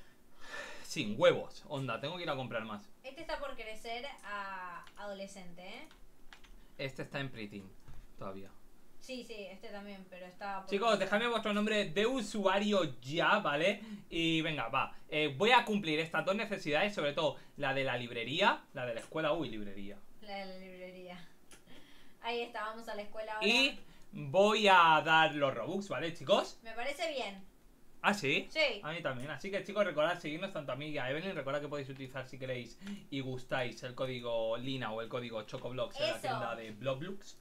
sin huevos. Onda, tengo que ir a comprar más. Este está por crecer a adolescente, ¿eh? Este está en preteen todavía. Sí, sí, este también, pero está por Chicos, crecer. dejadme vuestro nombre de usuario ya, ¿vale? Y venga, va. Eh, voy a cumplir estas dos necesidades, sobre todo la de la librería, la de la escuela. Uy, librería. La de la librería. Ahí está, vamos a la escuela ahora. Y voy a dar los Robux, ¿vale, chicos? Me parece bien. ¿Ah, sí? Sí. A mí también. Así que, chicos, recordad seguirnos tanto a mí y a Evelyn. Recordad que podéis utilizar, si queréis y gustáis, el código Lina o el código Chocoblox en la Eso. tienda de Bloblux.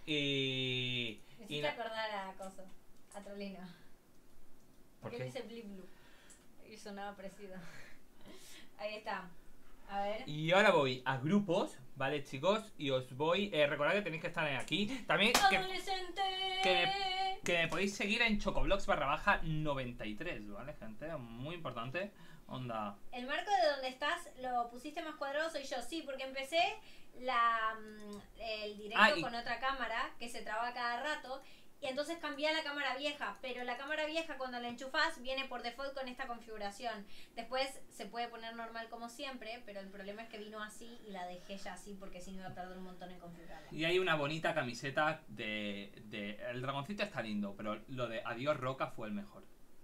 Y... Me y hiciste na- acordar a Coso, a Trolino. ¿Por Porque qué? dice Blue Blue. Y sonaba parecido. Ahí está. A ver. Y ahora voy a grupos, ¿vale, chicos? Y os voy... Eh, recordad que tenéis que estar aquí. También que, ¡Adolescente! que, que me podéis seguir en Chocoblox barra baja noventa y tres, ¿vale, gente? Muy importante. Onda... El marco de donde estás lo pusiste más cuadrado soy yo, sí, porque empecé la mm, el directo Ah, y- con otra cámara que se traba cada rato y entonces cambié a la cámara vieja, pero la cámara vieja cuando la enchufás viene por default con esta configuración. Después se puede poner normal como siempre, pero el problema es que vino así y la dejé ya así porque si no iba a tardar un montón en configurarla. Y hay una bonita camiseta de, de... El dragoncito está lindo, pero lo de Adiós Roca fue el mejor.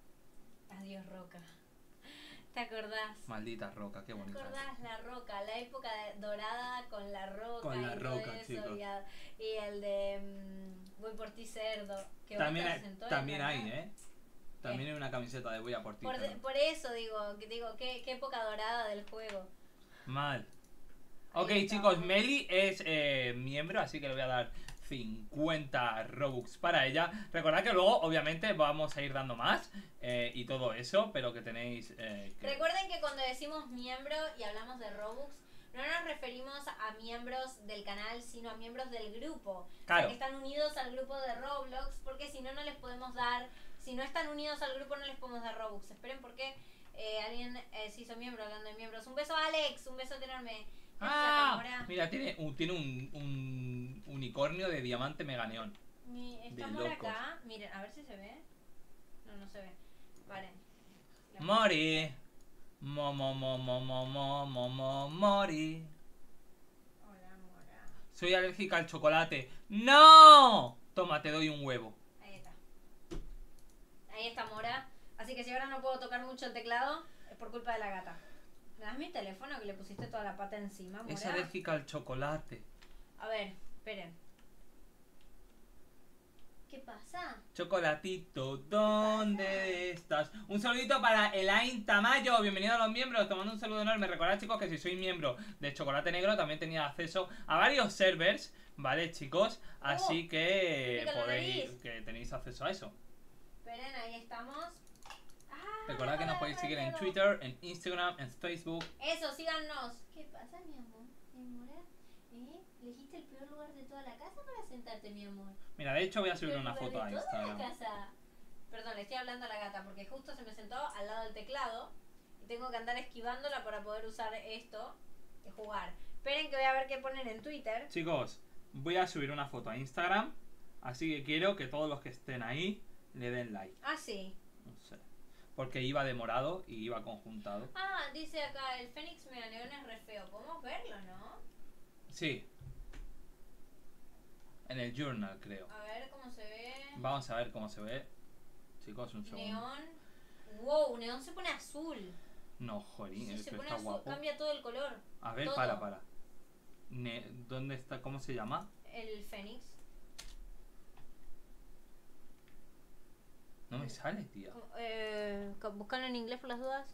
Adiós, Roca. ¿Te acordás? Maldita Roca, qué ¿Te bonita. acordás la Roca? La época de- dorada con la Roca. Con la y todo Roca, eso, chicos. Y, a- y el de mm, Voy por ti, cerdo. Que También vos hay, estás en todo también el hay, canal. ¿eh? También hay una camiseta de Voy a por ti. Por, de- pero- por eso digo, que digo, qué, qué época dorada del juego. Mal. Ahí Ok, está. chicos, Meli es eh, miembro, así que le voy a dar cincuenta Robux para ella. Recordad que luego, obviamente, vamos a ir dando más eh, y todo eso, pero que tenéis... eh, que- Recuerden que cuando decimos miembro y hablamos de Robux, no nos referimos a miembros del canal, sino a miembros del grupo. O sea, Claro. que están unidos al grupo de Roblox, porque si no, no les podemos dar... Si no están unidos al grupo, no les podemos dar Robux. Esperen porque eh, alguien eh, se hizo miembro hablando de miembros. Un beso a Alex, un beso enorme. Ah, Mora. mira, tiene un, tiene un, un unicornio de diamante mega neón. Mi, esta de mora locos. acá, miren, a ver si se ve. No, no se ve. Vale. La- Mori. Mo, mo, mo, mo, mo, mo, mo, mo, Mori. Hola, mora. Soy alérgica al chocolate. ¡No! Toma, te doy un huevo. Ahí está. Ahí está Mora. Así que si ahora no puedo tocar mucho el teclado, es por culpa de la gata. ¿Me das mi teléfono que le pusiste toda la pata encima, Mora? Es alérgica al chocolate. A ver, esperen. ¿Qué pasa? Chocolatito, ¿dónde estás? Un saludito para Elaine Tamayo, bienvenido a los miembros, te mando un saludo enorme. Recordad, chicos, que si sois miembro de Chocolate Negro también tenía acceso a varios servers, ¿vale, chicos? Así que pica la podéis, nariz. que tenéis acceso a eso. Esperen, ahí estamos. Ah, Recordad que nos podéis seguir en Twitter, en Instagram, en Facebook. Eso, síganos. ¿Qué pasa, mi amor? ¿Mi Mora? ¿Eh? ¿Elegiste el peor lugar de toda la casa para sentarte, mi amor? Mira, de hecho voy a subir Peor una lugar foto a de toda Instagram. la casa. Perdón, le estoy hablando a la gata porque justo se me sentó al lado del teclado y tengo que andar esquivándola para poder usar esto y jugar. Esperen que voy a ver qué ponen en Twitter. Chicos, voy a subir una foto a Instagram, así que quiero que todos los que estén ahí le den like. Ah, sí. No sé. Porque iba de morado y iba conjuntado. Ah, dice acá, el Fénix Meganeón es re feo. Podemos verlo, ¿no? Sí. En el journal, creo. A ver cómo se ve. Vamos a ver cómo se ve. Chicos, un segundo. Neón. Wow, Neón se pone azul. No, jolín, Sí, se esto pone está azul, guapo. cambia todo el color. A ver, todo. para, para. Ne- ¿Dónde está? ¿Cómo se llama? El Fénix. No me sale, tía. Eh, buscarlo en inglés por las dudas.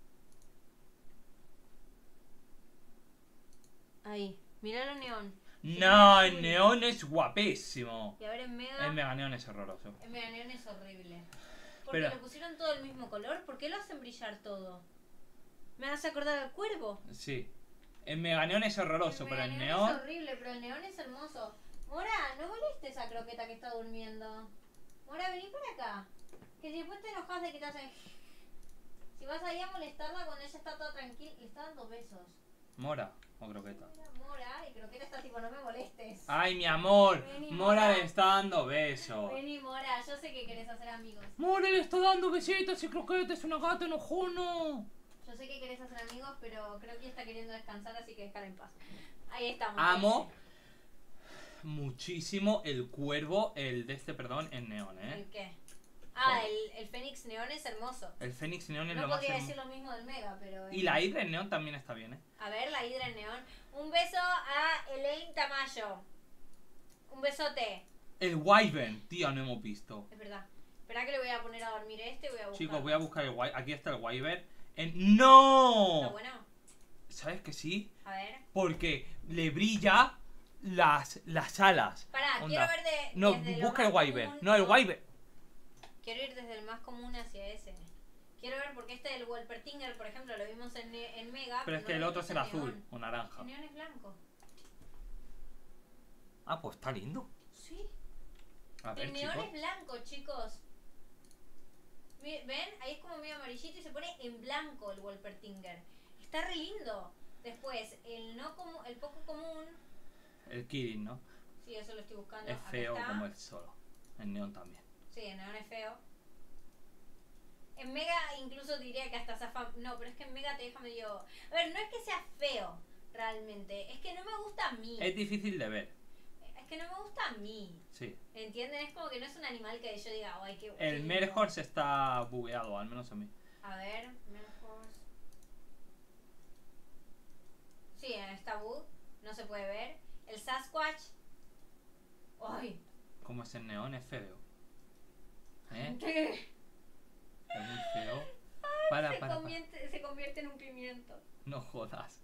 Ahí, míralo Neón. No, azul. el neón es guapísimo. Y a ver en Mega. El mega neón es horroroso. En Mega Neón es horrible. Porque Pero- le pusieron todo el mismo color. ¿Por qué lo hacen brillar todo? Me hace acordar al cuervo. Sí. El mega neón es horroroso, El pero el Mega neón... es horrible, pero el neón es hermoso. Mora, no molestes a Croqueta que está durmiendo. Mora, vení para acá. Que si después te enojas de que te hacen... Si vas ahí a molestarla cuando ella está toda tranquila, le está dando besos. Mora. O croqueta. Mira, Mora, y Croqueta está tipo, no me molestes. Ay, mi amor. Vení, Mora Mora. le está dando besos. Vení, Mora, yo sé que querés hacer amigos. Mora le está dando besitos y Croqueta es una gata enojona. Yo sé que querés hacer amigos, pero creo que está queriendo descansar, así que déjala en paz. Ahí estamos. Amo muchísimo el cuervo, el de este, perdón, en neón, ¿eh? ¿El qué? Ah, el, el Fénix Neón es hermoso. El Fénix neón es No lo más podría hermoso. decir lo mismo del Mega, pero... Y la hidra en neón también está bien, ¿eh? A ver, la hidra en neón. Un beso a Elaine Tamayo. Un besote. El Wyvern, tío, no hemos visto. Es verdad. Espera que le voy a poner a dormir este, voy a buscar. Chicos, voy a buscar el Wyvern. Aquí está el Wyvern. En... ¿Está ¡No! bueno? ¿Sabes que sí? A ver. Porque le brilla las, las alas. Pará, Onda. quiero ver de... No, desde lo busca el más Wyvern. común- No, el Wyvern. Quiero ir desde el más común hacia ese. Quiero ver porque este del Wolpertinger, por ejemplo, lo vimos en, en Mega. Pero es no que el lo otro es vimos el en azul neón. o naranja. El neón es blanco. Ah, pues está lindo. Sí. A ver, El neón chicos. es blanco, chicos. Mi- ¿Ven? Ahí es como medio amarillito y se pone en blanco el Wolpertinger. Está re lindo. Después, el no como, el poco común. El Kirin, ¿no? Sí, eso lo estoy buscando. Es Acá feo está. como el solo. El neón también. Sí, el neón es feo. En Mega incluso diría que hasta zafa... No, pero es que en Mega te deja medio... A ver, no es que sea feo, realmente. Es que no me gusta a mí. Es difícil de ver. Es que no me gusta a mí. Sí. ¿Entienden? Es como que no es un animal que yo diga, ay, qué... El qué lindo". Merhorse está bugueado, al menos a mí. A ver, Merhorse. Sí, está bug. No se puede ver. El Sasquatch. Ay. Como es el neón, es feo. ¿Eh? ¿Qué? Es muy feo. Para, se, para, para. convierte, se convierte en un pimiento. No jodas.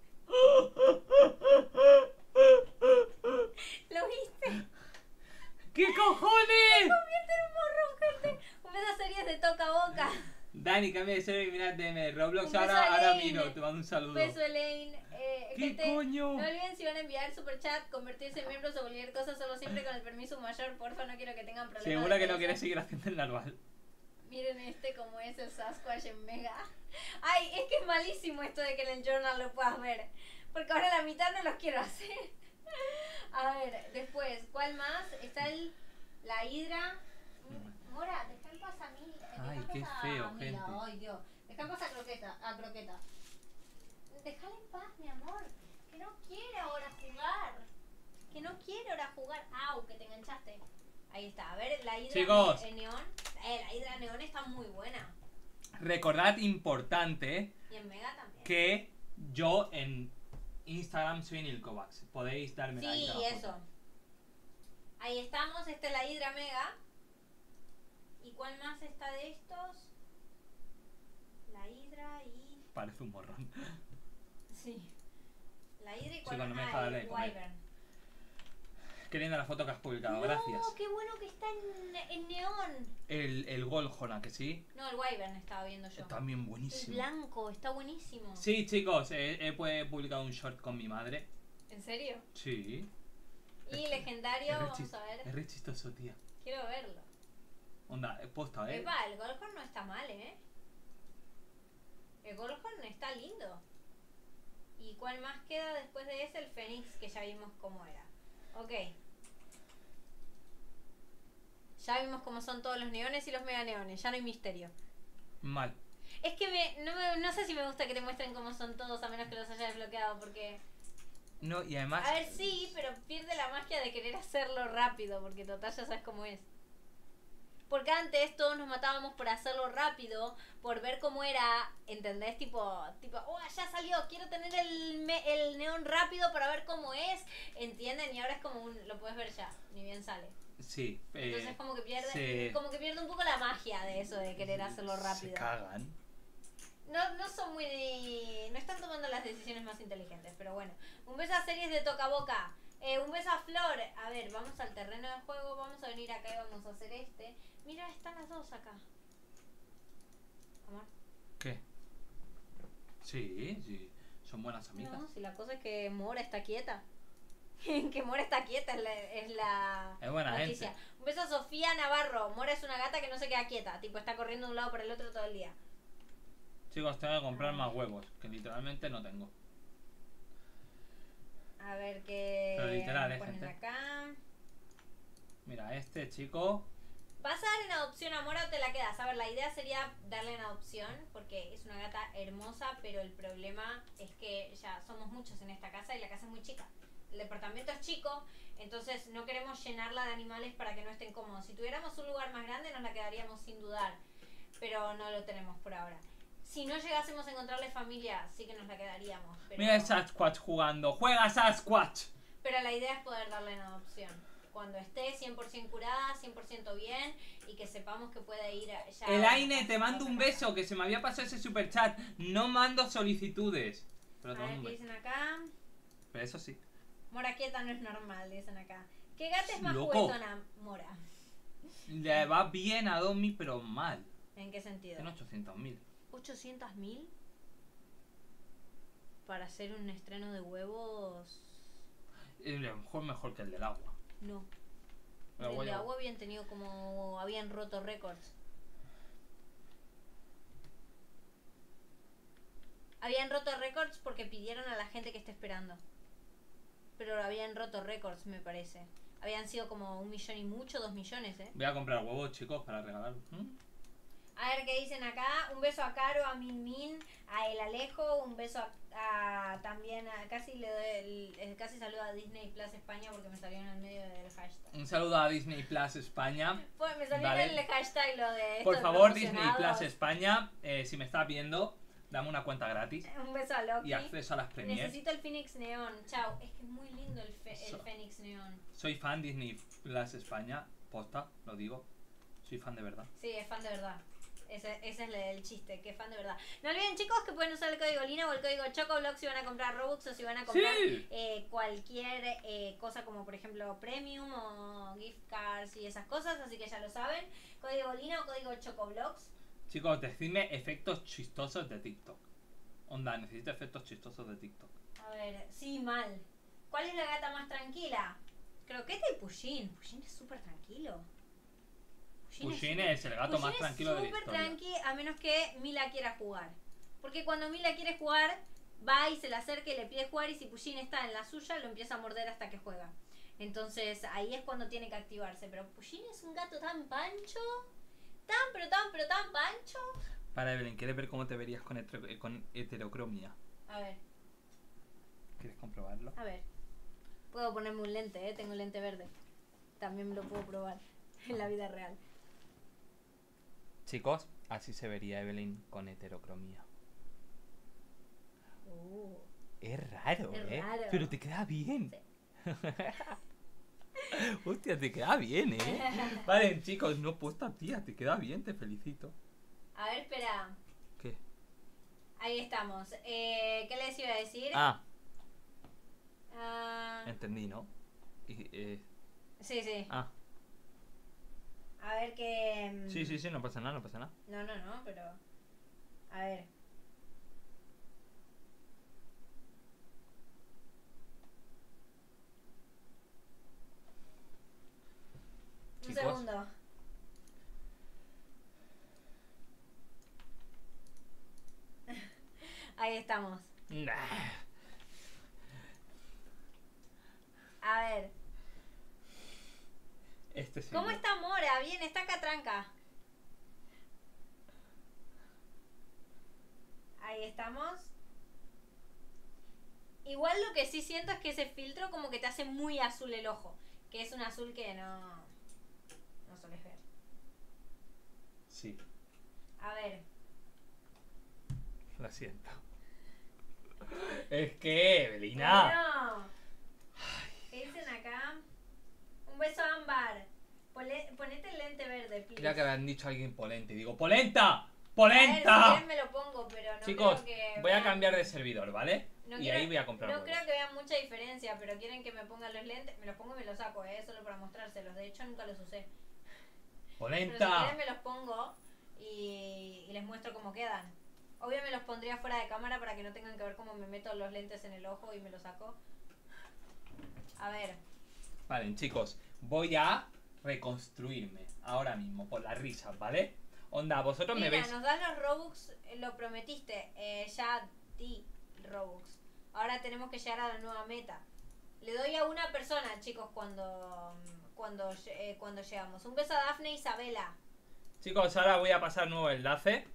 ¿Lo viste? ¿Qué cojones? Convierte en un morrón, gente. Un beso a series de toca a boca. Dani, cambia de ser y mira D M. Roblox, Un beso ahora, a ahora Elaine. miro, te mando un saludo. Un beso, Elaine. Eh, ¿Qué gente, coño? no olviden si van a enviar super chat, convertirse en miembros o cualquier cosa, solo siempre con el permiso mayor. Porfa, no quiero que tengan problemas. Segura de que no pereza. quieres seguir haciendo el narval. Miren este como es el Sasquatch en Mega. Ay, es que es malísimo esto de que en el journal lo puedas ver. Porque ahora la mitad no los quiero hacer. A ver, después, ¿cuál más? Está el la hidra. Mora, deja en paz a mí. deja Ay, en qué paz a feo, Mila. gente. Ay, Dios. Deja en paz a croqueta, a croqueta. Déjala en paz, mi amor. Que no quiere ahora jugar. Que no quiere ahora jugar. Au, que te enganchaste. Ahí está. A ver, la hidra Chicos. ne- neón. Eh, la hidra neón está muy buena. Recordad, importante, Y en Mega también. que yo en Instagram soy Nilkovacs. Podéis darme Sí, like a la eso. foto. Ahí estamos. Esta es la hidra Mega. ¿Y cuál más está de estos? La hidra y... Parece un morrón. Sí. La hidra y cuál Chicos, no me más. deja Ah, darle el de comer. Wyvern. Qué linda la foto que has publicado, No, gracias. qué bueno que está en, en neón. El, el Golhona, que sí. No, el Wyvern estaba viendo yo. También El buenísimo. blanco, está buenísimo. Sí, chicos, he, he pu- publicado un short con mi madre. ¿En serio? Sí. Y legendario, Es re vamos chis- a ver. Es re chistoso, tía. Quiero verlo. Onda, eh, posta, eh. Epa, el Goldhorn no está mal, ¿eh? El Goldhorn está lindo. ¿Y cuál más queda después de ese? El Fénix, que ya vimos cómo era. Ok. Ya vimos cómo son todos los neones y los mega neones. Ya no hay misterio. Mal. Es que me, no, me, no sé si me gusta que te muestren cómo son todos a menos que los hayas desbloqueado porque... No, y además. A ver, sí, pero pierde la magia de querer hacerlo rápido porque total ya sabes cómo es. Porque antes todos nos matábamos por hacerlo rápido, por ver cómo era, ¿entendés? Tipo, tipo, oh, ya salió, quiero tener el, me- el neón rápido para ver cómo es, ¿entienden? Y ahora es como un, lo puedes ver ya, ni bien sale. Sí. eh, Entonces como que pierde, se- como que pierde un poco la magia de eso de querer hacerlo Se rápido. cagan. No, no son muy... No están tomando las decisiones más inteligentes, pero bueno. Un beso a series de Toca Boca. Eh, un beso a Flor. A ver, vamos al terreno de juego. Vamos a venir acá y vamos a hacer este. Mira, están las dos acá. Amor. ¿Qué? Sí, sí. Son buenas amigas. No, si la cosa es que Mora está quieta. Que Mora está quieta es la, es la Es buena noticia. gente. Un beso a Sofía Navarro. Mora es una gata que no se queda quieta. Tipo, está corriendo de un lado para el otro todo el día. Chicos, tengo que comprar más huevos, que literalmente no tengo. A ver qué Pero literal, eh, ponen gente. acá. Mira, este chico... ¿Vas a dar en adopción a Mora o te la quedas? A ver, la idea sería darle en adopción porque es una gata hermosa, pero el problema es que ya somos muchos en esta casa y la casa es muy chica. El departamento es chico, entonces no queremos llenarla de animales para que no estén cómodos. Si tuviéramos un lugar más grande nos la quedaríamos sin dudar, pero no lo tenemos por ahora. Si no llegásemos a encontrarle familia, sí que nos la quedaríamos. Pero, Mira el Sasquatch jugando. ¡Juega Sasquatch! pero la idea es poder darle en adopción. Cuando esté cien por ciento curada, cien por ciento bien y que sepamos que puede ir a, ya El a- Aine, te mando un beso, que se me había pasado ese superchat. No mando solicitudes. Pero A te mando ver un qué beso. dicen acá. Pero eso sí. Mora quieta no es normal, dicen acá. ¿Qué gata es más Loco. juguetona, Mora? Le va bien a Domi, pero mal. ¿En qué sentido? Tiene ochocientos mil. ¿ochocientos mil? Para hacer un estreno de huevos... A lo mejor mejor que el del agua. No. Pero El de bueno. agua habían tenido como... Habían roto récords. Habían roto récords porque pidieron a la gente que esté esperando. Pero habían roto récords, me parece. Habían sido como un millón y mucho, dos millones, ¿eh? Voy a comprar huevos, chicos, para regalar. ¿Mm? A ver qué dicen acá. Un beso a Caro, a Min Min, a El Alejo. Un beso a, a- también a... Casi le doy el, el- casi saludo a Disney Plus España porque me salió en el medio del hashtag. Un saludo a Disney Plus España. Pues me salió Vale. en el hashtag lo de esto Por de favor, Disney promocionados. Plus España, eh, si me estás viendo, dame una cuenta gratis Un beso a Loki. y acceso a las premiers. Necesito el Phoenix Neon. Chao. Es que es muy lindo el, fe- el So- Phoenix Neon. Soy fan Disney Plus España, posta, lo digo. Soy fan de verdad. Sí, es fan de verdad. Ese, ese es el, el chiste, que es fan de verdad. No olviden, chicos, que pueden usar el código Lina o el código Chocoblock si van a comprar Robux o si van a comprar Sí. eh, cualquier eh, cosa como, por ejemplo, Premium o gift cards y esas cosas. Así que ya lo saben. Código Lina o código Chocoblocks. Chicos, decidme efectos chistosos de TikTok. Onda, necesito efectos chistosos de TikTok. A ver, sí, mal. ¿Cuál es la gata más tranquila? Croqueta y Pushín. Pushín es súper tranquilo. Pushín es el gato Pushín más tranquilo de la súper historia. tranqui, a menos que Mila quiera jugar. Porque cuando Mila quiere jugar, va y se le acerca y le pide jugar. Y si Pushín está en la suya, lo empieza a morder hasta que juega. Entonces ahí es cuando tiene que activarse. Pero Pushín es un gato tan pancho. Tan, pero tan, pero tan pancho. Para Evelyn, ¿quieres ver cómo te verías con, heter- con heterocromia? A ver, ¿Quieres comprobarlo? a ver. Puedo ponerme un lente, ¿eh? Tengo un lente verde. También me lo puedo probar en la vida real. Chicos, así se vería Evelyn con heterocromía. Uh. Es raro, Es ¿eh? raro. Pero te queda bien. Sí. Hostia, te queda bien, ¿eh? Vale, chicos, no puesta tía, te queda bien, te felicito. A ver, espera. ¿Qué? Ahí estamos. Eh, ¿Qué les iba a decir? Ah, Ah, entendí, ¿no? Y, eh, sí, sí. ah, A ver qué... mm, sí, sí, sí, no pasa nada, no pasa nada. No, no, no, pero... A ver. Un Chicos. segundo. Ahí estamos. Nah. A ver. Este sí. ¿Cómo está Mora? Bien, está acá tranca. Ahí estamos. Igual lo que sí siento es que ese filtro como que te hace muy azul el ojo. Que es un azul que no... No sueles ver. Sí, A ver. lo siento. Es que, Evelina. Bueno. ¿Qué dicen acá? Un beso a Ámbar. Pole- ponete el lente verde, please. Creo que habían dicho alguien polenta y digo, ¡polenta! A ver, si ¡Polenta! quieren me lo pongo, pero no Chicos, creo que voy a vean- cambiar de servidor, ¿vale? No y quiero- ahí voy a comprar No huevos. creo que vean mucha diferencia, pero quieren que me ponga los lentes. Me los pongo y me los saco, ¿eh? Solo para mostrárselos. De hecho, nunca los usé. Pero si ¡Polenta! quieren me los pongo y, y les muestro cómo quedan. Obvio me los pondría fuera de cámara para que no tengan que ver cómo me meto los lentes en el ojo y me los saco. A ver. Vale, chicos, voy a reconstruirme ahora mismo por las risas, ¿vale? Onda, vosotros me Mira, veis... nos dan los Robux, eh, lo prometiste. Eh, ya di Robux. Ahora tenemos que llegar a la nueva meta. Le doy a una persona, chicos, cuando cuando, eh, cuando llegamos. Un beso a Dafne e Isabela. Chicos, ahora voy a pasar nuevo enlace.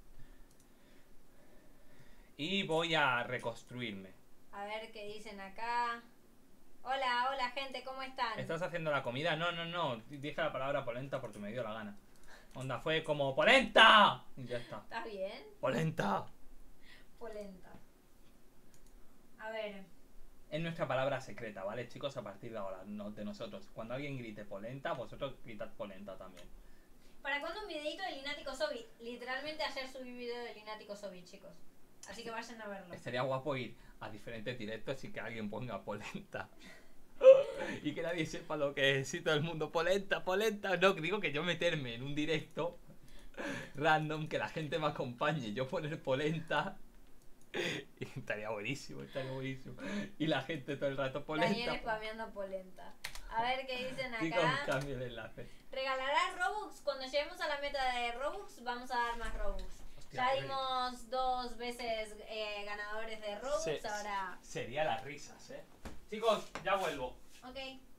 Y voy a reconstruirme. A ver qué dicen acá. Hola, hola gente, ¿cómo están? ¿Estás haciendo la comida? No, no, no. Dije la palabra polenta porque me dio la gana. Onda, fue como ¡polenta! Y ya está. ¿Estás bien? ¡Polenta! Polenta. A ver. Es nuestra palabra secreta, ¿vale, chicos? A partir de ahora, no de nosotros. Cuando alguien grite polenta, vosotros gritad polenta también. ¿Para cuándo un videito de Linati Kosovic? Literalmente ayer subí un video de Linati Kosovic, chicos. Así que vayan a verlo. Estaría guapo ir a diferentes directos y que alguien ponga polenta. Y que nadie sepa lo que es. Y todo el mundo, polenta, polenta. No, digo que yo meterme en un directo random, que la gente me acompañe, yo poner polenta. Y estaría buenísimo, estaría buenísimo. Y la gente todo el rato, polenta. Daniel spameando polenta. A ver qué dicen acá. Chicos, cambio el enlace. ¿Regalarás Robux? Cuando lleguemos a la meta de Robux, vamos a dar más Robux. Hostia, Ya qué dimos dos veces eh, ganadores de Robux, Se- ahora... Sería las risas, eh. Chicos, ya vuelvo. Ok.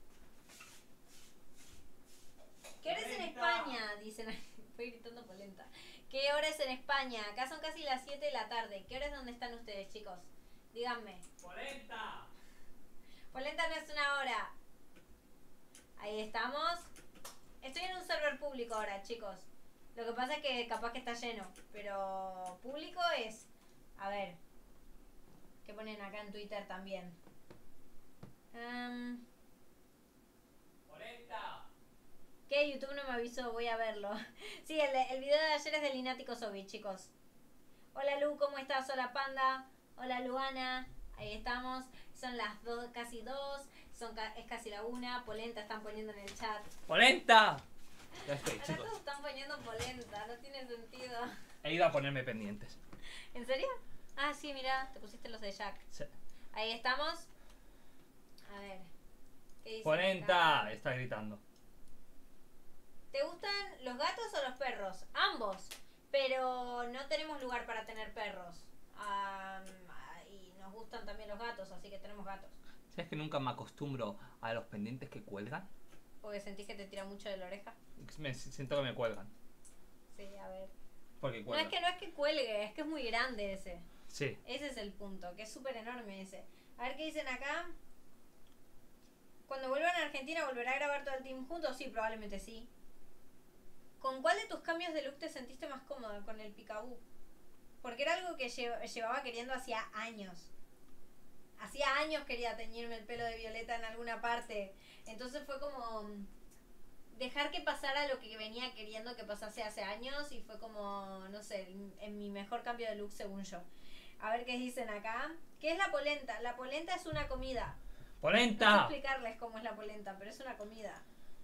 ¿Qué hora es en Polenta. España? Dicen. Fui gritando polenta. ¿Qué hora es en España? Acá son casi las siete de la tarde. ¿Qué hora es donde están ustedes, chicos? Díganme. ¡Polenta! Polenta no es una hora. Ahí estamos. Estoy en un server público ahora, chicos. Lo que pasa es que capaz que está lleno. Pero público es... A ver. ¿Qué ponen acá en Twitter también? Um, ¡Polenta! ¿Qué? YouTube no me avisó, voy a verlo. Sí, el, el video de ayer es de Linati Kosovic, chicos. Hola Lu, ¿cómo estás? Hola Panda. Hola Luana. Ahí estamos. Son las dos, casi dos. Son ca- es casi la una. Polenta están poniendo en el chat. ¡Polenta! Ya estoy, Ahora chicos. todos están poniendo polenta, no tiene sentido. He ido a ponerme pendientes. ¿En serio? Ah, sí, mira, te pusiste los de Jack. Sí. Ahí estamos. A ver. ¿Qué dice ¡Polenta! acá? Está gritando. ¿Te gustan los gatos o los perros? Ambos. Pero no tenemos lugar para tener perros. Ah, y nos gustan también los gatos, así que tenemos gatos. ¿Sabes que nunca me acostumbro a los pendientes que cuelgan? Porque sentís que te tira mucho de la oreja. Me siento que me cuelgan. Sí, a ver. Porque No cuelgan. es que no es que cuelgue, es que es muy grande ese. Sí. Ese es el punto, que es súper enorme ese. A ver qué dicen acá. Cuando vuelvan a Argentina, ¿volverá a grabar todo el team juntos? Sí, probablemente sí. ¿Con cuál de tus cambios de look te sentiste más cómoda? Con el picaboo. Porque era algo que lle- llevaba queriendo hacía años. Hacía años quería teñirme el pelo de violeta en alguna parte. Entonces fue como mm, dejar que pasara lo que venía queriendo que pasase hace años. Y fue como, no sé, en- en mi mejor cambio de look según yo. A ver qué dicen acá. ¿Qué es la polenta? La polenta es una comida. No sé ¡Polenta! explicarles cómo es la polenta, pero es una comida.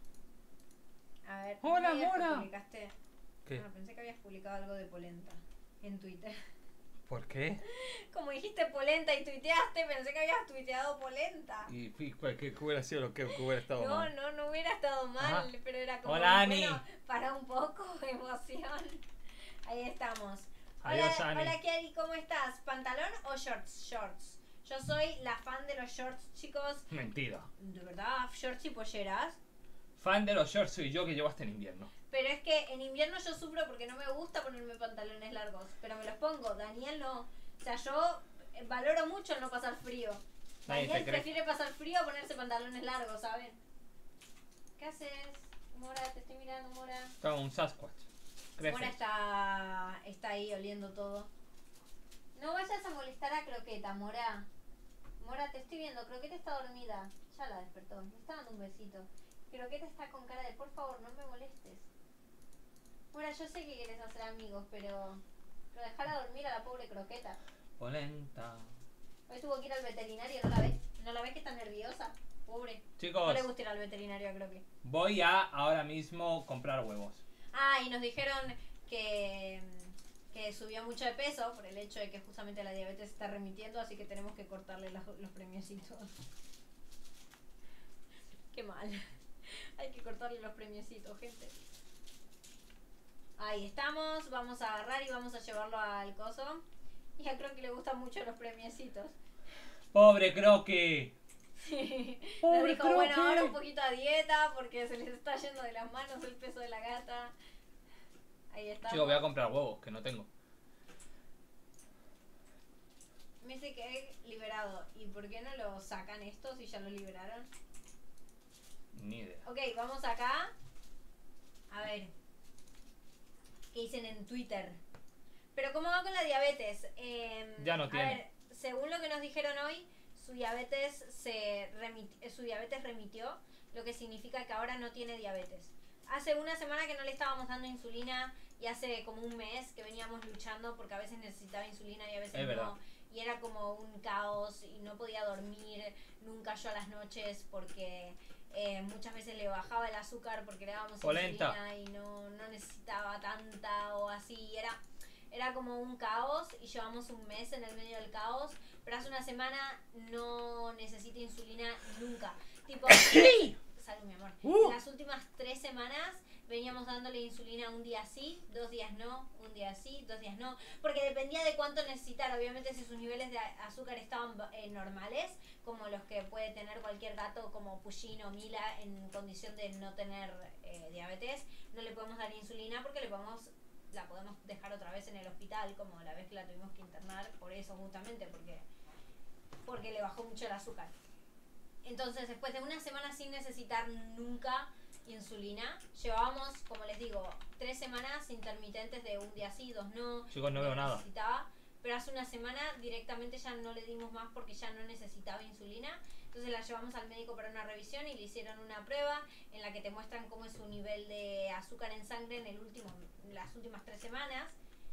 A ver. Hola, ¿no veías que Mora. publicaste? ¿Qué? Ah, pensé que habías publicado algo de polenta en Twitter. ¿Por qué? Como dijiste polenta y tuiteaste, pensé que habías tuiteado polenta. ¿Y qué, qué hubiera sido lo que hubiera estado No, mal? no, no hubiera estado mal, Ajá. pero era como, Hola, Ani. bueno, para un poco, emoción. Ahí estamos. Adiós, hola, Ani. hola, Kiari, ¿cómo estás? ¿Pantalón o shorts? Shorts. Yo soy la fan de los shorts, chicos. Mentira. De verdad, shorts y polleras. Fan de los shorts soy yo, que llevo hasta en invierno. Pero es que en invierno yo sufro porque no me gusta ponerme pantalones largos. Pero me los pongo, Daniel no. O sea, yo eh, valoro mucho el no pasar frío. Nadie te Daniel cree. prefiere pasar frío a ponerse pantalones largos, ¿saben? ¿Qué haces? Mora, te estoy mirando, Mora. Estaba un Sasquatch. Crece. Mora está, está ahí oliendo todo. No vayas a molestar a Croqueta, Mora. Mora, te estoy viendo. Croqueta está dormida. Ya la despertó. Me está dando un besito. Croqueta está con cara de por favor, no me molestes. Mora, yo sé que quieres hacer amigos, pero... Pero dejar a dormir a la pobre Croqueta. Polenta. Hoy tuvo que ir al veterinario, ¿no la ves? ¿No la ves que está nerviosa? Pobre. No Chicos, le gusta ir al veterinario a Croque. voy a ahora mismo comprar huevos. Ah, y nos dijeron que, que subió mucho de peso por el hecho de que justamente la diabetes está remitiendo, así que tenemos que cortarle los, los premiecitos. Qué mal. Hay que cortarle los premiecitos, gente. Ahí estamos, vamos a agarrar y vamos a llevarlo al coso. Y a Croque le gustan mucho los premiecitos. Pobre Croque. Sí. Nos Pobre dijo, bueno, Croque. ahora un poquito a dieta porque se les está yendo de las manos el peso de la gata. Ahí está. Chicos, voy a comprar huevos, que no tengo. Me dice que he liberado. ¿Y por qué no lo sacan esto si ya lo liberaron? Ni idea. Ok, vamos acá. A ver. ¿Qué dicen en Twitter? Pero ¿cómo va con la diabetes? Eh, Ya no a tiene. ver, según lo que nos dijeron hoy, su diabetes se remiti- eh, su diabetes remitió, lo que significa que ahora no tiene diabetes. Hace una semana que no le estábamos dando insulina y hace como un mes que veníamos luchando porque a veces necesitaba insulina y a veces Es verdad. no. Y era como un caos y no podía dormir nunca yo a las noches porque eh, muchas veces le bajaba el azúcar porque le dábamos Polenta. insulina y no, no necesitaba tanta o así. Era, era como un caos y llevamos un mes en el medio del caos. Pero hace una semana no necesita insulina nunca. Tipo, salud, mi amor. Uh. En las últimas tres semanas veníamos dándole insulina un día sí, dos días no, un día sí, dos días no, porque dependía de cuánto necesitara. Obviamente si sus niveles de a- azúcar estaban eh, normales, como los que puede tener cualquier gato como Pusheen o Mila en condición de no tener eh, diabetes, no le podemos dar insulina porque le podemos la podemos dejar otra vez en el hospital, como la vez que la tuvimos que internar, por eso justamente, porque porque le bajó mucho el azúcar. Entonces, después de una semana sin necesitar nunca insulina, llevábamos, como les digo, tres semanas intermitentes de un día sí, dos no. Chicos, no veo nada. Necesitaba, pero hace una semana directamente ya no le dimos más porque ya no necesitaba insulina. Entonces la llevamos al médico para una revisión y le hicieron una prueba en la que te muestran cómo es su nivel de azúcar en sangre en el último, las últimas tres semanas.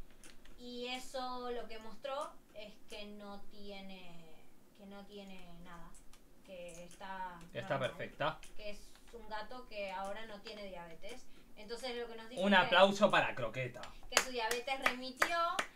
Y eso lo que mostró es que no tiene, que no tiene nada, que está Está normal, perfecta. que es un gato que ahora no tiene diabetes. Entonces lo que nos dijo Un es que- aplauso para Croqueta. que su diabetes remitió.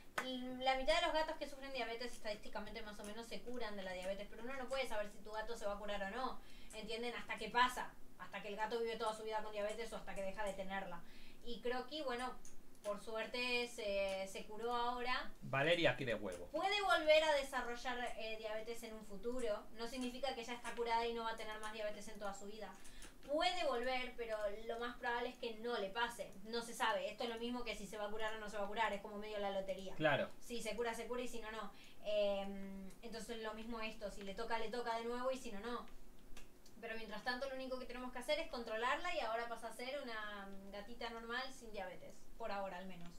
La mitad de los gatos que sufren diabetes estadísticamente más o menos se curan de la diabetes, pero uno no puede saber si tu gato se va a curar o no, ¿entienden? Hasta que pasa, hasta que el gato vive toda su vida con diabetes o hasta que deja de tenerla. Y Croqui, bueno, por suerte se, se curó ahora. Valeria quiere huevo. Puede volver a desarrollar eh, diabetes en un futuro, no significa que ya está curada y no va a tener más diabetes en toda su vida. Puede volver, pero lo más probable es que no le pase. No se sabe. Esto es lo mismo que si se va a curar o no se va a curar. Es como medio la lotería. Claro. Si se cura, se cura y si no, no. Eh, entonces lo mismo esto. Si le toca, le toca de nuevo y si no, no. Pero mientras tanto lo único que tenemos que hacer es controlarla y ahora pasa a ser una gatita normal sin diabetes. Por ahora al menos.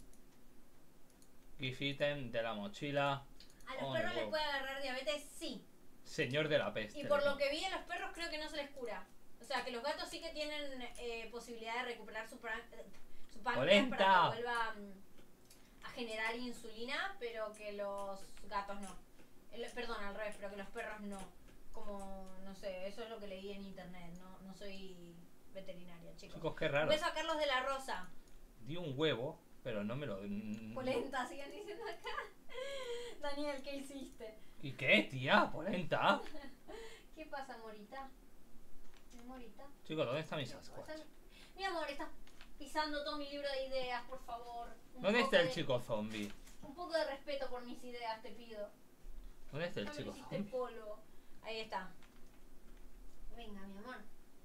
Gift item de la mochila. ¿A los Oh, perros no. les puede agarrar diabetes? Sí. Señor de la peste. Y por lo que vi en los perros creo que no se les cura. O sea, que los gatos sí que tienen eh, posibilidad de recuperar su, pra- eh, su páncreas Polenta. para que vuelva mm, a generar insulina, pero que los gatos no. El- perdón, al revés, pero que los perros no. Como, no sé, eso es lo que leí en internet. No, no soy veterinaria, chicos. Chicos, qué Un raro. beso a Carlos de la Rosa. Di un huevo, pero no me lo... mm, Polenta, sigan diciendo acá. Daniel, ¿qué hiciste? ¿Y qué, tía? Polenta. ¿Qué pasa, Morita? Morita. Chicos, ¿dónde está mi Sasquatch? Mi amor, estás pisando todo mi libro de ideas, por favor. Un ¿Dónde poco está el de- chico zombie? Un poco de respeto por mis ideas, te pido. ¿Dónde está el No me chico hiciste zombie? polvo. Ahí está. Venga, mi amor.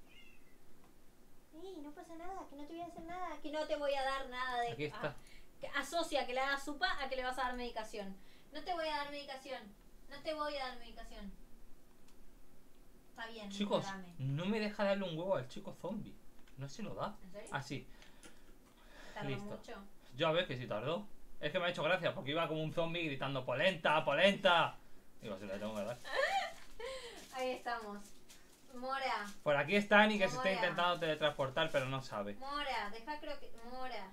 Ey, no pasa nada, que no te voy a hacer nada, que no te voy a dar nada de... Aquí está. Ah, que asocia que le hagas supa a que le vas a dar medicación. No te voy a dar medicación. No te voy a dar medicación. Está bien, Chicos, dame. no me deja darle un huevo al chico zombie. No se lo da. ¿En serio? Así. ¿Tardó listo. mucho? Yo a ver que si tardó. Es que me ha hecho gracia porque iba como un zombie gritando polenta, polenta. Digo, se le tengo que dar. Ahí estamos. Mora, Por aquí está Annie que se está Mora. intentando teletransportar pero no sabe. Mora, deja creo que... Mora.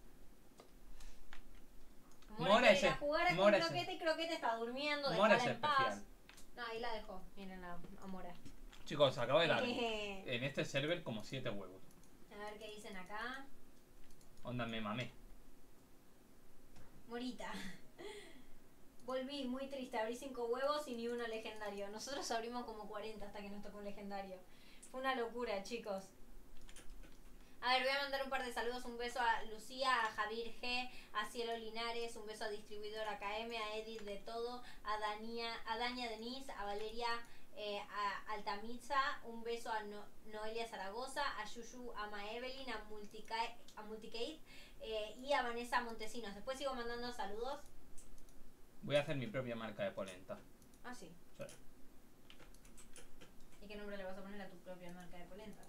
Mora quiere es ir a el- jugar Mora con es el- Croquete y Croquete está durmiendo, Mora déjala es en paz. especial. No, ahí la dejó. Miren a, a Mora. Chicos, acabo de dar Eh, en este server como siete huevos. a ver qué dicen acá. Onda, me mamé. Morita. Volví muy triste, abrí cinco huevos y ni uno legendario. Nosotros abrimos como cuarenta hasta que nos tocó un legendario. Fue una locura, chicos. A ver, voy a mandar un par de saludos. Un beso a Lucía, a Javier G, a Cielo Linares, un beso a Distribuidora K M, a Edith de Todo, a Dania, a Daña Denise, a Valeria eh, a Altamisa, un beso a no Noelia Zaragoza, a Yuyu, a Ma Evelyn, a Multicate, a Multicate eh, y a Vanessa Montesinos. Después sigo mandando saludos. Voy a hacer mi propia marca de polenta. Ah, sí. Sí. ¿Y qué nombre le vas a poner a tu propia marca de polenta?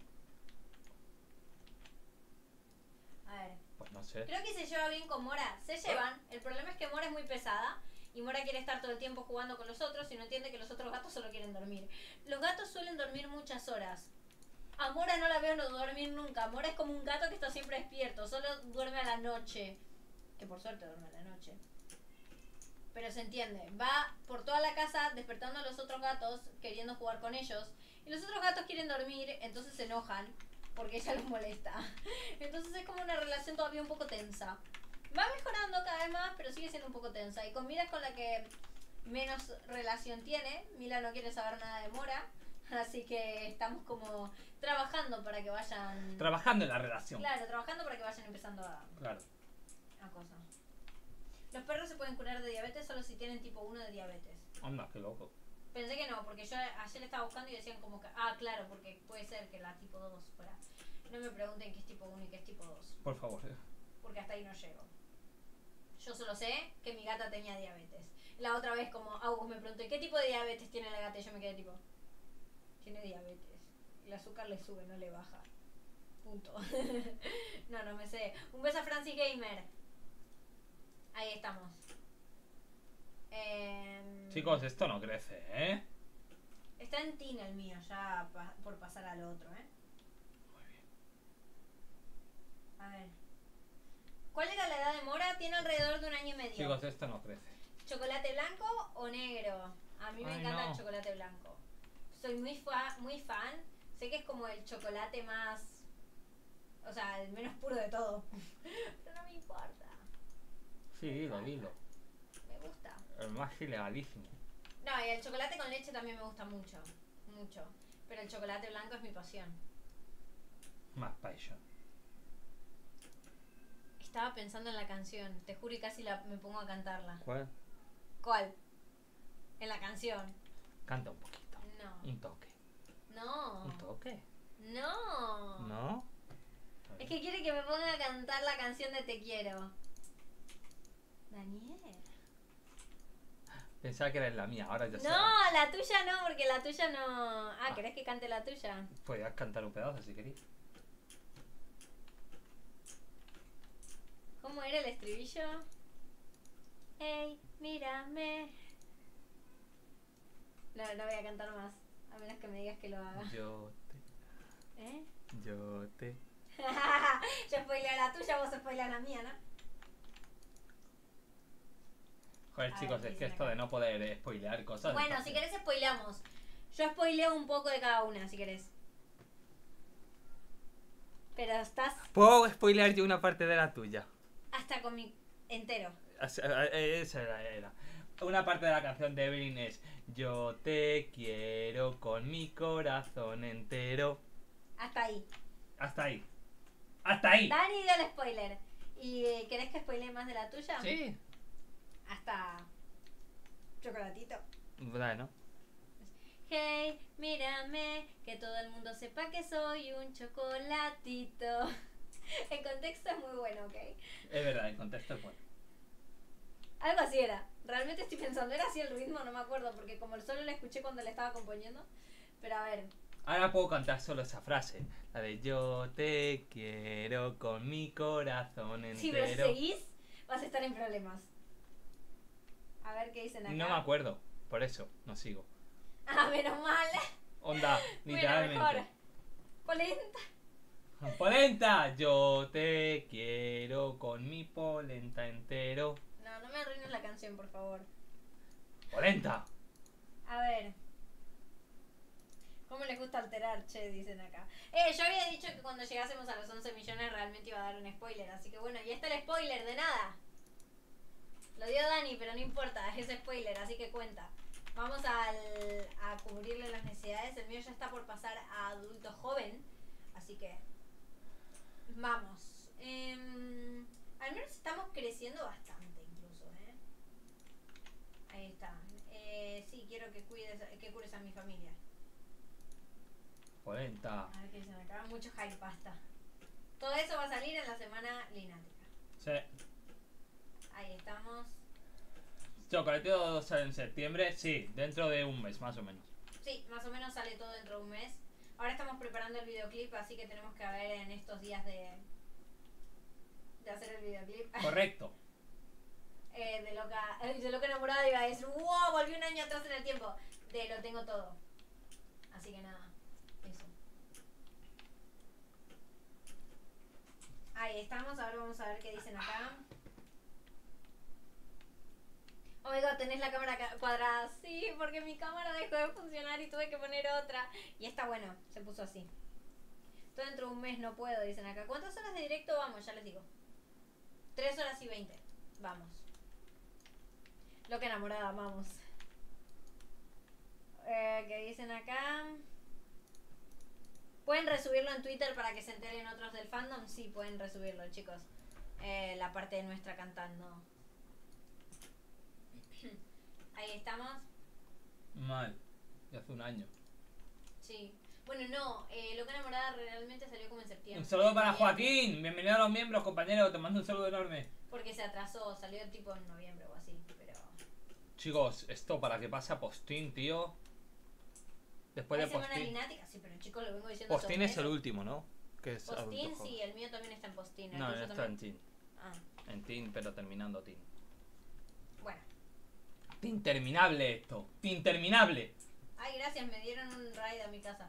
A ver. Pues no sé. Creo que se lleva bien con Mora. Se llevan. El problema es que Mora es muy pesada. Y Mora quiere estar todo el tiempo jugando con los otros y no entiende que los otros gatos solo quieren dormir. Los gatos suelen dormir muchas horas. A Mora no la veo no dormir nunca. Mora es como un gato que está siempre despierto. Solo duerme a la noche. Que por suerte duerme a la noche. Pero se entiende. Va por toda la casa despertando a los otros gatos, queriendo jugar con ellos. Y los otros gatos quieren dormir, entonces se enojan. Porque ella los molesta. Entonces es como una relación todavía un poco tensa. Va mejorando cada vez más, pero sigue siendo un poco tensa. Y con Mira es con la que menos relación tiene. Mila no quiere saber nada de Mora. Así que estamos como trabajando para que vayan... Trabajando en la relación. Claro, trabajando para que vayan empezando a... Claro. a cosas. Los perros se pueden curar de diabetes solo si tienen tipo uno de diabetes. Anda, qué loco. Pensé que no, porque yo ayer estaba buscando y decían como que... Ah, claro, porque puede ser que la tipo dos fuera. No me pregunten qué es tipo uno y qué es tipo dos. Por favor. Porque hasta ahí no llego. Yo solo sé que mi gata tenía diabetes. La otra vez como August me preguntó, ¿y qué tipo de diabetes tiene la gata? Y yo me quedé tipo, tiene diabetes. El azúcar le sube, no le baja. Punto. No, no me sé. Un beso a Francis Gamer. Ahí estamos. Eh, Chicos, esto no crece, ¿eh? Está en teen el mío, ya pa por pasar al otro, ¿eh? Muy bien. A ver. ¿Cuál era la edad de Mora? Tiene alrededor de un año y medio. Chicos, esto no crece. ¿Chocolate blanco o negro? A mí me Ay, encanta no. el chocolate blanco. Soy muy, fa muy fan. Sé que es como el chocolate más... O sea, el menos puro de todo. Pero no me importa. Sí, dilo, dilo. Me gusta. El más ilegalísimo. No, y el chocolate con leche también me gusta mucho. Mucho. Pero el chocolate blanco es mi pasión. Más passion. Estaba pensando en la canción. Te juro y casi la, me pongo a cantarla. ¿Cuál? ¿Cuál? En la canción. Canta un poquito. No. Un toque. No. ¿Un toque? No. ¿No? Es que quiere que me ponga a cantar la canción de Te Quiero. Daniel. Pensaba que era la mía, ahora ya sé. No, la tuya no, porque la tuya no... Ah, Ah. ¿querés que cante la tuya? Podías cantar un pedazo si querías. ¿Cómo era el estribillo? Ey, mírame. No, no voy a cantar más. A menos que me digas que lo haga. Yo te... ¿Eh? Yo te... Yo spoileo la tuya, vos spoileas la mía, ¿no? Joder, A chicos, ver, es que dicen esto acá. de no poder spoilear cosas... Bueno, está si feo. querés spoileamos. Yo spoileo un poco de cada una, si querés. Pero estás ¿Puedo spoilear yo una parte de la tuya? hasta con mi entero. Esa era, era. Una parte de la canción de Evelyn es yo te quiero con mi corazón entero. Hasta ahí. Hasta ahí. Hasta ahí. Dani dio el spoiler. ¿Y eh, querés que spoilee más de la tuya? Sí. Hasta chocolatito. Bueno. Hey, mírame, que todo el mundo sepa que soy un chocolatito. El contexto es muy bueno, ¿ok? Es verdad, el contexto es bueno. Algo así era. Realmente estoy pensando, ¿era así el ritmo? No me acuerdo, porque como solo lo escuché cuando le estaba componiendo. Pero a ver. Ahora puedo cantar solo esa frase. La de yo te quiero con mi corazón entero. Si me seguís, vas a estar en problemas. A ver qué dicen acá. No me acuerdo, por eso no sigo. Ah, menos mal. Onda, Bueno, literalmente. mejor. Polenta. Polenta, yo te quiero con mi polenta entero. No, no me arruines la canción, por favor. Polenta. A ver. ¿Cómo les gusta alterar, che? Dicen acá. Eh, yo había dicho que cuando llegásemos a los once millones realmente iba a dar un spoiler. Así que bueno, ya está el spoiler de nada. Lo dio Dani, pero no importa, es spoiler, así que cuenta. Vamos al, a cubrirle las necesidades. El mío ya está por pasar a adulto joven. Así que vamos. Eh, al menos estamos creciendo bastante incluso, ¿eh? Ahí está. Eh, sí, quiero que que cuides, que cures a mi familia. Polenta. A ver qué dicen acá. Mucho hype pasta. Todo eso va a salir en la semana linática. Sí. Ahí estamos. Chocolatito sale en septiembre, sí, dentro de un mes más o menos. Sí, más o menos sale todo dentro de un mes. Ahora estamos preparando el videoclip, así que tenemos que ver en estos días de, de hacer el videoclip. Correcto. eh, de loca, de loca enamorada iba a decir, wow, volví un año atrás en el tiempo. De lo tengo todo. Así que nada, eso. Ahí estamos, ahora vamos a ver qué dicen acá. Oh my god, tenés la cámara cuadrada. Sí, porque mi cámara dejó de funcionar y tuve que poner otra. Y está bueno, se puso así. Todo dentro de un mes no puedo, dicen acá. ¿Cuántas horas de directo vamos? Ya les digo. Tres horas y veinte. Vamos. Loca enamorada, vamos. Eh, ¿Qué dicen acá? ¿Pueden resubirlo en Twitter para que se enteren otros del fandom? Sí, pueden resubirlo, chicos. Eh, la parte de nuestra cantando. Ahí estamos. Mal. Y hace un año. Sí. Bueno, no, eh, Loca enamorada realmente salió como en septiembre. Un saludo para Noviembre. Joaquín. Bienvenido a los miembros, compañero. Te mando un saludo enorme. Porque se atrasó, salió tipo en noviembre o así, pero... Chicos, esto para que pase a Postín, tío. Después ¿Hay de semana Postín. linática? Sí, pero chicos, lo vengo diciendo Postín todo es el mes. último, ¿no? Que es Postín, adulto sí, joven. el mío también está en Postín. ¿El No, tuyo no está en también? Teen. Ah, En Teen, pero terminando Teen. bueno. Interminable esto. Interminable. Ay, gracias, me dieron un raid a mi casa.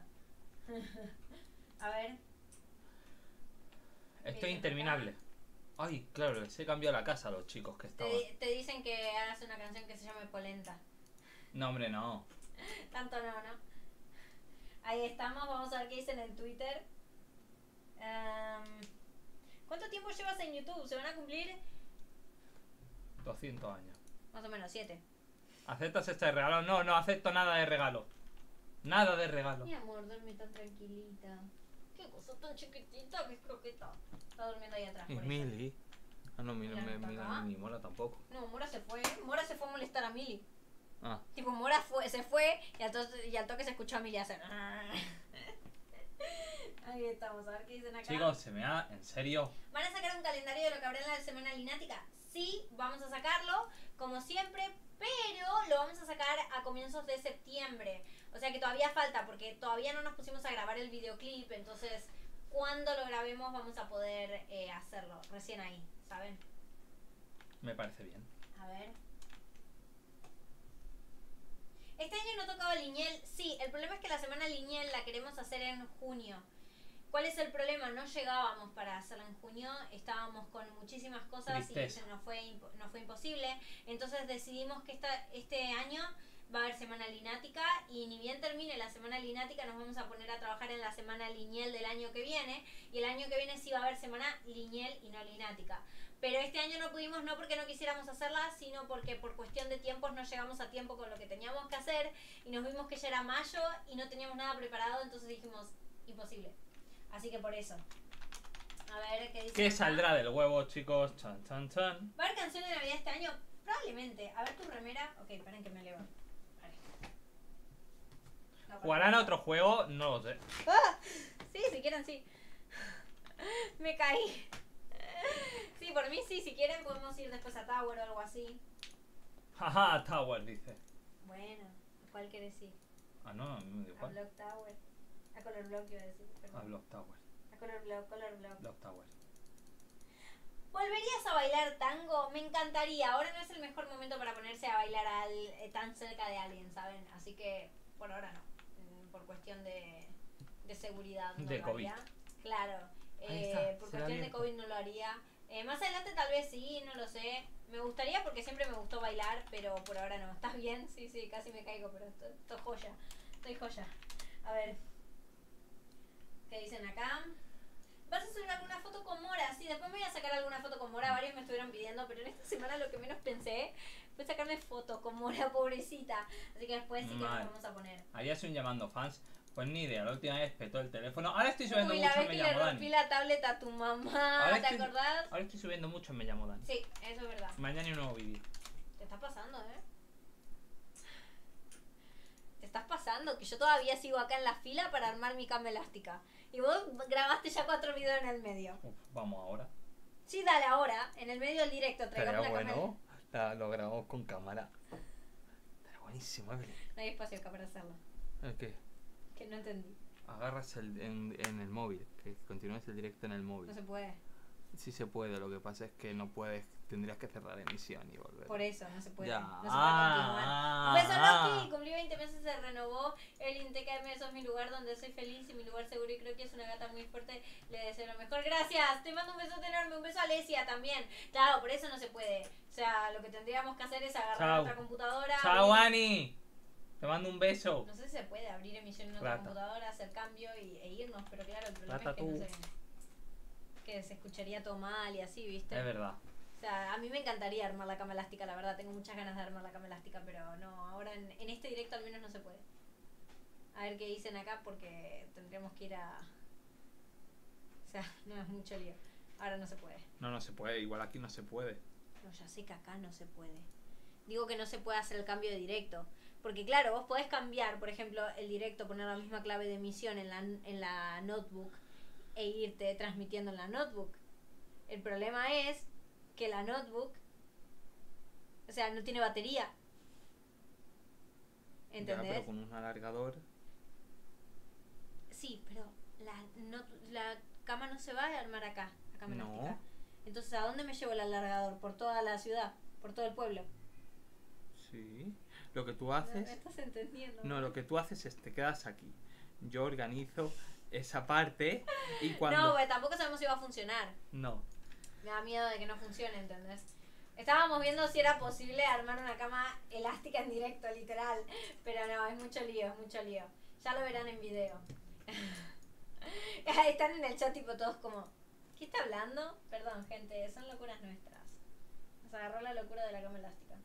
A ver. Esto es Bien, interminable. Ay, claro, se cambió la casa a los chicos que estaban. Te, te dicen que hagas una canción que se llame Polenta. No, hombre, no. Tanto no, ¿no? Ahí estamos, vamos a ver qué dicen en Twitter. Um, ¿Cuánto tiempo llevas en YouTube? ¿Se van a cumplir? doscientos años. Más o menos, siete. ¿Aceptas este regalo? No, no acepto nada de regalo. Nada de regalo. Mi amor, duerme tan tranquilita. Qué cosa tan chiquitita, que es croqueta. Está durmiendo ahí atrás. Y por eso. Mili. Ah, no, mira, Mira, me, no está mira, acá. ni Mola tampoco. No, Mora se fue. Mora se fue a molestar a Mili. Ah, Tipo, Mora fue, se fue y al, to y al toque se escuchó a Mili hacer. Ahí estamos, a ver qué dicen acá. chicos, se me da, en serio. ¿Van a sacar un calendario de lo que habrá en la semana linática? Sí, vamos a sacarlo, como siempre, pero lo vamos a sacar a comienzos de septiembre. O sea que todavía falta, porque todavía no nos pusimos a grabar el videoclip, entonces cuando lo grabemos vamos a poder eh, hacerlo, recién ahí, ¿saben? Me parece bien. A ver. Este año no tocaba Liñel. Sí, el problema es que la semana Liñel la queremos hacer en junio. ¿Cuál es el problema? No llegábamos para hacerla en junio, estábamos con muchísimas cosas Tristeza. y se nos fue, imp- nos fue imposible. Entonces decidimos que esta, este año va a haber semana linática y ni bien termine la semana linática nos vamos a poner a trabajar en la semana liñel del año que viene. Y el año que viene sí va a haber semana liñel y no linática. Pero este año no pudimos, no porque no quisiéramos hacerla, sino porque por cuestión de tiempos no llegamos a tiempo con lo que teníamos que hacer y nos vimos que ya era mayo y no teníamos nada preparado, entonces dijimos, imposible. Así que por eso. A ver qué dice. ¿Qué acá? saldrá del huevo, chicos? Chan, chan, chan. ¿Va a haber canción de Navidad este año? Probablemente. A ver tu remera. Ok, esperen que me elevo. Vale. No, ¿Jugarán para- a otro juego? No lo sé. ¡Ah! Sí, si quieren, sí. Me caí. Sí, por mí sí. Si quieren podemos ir después a Tower o algo así. Haha, Tower, dice. Bueno, ¿a cuál querés ir? Ah, no, a mí me da A igual. Block Tower. A Color Block iba a decir. perdón. A Block Tower. A Color Block, Color Block. Block Tower. ¿Volverías a bailar tango? Me encantaría. Ahora no es el mejor momento para ponerse a bailar al, eh, tan cerca de alguien, ¿saben? Así que por ahora no. Mm, Por cuestión de, de seguridad no De lo COVID. haría. Claro. Ahí Eh, está, por será cuestión de abierto. COVID no lo haría. Eh, más adelante tal vez sí, no lo sé. Me gustaría porque siempre me gustó bailar, pero por ahora no. ¿Estás bien? Sí, sí, casi me caigo, pero esto, esto es joya. Estoy joya. A ver. ¿Qué dicen acá? ¿Vas a subir alguna foto con Mora? Sí, después me voy a sacar alguna foto con Mora. Varios me estuvieron pidiendo, pero en esta semana lo que menos pensé fue sacarme fotos con Mora, pobrecita. Así que después sí que nos Mal. vamos a poner. ¿Harías un llamando fans? Pues ni idea, la última vez petó el teléfono. Ahora estoy subiendo Uy, mucho la en vez Me que le llamo rompí Dani. la tablet a tu mamá, Ahora ¿te estoy- acordás? Ahora estoy subiendo mucho en Me llamo Dani. Sí, eso es verdad. Mañana hay un nuevo vídeo. Te está pasando, ¿eh? grabando, que yo todavía sigo acá en la fila para armar mi cama elástica. Y vos grabaste ya cuatro videos en el medio. Uf, vamos ahora. Sí, dale ahora, en el medio del directo, traigamos Estaría la cámara. bueno. La- lo grabamos con cámara. Estaría buenísimo, Evelyn. No hay espacio acá para hacerlo. ¿El qué? Que no entendí. Agarras el, en, en el móvil, que continúes el directo en el móvil. No se puede. Sí se puede, lo que pasa es que no puedes, tendrías que cerrar emisión y volver. Por eso, no se puede. Ya. No se puede Ah, continuar. Un beso, ah. Loki. Cumplí veinte meses, se renovó. El Intecam, eso es mi lugar donde soy feliz y mi lugar seguro. Y creo que es una gata muy fuerte. Le deseo lo mejor. Gracias. Te mando un besote enorme. Un beso a Alesia también. Claro, por eso no se puede. O sea, lo que tendríamos que hacer es agarrar Chao. otra computadora. ¡Chao, abrir- Ani! Te mando un beso. No sé si se puede abrir emisión en otra Plata. computadora, hacer cambio y, e irnos. Pero claro, el problema Plata es que tú. no sé. Que se escucharía todo mal y así, ¿viste? Es verdad. O sea, a mí me encantaría armar la cama elástica, la verdad. Tengo muchas ganas de armar la cama elástica, pero no, ahora en, en este directo al menos no se puede. A ver qué dicen acá porque tendríamos que ir a... O sea, no es mucho lío. Ahora no se puede. No, no se puede, igual aquí no se puede. No, ya sé que acá no se puede. Digo que no se puede hacer el cambio de directo. Porque claro, vos podés cambiar, por ejemplo, el directo, poner la misma clave de emisión en la, en la notebook e irte transmitiendo en la notebook. El problema es que la notebook, o sea, no tiene batería. ¿Entendés? Ya, pero con un alargador. Sí, pero la, not- la cama no se va a armar acá, la cama No. elástica. Entonces, ¿a dónde me llevo el alargador? ¿Por toda la ciudad? ¿Por todo el pueblo? Sí. Lo que tú No, ¿me haces... estás entendiendo? No, lo que tú haces es te quedas aquí. Yo organizo esa parte y cuando... No, pues tampoco sabemos si va a funcionar. No. Me da miedo de que no funcione, ¿entendés? Estábamos viendo si era posible armar una cama elástica en directo, literal. Pero no, es mucho lío, es mucho lío. Ya lo verán en video. Están en el chat tipo todos como... ¿Qué está hablando? Perdón, gente, son locuras nuestras. Nos agarró la locura de la cama elástica.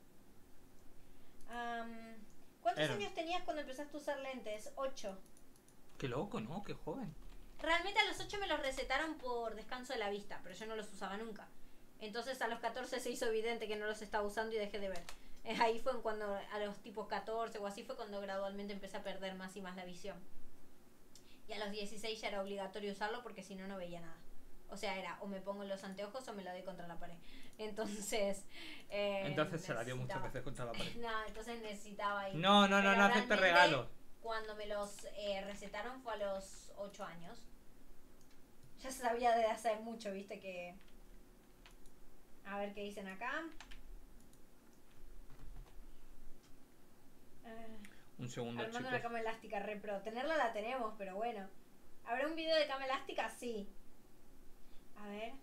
Am, ¿Cuántos Era- años tenías cuando empezaste a usar lentes? Ocho. Qué loco, ¿no? Qué joven. Realmente a los ocho me los recetaron por descanso de la vista, pero yo no los usaba nunca. Entonces a los catorce se hizo evidente que no los estaba usando y dejé de ver. Eh, Ahí fue cuando a los tipos catorce o así fue cuando gradualmente empecé a perder más y más la visión. Y a los dieciséis ya era obligatorio usarlo porque si no, no veía nada. O sea, era o me pongo los anteojos o me la doy contra la pared. Entonces... eh, Entonces se la dio muchas necesitaba- veces contra la pared. No, entonces necesitaba ir. No, no, no, Pero no aceptes realmente, regalos. Cuando me los eh, recetaron fue a los ocho años. Ya se sabía de hace mucho, viste que... A ver qué dicen acá. Eh, Un segundo, armando chicos. una cama elástica re pro. Tenerla la tenemos, pero bueno. ¿Habrá un video de cama elástica? Sí. A ver.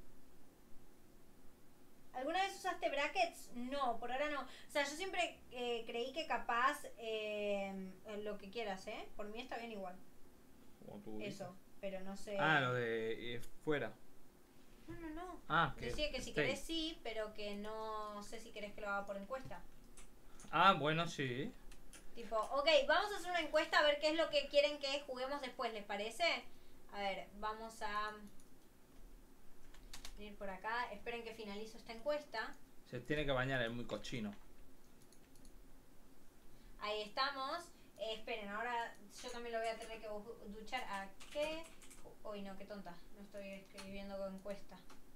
¿Alguna vez usaste brackets? No, por ahora no. O sea, yo siempre eh, creí que capaz eh, lo que quieras, ¿eh? Por mí está bien igual. Como tú dices. Eso, pero no sé. Ah, lo de eh, fuera. No, no, no. Ah, que... Decía que si sí. querés sí, pero que no sé si querés que lo haga por encuesta. Ah, bueno, sí. Tipo, ok, vamos a hacer una encuesta a ver qué es lo que quieren que juguemos después, ¿les parece? A ver, vamos a ir por acá. Esperen que finalizo esta encuesta. Se tiene que bañar, es muy cochino. Ahí estamos. Eh, esperen, ahora yo también lo voy a tener que bu- duchar. ¿A qué? Uy, no, qué tonta. No estoy escribiendo con encuesta.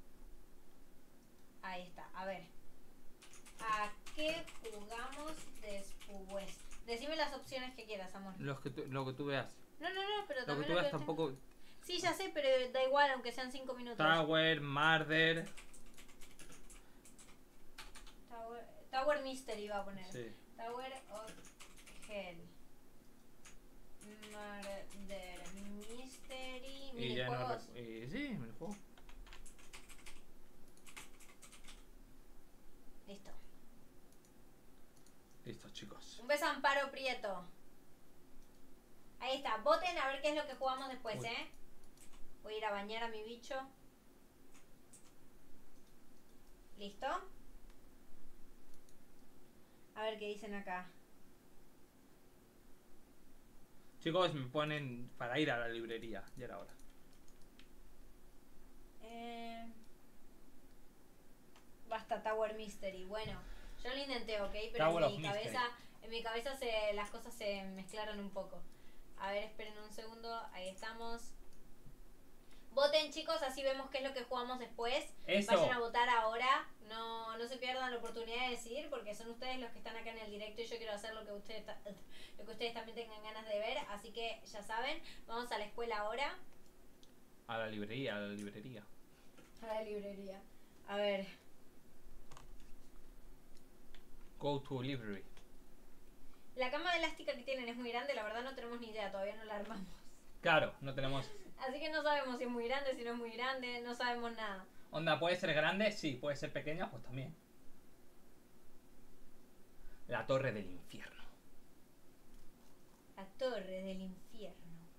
Ahí está, a ver. ¿A qué jugamos después? Decime las opciones que quieras, amor. Los que tú- lo que tú veas. No, no, no, pero Lo también que tú lo veas que tampoco... Sí, ya sé, pero da igual, aunque sean cinco minutos. Tower, Murder... Tower, Tower Mystery iba a poner. Sí. Tower of Hell. Murder Mystery. Y ya no... Minijuegos. rec- y sí, me lo juego. Listo. Listo, chicos. Un beso a Amparo Prieto. Ahí está. Voten a ver qué es lo que jugamos después, Uy. ¿eh? Voy a ir a bañar a mi bicho. ¿Listo? A ver qué dicen acá. Chicos, me ponen para ir a la librería. Ya era hora. Eh... Basta, Tower Mystery. Bueno, yo lo intenté, ¿ok? Pero Tower en of mi Mystery. cabeza En mi cabeza se, las cosas se mezclaron un poco. A ver, esperen un segundo. Ahí estamos. Voten, chicos, así vemos qué es lo que jugamos después. Eso. Vayan a votar ahora. No, no se pierdan la oportunidad de decidir, porque son ustedes los que están acá en el directo y yo quiero hacer lo que ustedes ta- lo que ustedes también tengan ganas de ver. Así que ya saben, vamos a la escuela ahora. A la librería, a la librería. A la librería. A ver. Go to library. La cama elástica que tienen es muy grande, la verdad no tenemos ni idea, todavía no la armamos. Claro, no tenemos... Así que no sabemos si es muy grande, si no es muy grande, no sabemos nada. Onda, ¿puede ser grande? Sí. ¿Puede ser pequeña? Pues también. La torre del infierno. La torre del infierno.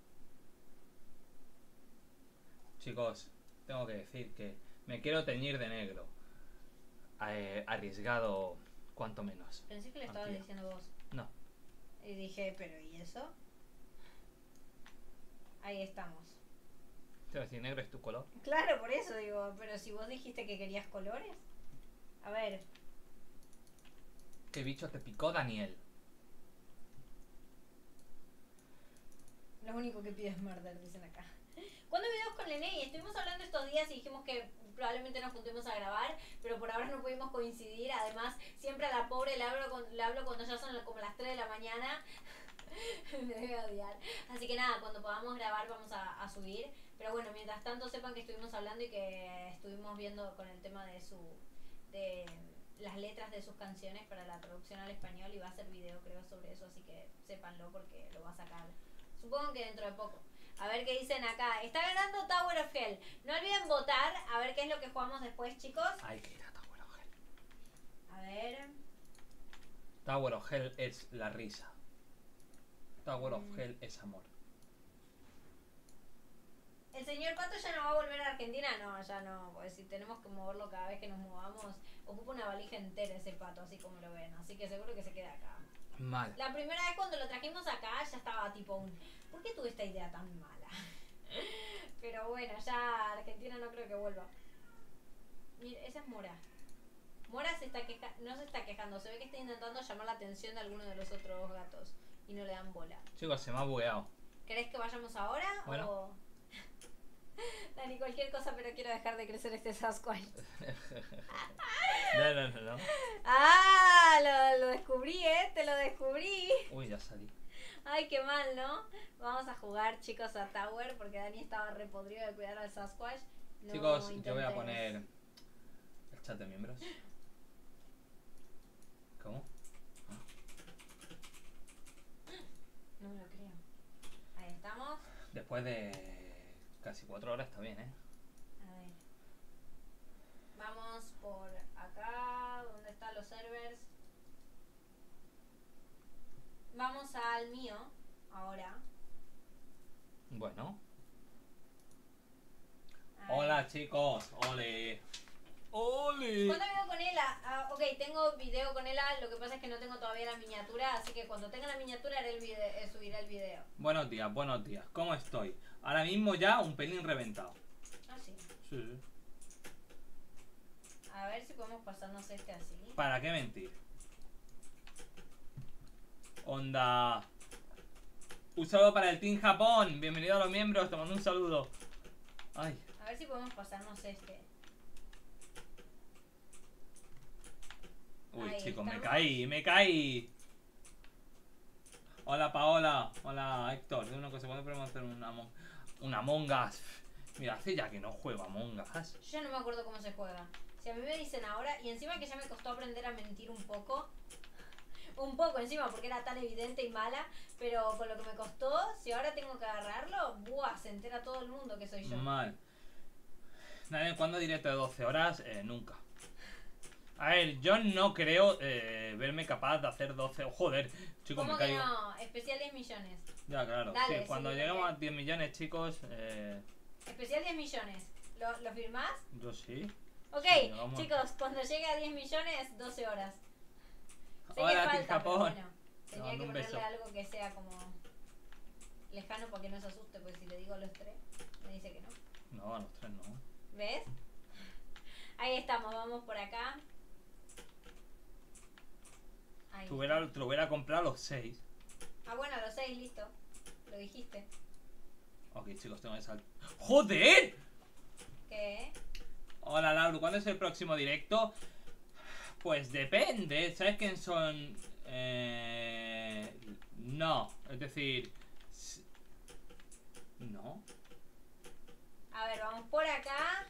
Chicos, tengo que decir que me quiero teñir de negro. Eh, arriesgado, cuanto menos. Pensé que le estabas Aquí. diciendo vos. No. Y dije, pero ¿y eso? Ahí estamos. Te voy a decir, negro es tu color. Claro, por eso digo, pero si vos dijiste que querías colores. A ver, ¿Qué bicho te picó, Daniel? lo único que pido es murder, dicen acá. ¿Cuándo videos con Lené? Y estuvimos hablando estos días y dijimos que probablemente nos juntemos a grabar, pero por ahora no pudimos coincidir. Además, siempre a la pobre le hablo, con- le hablo cuando ya son como las tres de la mañana. Me debe odiar. Así que nada, cuando podamos grabar vamos a, a subir. Pero bueno, mientras tanto sepan que estuvimos hablando y que estuvimos viendo con el tema de su... de las letras de sus canciones para la traducción al español, y va a hacer video creo sobre eso, así que sépanlo porque lo va a sacar. Supongo que dentro de poco. A ver qué dicen acá. Está ganando Tower of Hell. No olviden votar a ver qué es lo que jugamos después, chicos. Hay que ir a Tower of Hell. A ver. Tower of Hell es la risa. Tower of Mm. Hell es amor. ¿El señor Pato ya no va a volver a Argentina? No, ya no. Pues si tenemos que moverlo cada vez que nos movamos, ocupa una valija entera ese pato, así como lo ven. Así que seguro que se queda acá. Mal. La primera vez cuando lo trajimos acá ya estaba tipo un... ¿Por qué tuve esta idea tan mala? Pero bueno, ya Argentina no creo que vuelva. Mira, esa es Mora. Mora se está queja... no se está quejando, se ve que está intentando llamar la atención de alguno de los otros gatos y no le dan bola. Chicos, se me ha bugueado. ¿Querés que vayamos ahora Bueno. o...? Dani, cualquier cosa, pero quiero dejar de crecer este Sasquatch. No, no, no, no. ¡Ah! Lo, lo descubrí, ¿eh? Te lo descubrí. Uy, ya salí. Ay, qué mal, ¿no? Vamos a jugar, chicos, a Tower porque Dani estaba repodrido de cuidar al Sasquatch. No Chicos, yo voy a intentes- poner el chat de miembros. ¿Cómo? No me lo creo. Ahí estamos. Después de casi cuatro horas está bien, ¿eh? A ver. Vamos por acá, donde están los servers. Vamos al mío, ahora. Bueno. Ahí. Hola, chicos. Ole. Ole. ¿Cuándo video con Ela? Ah, ok, tengo video con Ela, lo que pasa es que no tengo todavía la miniatura, así que cuando tenga la miniatura haré el video, eh, subiré el video. Buenos días, buenos días. ¿Cómo estoy? Ahora mismo ya un pelín reventado. Ah, sí. Sí. A ver si podemos pasarnos este así. ¿Para qué mentir? Onda. Un saludo para el Team Japón. Bienvenido a los miembros. Te mando un saludo. Ay. A ver si podemos pasarnos este. Uy, Ahí chicos, me estamos. caí, me caí. Hola, Paola. Hola, Héctor. De una cosa, ¿cuándo podemos hacer una, Among- una Among Us? Mira, hace ya que no juego a Among Us. Yo ya no me acuerdo cómo se juega. Si a mí me dicen ahora, y encima que ya me costó aprender a mentir un poco. Un poco encima, porque era tan evidente y mala. Pero con lo que me costó, si ahora tengo que agarrarlo, buah, se entera todo el mundo que soy yo. Mal. Nadie, ¿cuándo directo de doce horas? Eh, nunca. A ver, yo no creo eh, verme capaz de hacer doce. Joder, chicos, me ¿Cómo que caigo. no? Especial diez millones. Ya, claro. Dale, sí, cuando sí, lleguemos porque- a diez millones, chicos, eh, Especial diez millones. ¿Lo, ¿lo firmás? yo sí. Ok, Sí, vamos. chicos, cuando llegue a diez millones, doce horas. Sé que Hola, falta, Team pero Japón. bueno, Te tenía mando que un ponerle beso. algo que sea como lejano para que no se asuste, porque si le digo a los tres, me dice que no. No, a los tres no. ¿Ves? Ahí estamos, vamos por acá. Ahí Te hubiera, te lo hubiera comprado a los seis. Ah, bueno, a los seis, listo. Lo dijiste. Ok, chicos, tengo que saltar. ¡Joder! ¿Qué? Hola, Lauro, ¿cuándo es el próximo directo? Pues depende. ¿Sabes quién son? Eh... No, es decir... No. A ver, vamos por acá.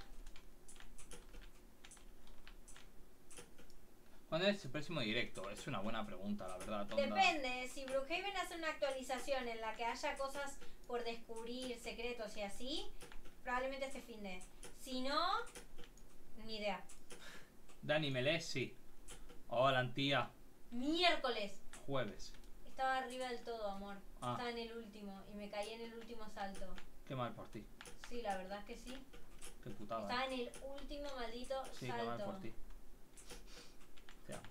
¿Cuándo es el próximo directo? Es una buena pregunta, la verdad, tonta. Depende, si Brookhaven hace una actualización en la que haya cosas por descubrir, secretos y así, probablemente este fin de. Si no, ni idea. Dani Melés, sí. Hola, tía. Miércoles. Jueves. Estaba arriba del todo, amor. Ah. Estaba en el último y me caí en el último salto. Qué mal por ti. Sí, la verdad es que sí. Qué putada. Estaba en el último maldito Sí, salto. qué mal por ti. Te amo.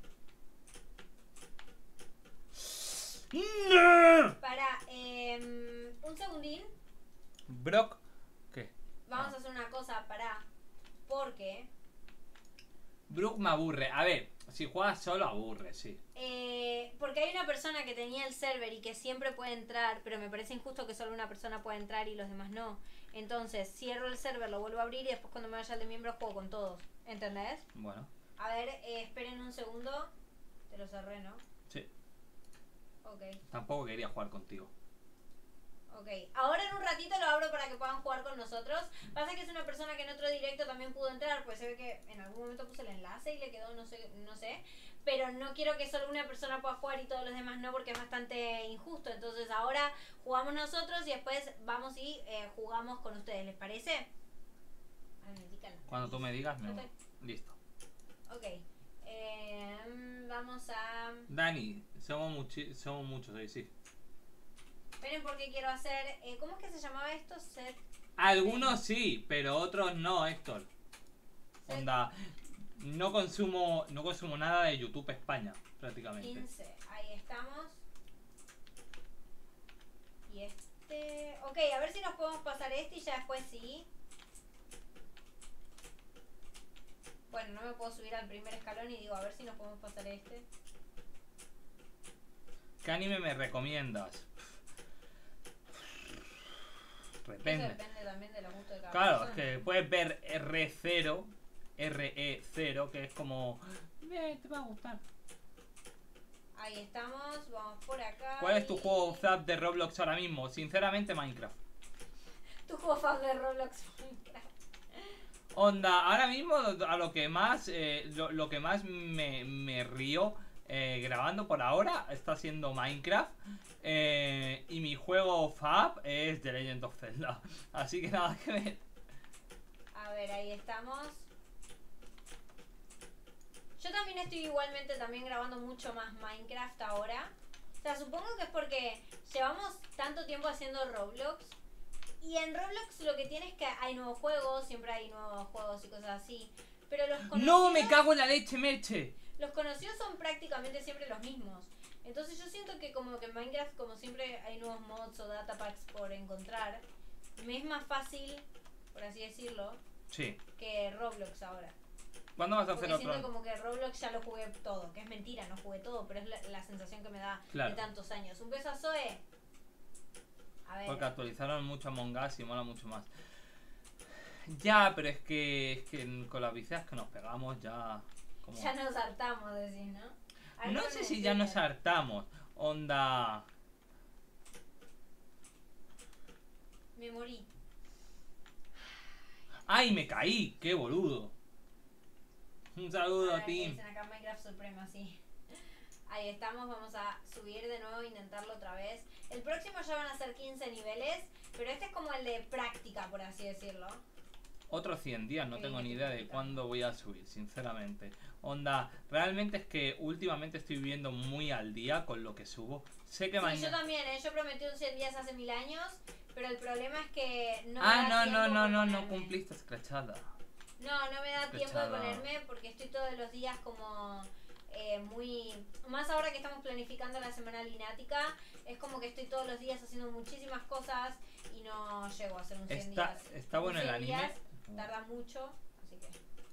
¡No! Para, eh, un segundín. Brock. ¿Qué? Vamos Ah. a hacer una cosa, para. Porque Brook me aburre. A ver, si juegas solo aburre, sí. eh, porque hay una persona que tenía el server y que siempre puede entrar, pero me parece injusto que solo una persona pueda entrar y los demás no. Entonces cierro el server, lo vuelvo a abrir y después cuando me vaya al de miembros juego con todos. ¿Entendés? Bueno, A ver, eh, esperen un segundo. Te lo cerré, ¿no? sí. Ok, Tampoco quería jugar contigo. ok. Ahora en un ratito lo abro para que puedan jugar con nosotros. Pasa que es una persona que en otro directo también pudo entrar, pues se ve que en algún momento puse el enlace y le quedó, no sé, no sé. Pero no quiero que solo una persona pueda jugar y todos los demás no, porque es bastante injusto. Entonces ahora jugamos nosotros y después vamos y eh, jugamos con ustedes, ¿les parece? Ay, me pica la Cuando tú me digas, me Ok. voy. Listo. Ok. Eh, vamos a... Dani, somos, muchi somos muchos hoy, sí. Esperen porque quiero hacer... Eh, ¿Cómo es que se llamaba esto? Set... Algunos sí, pero otros no, Héctor. set Onda, no consumo, no consumo nada de YouTube España, prácticamente. quince. Ahí estamos. Y este... Ok, a ver si nos podemos pasar este y ya después sí. Bueno, no me puedo subir al primer escalón y digo, a ver si nos podemos pasar este. ¿Qué anime me recomiendas? Eso Depende. depende también de los gustos de cada Claro, es persona. que puedes ver R cero, R E cero, que es como... Bien, te va a gustar. Ahí estamos, vamos por acá. ¿Cuál es tu y- juego fab de Roblox ahora mismo? Sinceramente, Minecraft. Tu juego fan de Roblox Minecraft. Onda, ahora mismo a lo que más eh, lo, lo que más me, me río eh, grabando por ahora está siendo Minecraft, eh, y mi juego fab es The Legend of Zelda. Así que nada que ver. A ver, ahí estamos. Yo también estoy igualmente también grabando mucho más Minecraft ahora. O sea, supongo que es porque llevamos tanto tiempo haciendo Roblox. Y en Roblox lo que tiene es que hay nuevos juegos, siempre hay nuevos juegos y cosas así. Pero los conocidos, ¡No, me cago en la leche, Merche! los conocidos son prácticamente siempre los mismos. Entonces yo siento que como que en Minecraft, como siempre hay nuevos mods o datapacks por encontrar, me es más fácil, por así decirlo, Sí. que Roblox ahora. ¿Cuándo vas a hacer Porque siento otro? como que Roblox ya lo jugué todo, que es mentira, no jugué todo, pero es la, la sensación que me da Claro. de tantos años. Un beso a Zoe. A ver. Porque actualizaron mucho Among Us y mola mucho más. Ya, pero es que, es que con las vicias que nos pegamos ya... Como... Ya nos hartamos, decís, ¿no? A ver, No ¿cómo sé me si ya nos entienden? hartamos. Onda... Me morí. ¡Ay, me caí! ¡Qué boludo! Un saludo, Ahora que team. dicen acá Minecraft Suprema, sí. Ahí estamos, vamos a subir de nuevo, intentarlo otra vez. El próximo ya van a ser quince niveles, pero este es como el de práctica, por así decirlo. Otros cien días, no Qué tengo bien ni que te idea de explica. cuándo voy a subir, sinceramente. Onda, realmente es que últimamente estoy viviendo muy al día con lo que subo. Sé que Sí, yo mañana... también, ¿eh? Yo prometí un cien días hace mil años, pero el problema es que no Ah, me da no, tiempo no, no, por no, no ponerme. cumpliste escrachada. No, no me da tiempo de Despechada. ponerme porque estoy todos los días como eh, muy... Más ahora que estamos planificando la semana linática, es como que estoy todos los días haciendo muchísimas cosas y no llego a hacer un cien Está, días. está bueno Un el cien anime. días tarda mucho, así que...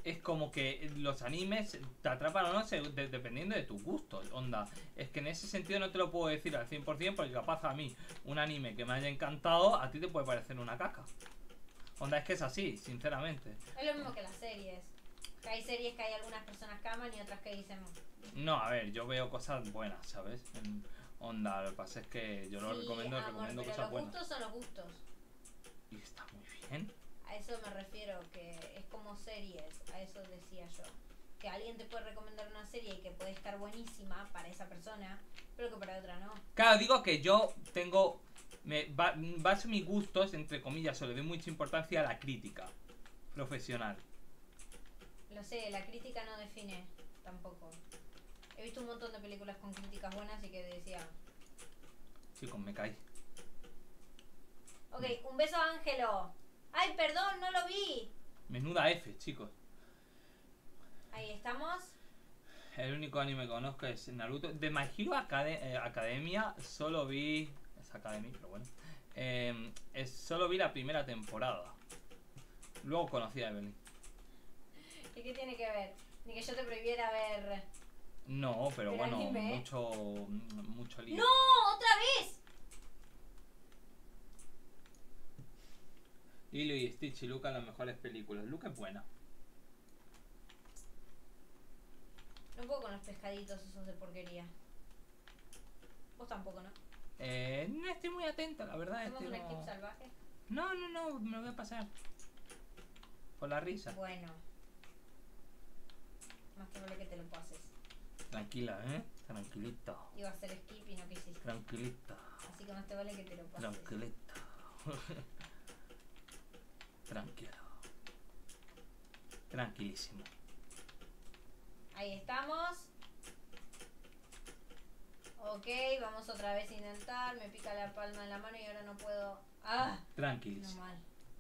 es como que los animes te atrapan o no se- de- dependiendo de tus gustos, onda. Es que en ese sentido no te lo puedo decir al cien por cien porque capaz a mí un anime que me haya encantado, a ti te puede parecer una caca. Onda, es que es así, sinceramente. Es lo mismo que las series. Que hay series que hay algunas personas que aman y otras que dicen. No, a ver, yo veo cosas buenas, ¿sabes? En onda, lo que pasa es que yo lo Sí, recomiendo, amor, recomiendo pero cosas los buenas. gustos son los gustos. Y está muy bien. A eso me refiero, que es como series, a eso decía yo. Que alguien te puede recomendar una serie y que puede estar buenísima para esa persona, pero que para otra no. Claro, digo que yo tengo. Me ba- baso mis gustos, entre comillas, o le doy mucha importancia a la crítica profesional. Lo sé, la crítica no define tampoco. He visto un montón de películas con críticas buenas y que decía, Chicos, me caí. ok, un beso a Ángelo. Ay, perdón, no lo vi. Menuda F, chicos. Ahí estamos. El único anime que conozco es Naruto. De My Hero Acade- eh, Academia solo vi. Es Academy, pero bueno. Eh, es- solo vi la primera temporada. Luego conocí a Evelyn. ¿Y qué tiene que ver? Ni que yo te prohibiera ver. No, pero, Pero bueno, anime. mucho. Mucho lío. ¡No! ¡Otra vez! Lilo y Stitch y Luca, las mejores películas. Luca es buena. No puedo con los pescaditos esos de porquería. Vos tampoco, ¿no? Eh, no estoy muy atento, la verdad. ¿Hacemos Estoy un como- skip salvaje? No, no, no, me lo voy a pasar. Por la risa. Bueno. Más que vale que te lo pases. Tranquila, ¿eh? Tranquilita. Iba a hacer skip y no quisiste. Tranquilita. Así que más te vale que te lo pases. Tranquilita. Tranquilo. Tranquilísimo. Ahí estamos. Ok, vamos otra vez a intentar. Me pica la palma de la mano y ahora no puedo. ¡Ah! No Tranquilísimo. mal.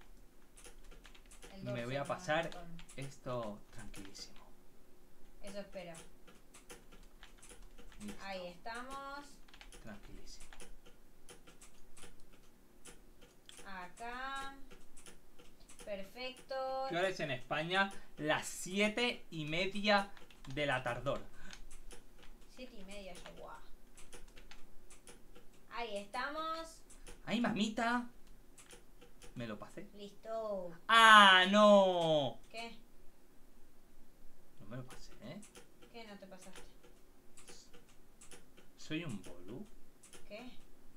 El Me dorso voy a no pasar me con- esto tranquilísimo. Eso espero. Listo. Ahí estamos. Tranquilísimo. Acá. Perfecto. ¿Qué hora es en España? Las siete y media de la tardor. Siete y media ya, guau. Ahí estamos. ¡Ay, mamita! Me lo pasé. Listo. ¡Ah, no! ¿Qué? No me lo pasé, ¿eh? ¿Qué no te pasaste? Soy un bolu. ¿Qué?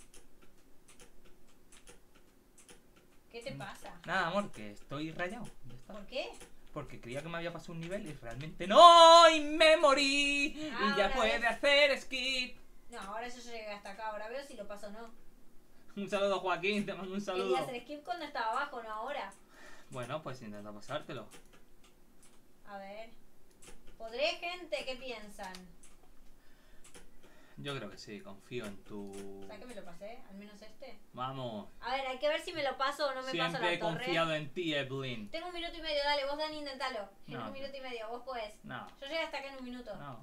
¿Qué te pasa? Nada, amor, que estoy rayado. Ya está. ¿Por qué? Porque creía que me había pasado un nivel y realmente no. ¡Y me morí! Y Ahora ya puede ves. hacer skip. No, ahora yo ya llegué hasta acá. Ahora veo si lo paso o no. Un saludo, Joaquín. Te mando un Quería saludo. hacer skip cuando estaba abajo, no ahora. Bueno, pues intenta pasártelo. A ver. ¿Podré, gente? ¿Qué piensan? Yo creo que sí, confío en tu... ¿Sabes que me lo pasé? Al menos este. Vamos. A ver, hay que ver si me lo paso o no me paso Siempre la he torre. confiado en ti, Evelyn. Tengo un minuto y medio, dale, vos Dani, intentalo. En No. un minuto y medio, vos podés. No, Yo llegué hasta acá en un minuto. no.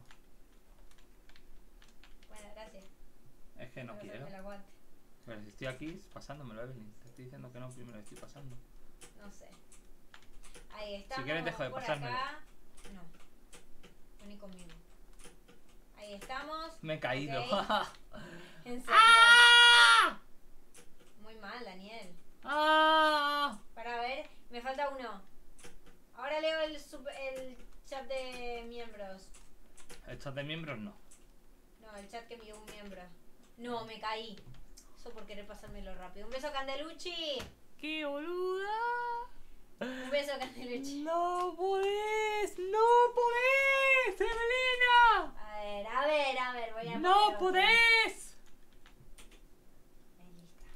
Bueno, gracias. Es que no Voy a quiero. hacerme el aguante. Pero si estoy aquí pasándomelo, Evelyn. Te estoy diciendo que no, primero estoy pasando. No sé. Ahí estamos. quieres, dejo de por pasármelo. acá. No. Vení conmigo. Ahí estamos. Me he caído. Ok. En serio. ¡Ah! Muy mal, Daniel. ¡Ah! Para ver, me falta uno. Ahora leo el, sub- el chat de miembros. El chat de miembros no. No, el chat que envió un miembro. No, me caí. Eso por querer pasármelo rápido. Un beso, Candelucci. ¡Qué boluda! Un beso, Candelucci. ¡No podés! ¡No podés, Evelina! A ver, a ver, a ver. Voy a ¡No poner otro. podés! Ahí lista.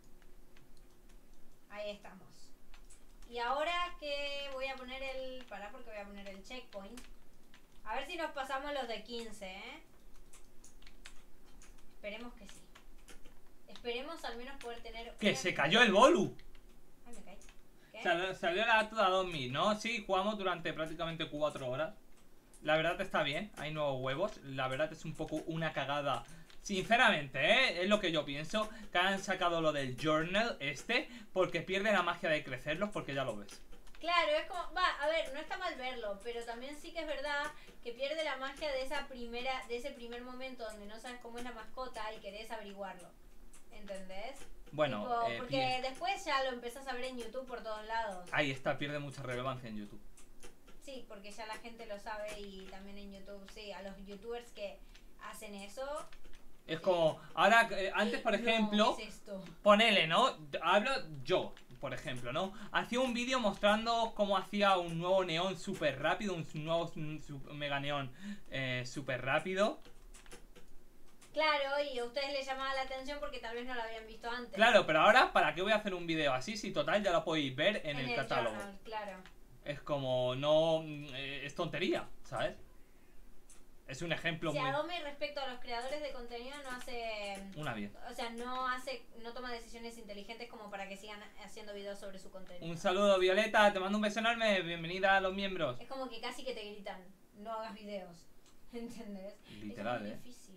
Ahí estamos. Y ahora que voy a poner el... Pará porque voy a poner el checkpoint. A ver si nos pasamos los de quince, ¿eh? Esperemos que sí. Esperemos al menos poder tener... ¡Que una- se cayó el bolu! Ay, me caí. ¿Qué? Salió, salió la Atuda dos mil, ¿no? Sí, jugamos durante prácticamente cuatro horas. La verdad está bien, hay nuevos huevos. La verdad es un poco una cagada. Sinceramente, ¿eh? Es lo que yo pienso. Que han sacado lo del journal este. Porque pierde la magia de crecerlos, porque ya lo ves. Claro, es como, va, a ver, no está mal verlo, pero también sí que es verdad que pierde la magia de esa primera, de ese primer momento donde no sabes cómo es la mascota y querés averiguarlo. ¿Entendés? Bueno, Tipo, eh, porque pier- después ya lo empezás a ver en YouTube por todos lados. ahí está, pierde mucha relevancia en YouTube. Sí, porque ya la gente lo sabe y también en YouTube, sí, a los youtubers que hacen eso. Es como, ahora, eh, antes por ejemplo, No, ¿qué es esto? ponele, ¿no? Hablo yo, por ejemplo, ¿no? Hacía un vídeo mostrando cómo hacía un nuevo neón súper rápido, un nuevo un su- mega neón eh, súper rápido. Claro, y a ustedes les llamaba la atención porque tal vez no lo habían visto antes. Claro, pero ahora, ¿para qué voy a hacer un vídeo así? Si total ya lo podéis ver en, el, catálogo. journal, claro. Es como, no, eh, es tontería, ¿sabes? Es un ejemplo Si muy... Adobe respecto a los creadores de contenido no hace, Una bien. o sea, no hace, no toma decisiones inteligentes como para que sigan haciendo videos sobre su contenido. Un saludo, Violeta, te mando un beso enorme, bienvenida a los miembros. Es como que casi que te gritan, no hagas videos, ¿entendés? Literal, es muy eh. difícil.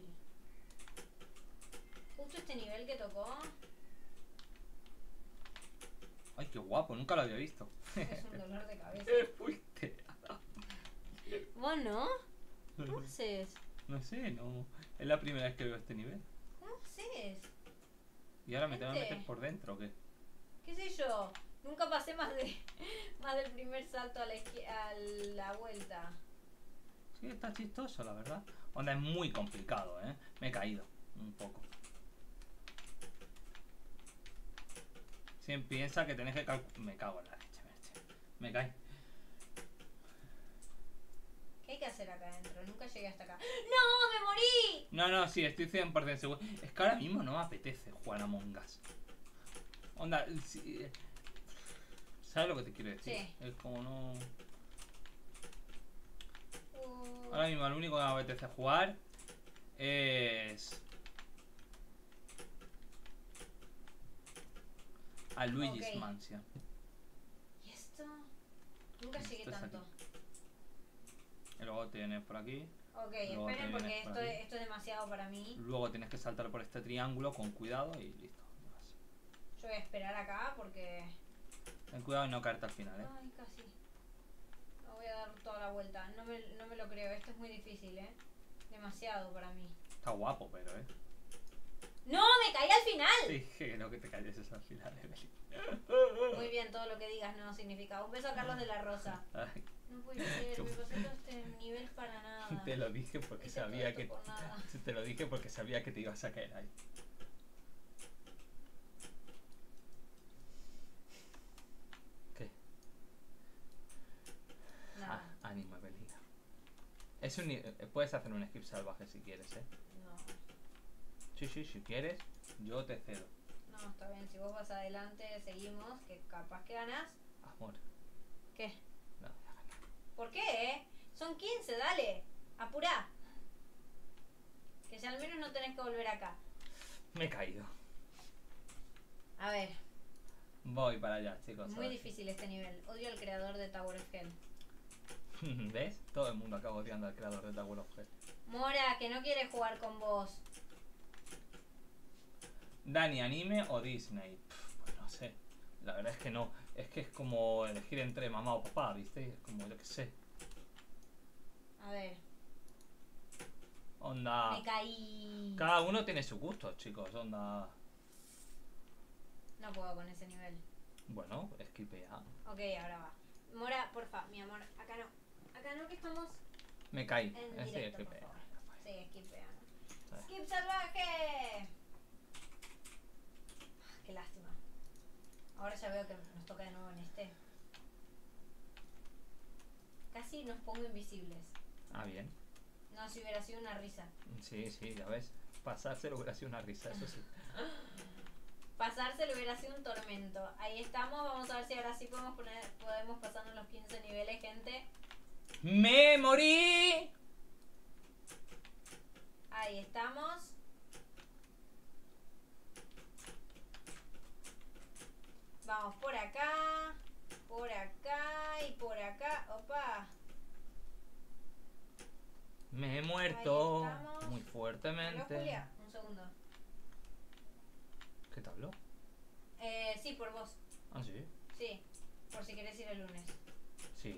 Justo este nivel que tocó Ay, qué guapo, nunca lo había visto. es un dolor de cabeza. ¿Qué fuiste? ¿Vos no? ¿Cómo haces? No sé, no. Es la primera vez que veo este nivel. ¿Cómo haces? ¿Y ahora me tengo que Gente. meter por dentro o qué? ¿Qué sé yo? Nunca pasé más de más del primer salto a la, izquier- a la vuelta. Sí, está chistoso, la verdad. Onda, es muy complicado, ¿eh? Me he caído un poco. Siempre piensa que tenés que calcular... Me cago en la leche, Merche. Me cae. ¿Qué hay que hacer acá adentro? Nunca llegué hasta acá. ¡No! ¡Me morí! No, no, sí, estoy cien por ciento seguro. Es que ahora mismo no me apetece jugar a Among Us. Onda, sí, eh, ¿sabes lo que te quiero decir? Sí. Es como no... Uh, Ahora mismo lo único que me apetece jugar es... a Luigi's Ok. Mansion. ¿Y esto? Nunca llegué Esto es tanto. aquí. Y luego tienes por aquí. Ok, Luego te esperen porque vienes por esto, aquí. es- esto es demasiado para mí. Luego tienes que saltar por este triángulo con cuidado y listo. ya vas. Yo voy a esperar acá porque... Ten cuidado y no caerte al final, eh. Ay, casi. No voy a dar toda la vuelta. No me, no me lo creo. Esto es muy difícil, ¿eh? Demasiado para mí. Está guapo, pero, eh. ¡No! ¡Me caí al final! Te dije que no que te calles al final, Evelyn. Muy bien, todo lo que digas no significa. Un beso a Carlos de la Rosa. Ay, No puede ser, me pasé todo este nivel para nada. te lo dije porque Hice todo sabía esto que... por nada. Te lo dije porque sabía que te ibas a caer ahí. ¿Qué? Nada, Ah, ánimo, Evelyn. Es un... ni- eh, Puedes hacer un skip salvaje si quieres, eh. no. Sí, sí, si quieres, yo te cedo. No, está bien. Si vos vas adelante, seguimos. Que capaz que ganas. Amor, ¿Qué? no voy a ganar. ¿Por qué, eh? Son quince, dale. Apurá. Que si al menos no tenés que volver acá. Me he caído. A ver, Voy para allá, chicos. muy ahora sí. difícil este nivel. Odio al creador de Tower of Hell. ¿Ves? Todo el mundo acaba odiando al creador de Tower of Hell. Mora, que no quiere jugar con vos. Dani, anime o Disney. Pff, pues no sé. La verdad es que no. Es que es como elegir entre mamá o papá, ¿viste? Es como yo que sé. A ver, Onda. me caí. Cada uno tiene su gusto, chicos. Onda. No puedo con ese nivel. Bueno, esquipea. Ok, ahora va. Mora, porfa, mi amor, acá no. Acá no, que estamos Me caí. en Es decir, directo, por esquipea. favor. Sí, skipea. Vale. ¡Skip salvaje! Qué lástima. Ahora ya veo que nos toca de nuevo en este. Casi nos pongo invisibles. Ah, bien. No, si hubiera sido una risa. Sí, sí, ya ves. Pasárselo hubiera sido una risa, eso sí. Pasarse le hubiera sido un tormento. Ahí estamos, vamos a ver si ahora sí podemos poner, podemos pasarnos los quince niveles, gente. ¡Me morí! Ahí estamos. Vamos por acá, por acá y por acá. Opa. Me he muerto Ahí estamos. muy ¿Aló, fuertemente. Julia? Un segundo. ¿Qué te habló? Eh, sí, por vos. Ah, sí. Sí. Por si querés ir el lunes. Sí.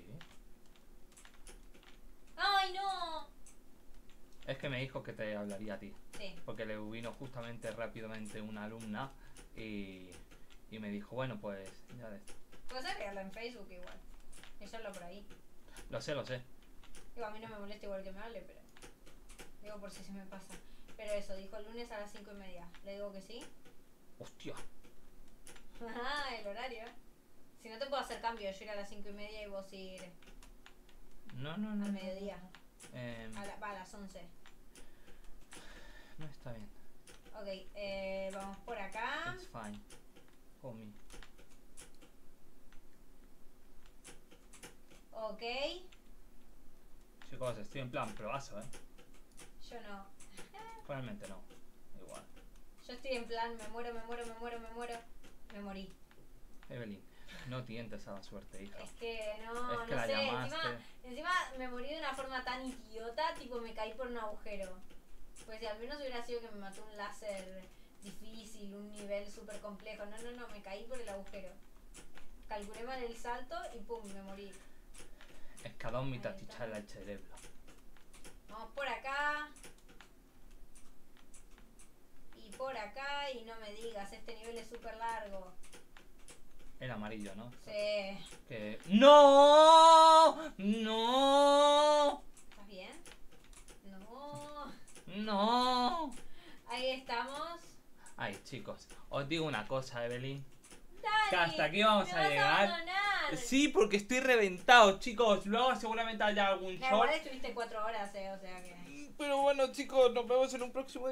¡Ay, no! Es que me dijo que te hablaría a ti. Sí. Porque le vino justamente rápidamente una alumna y, y me dijo, bueno, pues ya ves. Puedes agregarla en Facebook igual. Y hacerlo por ahí. Lo sé, lo sé. Digo, a mí no me molesta igual que me hable, pero... Digo por si se me pasa. Pero eso, dijo el lunes a las cinco y media. ¿Le digo que sí? Hostia. Ajá, el horario. Si no te puedo hacer cambio, yo ir a las cinco y media y vos ir No, no, no. al no. mediodía. Eh, A, la, va, a las once. no está bien. Ok, eh, vamos por acá. It's fine. For me. Ok. Chicos, estoy en plan probazo, ¿eh? Yo no. Realmente no. Igual. Yo estoy en plan, me muero, me muero, me muero, me muero. Me morí. Evelyn, no tientes a la suerte, hija. Es que no, Es que no la sé. llamaste. Encima, encima me morí de una forma tan idiota, tipo me caí por un agujero. Pues si al menos hubiera sido que me mató un láser difícil, un nivel súper complejo. No, no, no, me caí por el agujero. Calculé mal el salto y pum, me morí. Escadón mi Ahí está. tachichal al cerebro. Vamos por acá. Y por acá, y no me digas, este nivel es súper largo. El amarillo, ¿no? Sí. Que... ¡No! ¡No! ¿Estás bien? No. ¡No! Ahí estamos. Ay, chicos, os digo una cosa, Evelyn. Dale, Que hasta aquí vamos me a vas a llegar. abandonar. Sí, porque estoy reventado, chicos. Luego seguramente haya algún Da short. igual estuviste cuatro horas, eh, o sea que... Pero bueno, chicos, nos vemos en un próximo